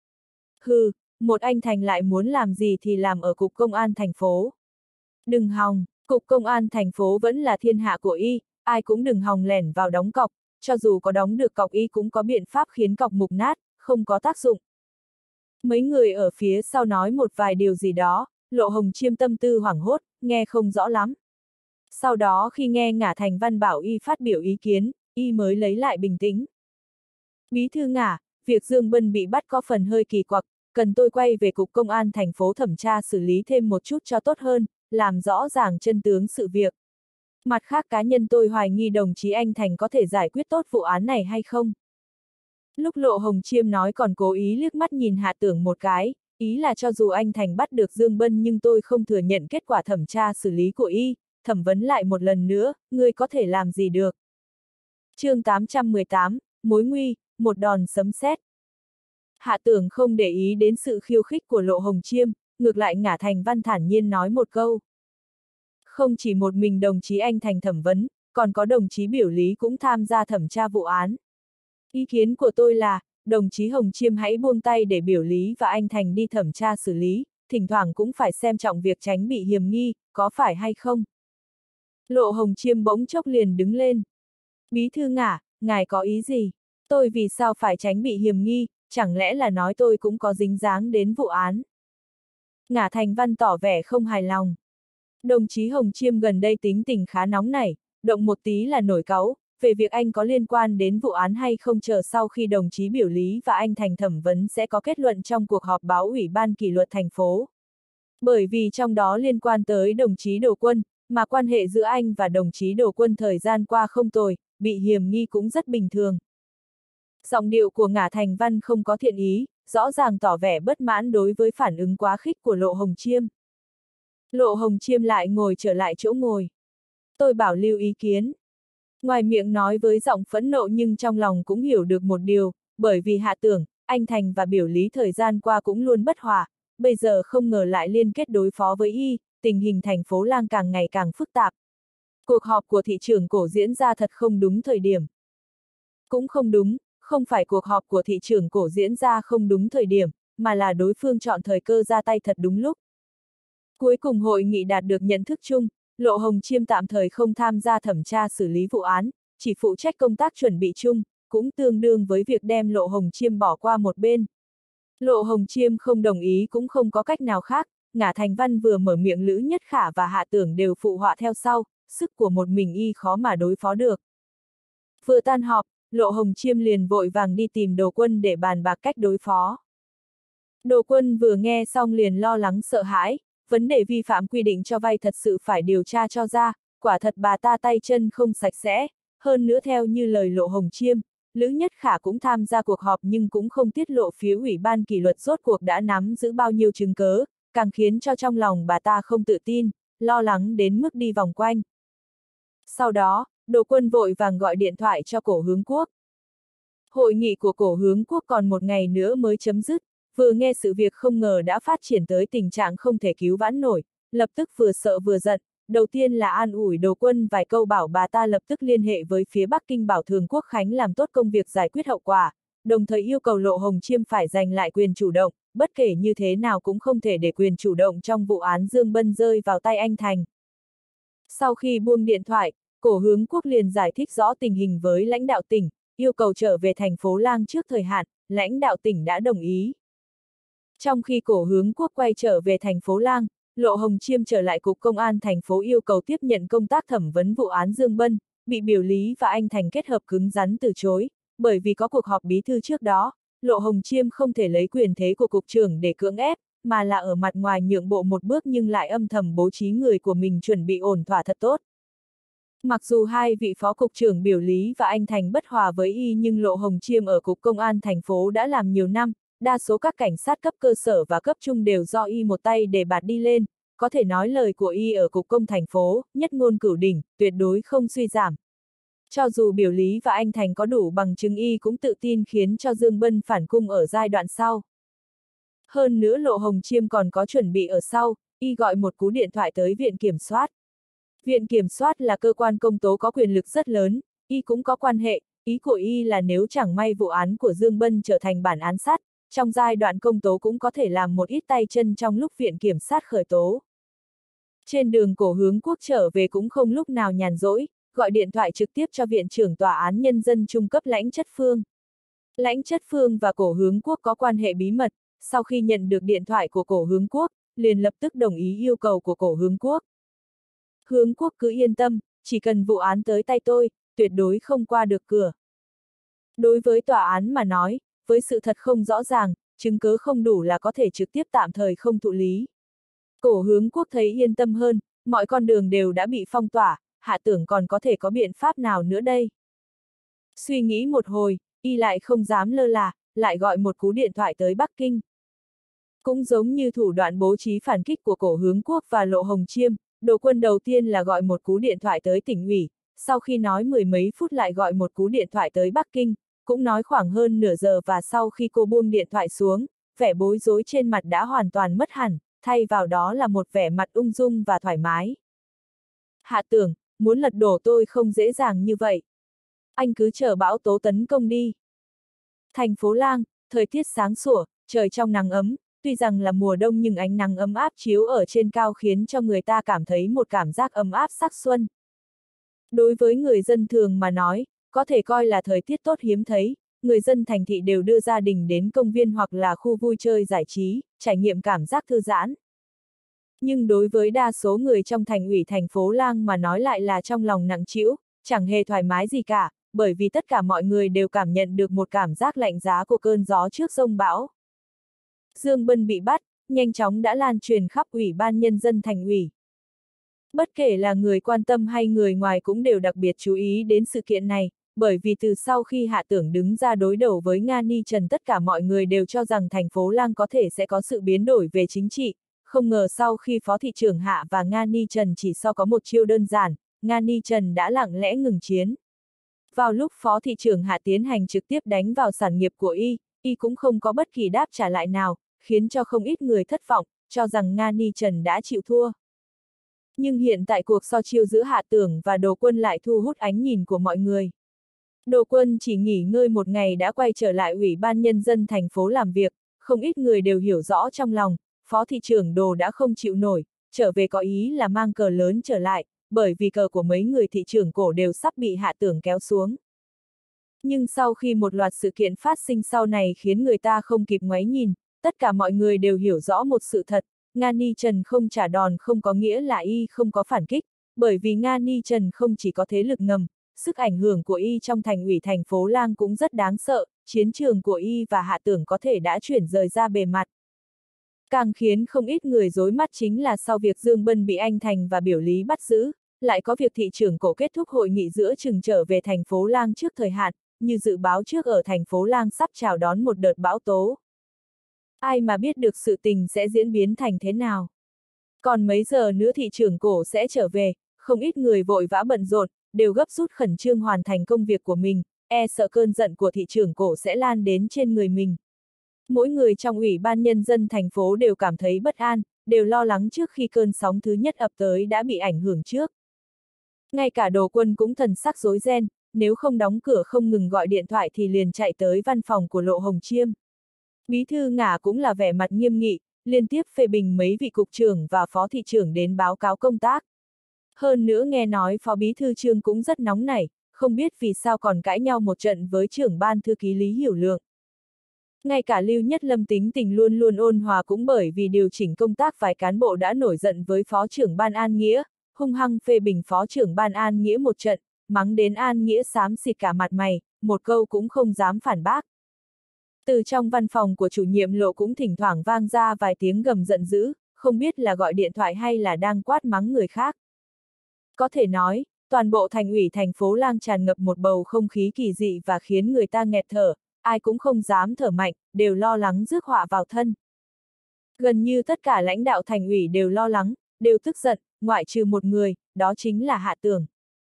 Hừ, một anh Thành lại muốn làm gì thì làm ở cục công an thành phố. Đừng hòng, cục công an thành phố vẫn là thiên hạ của y, ai cũng đừng hòng lẻn vào đóng cọc, cho dù có đóng được cọc y cũng có biện pháp khiến cọc mục nát, không có tác dụng. Mấy người ở phía sau nói một vài điều gì đó, Lộ Hồng Chiêm tâm tư hoảng hốt, nghe không rõ lắm. Sau đó khi nghe Ngả Thành Văn bảo y phát biểu ý kiến, y mới lấy lại bình tĩnh. Bí thư Ngả, việc Dương Bân bị bắt có phần hơi kỳ quặc, cần tôi quay về cục công an thành phố thẩm tra xử lý thêm một chút cho tốt hơn, làm rõ ràng chân tướng sự việc. Mặt khác cá nhân tôi hoài nghi đồng chí Anh Thành có thể giải quyết tốt vụ án này hay không? Lúc Lộ Hồng Chiêm nói còn cố ý liếc mắt nhìn Hạ Tưởng một cái, ý là cho dù anh Thành bắt được Dương Bân nhưng tôi không thừa nhận kết quả thẩm tra xử lý của y, thẩm vấn lại một lần nữa, ngươi có thể làm gì được. Chương 818, mối nguy, một đòn sấm sét. Hạ Tưởng không để ý đến sự khiêu khích của Lộ Hồng Chiêm, ngược lại Ngả Thành Văn thản nhiên nói một câu. Không chỉ một mình đồng chí anh Thành thẩm vấn, còn có đồng chí Biểu Lý cũng tham gia thẩm tra vụ án. Ý kiến của tôi là, đồng chí Hồng Chiêm hãy buông tay để Biểu Lý và anh Thành đi thẩm tra xử lý, thỉnh thoảng cũng phải xem trọng việc tránh bị hiềm nghi, có phải hay không? Lộ Hồng Chiêm bỗng chốc liền đứng lên. Bí thư Ngả, ngài có ý gì? Tôi vì sao phải tránh bị hiềm nghi, chẳng lẽ là nói tôi cũng có dính dáng đến vụ án? Ngả Thành Văn tỏ vẻ không hài lòng. Đồng chí Hồng Chiêm gần đây tính tình khá nóng nảy, động một tí là nổi cáu, về việc anh có liên quan đến vụ án hay không chờ sau khi đồng chí Biểu Lý và anh Thành thẩm vấn sẽ có kết luận trong cuộc họp báo Ủy ban kỷ luật thành phố. Bởi vì trong đó liên quan tới đồng chí Đồ Quân, mà quan hệ giữa anh và đồng chí Đồ Quân thời gian qua không tồi, bị hiềm nghi cũng rất bình thường. Giọng điệu của Ngả Thành Văn không có thiện ý, rõ ràng tỏ vẻ bất mãn đối với phản ứng quá khích của Lộ Hồng Chiêm. Lộ Hồng Chiêm lại ngồi trở lại chỗ ngồi. Tôi bảo lưu ý kiến. Ngoài miệng nói với giọng phẫn nộ nhưng trong lòng cũng hiểu được một điều, bởi vì Hạ Tưởng, anh Thành và Biểu Lý thời gian qua cũng luôn bất hòa, bây giờ không ngờ lại liên kết đối phó với y, tình hình thành phố Lang càng ngày càng phức tạp. Cuộc họp của thị trưởng Cổ diễn ra thật không đúng thời điểm. Cũng không đúng, không phải cuộc họp của thị trưởng Cổ diễn ra không đúng thời điểm, mà là đối phương chọn thời cơ ra tay thật đúng lúc. Cuối cùng hội nghị đạt được nhận thức chung, Lộ Hồng Chiêm tạm thời không tham gia thẩm tra xử lý vụ án, chỉ phụ trách công tác chuẩn bị chung, cũng tương đương với việc đem Lộ Hồng Chiêm bỏ qua một bên. Lộ Hồng Chiêm không đồng ý cũng không có cách nào khác, Ngả Thành Văn vừa mở miệng Lữ Nhất Khả và Hạ Tưởng đều phụ họa theo sau, sức của một mình y khó mà đối phó được. Vừa tan họp, Lộ Hồng Chiêm liền vội vàng đi tìm Đồ Quân để bàn bạc cách đối phó. Đồ Quân vừa nghe xong liền lo lắng sợ hãi, vấn đề vi phạm quy định cho vay thật sự phải điều tra cho ra, quả thật bà ta tay chân không sạch sẽ, hơn nữa theo như lời Lộ Hồng Chiêm, Lữ Nhất Khả cũng tham gia cuộc họp nhưng cũng không tiết lộ phía Ủy ban kỷ luật rốt cuộc đã nắm giữ bao nhiêu chứng cớ, càng khiến cho trong lòng bà ta không tự tin, lo lắng đến mức đi vòng quanh. Sau đó, Đồ Quân vội vàng gọi điện thoại cho Cổ Hướng Quốc. Hội nghị của Cổ Hướng Quốc còn một ngày nữa mới chấm dứt, vừa nghe sự việc không ngờ đã phát triển tới tình trạng không thể cứu vãn nổi, lập tức vừa sợ vừa giận, đầu tiên là an ủi Đồ Quân vài câu bảo bà ta lập tức liên hệ với phía Bắc Kinh bảo Thường Quốc Khánh làm tốt công việc giải quyết hậu quả, đồng thời yêu cầu Lộ Hồng Chiêm phải giành lại quyền chủ động, bất kể như thế nào cũng không thể để quyền chủ động trong vụ án Dương Bân rơi vào tay anh Thành. Sau khi buông điện thoại, Cổ Hướng Quốc liền giải thích rõ tình hình với lãnh đạo tỉnh, yêu cầu trở về thành phố Lang trước thời hạn, lãnh đạo tỉnh đã đồng ý. Trong khi Cổ Hướng Quốc quay trở về thành phố Lang, Lộ Hồng Chiêm trở lại cục công an thành phố yêu cầu tiếp nhận công tác thẩm vấn vụ án Dương Bân, bị Biểu Lý và anh Thành kết hợp cứng rắn từ chối, bởi vì có cuộc họp bí thư trước đó, Lộ Hồng Chiêm không thể lấy quyền thế của cục trưởng để cưỡng ép, mà là ở mặt ngoài nhượng bộ một bước nhưng lại âm thầm bố trí người của mình chuẩn bị ổn thỏa thật tốt. Mặc dù hai vị phó cục trưởng Biểu Lý và anh Thành bất hòa với y nhưng Lộ Hồng Chiêm ở cục công an thành phố đã làm nhiều năm, đa số các cảnh sát cấp cơ sở và cấp trung đều do y một tay đề bạt đi lên, có thể nói lời của y ở cục công thành phố, nhất ngôn cửu đỉnh, tuyệt đối không suy giảm. Cho dù Biểu Lý và anh Thành có đủ bằng chứng y cũng tự tin khiến cho Dương Bân phản cung ở giai đoạn sau. Hơn nữa Lộ Hồng Chiêm còn có chuẩn bị ở sau, y gọi một cú điện thoại tới Viện Kiểm soát. Viện Kiểm soát là cơ quan công tố có quyền lực rất lớn, y cũng có quan hệ, ý của y là nếu chẳng may vụ án của Dương Bân trở thành bản án sát, trong giai đoạn công tố cũng có thể làm một ít tay chân trong lúc Viện Kiểm sát khởi tố. Trên đường Cổ Hướng Quốc trở về cũng không lúc nào nhàn rỗi, gọi điện thoại trực tiếp cho Viện trưởng Tòa án Nhân dân trung cấp Lãnh Chất Phương. Lãnh Chất Phương và Cổ Hướng Quốc có quan hệ bí mật, sau khi nhận được điện thoại của Cổ Hướng Quốc, liền lập tức đồng ý yêu cầu của Cổ Hướng Quốc. Hướng Quốc cứ yên tâm, chỉ cần vụ án tới tay tôi, tuyệt đối không qua được cửa. Đối với tòa án mà nói, với sự thật không rõ ràng, chứng cứ không đủ là có thể trực tiếp tạm thời không thụ lý. Cổ Hướng Quốc thấy yên tâm hơn, mọi con đường đều đã bị phong tỏa, Hạ Tưởng còn có thể có biện pháp nào nữa đây. Suy nghĩ một hồi, y lại không dám lơ là, lại gọi một cú điện thoại tới Bắc Kinh. Cũng giống như thủ đoạn bố trí phản kích của Cổ Hướng Quốc và Lộ Hồng Chiêm, Đồ Quân đầu tiên là gọi một cú điện thoại tới tỉnh ủy, sau khi nói mười mấy phút lại gọi một cú điện thoại tới Bắc Kinh, cũng nói khoảng hơn nửa giờ và sau khi cô buông điện thoại xuống, vẻ bối rối trên mặt đã hoàn toàn mất hẳn, thay vào đó là một vẻ mặt ung dung và thoải mái. Hạ Tưởng, muốn lật đổ tôi không dễ dàng như vậy. Anh cứ chờ bão tố tấn công đi. Thành phố Lang, thời tiết sáng sủa, trời trong nắng ấm, tuy rằng là mùa đông nhưng ánh nắng ấm áp chiếu ở trên cao khiến cho người ta cảm thấy một cảm giác ấm áp sắc xuân. Đối với người dân thường mà nói, có thể coi là thời tiết tốt hiếm thấy, người dân thành thị đều đưa gia đình đến công viên hoặc là khu vui chơi giải trí, trải nghiệm cảm giác thư giãn. Nhưng đối với đa số người trong thành ủy thành phố Lang mà nói lại là trong lòng nặng trĩu, chẳng hề thoải mái gì cả, bởi vì tất cả mọi người đều cảm nhận được một cảm giác lạnh giá của cơn gió trước giông bão. Dương Bân bị bắt, nhanh chóng đã lan truyền khắp Ủy ban Nhân dân thành ủy. Bất kể là người quan tâm hay người ngoài cũng đều đặc biệt chú ý đến sự kiện này, bởi vì từ sau khi Hạ Tưởng đứng ra đối đầu với Nga Ni Trần tất cả mọi người đều cho rằng thành phố Lang có thể sẽ có sự biến đổi về chính trị, không ngờ sau khi Phó thị trưởng Hạ và Nga Ni Trần chỉ so có một chiêu đơn giản, Nga Ni Trần đã lặng lẽ ngừng chiến. Vào lúc Phó thị trưởng Hạ tiến hành trực tiếp đánh vào sản nghiệp của y cũng không có bất kỳ đáp trả lại nào, khiến cho không ít người thất vọng, cho rằng Nga Ni Trần đã chịu thua. Nhưng hiện tại cuộc so chiêu giữa Hạ Tưởng và Đồ Quân lại thu hút ánh nhìn của mọi người. Đồ Quân chỉ nghỉ ngơi một ngày đã quay trở lại Ủy ban Nhân dân thành phố làm việc, không ít người đều hiểu rõ trong lòng, Phó thị trưởng Đồ đã không chịu nổi, trở về có ý là mang cờ lớn trở lại, bởi vì cờ của mấy người thị trưởng cổ đều sắp bị Hạ Tưởng kéo xuống. Nhưng sau khi một loạt sự kiện phát sinh sau này khiến người ta không kịp ngoái nhìn, tất cả mọi người đều hiểu rõ một sự thật, Nga Ni Trần không trả đòn không có nghĩa là y không có phản kích, bởi vì Nga Ni Trần không chỉ có thế lực ngầm, sức ảnh hưởng của y trong thành ủy thành phố Lang cũng rất đáng sợ, chiến trường của y và Hạ Tưởng có thể đã chuyển rời ra bề mặt. Càng khiến không ít người rối mắt chính là sau việc Dương Bân bị Anh Thành và Biểu Lý bắt giữ, lại có việc thị trưởng cổ kết thúc hội nghị giữa chừng trở về thành phố Lang trước thời hạn, như dự báo trước ở thành phố Lang sắp chào đón một đợt bão tố. Ai mà biết được sự tình sẽ diễn biến thành thế nào. Còn mấy giờ nữa thị trưởng cổ sẽ trở về, không ít người vội vã bận rộn, đều gấp rút khẩn trương hoàn thành công việc của mình, e sợ cơn giận của thị trưởng cổ sẽ lan đến trên người mình. Mỗi người trong Ủy ban Nhân dân thành phố đều cảm thấy bất an, đều lo lắng trước khi cơn sóng thứ nhất ập tới đã bị ảnh hưởng trước. Ngay cả Đồ Quân cũng thần sắc rối ren, nếu không đóng cửa không ngừng gọi điện thoại thì liền chạy tới văn phòng của Lộ Hồng Chiêm. Bí thư Ngả cũng là vẻ mặt nghiêm nghị, liên tiếp phê bình mấy vị cục trưởng và phó thị trưởng đến báo cáo công tác. Hơn nữa nghe nói phó bí thư Trương cũng rất nóng nảy, không biết vì sao còn cãi nhau một trận với trưởng ban thư ký Lý Hiểu Lượng. Ngay cả Lưu Nhất Lâm tính tình luôn luôn ôn hòa cũng bởi vì điều chỉnh công tác vài cán bộ đã nổi giận với phó trưởng ban An Nghĩa, hung hăng phê bình phó trưởng ban An Nghĩa một trận, mắng đến An Nghĩa xám xịt cả mặt mày, một câu cũng không dám phản bác. Từ trong văn phòng của chủ nhiệm Lộ cũng thỉnh thoảng vang ra vài tiếng gầm giận dữ, không biết là gọi điện thoại hay là đang quát mắng người khác. Có thể nói, toàn bộ thành ủy thành phố Lang tràn ngập một bầu không khí kỳ dị và khiến người ta nghẹt thở, ai cũng không dám thở mạnh, đều lo lắng rước họa vào thân. Gần như tất cả lãnh đạo thành ủy đều lo lắng, đều tức giận, ngoại trừ một người, đó chính là Hạ Tưởng.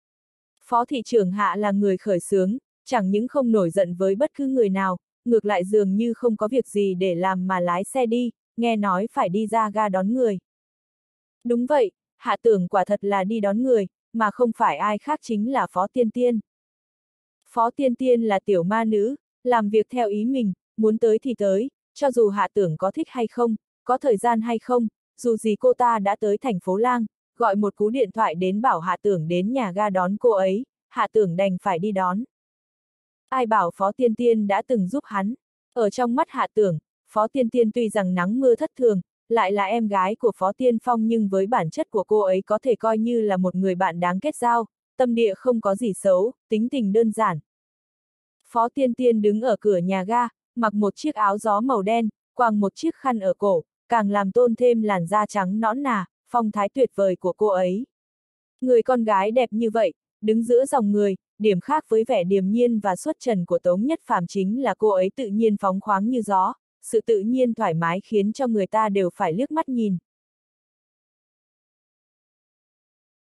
Phó thị trưởng Hạ là người khởi xướng, chẳng những không nổi giận với bất cứ người nào, ngược lại dường như không có việc gì để làm mà lái xe đi, nghe nói phải đi ra ga đón người. Đúng vậy, Hạ Tưởng quả thật là đi đón người, mà không phải ai khác chính là Phó Tiên Tiên. Phó Tiên Tiên là tiểu ma nữ, làm việc theo ý mình, muốn tới thì tới, cho dù Hạ Tưởng có thích hay không, có thời gian hay không, dù gì cô ta đã tới thành phố Lang, gọi một cú điện thoại đến bảo Hạ Tưởng đến nhà ga đón cô ấy, Hạ Tưởng đành phải đi đón. Ai bảo Phó Tiên Tiên đã từng giúp hắn, ở trong mắt Hạ Tưởng, Phó Tiên Tiên tuy rằng nắng mưa thất thường, lại là em gái của Phó Tiên Phong nhưng với bản chất của cô ấy có thể coi như là một người bạn đáng kết giao, tâm địa không có gì xấu, tính tình đơn giản. Phó Tiên Tiên đứng ở cửa nhà ga, mặc một chiếc áo gió màu đen, quàng một chiếc khăn ở cổ, càng làm tôn thêm làn da trắng nõn nà, phong thái tuyệt vời của cô ấy. Người con gái đẹp như vậy, đứng giữa dòng người, điểm khác với vẻ điềm nhiên và xuất trần của Tống Nhất Phàm chính là cô ấy tự nhiên phóng khoáng như gió, sự tự nhiên thoải mái khiến cho người ta đều phải liếc mắt nhìn.